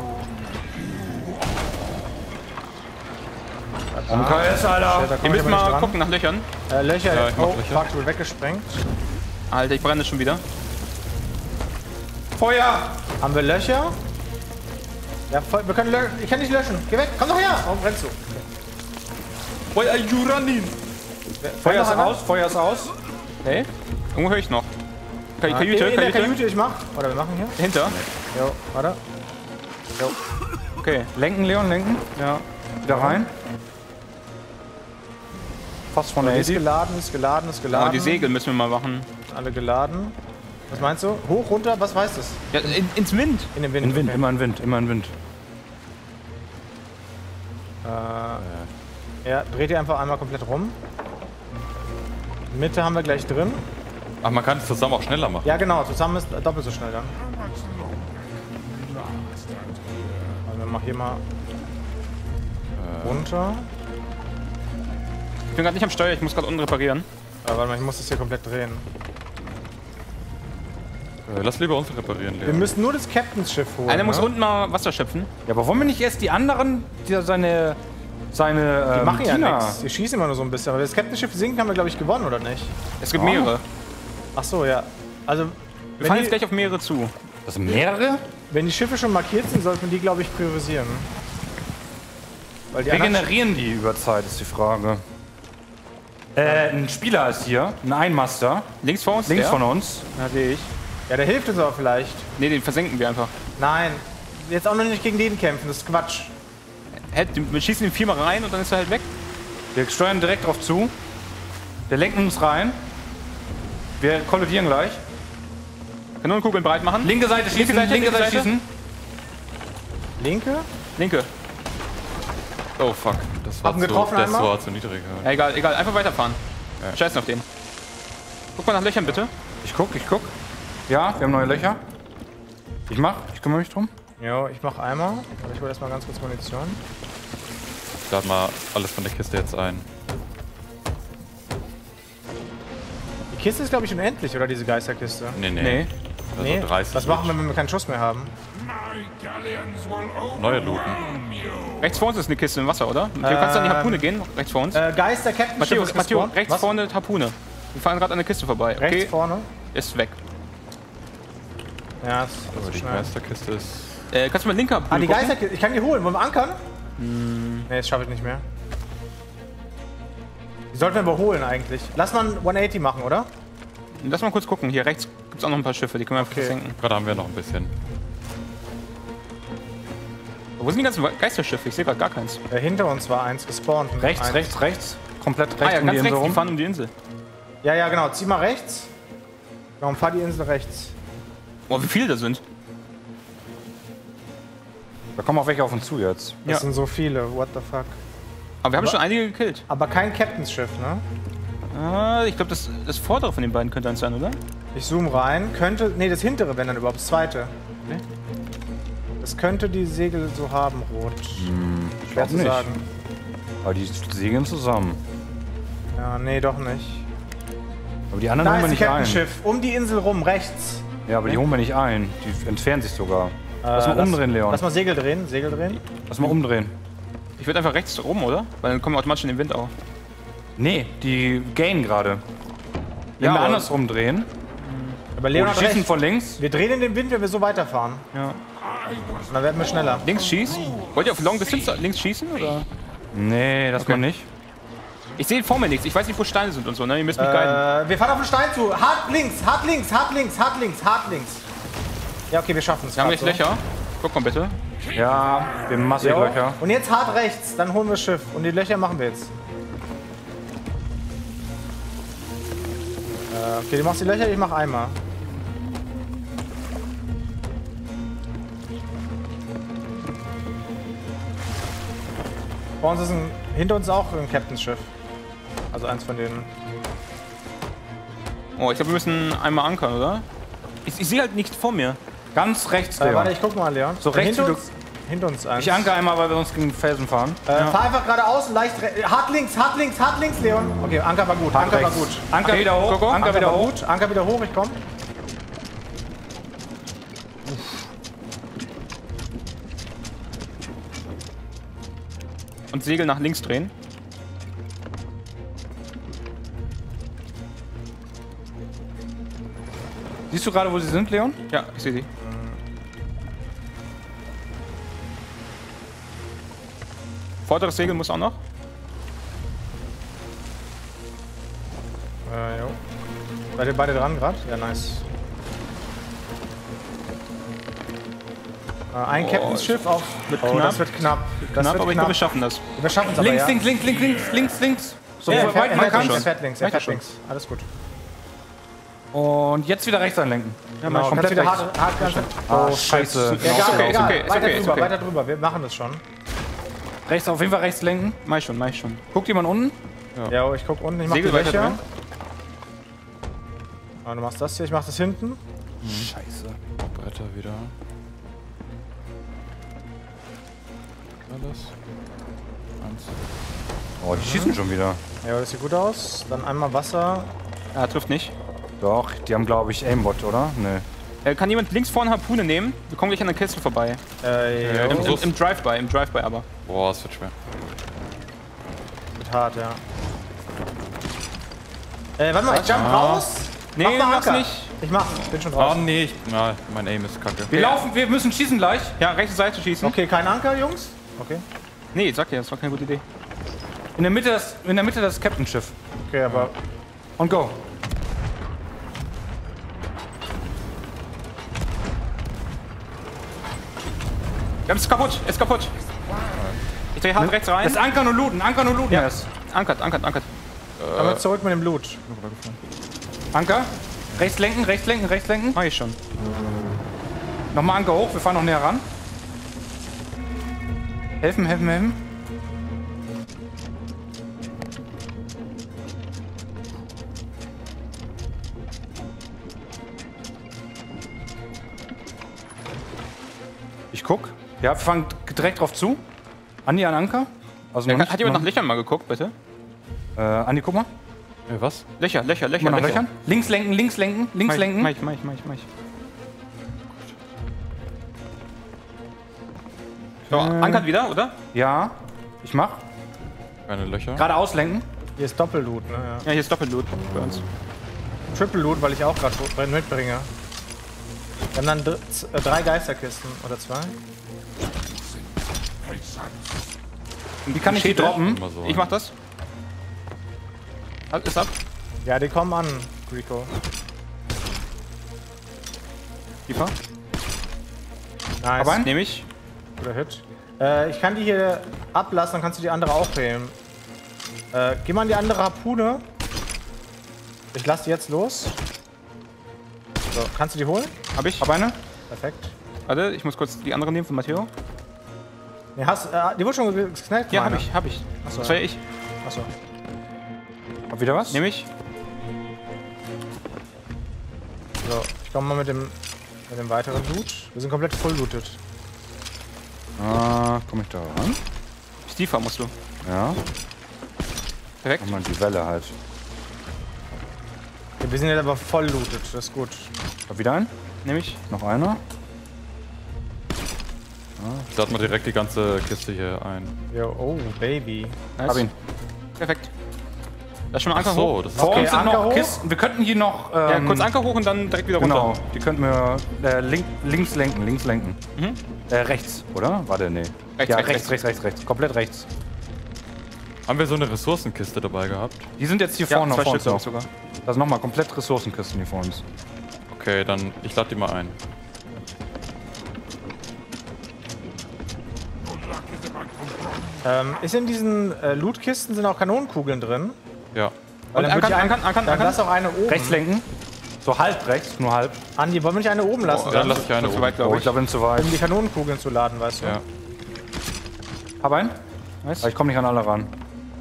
M K S, Alter. Da komm Wir ich müssen aber nicht mal dran. gucken nach Löchern. Äh, Löcher. Ja, ich mach oh, Löcher. fuck, wird weggesprengt. Alter, ich brenne schon wieder. Feuer! Haben wir Löcher? Ja, voll, wir können löschen. Ich kann nicht löschen. Geh weg. Komm doch her. Warum brennst du? Why are you running? Feuer ist noch einer? aus, Feuer ist aus. Hey? Irgendwo höre ich noch. Ka Ah, Kajüte, in der Kajüte. Kajüte, ich mach. Oder wir machen hier. Hinter. Jo, warte. Okay. Lenken, Leon, lenken. Ja. Wieder rein. Fast von der Ist Easy. geladen, ist geladen, ist geladen. Oh, die Segel müssen wir mal machen. Alle geladen. Was meinst du? Hoch, runter, was heißt das? Ja, in, ins Wind. In den Wind. In Wind, okay. immer in Wind, immer in Wind. Äh, ja, dreht ihr einfach einmal komplett rum. Mitte haben wir gleich drin. Ach, man kann es zusammen auch schneller machen. Ja, genau, zusammen ist doppelt so schnell dann. Also, wir machen hier mal runter. Ich bin gerade nicht am Steuer, ich muss gerade unten reparieren. Aber warte mal, ich muss das hier komplett drehen. Äh, lass lieber uns reparieren, Wir Leon. müssen nur das Captain's-Schiff holen. Einer muss ne? unten mal Wasser schöpfen. Ja, aber wollen wir nicht erst die anderen, die seine, seine, Die ähm, machen ja Diener- nichts. Die schießen immer nur so ein bisschen. Aber das Captain's-Schiff sinken haben wir, glaube ich, gewonnen, oder nicht? Es gibt mehrere. Ach so, ja. Also, Wir wenn fahren die, jetzt gleich auf mehrere zu. Das sind mehrere? wenn die Schiffe schon markiert sind, sollte man die, glaube ich, priorisieren. Weil die anderen, Regenerieren die. Die über Zeit ist die Frage. Äh, ein Spieler ist hier, ein Einmaster. Links vor uns? Links der? von uns. Ja, sehe ich. Ja, der hilft uns aber vielleicht. Nee, den versenken wir einfach. Nein, jetzt auch noch nicht gegen den kämpfen, das ist Quatsch. Hä, wir schießen ihn viermal rein und dann ist er halt weg. Wir steuern direkt drauf zu. Wir lenken uns rein. Wir kollidieren gleich. Kanonenkugeln bereit machen. Linke Seite schießen, Seite, linke linke Seite Seite. schießen. Linke? Linke. Oh fuck, das war, Hab ihn zu, getroffen das einmal? war zu niedrig. Ja, egal, egal, einfach weiterfahren. Ja. Scheißen auf den. Guck mal nach Löchern bitte. Ich guck, ich guck. Ja, wir haben neue Löcher. Ich mach, ich kümmere mich drum. Jo, ich mach einmal. Aber ich hole erstmal ganz kurz Munition. Ich lade mal alles von der Kiste jetzt ein. Die Kiste ist, glaube ich, unendlich, oder diese Geisterkiste? Nee, nee. Nee. Also Nee. dreißig. Was machen wir, wenn wir keinen Schuss mehr haben? Neue Looten. Rechts vor uns ist eine Kiste im Wasser, oder? Du kannst an die Harpune gehen, rechts vor uns. Äh, Geister, Captain Matteo, Schiff ist Matteo, gespawnt. rechts Was? vorne Harpune. Wir fahren gerade an der Kiste vorbei. Okay, Rechts vorne? ist weg. Ja, ist Aber so die schnell. Geisterkiste ist. Äh, kannst du mal linke Harpune Ah, die gucken? Geisterkiste. Ich kann die holen. Wollen wir ankern? Hm. Nee, das schaffe ich nicht mehr. Die sollten wir überholen eigentlich. Lass mal ein hundertachtzig machen, oder? Lass mal kurz gucken. Hier rechts gibt es auch noch ein paar Schiffe, die können wir einfach Okay. versenken. Gerade haben wir noch ein bisschen. Wo sind die ganzen Geisterschiffe? Ich sehe gerade gar keins. Ja, hinter uns war eins gespawnt. Rechts, eins. rechts, rechts. Komplett rechts Ah ja, um ganz die rechts, Insel die rum. fahren um die Insel. Ja, ja, genau. Zieh mal rechts. Warum fahr die Insel rechts? Boah, wie viele da sind. Da kommen auch welche auf uns zu jetzt. Das Ja. sind so viele. What the fuck? Aber wir haben schon einige gekillt. Aber kein Captain's Schiff, ne? Ah, ich glaube, das, das vordere von den beiden könnte eins sein, oder? Ich zoome rein. Könnte. Nee, das hintere, wenn dann überhaupt. Das zweite. Nee. Das könnte die Segel so haben, rot. Schwer zu nicht. sagen. Aber die segeln zusammen. Ja, nee, doch nicht. Aber die anderen Da holen wir ist ein nicht ein. Captain's Schiff. Um die Insel rum, rechts. Ja, aber die holen wir nicht ein. Die entfernen sich sogar. Lass Äh, mal umdrehen, Leon. Lass mal Segel drehen. Segel drehen. Lass mal umdrehen. Ich würde einfach rechts rum, oder? Weil dann kommen wir automatisch in den Wind auch. Nee, die gainen gerade. Wenn Ja, wir aber- andersrum drehen. Aber Oh, Leon die hat schießen recht. von links. Wir drehen in den Wind, wenn wir so weiterfahren. Ja. Und dann werden wir schneller. Links schießen? Wollt ihr auf Long Distance links schießen, oder? Nee, das Okay. mal nicht. Ich sehe vor mir nichts. Ich weiß nicht, wo Steine sind und so, ne? Ihr müsst mich guiden. Äh, wir fahren auf den Stein zu. Hart links, hart links, hart links, hart links, hart links. Ja, okay, wir schaffen es. Wir haben grad jetzt so. Löcher. Guck mal bitte. Ja, wir haben massig Jo. Löcher. Und jetzt hart rechts, dann holen wir das Schiff. Und die Löcher machen wir jetzt. Äh, okay, du machst die Löcher, ich mach einmal. Vor uns ist ein, hinter uns auch ein Captain's Schiff. Also eins von denen. Oh, ich glaube, wir müssen einmal ankern, oder? Ich, ich sehe halt nichts vor mir. Ganz rechts, Äh, Leon. warte, ich guck mal, Leon. So rechts hinter wie uns, hinter uns eins. Ich anker einmal, weil wir sonst gegen den Felsen fahren. Äh, Fahr einfach geradeaus und leicht re- hart links, hart links, hart links, Leon. Okay, Anker war gut, Anker war rechts. gut. Anker wieder hoch, Coco, Anker, Anker wieder war hoch. gut, Anker wieder hoch, ich komm. Und Segel nach links drehen. Siehst du gerade, wo sie sind, Leon? Ja, ich sehe sie. Vorderes Segel muss auch noch. Äh, jo. Seid ihr beide dran gerade? Ja, nice. Äh, ein Oh, Captain's Schiff auf. Wird Oh, knapp. das wird knapp. Das Knapp, wird aber ich knapp. glaube, wir schaffen das. Wir schaffen es aber, Links, ja. links, links, links, links, links, links. So Ja, er weit fährt, man er, fährt, kann. er fährt links, er Merkt fährt schon. links. Alles gut. Und jetzt wieder rechts einlenken. Genau, kannst komplett wieder rechts. hart, hart, ganz Oh, scheiße. Egal, Ist okay, ist egal. okay, ist weiter okay, ist drüber, okay. weiter drüber. Wir machen das schon. Rechts, auf jeden Fall rechts lenken. Mach ich schon, mach ich schon. Guckt jemand unten? Ja, ich guck unten, ich mach Segel die weiter Löcher. drin. Ah, du machst das hier, ich mach das hinten. Scheiße. Weiter wieder. Alles. Eins. Oh, die schießen schon wieder. Ja, das sieht gut aus. Dann einmal Wasser. Ah, trifft nicht. Doch, die haben, glaube ich, Aimbot, oder? Nee. Äh, kann jemand links vorne Harpune nehmen? Wir kommen gleich an der Kiste vorbei. Äh, Ja, jo, Im, im, im Drive-By, im Drive-By aber. Boah, es wird schwer. wird hart, ja. Äh, warte mal, ich jump raus. Nee, Mach mal mach's Anker. nicht. Ich mach, bin schon Oh draußen. nee, ich, na, mein Aim ist kacke. Wir laufen, wir müssen schießen gleich. Ja, rechte Seite schießen. Okay, kein Anker, Jungs. Okay. Nee, sag ja, das war keine gute Idee. In der Mitte das, in der Mitte das Captain-Schiff. Okay, aber. Und go. Ja, ist kaputt, ist kaputt. Ich drehe hart rechts rein. Das Ankern und Looten, Ankern und Looten Ja. erst. Ankert, ankert, ankert. Dann wir zurück mit dem Loot. Anker. Rechts lenken, rechts lenken, rechts lenken. Mach ich schon. Nochmal Anker hoch, wir fahren noch näher ran. Helfen, helfen, helfen. Ich guck. Ja, wir fahren direkt drauf zu. Andi an Anker. Also Ja, noch hat nicht- jemand noch- nach Löchern mal geguckt, bitte? Äh, Andi, guck mal. Äh, was? Löcher, Löcher, Löcher, Mal nach Löcher. Löchern. Links lenken, links lenken, links Mach ich, lenken. mach ich, mach ich, mach ich, mach ich. So, ankert wieder, oder? Ja, ich mach. Keine Löcher. Ah. Gerade auslenken. Hier ist Doppelloot, ne? Ja. Ja, hier ist Doppelloot bei uns. Triple Loot, weil ich auch gerade mitbringe. Wir haben dann dr- z- äh, drei Geisterkisten oder zwei. Wie kann ich die Schädel. droppen? Immer so. Ich mach das. Halt, ist ab. Ja, die kommen an, Rico. Keeper. Nice. Aber ein- Nehme ich. Guter Hit. Äh, ich kann die hier ablassen, dann kannst du die andere auch nehmen. Äh, geh mal an die andere Harpune. Ich lass die jetzt los. So, kannst du die holen? Hab ich. Hab eine? Perfekt. Warte, ich muss kurz die andere nehmen von Matteo. Nee, hast, äh, die wurde schon ge- gesnackt? Ja, hab meine. ich, hab ich. Achso, Das war ja ich. Achso. Hab wieder was? Nehme ich. So, ich komme mal mit dem, mit dem weiteren Loot. Wir sind komplett voll looted. Ah, komm ich da ran? Stiefer musst du. Ja. Perfekt. Mach mal die Welle halt. Wir sind jetzt aber voll looted, das ist gut. Hab wieder einen? Nehme ich. Noch einer? Ich lade mal direkt die ganze Kiste hier ein. Yo, oh, Baby. Nice. Hab ihn. Perfekt. Da ist schon mal Ach Anker so, hoch. das ist Vor Okay, uns sind Anker noch hoch. Kisten. Wir könnten hier noch. Ähm, Ja, kurz Anker hoch und dann direkt wieder runter. Genau, die könnten wir äh, link, links lenken, links lenken. Mhm. Äh, rechts, oder? Warte, nee. Rechts, ja, rechts, rechts, rechts, rechts, rechts. Komplett rechts. Haben wir so eine Ressourcenkiste dabei gehabt? Die sind jetzt hier Ja, vorne zwei vor Stück uns glaub noch. ich sogar. Das sind nochmal komplett Ressourcenkisten hier vor uns. Okay, dann ich lade die mal ein. Ähm, ist in diesen äh, Lootkisten sind auch Kanonenkugeln drin? Ja. Weil Und dann würd ich ankern, ein- ankern, ankern, Dann ankern. lass auch eine oben. Rechts lenken. So halb rechts, nur halb. Andi, wollen wir nicht eine oben lassen? Dann dann, lasse ich eine Zu oben. weit, Oh, glaube ich ich. glaube, bin zu weit. um die Kanonenkugeln zu laden, weißt du? Ja. Hab einen? Nice. Aber ich komme nicht an alle ran.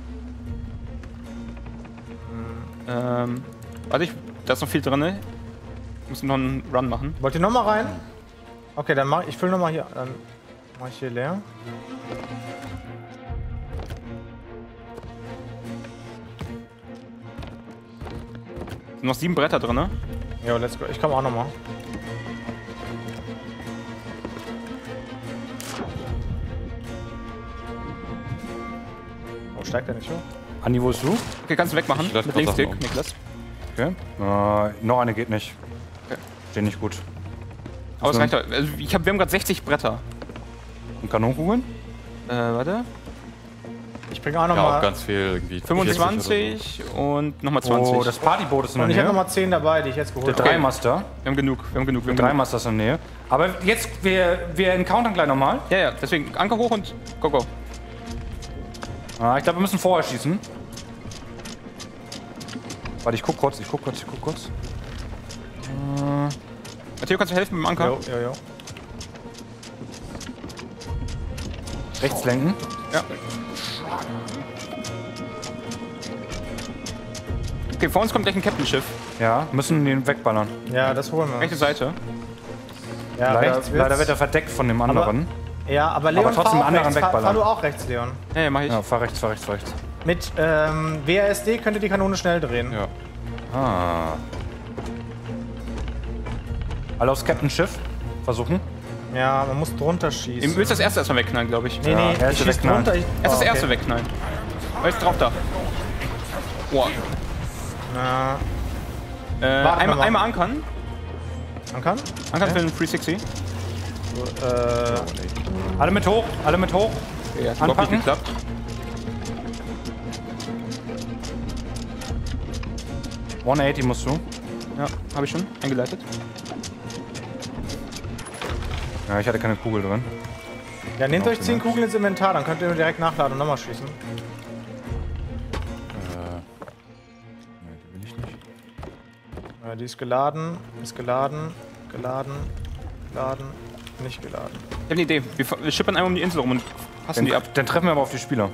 Ähm, warte, ich, da ist noch viel drin. Ich muss noch einen Run machen. Wollt ihr nochmal rein? Okay, dann mach ich fülle nochmal hier. Dann mach ich hier leer. Sind noch sieben Bretter drin, ne? Jo, let's go. Ich komme auch nochmal. Oh, steigt der nicht hoch? Andi, wo bist du? Okay, kannst du wegmachen. Ich lass Mit kurz Linkstick, Sachen um. Niklas. Okay. Äh, noch eine geht nicht. Okay. Steht nicht gut. Aber es So. reicht doch. Also ich hab, wir haben gerade sechzig Bretter. Und Kanonenkugeln? Äh, warte. Ich bringe auch Ja, auch nochmal. ganz viel irgendwie. fünfundzwanzig und nochmal zwanzig. Oh, das Partyboot ist in der Und ich habe Nähe. nochmal zehn dabei, die ich jetzt Der geholt habe. Dreimaster. wir haben genug, wir haben genug, wir haben Der genug. Dreimaster ist in der Nähe. Aber jetzt, wir, wir encountern gleich nochmal. Ja, ja, deswegen Anker hoch und go, go. Ah, ich glaube, wir müssen vorher schießen. Warte, ich guck kurz, ich guck kurz, ich guck kurz. Matteo, kannst du helfen mit dem Anker? Jo, jo, jo. Rechts lenken. Ja. Okay, vor uns kommt gleich ein Captain-Schiff. Ja, müssen den wegballern. Ja, das holen wir. Rechte Seite. Ja, Leider, rechts leider wird's. wird er verdeckt von dem anderen. Ja, aber Leon, trotzdem fahr auch anderen rechts. Fahr, wegballern. fahr du auch rechts, Leon. Ja, ja, mach ich. Ja, fahr rechts, fahr rechts, fahr rechts. Mit ähm, W A S D könnt ihr die Kanone schnell drehen. Ja. Ah. Alle aufs Captain-Schiff versuchen. Ja, man muss drunter schießen. Ihr müsst das erste erstmal wegknallen, glaube ich. Nee, Ja, nee, erste ich schieß wegknallen. drunter. Ich, Erst das oh, erste okay. wegknallen. Oh, jetzt drauf da. Boah. Na, Äh, Warte einmal, mal. einmal ankern. man kann? Ankern für den dreihundertsechzig. Äh, Alle mit hoch, alle mit hoch. Okay, hat überhaupt nicht Anpacken. geklappt. hundertachtzig musst du. Ja, habe ich schon eingeleitet. Ja, ich hatte keine Kugel drin. Ja, nehmt euch zehn Kugeln ins Inventar, dann könnt ihr direkt nachladen und nochmal schießen. Äh. Nee, die will ich nicht. Ja, die ist geladen, ist geladen, geladen, geladen, nicht geladen. Ich habe eine Idee. Wir, wir schippern einmal um die Insel rum und passen Dann, die ab. dann treffen wir aber auf die Spieler.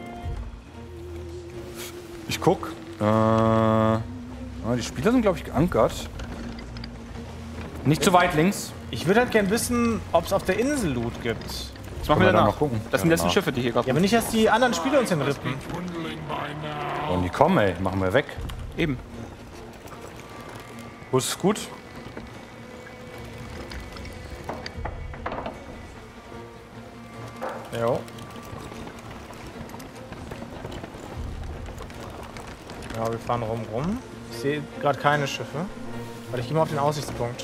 Ich guck. Äh, ah, die Spieler sind, glaube ich, geankert. Nicht zu weit links. Ich würde halt gern wissen, ob es auf der Insel Loot gibt. Das machen Können wir wir da danach. noch gucken? Das sind die Ja, letzten danach. Schiffe, die hier gerade. Ja, aber nicht, dass die anderen Spieler uns hinrippen. Und die kommen, ey. Machen wir weg. Eben. Bus ist gut. Jo. Ja, wir fahren rum rum. Ich sehe gerade keine Schiffe. Weil ich gehe mal auf den Aussichtspunkt.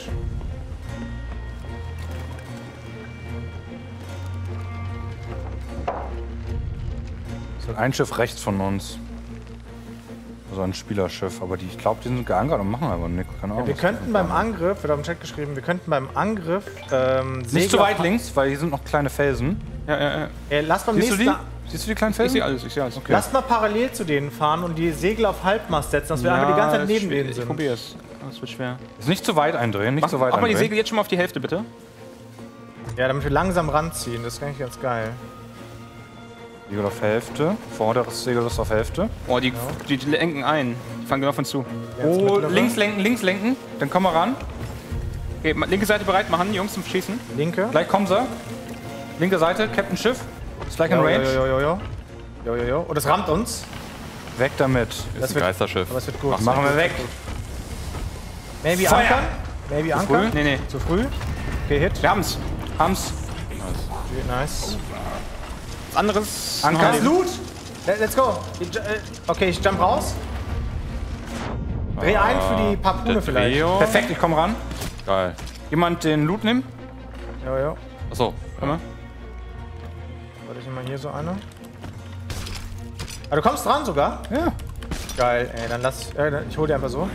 Ein Schiff rechts von uns. Also ein Spielerschiff. Aber die, ich glaube, die sind geankert und machen aber nichts. Keine Ahnung. Wir was könnten die beim machen. Angriff, wird auf dem Chat geschrieben, wir könnten beim Angriff ähm, Nicht Segel zu weit auf- links, weil hier sind noch kleine Felsen. Ja, ja, ja. Äh, lass beim Siehst du nächsten die? Siehst du die kleinen Ich Felsen? sehe alles, ich sehe alles. Okay. Lass mal parallel zu denen fahren und die Segel auf Halbmast setzen, dass wir einfach die ganze Zeit neben denen Ich sind. probiere es. Das wird schwer. Ist nicht zu weit eindrehen, nicht Mach, zu weit mach mal die eindrehen. Segel jetzt schon mal auf die Hälfte, bitte. Ja, damit wir langsam ranziehen, das ist eigentlich ganz geil. Segel auf Hälfte. Vorderes Segel ist auf Hälfte. Oh, die, die, die lenken ein. Die fangen genau von zu. Jetzt Oh, mittlere. links lenken, links lenken. Dann kommen wir ran. Okay, ma- linke Seite bereit machen, Jungs, zum Schießen. Linke. Gleich kommen sie. Linke Seite, Captain Schiff. Ist gleich in Jo, jo, Range. jo, jo, jo. Jo, jo, jo. Und es rammt uns. Weg damit. Ist Das ein wird- Geisterschiff. Aber es wird gut. Machen wir weg. Maybe Feuer! ankern? Maybe ankern? Nee, nee. Zu früh? Okay, Hit. Wir haben's. Haben's. Okay, nice. Was anderes. Anker. Das Loot! Let- Let's go. Ich ju- äh, Okay, ich jump raus. Dreh ein für die Papune Der vielleicht. Drehung. Perfekt, ich komme ran. Geil. Jemand den Loot nehmen? Jo, jo. Achso. Komm mal. Warte, ich nehme mal hier so eine. Ah, du kommst dran sogar? Ja. Geil, ey, dann lass. Äh, ich hol dir einfach so.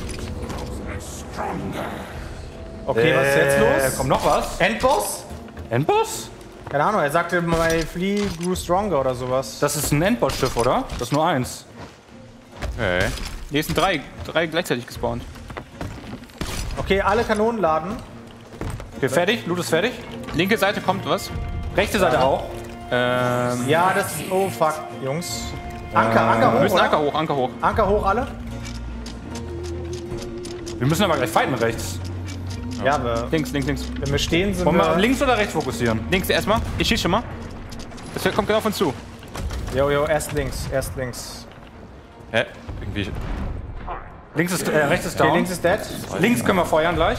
Okay, was ist jetzt Äh, los? kommt noch was? Endboss? Endboss? Keine Ahnung, er sagte my Flea grew stronger oder sowas. Das ist ein Endboss-Schiff, oder? Das ist nur eins. Okay. Nee, es sind drei. Drei gleichzeitig gespawnt. Okay, alle Kanonen laden. Okay, fertig. Loot ist fertig. Linke Seite kommt was. Rechte Seite auch. Ähm, Ja, das ist. Oh fuck, Jungs. Anker, Anker wir hoch. müssen Oder? Anker hoch, Anker hoch. Anker hoch alle? Wir müssen aber gleich fighten rechts. Ja, aber Links, links, links. wenn wir stehen, sind Wollen wir wir. links oder rechts fokussieren? Links erstmal. Ich schieße schon mal. Das kommt genau von zu. Jo, jo, erst links, erst links. Hä? Irgendwie. Links ist, äh, rechts ist Okay, down. links ist dead. Links können wir feuern gleich.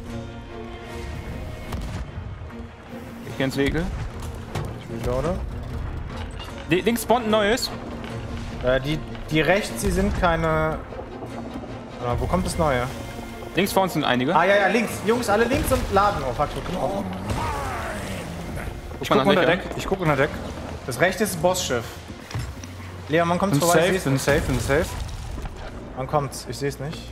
Ich gehe ins Segel. Ich reloade. Li- Links spawnt ein neues. Äh, die, die rechts, die sind keine. Ah, wo kommt das Neue? Links vor uns sind einige. Ah, ja, ja, links. Jungs, alle links und laden. Oh, fuck, wir können auch. Ich mal guck nach unter Deck. Deck. Ich guck unter Deck. Das rechte ist das Bossschiff. Leon, man kommt Bin vorbei. safe, Ich seh's bin nicht. safe, bin safe. Man kommt's, ich seh's nicht.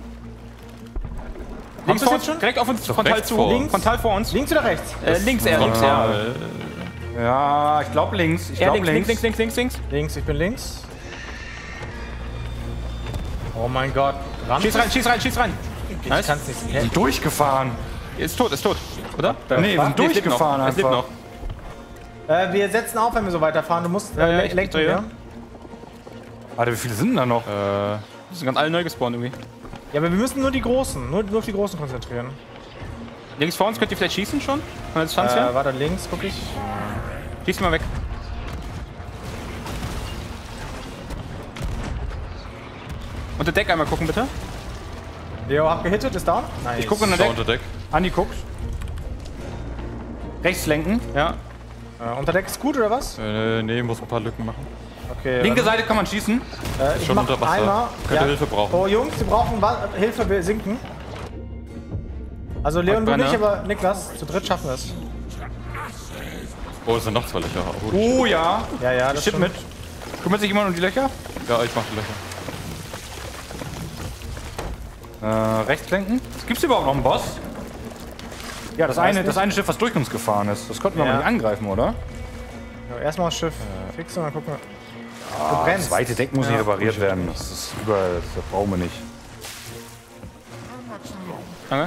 Links das vor jetzt uns, schon? direkt auf uns, frontal rechts zu. vor uns. Frontal vor uns. Links oder rechts? Äh, links eher, links eher. Ja, ich glaube links. Ich Eher glaube links, links. links, links, links, links. Links, ich bin links. Oh mein Gott. Rammt Schieß rein, schieß rein, schieß rein. Ich Nice. kann's nicht sehen. Durchgefahren. Ist tot, ist tot. Oder? Nee, wir sind Nee, es lebt durchgefahren noch. Es lebt einfach. noch. Äh, wir setzen auf, wenn wir so weiterfahren. Du musst Ja, ja, äh, ich lenken drehe. wir. Alter, wie viele sind denn da noch? Äh. Die sind ganz alle neu gespawnt irgendwie. Ja, aber wir müssen nur die Großen, nur, nur auf die Großen konzentrieren. Links vor uns könnt ihr vielleicht schießen schon? Von der Distanz Äh, her? warte, links, guck ich. Schießt mal weg. Unter Deck einmal gucken, bitte. Leo, hab gehittet, ist down? Nice. Ich gucke unter Schau Deck. unter Deck. Andi guckt. Rechts lenken. Ja. Äh, unter Deck ist gut, oder was? Äh, nee, muss ein paar Lücken machen. Okay. Linke warte. Seite kann man schießen. Äh, ich schon mach unter Wasser. einmal. Könnte Hilfe brauchen. Oh, Jungs, wir brauchen Wa Hilfe, wir sinken. Also Leon, du Brenne. nicht, aber Niklas, zu dritt schaffen wir es. Oh, es sind noch zwei Löcher. Oh, Oh ja. Ja, ja, Ich das schipp stimmt. mit. Kümmert sich jemand um die Löcher? ja, ich mach die Löcher. Äh, rechts lenken. Gibt es überhaupt noch einen Boss? Ja, das eine, das eine Schiff, was durch uns gefahren ist. Das konnten wir Ja. mal nicht angreifen, oder? Ja, erstmal das Schiff fixen und dann gucken wir. Du Das brennst. zweite Deck muss Ja. nicht repariert werden. Das ist überall, das brauchen wir nicht. Danke.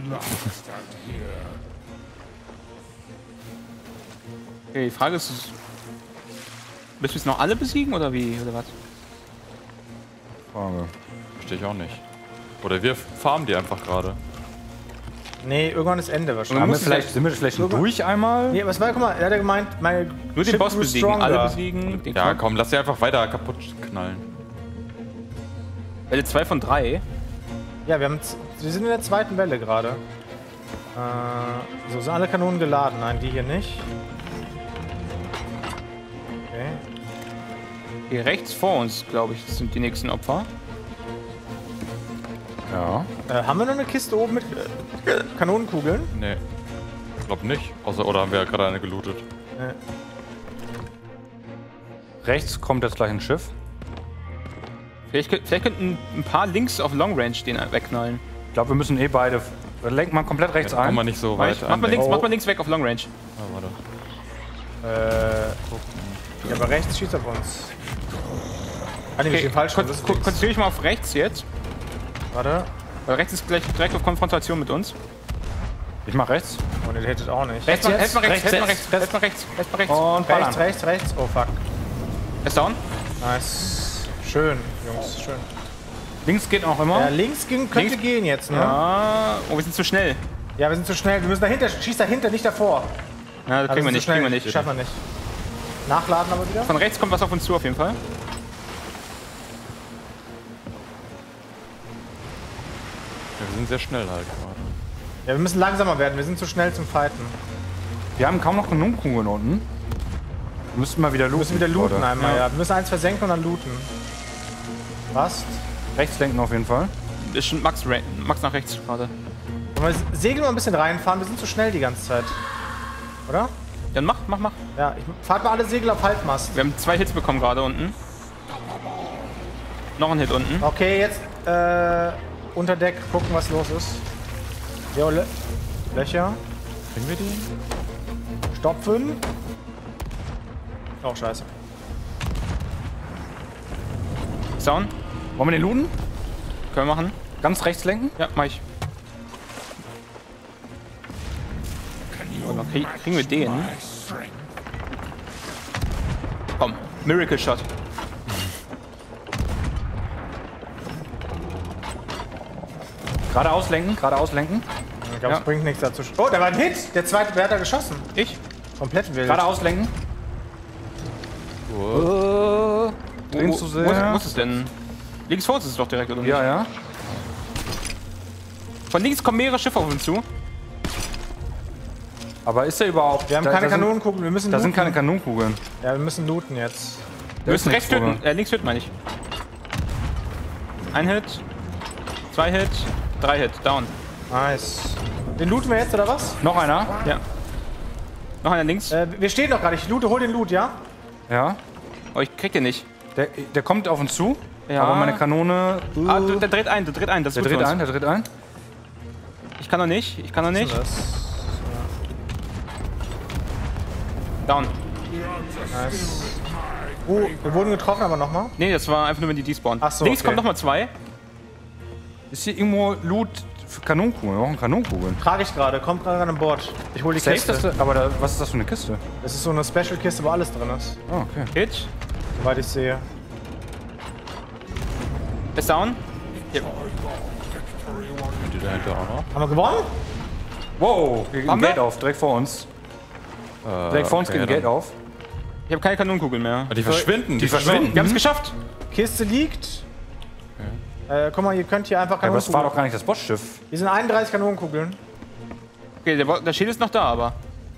Okay, die Frage ist, willst du jetzt noch alle besiegen oder wie, oder was? Frage. Verstehe ich auch nicht. Oder wir farmen die einfach gerade. Nee, irgendwann ist Ende wahrscheinlich. Haben wir muss vielleicht, sind wir vielleicht schon durch einmal? Nee, aber es war, guck mal, er hat ja gemeint, meine Nur den Ship Boss grew besiegen, stronger. alle besiegen. Den Ja, Knopf. komm, lass sie einfach weiter kaputt knallen. Welle zwei von drei. Ja, wir, haben z- wir sind in der zweiten Welle gerade. Äh, so, sind alle Kanonen geladen? Nein, die hier nicht. Okay. Hier rechts vor uns, glaube ich, sind die nächsten Opfer. Ja. Äh, haben wir noch eine Kiste oben mit äh, Kanonenkugeln? Nee. Ich glaub nicht. Außer, oder haben wir ja gerade eine gelootet? Äh, Rechts kommt jetzt gleich ein Schiff. Vielleicht, könnt- vielleicht könnten ein paar links auf Long Range den wegknallen. Ich glaube, wir müssen eh beide. Lenkt mal komplett rechts Da kommen wir ein. nicht so Mach, weit ich, mach, mal an. links, Oh. mach mal links weg auf Long Range. Ah, warte. äh, ja, aber rechts schießt auf uns. Ah, nee, wir Okay, stehen falsch. kon das ist kon links. konzentriere dich mal auf rechts jetzt. Warte. Weil rechts ist gleich direkt auf Konfrontation mit uns. Ich mach rechts. Oh, ne, der hättet auch nicht. Rechts Helft mal, jetzt. helft mal rechts, Rechts helft mal jetzt. rechts, helft mal rechts, helft mal rechts. Und ballern. Rechts, rechts, rechts. Oh, fuck. Er ist down. Nice. Schön, Jungs, schön. Links geht auch immer. Ja, links ging, könnte Links? gehen jetzt, ne? Ja. Ah, oh, wir sind zu schnell. wir sind zu schnell. Wir müssen dahinter. Schieß dahinter, nicht davor. Ja, das Aber kriegen wir sind nicht, zu kriegen wir schnell. nicht. Schaffen wir nicht. Nachladen aber wieder. Von rechts kommt was auf uns zu auf jeden Fall. Ja, wir sind sehr schnell halt gerade. Ja, wir müssen langsamer werden. Wir sind zu schnell zum Fighten. Wir haben kaum noch Kanonenkugeln unten. Wir müssen mal wieder looten. Wir müssen wieder looten Leute. einmal, ja. Wir müssen eins versenken und dann looten. Passt. Rechts lenken auf jeden Fall. Ist schon Max, ra- Max nach rechts gerade. Wollen wir Segel mal ein bisschen reinfahren? Wir sind zu schnell die ganze Zeit. Oder? Dann mach, mach, mach. Ja, ich fahrt mal alle Segel auf Halbmast. Wir haben zwei Hits bekommen gerade unten. Noch ein Hit unten. Okay, jetzt äh, unter Deck gucken, was los ist. Jo, Lö Löcher. Kriegen wir die? Stopfen. Oh, scheiße. Down. Wollen wir den looten? Können wir machen. Ganz rechts lenken? Ja, mach ich. Oder krieg, kriegen wir den? Komm, Miracle Shot. Geradeaus lenken, geradeaus lenken. Ich glaube, Ja. es bringt nichts dazu. Oh, da war ein Hit. Der zweite, wer hat da geschossen? Ich? Komplett wild. Geradeaus lenken. Wo, Drehen wo, zu wo, sehr. ist, wo ist es denn? Links vor uns ist es doch direkt, oder nicht? Ja, ja. Von links kommen mehrere Schiffe auf uns zu. Aber ist der überhaupt... Wir haben da, keine da sind, Kanonenkugeln. Wir müssen Da looten. sind keine Kanonenkugeln. Ja, wir müssen looten jetzt. Wir ist müssen nichts rechts drüber. töten. Äh, links töten, meine ich. Ein Hit. Zwei Hit. Drei Hit. Down. Nice. Den looten wir jetzt, oder was? Noch einer? Ja. Noch einer links. Äh, wir stehen doch gerade. Ich loote, hol den Loot, ja? Ja. Oh, ich krieg den nicht. Der, der kommt auf uns zu. Ja. Aber meine Kanone... Ah, du- der dreht ein, der dreht ein. Das ist Der gut dreht für ein, uns. der dreht ein. Ich kann noch nicht. Ich kann noch nicht. Das. Down. Nice. Oh, wir wurden getroffen, aber nochmal. Nee, das war einfach nur, wenn die despawn. Ach so, Links okay. kommen nochmal zwei. Ist hier irgendwo Loot für Kanonenkugeln? Wir brauchen Kanonenkugeln. Trage ich gerade. Kommt gerade an Bord. Ich hol die Safe, Kiste. dass du- aber da, was ist das für eine Kiste? Das ist so eine Special-Kiste, wo alles drin ist. Oh, okay. Hit. Soweit ich sehe. Ist down. Ja. Die dahinter auch noch? Haben wir gewonnen? Wow, hier geht ein Haben wir? Gate auf, direkt vor uns. Äh, Direkt vor uns okay, geht ein dann- Gate auf. Ich habe keine Kanonenkugeln mehr. Ah, die verschwinden. Die, verschwinden. Wir haben es geschafft. Kiste liegt. Äh, guck mal, ihr könnt hier einfach Aber es war Kanonenkugeln. doch gar nicht das Bossschiff. Hier sind einunddreißig Kanonenkugeln. Okay, der, der Schild ist noch da, aber.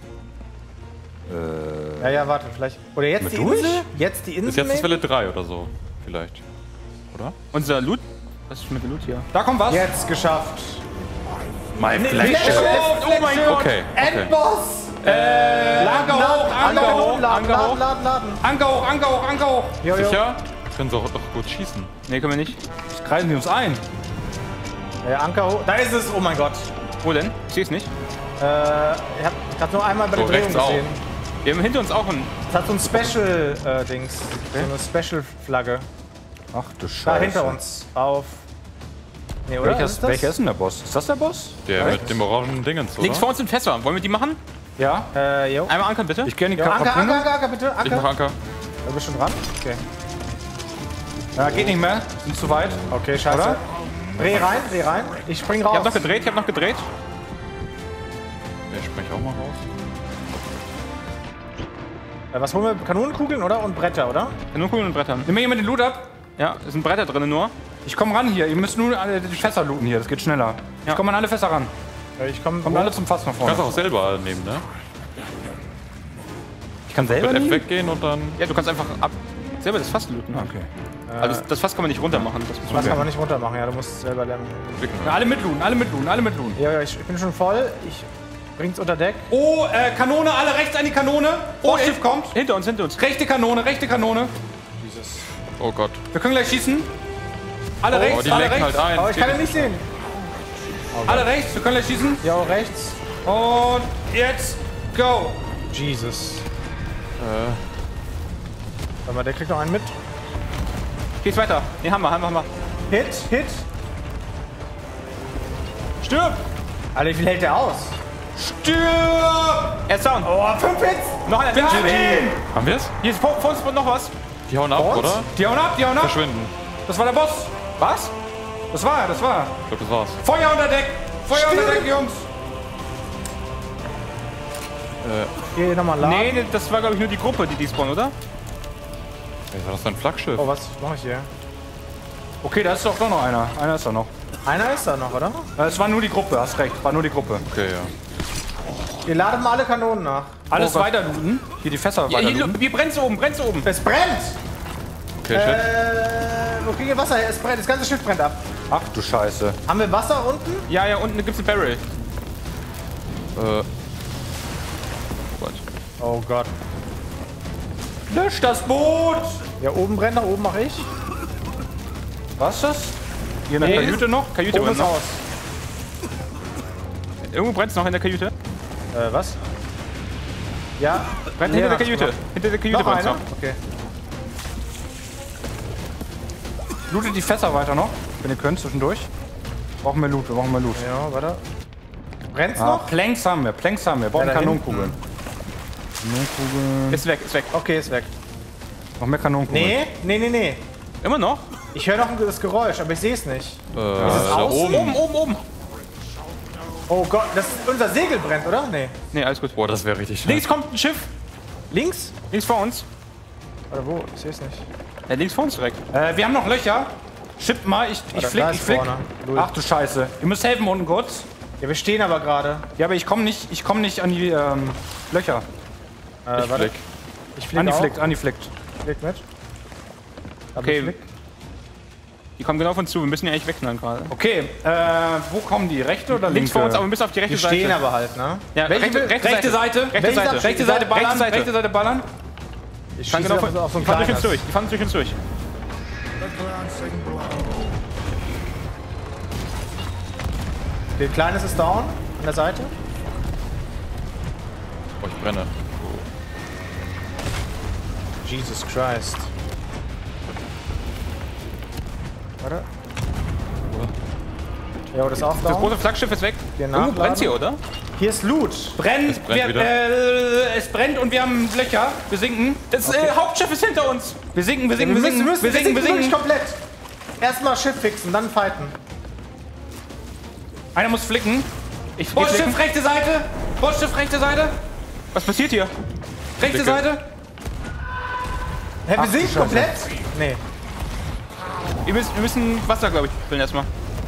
Ja, ja, warte, vielleicht. Oder jetzt die durch? Insel? Jetzt die Insel? Bis jetzt ist maybe? Welle drei oder so. Vielleicht. Oder? Unser Loot. Was ist mit dem Loot hier? Da kommt was. Jetzt geschafft. Mein Oh mein Gott! Okay, okay. Endboss! Äh, Anker hoch, Anker hoch, laden, Anker laden, hoch. laden, laden. Anker hoch, Anker hoch, Anker hoch. Jo, jo. Sicher? Können sie auch doch gut schießen. Nee, können wir nicht. Jetzt kreisen die uns ein. Äh, Anker hoch. Da ist es. Oh mein Gott. Wo denn? Ich sehe es nicht. Äh, ich hab grad nur einmal bei der So, Drehung rechts auch. gesehen. Wir haben hinter uns auch einen. Das hat so ein Special-Dings. So eine Special-Flagge. Ach du Scheiße. Da hinter uns. Auf. Nee, oder? Welcher ist ist, das? welcher ist denn der Boss? Ist das der Boss? Der mit dem orangen Dingens, oder? Links vor uns sind Fässer. Wollen wir die machen? Ja. Äh, jo. Einmal ankern, bitte. Ich kenne die Jo, Anker, Karte. Anker, Anker, Anker, bitte. Ich mach Anker. Anker. Da bist du schon dran? Okay. Ja, geht nicht mehr. Sind zu weit. Okay, scheiße. Oder? Dreh rein, dreh rein. Ich spring raus. Ich hab noch gedreht, ich hab noch gedreht. Ich sprech auch mal raus. Äh, was holen wir? Kanonenkugeln, oder? Und Bretter, oder? Kanonenkugeln und Brettern. Nimm mir jemand den Loot ab. Ja, es sind Bretter drin nur. Ich komm ran hier. Ihr müsst nur alle die Fässer looten hier. Das geht schneller. Ich komm an alle Fässer ran. Äh, ich komm. Kommt alle zum Fass nach Du kannst vorne. auch selber nehmen, ne? Ich kann selber Mit F nehmen? weggehen und dann... Ja, du kannst einfach ab selber das Fass looten. Okay. Also das, das Fass kann man nicht runter machen. Das muss Das man kann man nicht runter machen, ja. Du musst selber lernen. Ja, alle mitlooten, alle mitlooten, alle mitlooten. Ja, ja, ich bin schon voll. Ich bring's unter Deck. Oh, äh, Kanone, alle rechts an die Kanone. Oh, Schiff kommt. Hinter uns, hinter uns. Rechte Kanone, rechte Kanone. Oh Gott. Wir können gleich schießen. Alle Oh, rechts, die alle lenken rechts. halt ein. Aber ich kann ihn nicht sehen. Alle rechts, wir können gleich schießen. Ja, rechts. Und jetzt, go. Jesus. Äh, Warte mal, der kriegt noch einen mit. Geht's weiter. Nee, haben wir, haben wir, haben wir. Hit, Hit. Stirb! Alter, wie viel hält der aus? Stirb! Er ist down. Oh, fünf Hits. Noch einer. Wir haben G G. ihn. haben wir's? Hier ist vor, vor uns noch was. Die hauen ab, Und? oder? Die hauen ab, die hauen ab. Verschwinden. Das war der Boss. Was? Das war er, das war er. Ich glaube, das war's. Feuer unter Deck. Feuer unter Deck, Jungs. Hier nochmal laden. Nee, nee, das war glaube ich nur die Gruppe, die die spawnen, oder? Ey, war das ein Flaggschiff? Oh, was mache ich hier? Okay, da ist doch doch noch einer. Einer ist da noch. Einer ist da noch, oder? Äh, Es war nur die Gruppe, hast recht. War nur die Gruppe. Okay, ja. Ihr ladet mal alle Kanonen nach. Alles Oh Gott. weiter looten. Hier die Fässer Ja, weiter hier, looten. hier brennt's oben, brennt's oben. Es brennt! Okay, shit. Äh, wo kriegen wir Wasser her? Es brennt, das ganze Schiff brennt ab. Ach du Scheiße. Haben wir Wasser unten? Ja, ja, unten gibt's ein Barrel. Äh, Oh Gott. Lösch das Boot. Ja, oben brennt noch, oben mache ich. Was ist das? Hier in der Nee. Kajüte noch? Kajüte Oben brennt ist noch. aus. Irgendwo brennt's noch in der Kajüte. Äh, was? Ja. Brennt Nee, hinter der noch- Kajüte. Hinter der Kajüte Noch brennt's einer? noch. Okay. Lootet die Fässer weiter noch, wenn ihr könnt, zwischendurch. Brauchen wir Loot, wir brauchen mehr Loot. Ja, warte. Brennt's Ah, noch? Planks haben wir, Planks haben wir. Wir brauchen Ja, da Kanonenkugeln. Kanonenkugeln. Ist weg, ist weg. Okay, ist weg. Noch mehr Kanonenkugeln. Nee, nee, nee, nee. Immer noch? Ich höre noch ein- das Geräusch, aber ich sehe es nicht. äh, da aus? oben. Oben, oben, oben. Oh Gott, das unser Segel brennt, oder? Nee. Nee, alles gut. Boah, das wäre richtig Links schlecht. kommt ein Schiff. Links? Links vor uns. Oder wo? Ich sehe es nicht. Ja, links vor uns direkt. Äh, wir haben noch Löcher. Schipp mal, ich, ich da- flick, da ich ist flick. vorne. Null. Ach du Scheiße. Ihr müsst helfen unten kurz. Ja, wir stehen aber gerade. Ja, aber ich komme nicht, ich komm nicht an die ähm, Löcher. Äh, Ich warte. flick. Ich flieg An die auch. flickt, an die flickt. Flick mit. Aber Okay. ich flick. Die kommen genau auf uns zu. Wir müssen ja eigentlich wegknallen gerade. Okay, äh, wo kommen die? Rechte oder linke? Links vor uns, aber wir müssen auf die rechte Wir Seite. stehen aber halt, ne? Ja, Welche, rechte, rechte, rechte Seite. Rechte Welche Seite. Seite? Rechte Seite ballern, Rechte Seite. rechte Seite ballern. Ich Kann schieße genau auf, von, auf so ein die fahren durch uns kleines. durch. Die fahren durch uns durch. Der Kleines ist down an der Seite. Oh, ich brenne. Jesus Christ. Warte. Ja, das ist auch Das down. große Flaggschiff ist weg. Wir Irgendwo nachladen. brennt's hier, oder? Hier ist Loot. Brennt, brennt wir, wieder. äh, es brennt und wir haben Löcher. Wir sinken. Das äh, Hauptschiff ist hinter uns. Wir sinken, wir Wir sinken, wir müssen, sinken, müssen, wir sinken, wir wirklich sinken. komplett. Erstmal Schiff fixen, dann fighten. Einer muss flicken. Ich geh Bootschiff, flicken. rechte Seite. Bootschiff, rechte Seite. Was passiert hier? Rechte Flicke. Seite. Hä, wir sinken komplett? Nee. Wir müssen, wir müssen Wasser, glaube ich, füllen erstmal.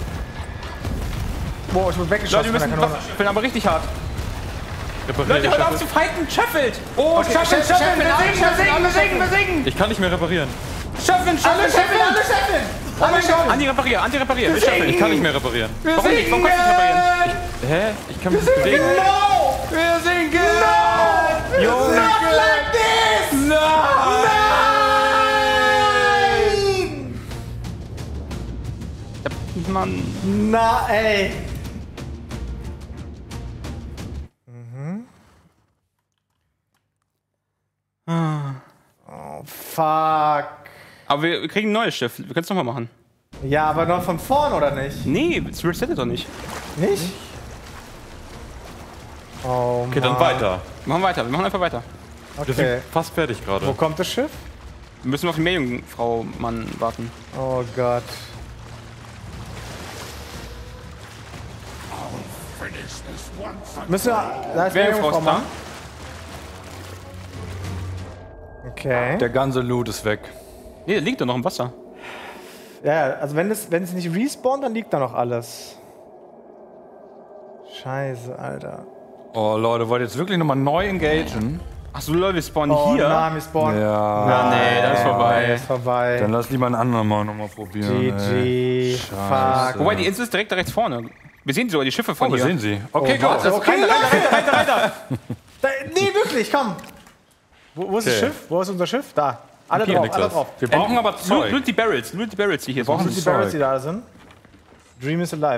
Boah, ich wurde Leute, weggeschossen wir von der müssen Kanone. Wasser füllen, aber richtig hart. Repariere Leute, die hört auf Schiffe. zu fighten! Schöffelt! Oh, Okay, schaffen, Chef, schaffen, Chef, wir alle sinken, wir Chef, sinken, alle wir Chef. sinken, wir sinken. Ich kann nicht mehr reparieren. Schaffen, Alle schaffen, Schiffe, alle schaffen. Schiffe! Alle Schiffe! Andi reparieren, Andi reparieren. Wir schöffeln. Ich kann nicht mehr reparieren. Wir Warum nicht? Warum kannst du nicht reparieren? Hä? Ich kann mich nicht bewegen. No! Wir sinken. Jo! Not like this! Mann. Na, ey. Mhm. Oh, fuck. Aber wir, wir kriegen ein neues Schiff. Wir können es nochmal machen. Ja, aber noch von vorn, oder nicht? Nee, es resettet doch nicht. Nicht? Oh, Okay, dann Mann. weiter. Wir machen weiter, wir machen einfach weiter. Wir Okay. sind fast fertig Wo gerade. kommt das Schiff? Wir müssen auf die Meerjungfrau Mann warten. Oh Gott. Müssen wir... Da ist Meerjungfrau ist da. Mann. Okay. Der ganze Loot ist weg. Nee, der liegt doch noch im Wasser. Ja, also wenn es, wenn es nicht respawnt, dann liegt da noch alles. Scheiße, Alter. Oh Leute, wollt ihr jetzt wirklich nochmal neu engagen? Achso, Leute, wir spawnen Oh hier. nein, wir spawnen. Ja. Ja, nee, das ist vorbei. Ist vorbei. Dann lass lieber einen anderen Mal nochmal probieren. G ey. G. Scheiße. Fuck. Wobei, die Insel ist direkt da rechts vorne. Wir sehen sogar die Schiffe von Oh, wir hier. sehen sie. Okay, Oh, go. warte, okay, Reiter, Reiter, Reiter, Reiter! Da, nee, wirklich, komm. Wo, wo ist das Okay. Schiff? Wo ist unser Schiff? Da. Alle Hier, drauf, alle Niklas. drauf. Wir brauchen aber Loot, Zeug. loot die Barrels, loot die Barrels, die hier brauchen sind. Die Zeug. Barrels, die da sind. Dream is alive.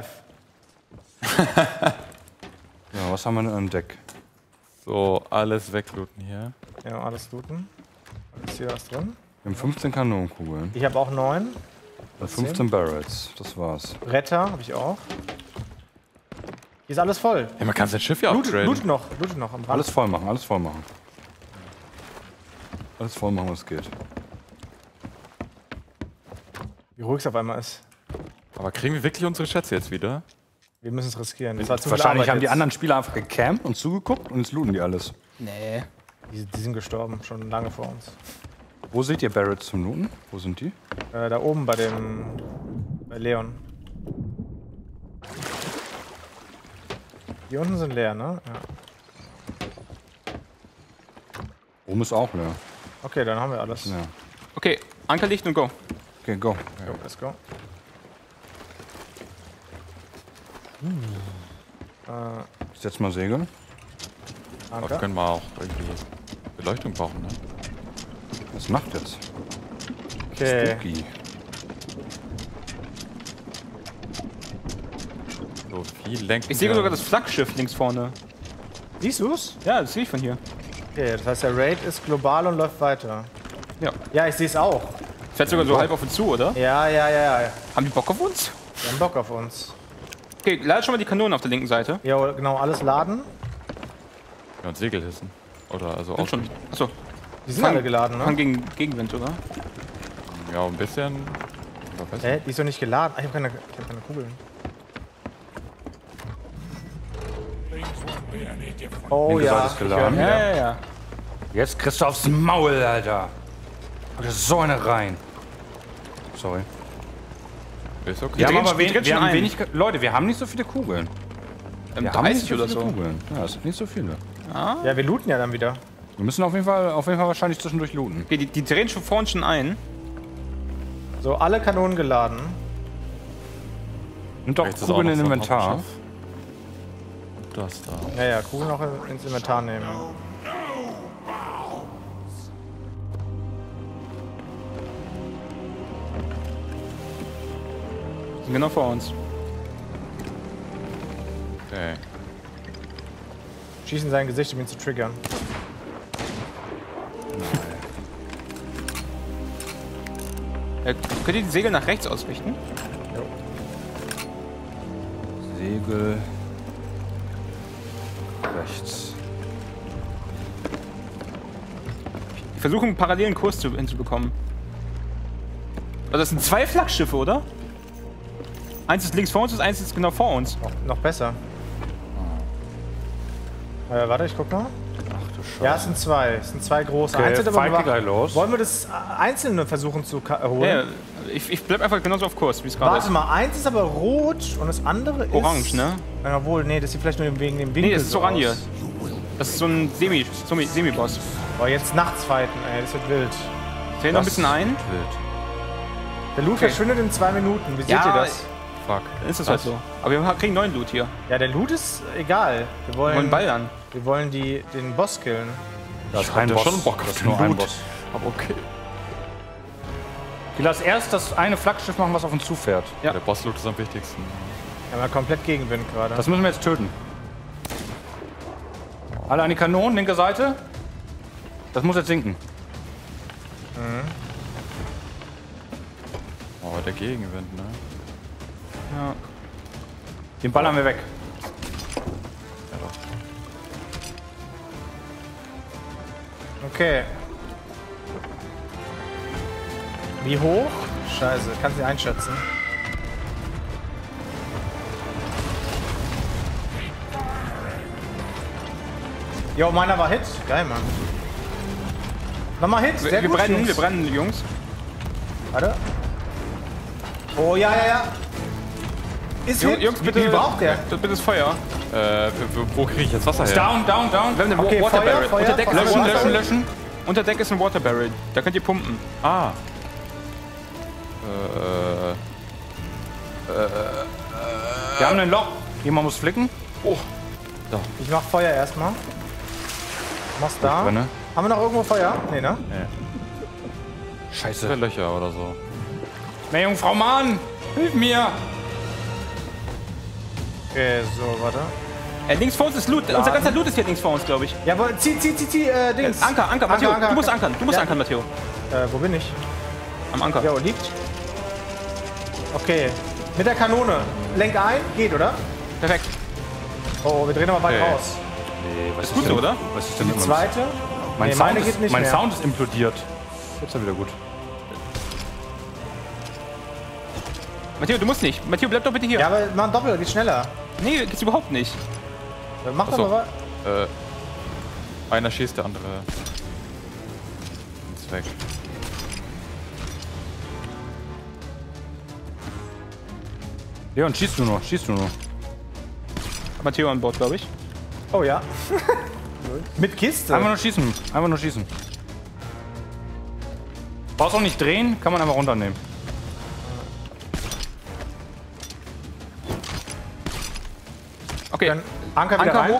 Ja, was haben wir denn an Deck? So, alles weglooten hier. Ja, alles looten. Ist hier was drin? Wir haben fünfzehn Kanonenkugeln. Ich habe auch neun. Und fünfzehn Barrels. Das war's. Bretter habe ich auch. Hier ist alles voll. Ja, man kann sein Schiff ja Loot, upgraden. loot noch, loot noch am Rand. Alles voll machen, alles voll machen. Alles voll machen, was geht. Wie ruhig es auf einmal ist. Aber kriegen wir wirklich unsere Schätze jetzt wieder? Wir müssen es riskieren. Das war zu viel Wahrscheinlich Arbeit haben die jetzt. anderen Spieler einfach gecampt und zugeguckt und jetzt looten die alles. Nee. Die, die sind gestorben, schon lange vor uns. Wo seht ihr Barrels zum Looten? Wo sind die? Äh, da oben bei dem. bei Leon. Die unten sind leer, ne? Ja. Oben ist auch leer. Okay, dann haben wir alles. Ja. Okay, Anker lichten und go. Okay, go. Jo, let's go. Äh, Ich setz mal Segel. Aber wir Anker. können mal auch irgendwie Beleuchtung brauchen, ne? Was macht jetzt? Okay. Spooky. So, wie lenken Ich sehe wir- sogar das Flaggschiff links vorne. Siehst du's? Ja, das sehe ich von hier. Okay, das heißt, der Raid ist global und läuft weiter. Ja. Ja, ich sehe es auch. Fährt sogar so halb auf uns zu, oder? Ja, ja, ja, ja. Haben die Bock auf uns? Die haben Bock auf uns. Okay, lade schon mal die Kanonen auf der linken Seite. Ja, genau, alles laden. Ja, und Segel hissen. Oder also Sind auch schon. Achso, Die sind alle geladen, kann ne? gegen Gegenwind, oder? Ja, ein bisschen. Aber besser. Hä? Die ist doch nicht geladen. Ah, ich habe keine, ich hab keine Kugeln. Oh Linke ja. Seite ist ich geladen. hör- Ja, ja, ja. Jetzt kriegst du aufs Maul, Alter. Das ist so eine rein. Sorry. Ist okay. Wir haben drehen- aber wir wen, drehen wir schon haben ein. wenig. Ge- Leute, wir haben nicht so viele Kugeln. Ähm, Wir haben nicht dreißig oder viele so. Kugeln. Ja, das sind nicht so viele. Ja, wir looten ja dann wieder. Wir müssen auf jeden Fall, auf jeden Fall wahrscheinlich zwischendurch looten. Okay, die, die drehen schon vorne schon ein. So, alle Kanonen geladen. Nimmt doch Rechts ist auch Kugeln noch in so ein Inventar. Hauptschiff. Und das da. Ja, ja, Kugeln auch ins Inventar nehmen. Sind genau vor uns. Okay. Schießen sein Gesicht, um ihn zu triggern. Äh, könnt ihr die Segel nach rechts ausrichten? Segel. Rechts. Ich versuche einen parallelen Kurs zu, hinzubekommen. Also das sind zwei Flaggschiffe, oder? Eins ist links vor uns, das eins ist genau vor uns. Noch, noch besser. Äh, warte, ich guck mal. Ach du Scheiße. Ja, es sind zwei. Es sind zwei große. Okay, Eins sind aber fight bewacht. gleich los. Wollen wir das äh, Einzelne versuchen zu ka- holen? Ja, ich, ich bleib einfach genauso auf Kurs, wie es gerade Warte ist. mal, eins ist aber rot und das andere ist... Orange, ne? Ja, obwohl, nee, das sieht vielleicht nur wegen dem Winkel Nee, das ist so orange. aus. Das ist so ein Semi- Semi- Semi-Boss. Boah, jetzt nachts fighten, ey, das wird wild. Drehen noch ein bisschen ein. Wild. Der Loot Okay. verschwindet in zwei Minuten. Wie seht Ja, ihr das? Fuck. Dann ist das halt so. Aber wir kriegen neuen Loot hier. Ja, der Loot ist egal. Wir Wir wollen, wollen ballern. wir wollen die, den Boss killen. Da ist ein ja Boss. schon Bock auf das ist den nur ein Loot. Boss. Aber okay. Okay, lass erst das eine Flaggschiff machen, was auf uns zufährt. Ja. Der Boss-Loot ist am wichtigsten. Ja, mal komplett Gegenwind gerade. Das müssen wir jetzt töten. Alle an die Kanonen, linke Seite. Das muss jetzt sinken. Mhm. Oh, der Gegenwind, ne? Ja. Den ballern wir weg. Ja, doch. Okay. Wie hoch? Scheiße, kannst du nicht einschätzen. Jo, meiner war Hit. Geil, Mann. Nochmal Hit. Sehr Wir, wir gut, brennen, Jungs. wir brennen, Jungs. Warte. Oh, ja, ja, ja. Ist Jungs, Hit. Jungs, Wie bitte. viel braucht der? Bitte das Feuer. Äh, wo kriege ich jetzt Wasser her? Down, down, down. Wir haben eine Okay, Water Feuer, Barrel. Feuer, Unter Deck Feuer, ist ein Löschen, Water löschen, Barrel. löschen. Unter Deck ist ein Water Barrel. Da könnt ihr pumpen. Ah. Äh, Wir haben ein Loch. Jemand muss flicken. Ich mach Feuer erstmal. Mach's da. Drinne. Haben wir noch irgendwo Feuer? Nee, ne? zwei Scheiße. Löcher oder so. Meerjungfrau Mann, hilf mir. Okay, so, warte. Äh, links vor uns ist Loot. Unser ganzer Loot ist hier links vor uns, glaube ich. Ja, aber zieh, zieh, zieh, zieh, äh, Dings. Anker, Anker, Matteo. Anker, Du musst Anker. ankern. Du musst Ja. ankern, Matteo. Äh, wo bin ich? Am Anker. Jo, liegt. Okay. Mit der Kanone. Lenk ein. Geht, oder? Perfekt. Oh, wir drehen aber weit Okay. raus. Nee, was ist gut denn, so, oder? Was ist denn Die mit meinem- zweite. Mein, Nee, Sound, meine ist, geht nicht mein mehr. Sound ist implodiert. Jetzt ist er wieder gut. Matteo, du musst nicht. Matteo, bleib doch bitte hier. Ja, aber mach ein Doppel, geht schneller. Nee, geht's überhaupt nicht. Dann Mach Achso. doch mal was. Äh, einer schießt, der andere ist weg. Leon, schießt du nur, schießt du nur. Matteo an Bord, glaube ich. Oh ja. Mit Kiste. Einfach nur schießen, einfach nur schießen. Brauchst auch nicht drehen, kann man einfach runternehmen. Okay. Dann Anker wieder Anker rein. hoch.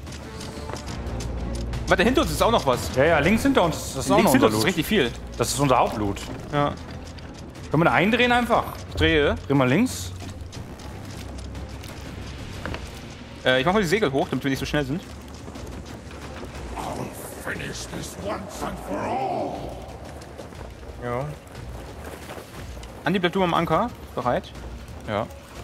Warte, hinter uns ist auch noch was. Ja, ja, links hinter uns, das ist auch Links noch hinter unser uns ist Loot. richtig viel. Das ist unser Hauptloot. Ja. Können wir da eindrehen einfach? Ich drehe. Dreh mal links. Äh, ich mach mal die Segel hoch, damit wir nicht so schnell sind. Finish this once and for all. Jo. Andi, bleib du am Anker. Bereit? Ja.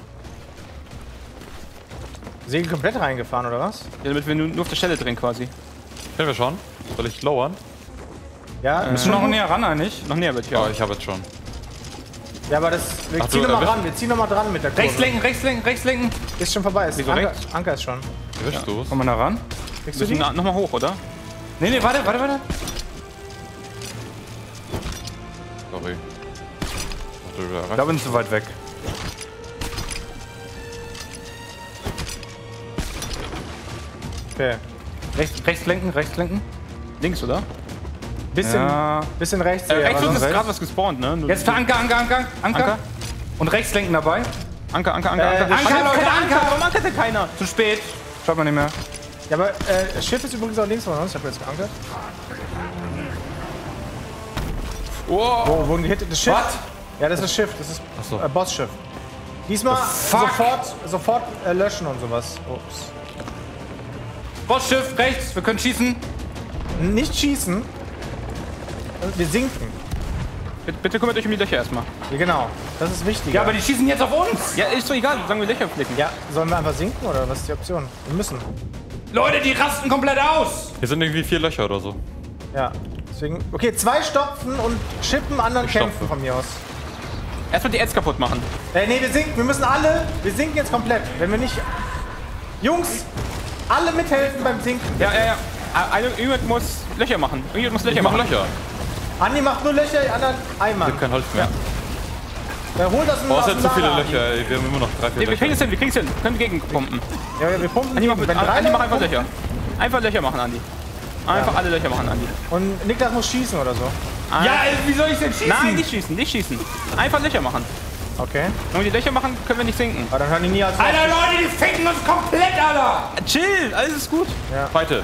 Segel komplett reingefahren, oder was? Ja, damit wir nur, nur auf der Stelle drehen quasi. Können wir schon? Soll ich lowern? Ja, Müssen wir noch näher ran eigentlich? Noch näher wird Ja, ja. ich habe jetzt schon. ja, aber das. Wir Ach, ziehen du noch mal erwischt- ran. Wir ziehen noch mal dran mit der Kurve. Rechts lenken, rechts lenken, rechts lenken. Ist schon vorbei. Ist Wieso Anker, rechts? Anker ist schon. Erwischst du es? Kommen wir da ran? Kriegst Wir du die? müssen nochmal hoch, oder? Nee, nee, warte, warte, warte. Sorry. Ach, du erreichst- Da bin ich zu weit weg. Okay. Rechts, rechts lenken, rechts lenken. Links, oder? Bisschen, Ja. bisschen rechts. Äh, hier, rechts aber uns ist sonst- gerade was gespawnt, ne? Nur- Jetzt für Anker, Anker, Anker, Anker. Anker? Und rechts lenken dabei. Anker, Anker, Anker, Äh, Anker. Anker, Anker, Leute, Anker! Anker! Warum ankert denn keiner? Zu spät. Schaut man nicht mehr. Ja, aber äh, das Schiff ist übrigens auch links von uns. Ich habe jetzt geankert. Oh, Oh, wurden gehittet. Das Schiff. Was? Ja, das ist das Schiff. Das ist so. äh, Bossschiff. Diesmal fuck? sofort, sofort äh, löschen und sowas. Ups. Bossschiff, rechts, wir können schießen. Nicht schießen. Wir sinken. bitte, bitte kümmert euch um die Löcher erstmal. Ja, genau. Das ist wichtig. Ja, aber die schießen jetzt auf uns. Ja, ist doch egal, sagen wir Löcher flicken. Ja, sollen wir einfach sinken oder was ist die Option? Wir müssen. Leute, die rasten komplett aus. Hier sind irgendwie vier Löcher oder so. Ja. Deswegen. Okay, zwei stopfen und chippen, anderen Ich kämpfen stopfe. von mir aus. Erstmal die Ads kaputt machen. Äh, nee, wir sinken. Wir müssen alle. Wir sinken jetzt komplett. Wenn wir nicht. Jungs, alle mithelfen beim Sinken. Ja, ja, ja. Eine, irgendjemand muss Löcher machen. Irgendjemand muss Löcher Ich mach machen. Löcher. Andi macht nur Löcher, die anderen Eimer. Ich hab kein Holz mehr. Ja, hol das Boah, aus es dem sind zu viele Lager, Löcher. Ey. Wir haben immer noch drei, vier Nee, wir Löcher. kriegen es hin, wir kriegen es hin. Können gegenpumpen. Ja, ja, wir pumpen Andi, die. mach, Wenn drei Andi, mach einfach Leute Löcher. Einfach Löcher machen, Andi. Einfach alle Löcher machen, Andi. pumpen und Niklas muss schießen oder so. Ein- Ja, ey, wie soll ich denn schießen? Nein, nicht schießen, nicht schießen. Einfach Löcher machen. Okay. Wenn wir die Löcher machen, können wir nicht sinken. Aber dann hören die nie als Alter, Leute, die ficken uns komplett, Alter. Chill, alles ist gut. Weite.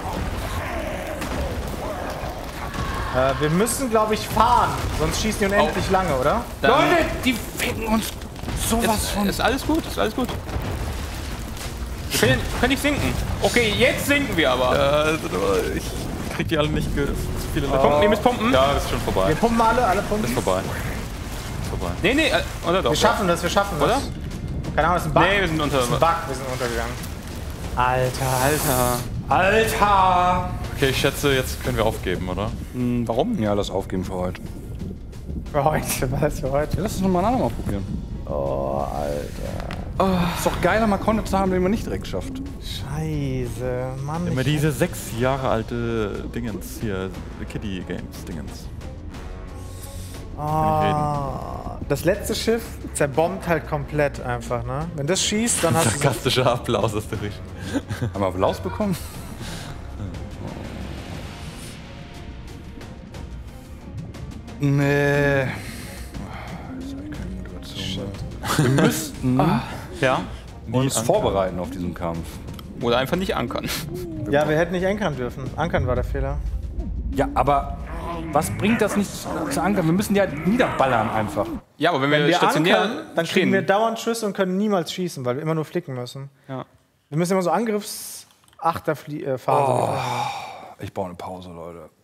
Äh, wir müssen, glaube ich, fahren. Sonst schießen die unendlich lange, oder? Dann- Leute, die ficken uns sowas Ist, von. ist alles gut, ist alles gut. Wir können, können nicht sinken. Okay, jetzt sinken wir aber. Äh, ich krieg die alle nicht ge- zu viele Leute. Pumpen, ihr müsst pumpen. Ja, ist schon vorbei. Wir pumpen alle, alle pumpen. Ist vorbei. Ist vorbei. Nee, nee, äh, oder doch? Wir schaffen das, wir schaffen das. Oder? Keine Ahnung, das ist ein Bug. Nee, wir sind unter. Das ist ein Bug, wir sind untergegangen. Alter. Alter. Alter! Okay, ich schätze, jetzt können wir aufgeben, oder? Hm, warum? Ja, lass aufgeben für heute. Für heute, was für heute? Ja, lass uns nochmal ein andermal probieren. Oh, Alter. Ist doch geiler, mal Content zu haben, den man nicht direkt schafft. Scheiße. Mann, Immer ich- diese sechs Jahre alte Dingens hier, The Kiddie Games Dingens. Oh, das letzte Schiff zerbombt halt komplett einfach, ne? Wenn das schießt, dann hast du... Sarkastischer Applaus aus der Richtung. Haben wir Applaus bekommen? Nee. Ah, das ist eigentlich keine Motivation. Wir müssten Ja. uns vorbereiten auf diesen Kampf. Oder einfach nicht ankern. Ja, wir hätten nicht ankern dürfen. Ankern war der Fehler. Ja, aber was bringt das nicht zu ankern? Wir müssen die halt niederballern einfach. Ja, aber wenn wir, Wenn wir stationär ankern, dann kriegen wir dauernd Schüsse und können niemals schießen, weil wir immer nur flicken müssen. Ja. Wir müssen immer so Angriffsachterphase. Ich baue eine Pause, Leute.